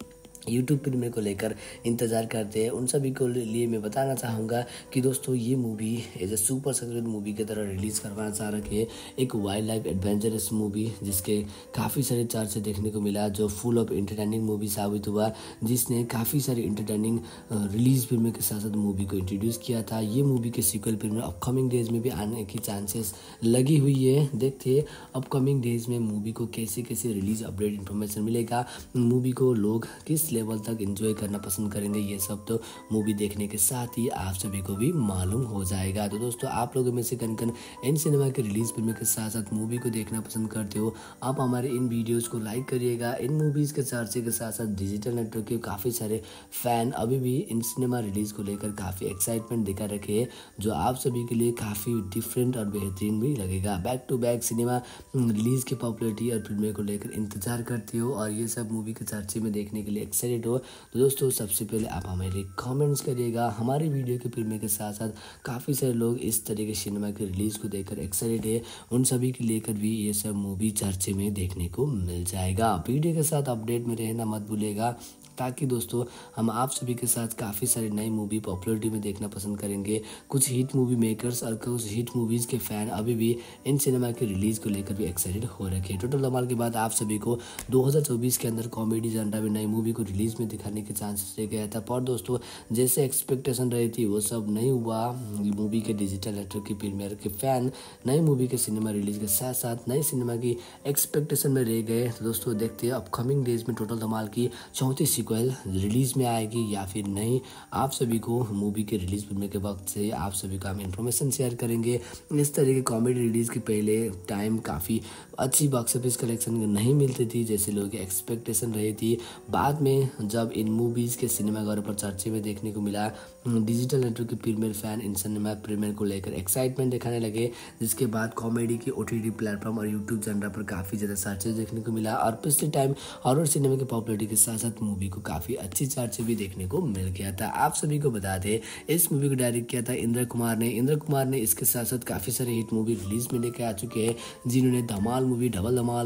यूट्यूब प्रीमियर को लेकर इंतज़ार करते हैं उन सभी को लिए मैं बताना चाहूँगा कि दोस्तों ये movie as a super successful movie की तरह रिलीज़ करवाना चाह रखी है। एक वाइल्ड लाइफ एडवेंचरस मूवी जिसके काफ़ी सारे चर्चे देखने को मिला, जो फुल ऑफ इंटरटेनिंग मूवी साबित हुआ, जिसने काफ़ी सारी इंटरटेनिंग रिलीज प्रीमियर के साथ साथ मूवी को इंट्रोड्यूस किया था। ये मूवी के सीक्वल प्रीमियर अपकमिंग डेज में भी आने की चांसेस लगी हुई है। देखते हैं अपकमिंग डेज में मूवी को कैसे कैसे रिलीज अपडेट इन्फॉर्मेशन मिलेगा, मूवी को लोग किस लेवल तक एंजॉय करना पसंद करेंगे, ये सब तो मूवी देखने के साथ ही आप सभी को भी मालूम हो जाएगा। तो दोस्तों आप लोगों में से कन इन सिनेमा के रिलीज प्रीमियर के साथ साथ मूवी को देखना पसंद करते हो, आप हमारे इन वीडियोस को लाइक करिएगा। इन मूवीज़ के चर्चे के साथ साथ डिजिटल नेटवर्क के काफ़ी सारे फैन अभी भी इन सिनेमा रिलीज़ को लेकर काफ़ी एक्साइटमेंट दिखा रखे हैं, जो आप सभी के लिए काफ़ी डिफरेंट और बेहतरीन भी लगेगा। Back to back cinema release की पॉपुलरिटी और प्रीमियर को लेकर इंतजार करते हो और ये सब मूवी के चर्चे में देखने के लिए एक्साइटेड हो, तो दोस्तों सबसे पहले आप हमारे कमेंट्स करिएगा। हमारे वीडियो के प्रीमियर के साथ साथ काफ़ी सारे लोग इस तरह के सिनेमा के रिलीज़ को देखकर एक्साइटेड है, उन सभी के लेकर भी ये सब मूवी चर्चे में देखने को मिल जाएगा। वीडियो के साथ अपडेट में रहना मत भूलिएगा, ताकि दोस्तों हम आप सभी के साथ काफ़ी सारी नई मूवी पॉपुलरिटी में देखना पसंद करेंगे। कुछ हिट मूवी मेकर्स और कुछ हिट मूवीज़ के फ़ैन अभी भी इन सिनेमा के रिलीज़ को लेकर भी एक्साइटेड हो रखे हैं। टोटल धमाल के बाद आप सभी को 2024 के अंदर कॉमेडी जनरा में नई मूवी को रिलीज़ में दिखाने के चांसेस रह गया था, पर दोस्तों जैसे एक्सपेक्टेशन रही थी वो सब नहीं हुआ। मूवी के डिजिटल नेटवर्क की प्रीमियर के फ़ैन नई मूवी के सिनेमा रिलीज़ के साथ साथ नई सिनेमा की एक्सपेक्टेशन में रह गए। तो दोस्तों देखते हैं अपकमिंग डेज में टोटल धमाल की 34 रिलीज में आएगी या फिर नहीं। आप सभी को मूवी के रिलीज होने के वक्त से आप सभी को हम इन्फॉर्मेशन शेयर करेंगे। इस तरह के कॉमेडी रिलीज के पहले टाइम काफ़ी अच्छी बॉक्स ऑफिस कलेक्शन नहीं मिलती थी जैसे लोगों की एक्सपेक्टेशन रही थी। बाद में जब इन मूवीज़ के सिनेमाघरों पर चर्चे में देखने को मिला, डिजिटल नेटवर्क के प्रीमियर फैन इन सिनेमा प्रीमियर को लेकर एक्साइटमेंट दिखाने लगे, जिसके बाद कॉमेडी की OTT प्लेटफॉर्म और यूट्यूब जनरा पर काफ़ी ज़्यादा चर्चे देखने को मिला और पिछले टाइम हॉरर सिनेमा की पॉपुलरिटी के साथ साथ मूवी को काफ़ी अच्छी चर्चे भी देखने को मिल गया था। आप सभी को बता दें इस मूवी को डायरेक्ट किया था इंद्र कुमार ने इसके साथ साथ काफ़ी सारे हिट मूवी रिलीज में लेकर आ चुके हैं, जिन्होंने Dhamaal movie, double Dhamaal,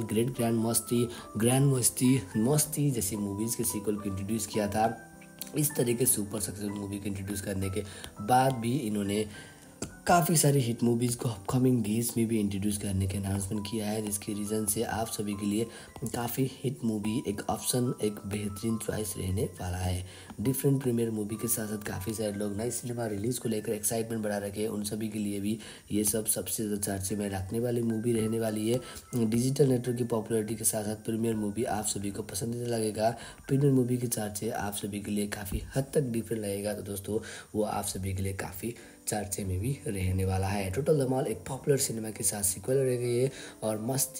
grand Masti जैसी मूवीज़ के सीक्वल को इंट्रोड्यूस किया था। इस तरह के सुपर सक्सेसफुल मूवी को इंट्रोड्यूस करने के बाद भी इन्होंने काफ़ी सारी हिट मूवीज़ को अपकमिंग डेज में भी इंट्रोड्यूस करने के अनाउंसमेंट किया है, जिसके रीज़न से आप सभी के लिए काफ़ी हिट मूवी एक ऑप्शन, एक बेहतरीन चॉइस रहने वाला है। डिफरेंट प्रीमियर मूवी के साथ साथ काफ़ी सारे लोग नई सिनेमा रिलीज़ को लेकर एक्साइटमेंट बढ़ा रखे हैं, उन सभी के लिए भी ये सब सबसे ज़्यादा चर्चे में रखने वाली मूवी रहने वाली है। डिजिटल नेटवर्क की पॉपुलरिटी के साथ साथ प्रीमियर मूवी आप सभी को पसंदीदा लगेगा। प्रीमियर मूवी के चर्चे आप सभी के लिए काफ़ी हद तक डिफरेंट लगेगा, तो दोस्तों वो आप सभी के लिए काफ़ी चर्चे में भी रहने वाला है। टोटल धमाल एक पॉपुलर सिनेमा के साथ सीक्वल रह गई है और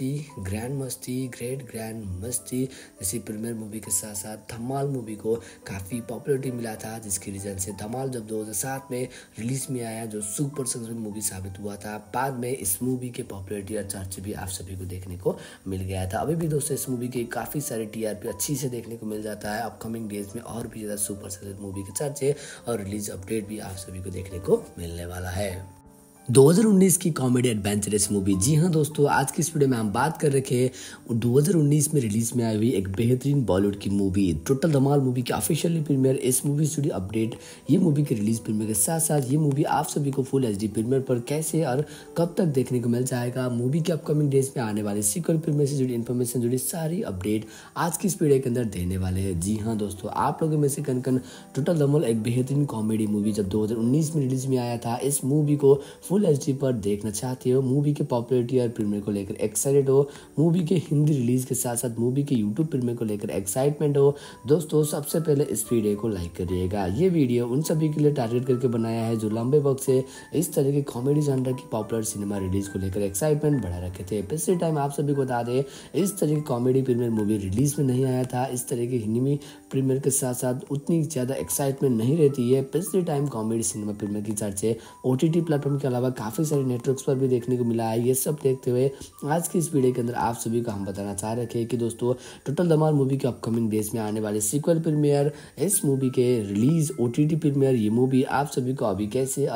ग्रेट ग्रैंड मस्ती जैसी प्रीमियर मूवी के साथ साथ धमाल मूवी को काफ़ी पॉपुलरिटी मिला था, जिसके रीज़न से धमाल जब 2007 में रिलीज में आया जो सुपर सक्सेसफुल मूवी साबित हुआ था, बाद में इस मूवी के पॉपुलरिटी और चर्चे भी आप सभी को देखने को मिल गया था। अभी भी दोस्तों इस मूवी के काफ़ी सारे TRP अच्छी से देखने को मिल जाता है। अपकमिंग डेज में और भी ज़्यादा सुपर सक्सेसफुल मूवी के चर्चे और रिलीज अपडेट भी आप सभी को देखने को मिलने वाला है। 2019 की कॉमेडी एडवेंचरस मूवी, जी हाँ दोस्तों, आज की इस वीडियो में हम बात कर रखे हैं 2019 में रिलीज में आई हुई एक बेहतरीन बॉलीवुड की मूवी टोटल धमाल मूवी की ऑफिशियली प्रीमियर। इस मूवी स्टूडियो अपडेट, ये मूवी के रिलीज प्रीमियर के साथ साथ ये मूवी आप सभी को फुल HD प्रीमियर पर कैसे और कब तक देखने को मिल जाएगा, मूवी के अपकमिंग डेज में आने वाले सीक्वल प्रीमियर से जुड़ी इन्फॉर्मेशन, जुड़ी सारी अपडेट आज की इस वीडियो के अंदर देने वाले हैं। जी हाँ दोस्तों, आप लोगों में से कन टोटल धमाल एक बेहतरीन कॉमेडी मूवी जब 2019 में रिलीज में आया था, इस मूवी को फुल HD पर देखना चाहते हो, मूवी के पॉपुलरिटी और प्रीमियर को लेकर एक्साइटेड हो, मूवी के हिंदी रिलीज के साथ साथ मूवी के यूट्यूब प्रीमियर को लेकर एक्साइटमेंट हो, दोस्तों सबसे पहले इस वीडियो को लाइक करिएगा। ये वीडियो उन सभी के लिए टारगेट करके बनाया है जो लंबे वक्त से इस तरह के कॉमेडी जॉनर की पॉपुलर सिनेमा रिलीज को लेकर एक्साइटमेंट बढ़ा रखे थे। पिछले टाइम आप सभी को बता दें इस तरह की कॉमेडी प्रीमियर मूवी रिलीज में नहीं आया था, इस तरह की हिंदी प्रीमियर के साथ साथ उतनी ज़्यादा एक्साइटमेंट नहीं रहती है। पिछले टाइम कॉमेडी सिनेमा प्रीमियर की चर्चे OTT प्लेटफॉर्म के अलावा काफ़ी सारे नेटवर्क्स पर भी देखने को मिला है। ये सब देखते हुए आज की इस वीडियो के अंदर आप सभी को हम बताना चाह रहे हैं कि दोस्तों टोटल धमाल मूवी के अपकमिंग डेज में आने वाले सीक्वल प्रीमियर, इस मूवी के रिलीज, OTT प्रीमियर, ये मूवी आप सभी को अभी कैसे और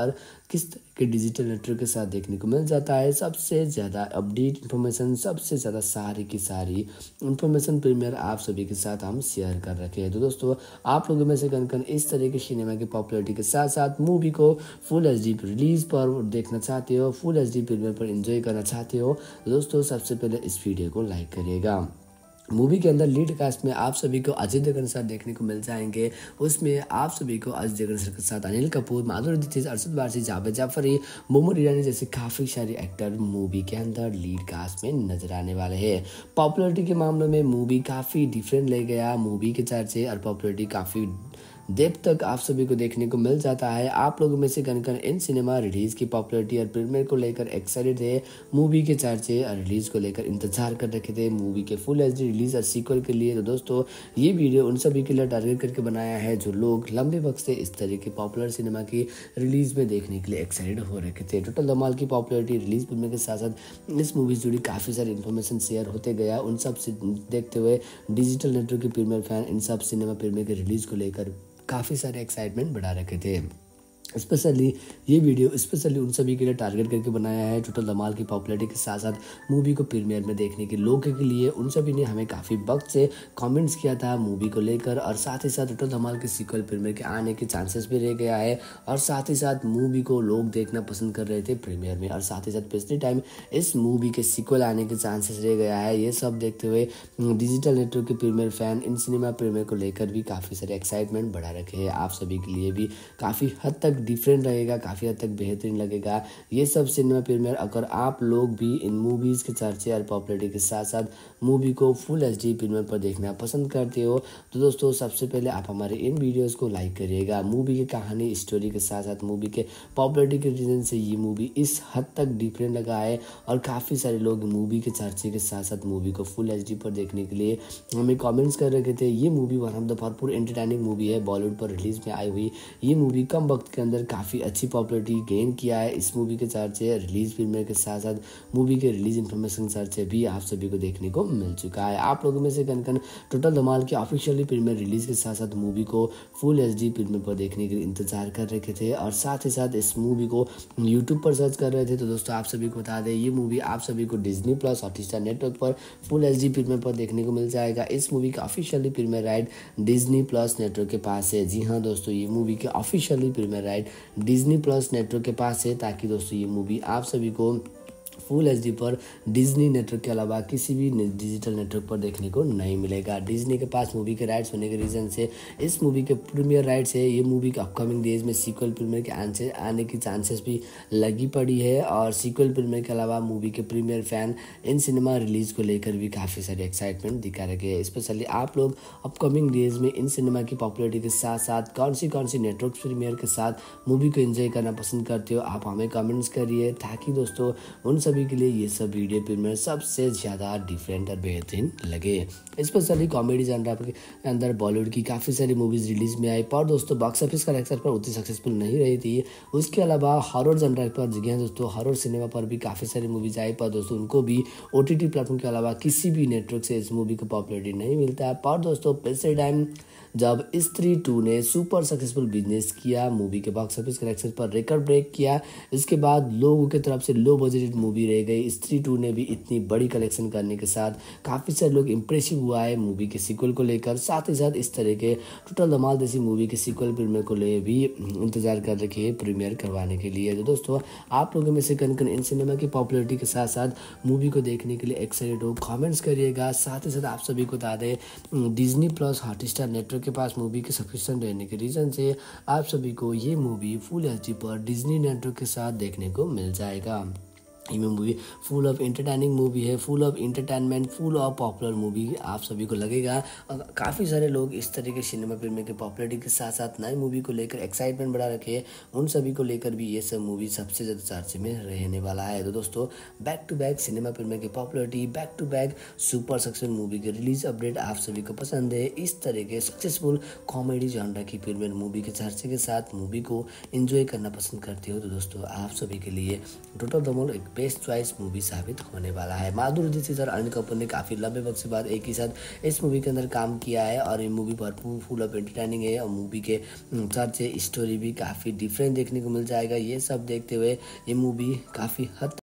किस तरह के डिजिटल नेटवर्क के साथ देखने को मिल जाता है। सबसे ज़्यादा अपडेट इन्फॉर्मेशन, सबसे ज़्यादा सारी की सारी इन्फॉर्मेशन प्रीमियर आप सभी के साथ हम शेयर कर रखे हैं। तो दोस्तों आप लोगों में से कन इस तरह के सिनेमा की पॉपुलैरिटी के साथ साथ मूवी को फुल एचडी रिलीज पर देखना चाहते हो, फुल एचडी प्रीमियर पर एंजॉय करना चाहते हो, तो दोस्तों सबसे पहले इस वीडियो को लाइक करिएगा। मूवी के अंदर लीड कास्ट में आप सभी को अजय देवगन सर देखने को मिल जाएंगे। उसमें आप सभी को अजय देवगन सर के साथ अनिल कपूर, माधुरी दीक्षित, अरशद वारसी, जावेद जाफरी, मोहम्मद ईरानी जैसे काफ़ी सारे एक्टर मूवी के अंदर लीड कास्ट में नजर आने वाले हैं। पॉपुलैरिटी के मामले में मूवी काफ़ी डिफरेंट ले गया। मूवी के चर्चे और पॉपुलैरिटी काफ़ी देर तक आप सभी को देखने को मिल जाता है। आप लोगों में से कन इन सिनेमा रिलीज की पॉपुलैरिटी और प्रीमियर को लेकर एक्साइटेड थे। मूवी के चर्चे और रिलीज को लेकर इंतजार कर रखे थे मूवी के फुल एचडी रिलीज और सीक्वल के लिए। तो दोस्तों ये वीडियो उन सभी के लिए टारगेट करके बनाया है जो लोग लंबे वक्त से इस तरह की पॉपुलर सिनेमा की रिलीज में देखने के लिए एक्साइटेड हो रखे थे। टोटल धमाल की पॉपुलैरिटी रिलीज प्रीमियर के साथ साथ इस मूवी से जुड़ी काफ़ी सारी इन्फॉर्मेशन शेयर होते गया। उन सब से देखते हुए डिजिटल नेटवर्क के प्रीमियर फैन इन सब सिनेमा प्रीमियर के रिलीज को लेकर काफ़ी सारे एक्साइटमेंट बढ़ा रखे थे। स्पेशली ये वीडियो स्पेशली उन सभी के लिए टारगेट करके बनाया है टोटल धमाल की पॉपुलैरिटी के साथ साथ मूवी को प्रीमियर में देखने के लोगों के लिए। उन सभी ने हमें काफ़ी वक्त से कमेंट्स किया था मूवी को लेकर, और साथ ही साथ टोटल धमाल के सीक्वल प्रीमियर के आने के चांसेस भी रह गया है, और साथ ही साथ मूवी को लोग देखना पसंद कर रहे थे प्रीमियर में, और साथ ही साथ पिछले टाइम इस मूवी के सीक्वल आने के चांसेस रह गया है। ये सब देखते हुए डिजिटल नेटवर्क के प्रीमियर फैन इन सिनेमा प्रीमियर को लेकर भी काफ़ी सारे एक्साइटमेंट बढ़ा रखे हैं। आप सभी के लिए भी काफ़ी हद तक डिफरेंट लगेगा, काफ़ी हद तक बेहतरीन लगेगा ये सब सिनेमा प्रीमियर। अगर आप लोग भी इन मूवीज़ के चर्चे और पॉपुलैरिटी के साथ साथ मूवी को फुल एचडी प्रीमियर पर देखना पसंद करते हो, तो दोस्तों सबसे पहले आप हमारे इन वीडियोस को लाइक करिएगा। मूवी की कहानी स्टोरी के साथ साथ मूवी के पॉपुलैरिटी के रीज़न से ये मूवी इस हद तक डिफरेंट लगा है, और काफ़ी सारे लोग मूवी के चर्चे के साथ साथ मूवी को फुल एचडी पर देखने के लिए हमें कमेंट्स कर रखे थे। ये मूवी वन ऑफ द भरपूर एंटरटेनिंग मूवी है। बॉलीवुड पर रिलीज में आई हुई ये मूवी कम वक्त के अंदर काफ़ी अच्छी पॉपुलैरिटी गेन किया है। इस मूवी के चर्चे रिलीज प्रीमियर के साथ साथ मूवी के रिलीज इन्फॉर्मेशन चर्चे भी आप सभी को देखने को मिल चुका है। आप लोगों में से कन टोटल धमाल के ऑफिशियली प्रीमियर रिलीज के साथ साथ मूवी को फुल एचडी प्रीमियर पर देखने के लिए इंतजार कर रखे थे, और साथ ही साथ इस मूवी को यूट्यूब पर सर्च कर रहे थे। तो दोस्तों आप सभी को बता दें ये मूवी आप सभी को डिज्नी प्लस हॉटस्टार नेटवर्क पर फुल एचडी प्रीमियर पर देखने को मिल जाएगा। इस मूवी का officially premiere right Disney plus network के पास है। जी हाँ दोस्तों, ये मूवी के officially premiere right Disney plus network के पास है, ताकि दोस्तों ये मूवी आप सभी को फुल एचडी पर डिज्नी नेटवर्क के अलावा किसी भी डिजिटल नेटवर्क पर देखने को नहीं मिलेगा। डिज्नी के पास मूवी के राइट्स होने के रीज़न से इस मूवी के प्रीमियर राइट्स है। ये मूवी के अपकमिंग डेज में सीक्वल प्रीमियर के आने की चांसेस भी लगी पड़ी है, और सीक्वल प्रीमियर के अलावा मूवी के प्रीमियर फैन इन सिनेमा रिलीज को लेकर भी काफ़ी सारे एक्साइटमेंट दिखा रखे हैं। स्पेशली आप लोग अपकमिंग डेज में इन सिनेमा की पॉपुलैरिटी के साथ साथ कौन सी नेटवर्क प्रीमियर के साथ मूवी को एंजॉय करना पसंद करते हो, आप हमें कमेंट्स करिए, ताकि दोस्तों उन सभी के लिए ये सब वीडियो प्रीमियर सबसे ज़्यादा डिफरेंट और बेहतरीन लगे। स्पेशली कॉमेडी जनरा के अंदर बॉलीवुड की काफ़ी सारी मूवीज़ रिलीज में आई, पर दोस्तों बॉक्स ऑफिस कलेक्शन पर उतनी सक्सेसफुल नहीं रही थी। उसके अलावा हॉरर जनरा पर जगह दोस्तों हॉरर सिनेमा पर भी काफ़ी सारी मूवीज आई, पर दोस्तों उनको भी OTT प्लेटफॉर्म के अलावा किसी भी नेटवर्क से इस मूवी को पॉपुलैरिटी नहीं मिलता है। पर दोस्तों पिछले टाइम जब स्त्री 2 ने सुपर सक्सेसफुल बिजनेस किया, मूवी के बॉक्स ऑफिस कलेक्शन पर रिकॉर्ड ब्रेक किया, इसके बाद लोगों की तरफ से लो बजटेड मूवी रह गई। स्त्री 2 ने भी इतनी बड़ी कलेक्शन करने के साथ काफ़ी सारे लोग इंप्रेसिव हुआ है मूवी के सीक्वल को लेकर। साथ ही साथ इस तरह के टोटल धमाल जैसी मूवी के सीक्वल प्रीमियर को ले भी इंतजार कर रखे हैं प्रीमियर करवाने के लिए। तो दोस्तों आप लोगों में से कन इन सिनेमा की पॉपुलैरिटी के साथ साथ मूवी को देखने के लिए एक्साइटेड हो, कमेंट्स करिएगा। साथ ही साथ आप सभी को बता दें डिज्नी प्लस हॉटस्टार नेटवर्क के पास मूवी के सब्सक्रिप्शन रहने के रीज़न से आप सभी को ये मूवी फुल एचडी पर डिज्नी नेटवर्क के साथ देखने को मिल जाएगा। ये movie full of entertaining movie है, full of entertainment, full of popular movie आप सभी को लगेगा। काफ़ी सारे लोग इस तरह के सिनेमा प्रीमियर के पॉपुलरिटी के साथ साथ नई मूवी को लेकर एक्साइटमेंट बढ़ा रखे हैं, उन सभी को लेकर भी ये सब मूवी सबसे ज़्यादा चर्चे में रहने वाला है। तो दोस्तों back to back cinema premiere की popularity, back to back super successful movie के रिलीज अपडेट आप सभी को पसंद है। इस तरह के सक्सेसफुल कॉमेडी जॉनरा की प्रीमियर मूवी के चर्चे के साथ मूवी को एंजॉय करना पसंद करते हो, तो दोस्तों आप सभी के लिए टोटल धमाल एक बेस्ट चॉइस मूवी साबित होने वाला है। माधुरी दीक्षित और अनिल कपूर ने काफ़ी लंबे वक्त से बाद एक ही साथ इस मूवी के अंदर काम किया है और ये मूवी भरपूर फुल ऑफ एंटरटेनिंग है और मूवी के साथ से स्टोरी भी काफ़ी डिफरेंट देखने को मिल जाएगा। ये सब देखते हुए ये मूवी काफ़ी हद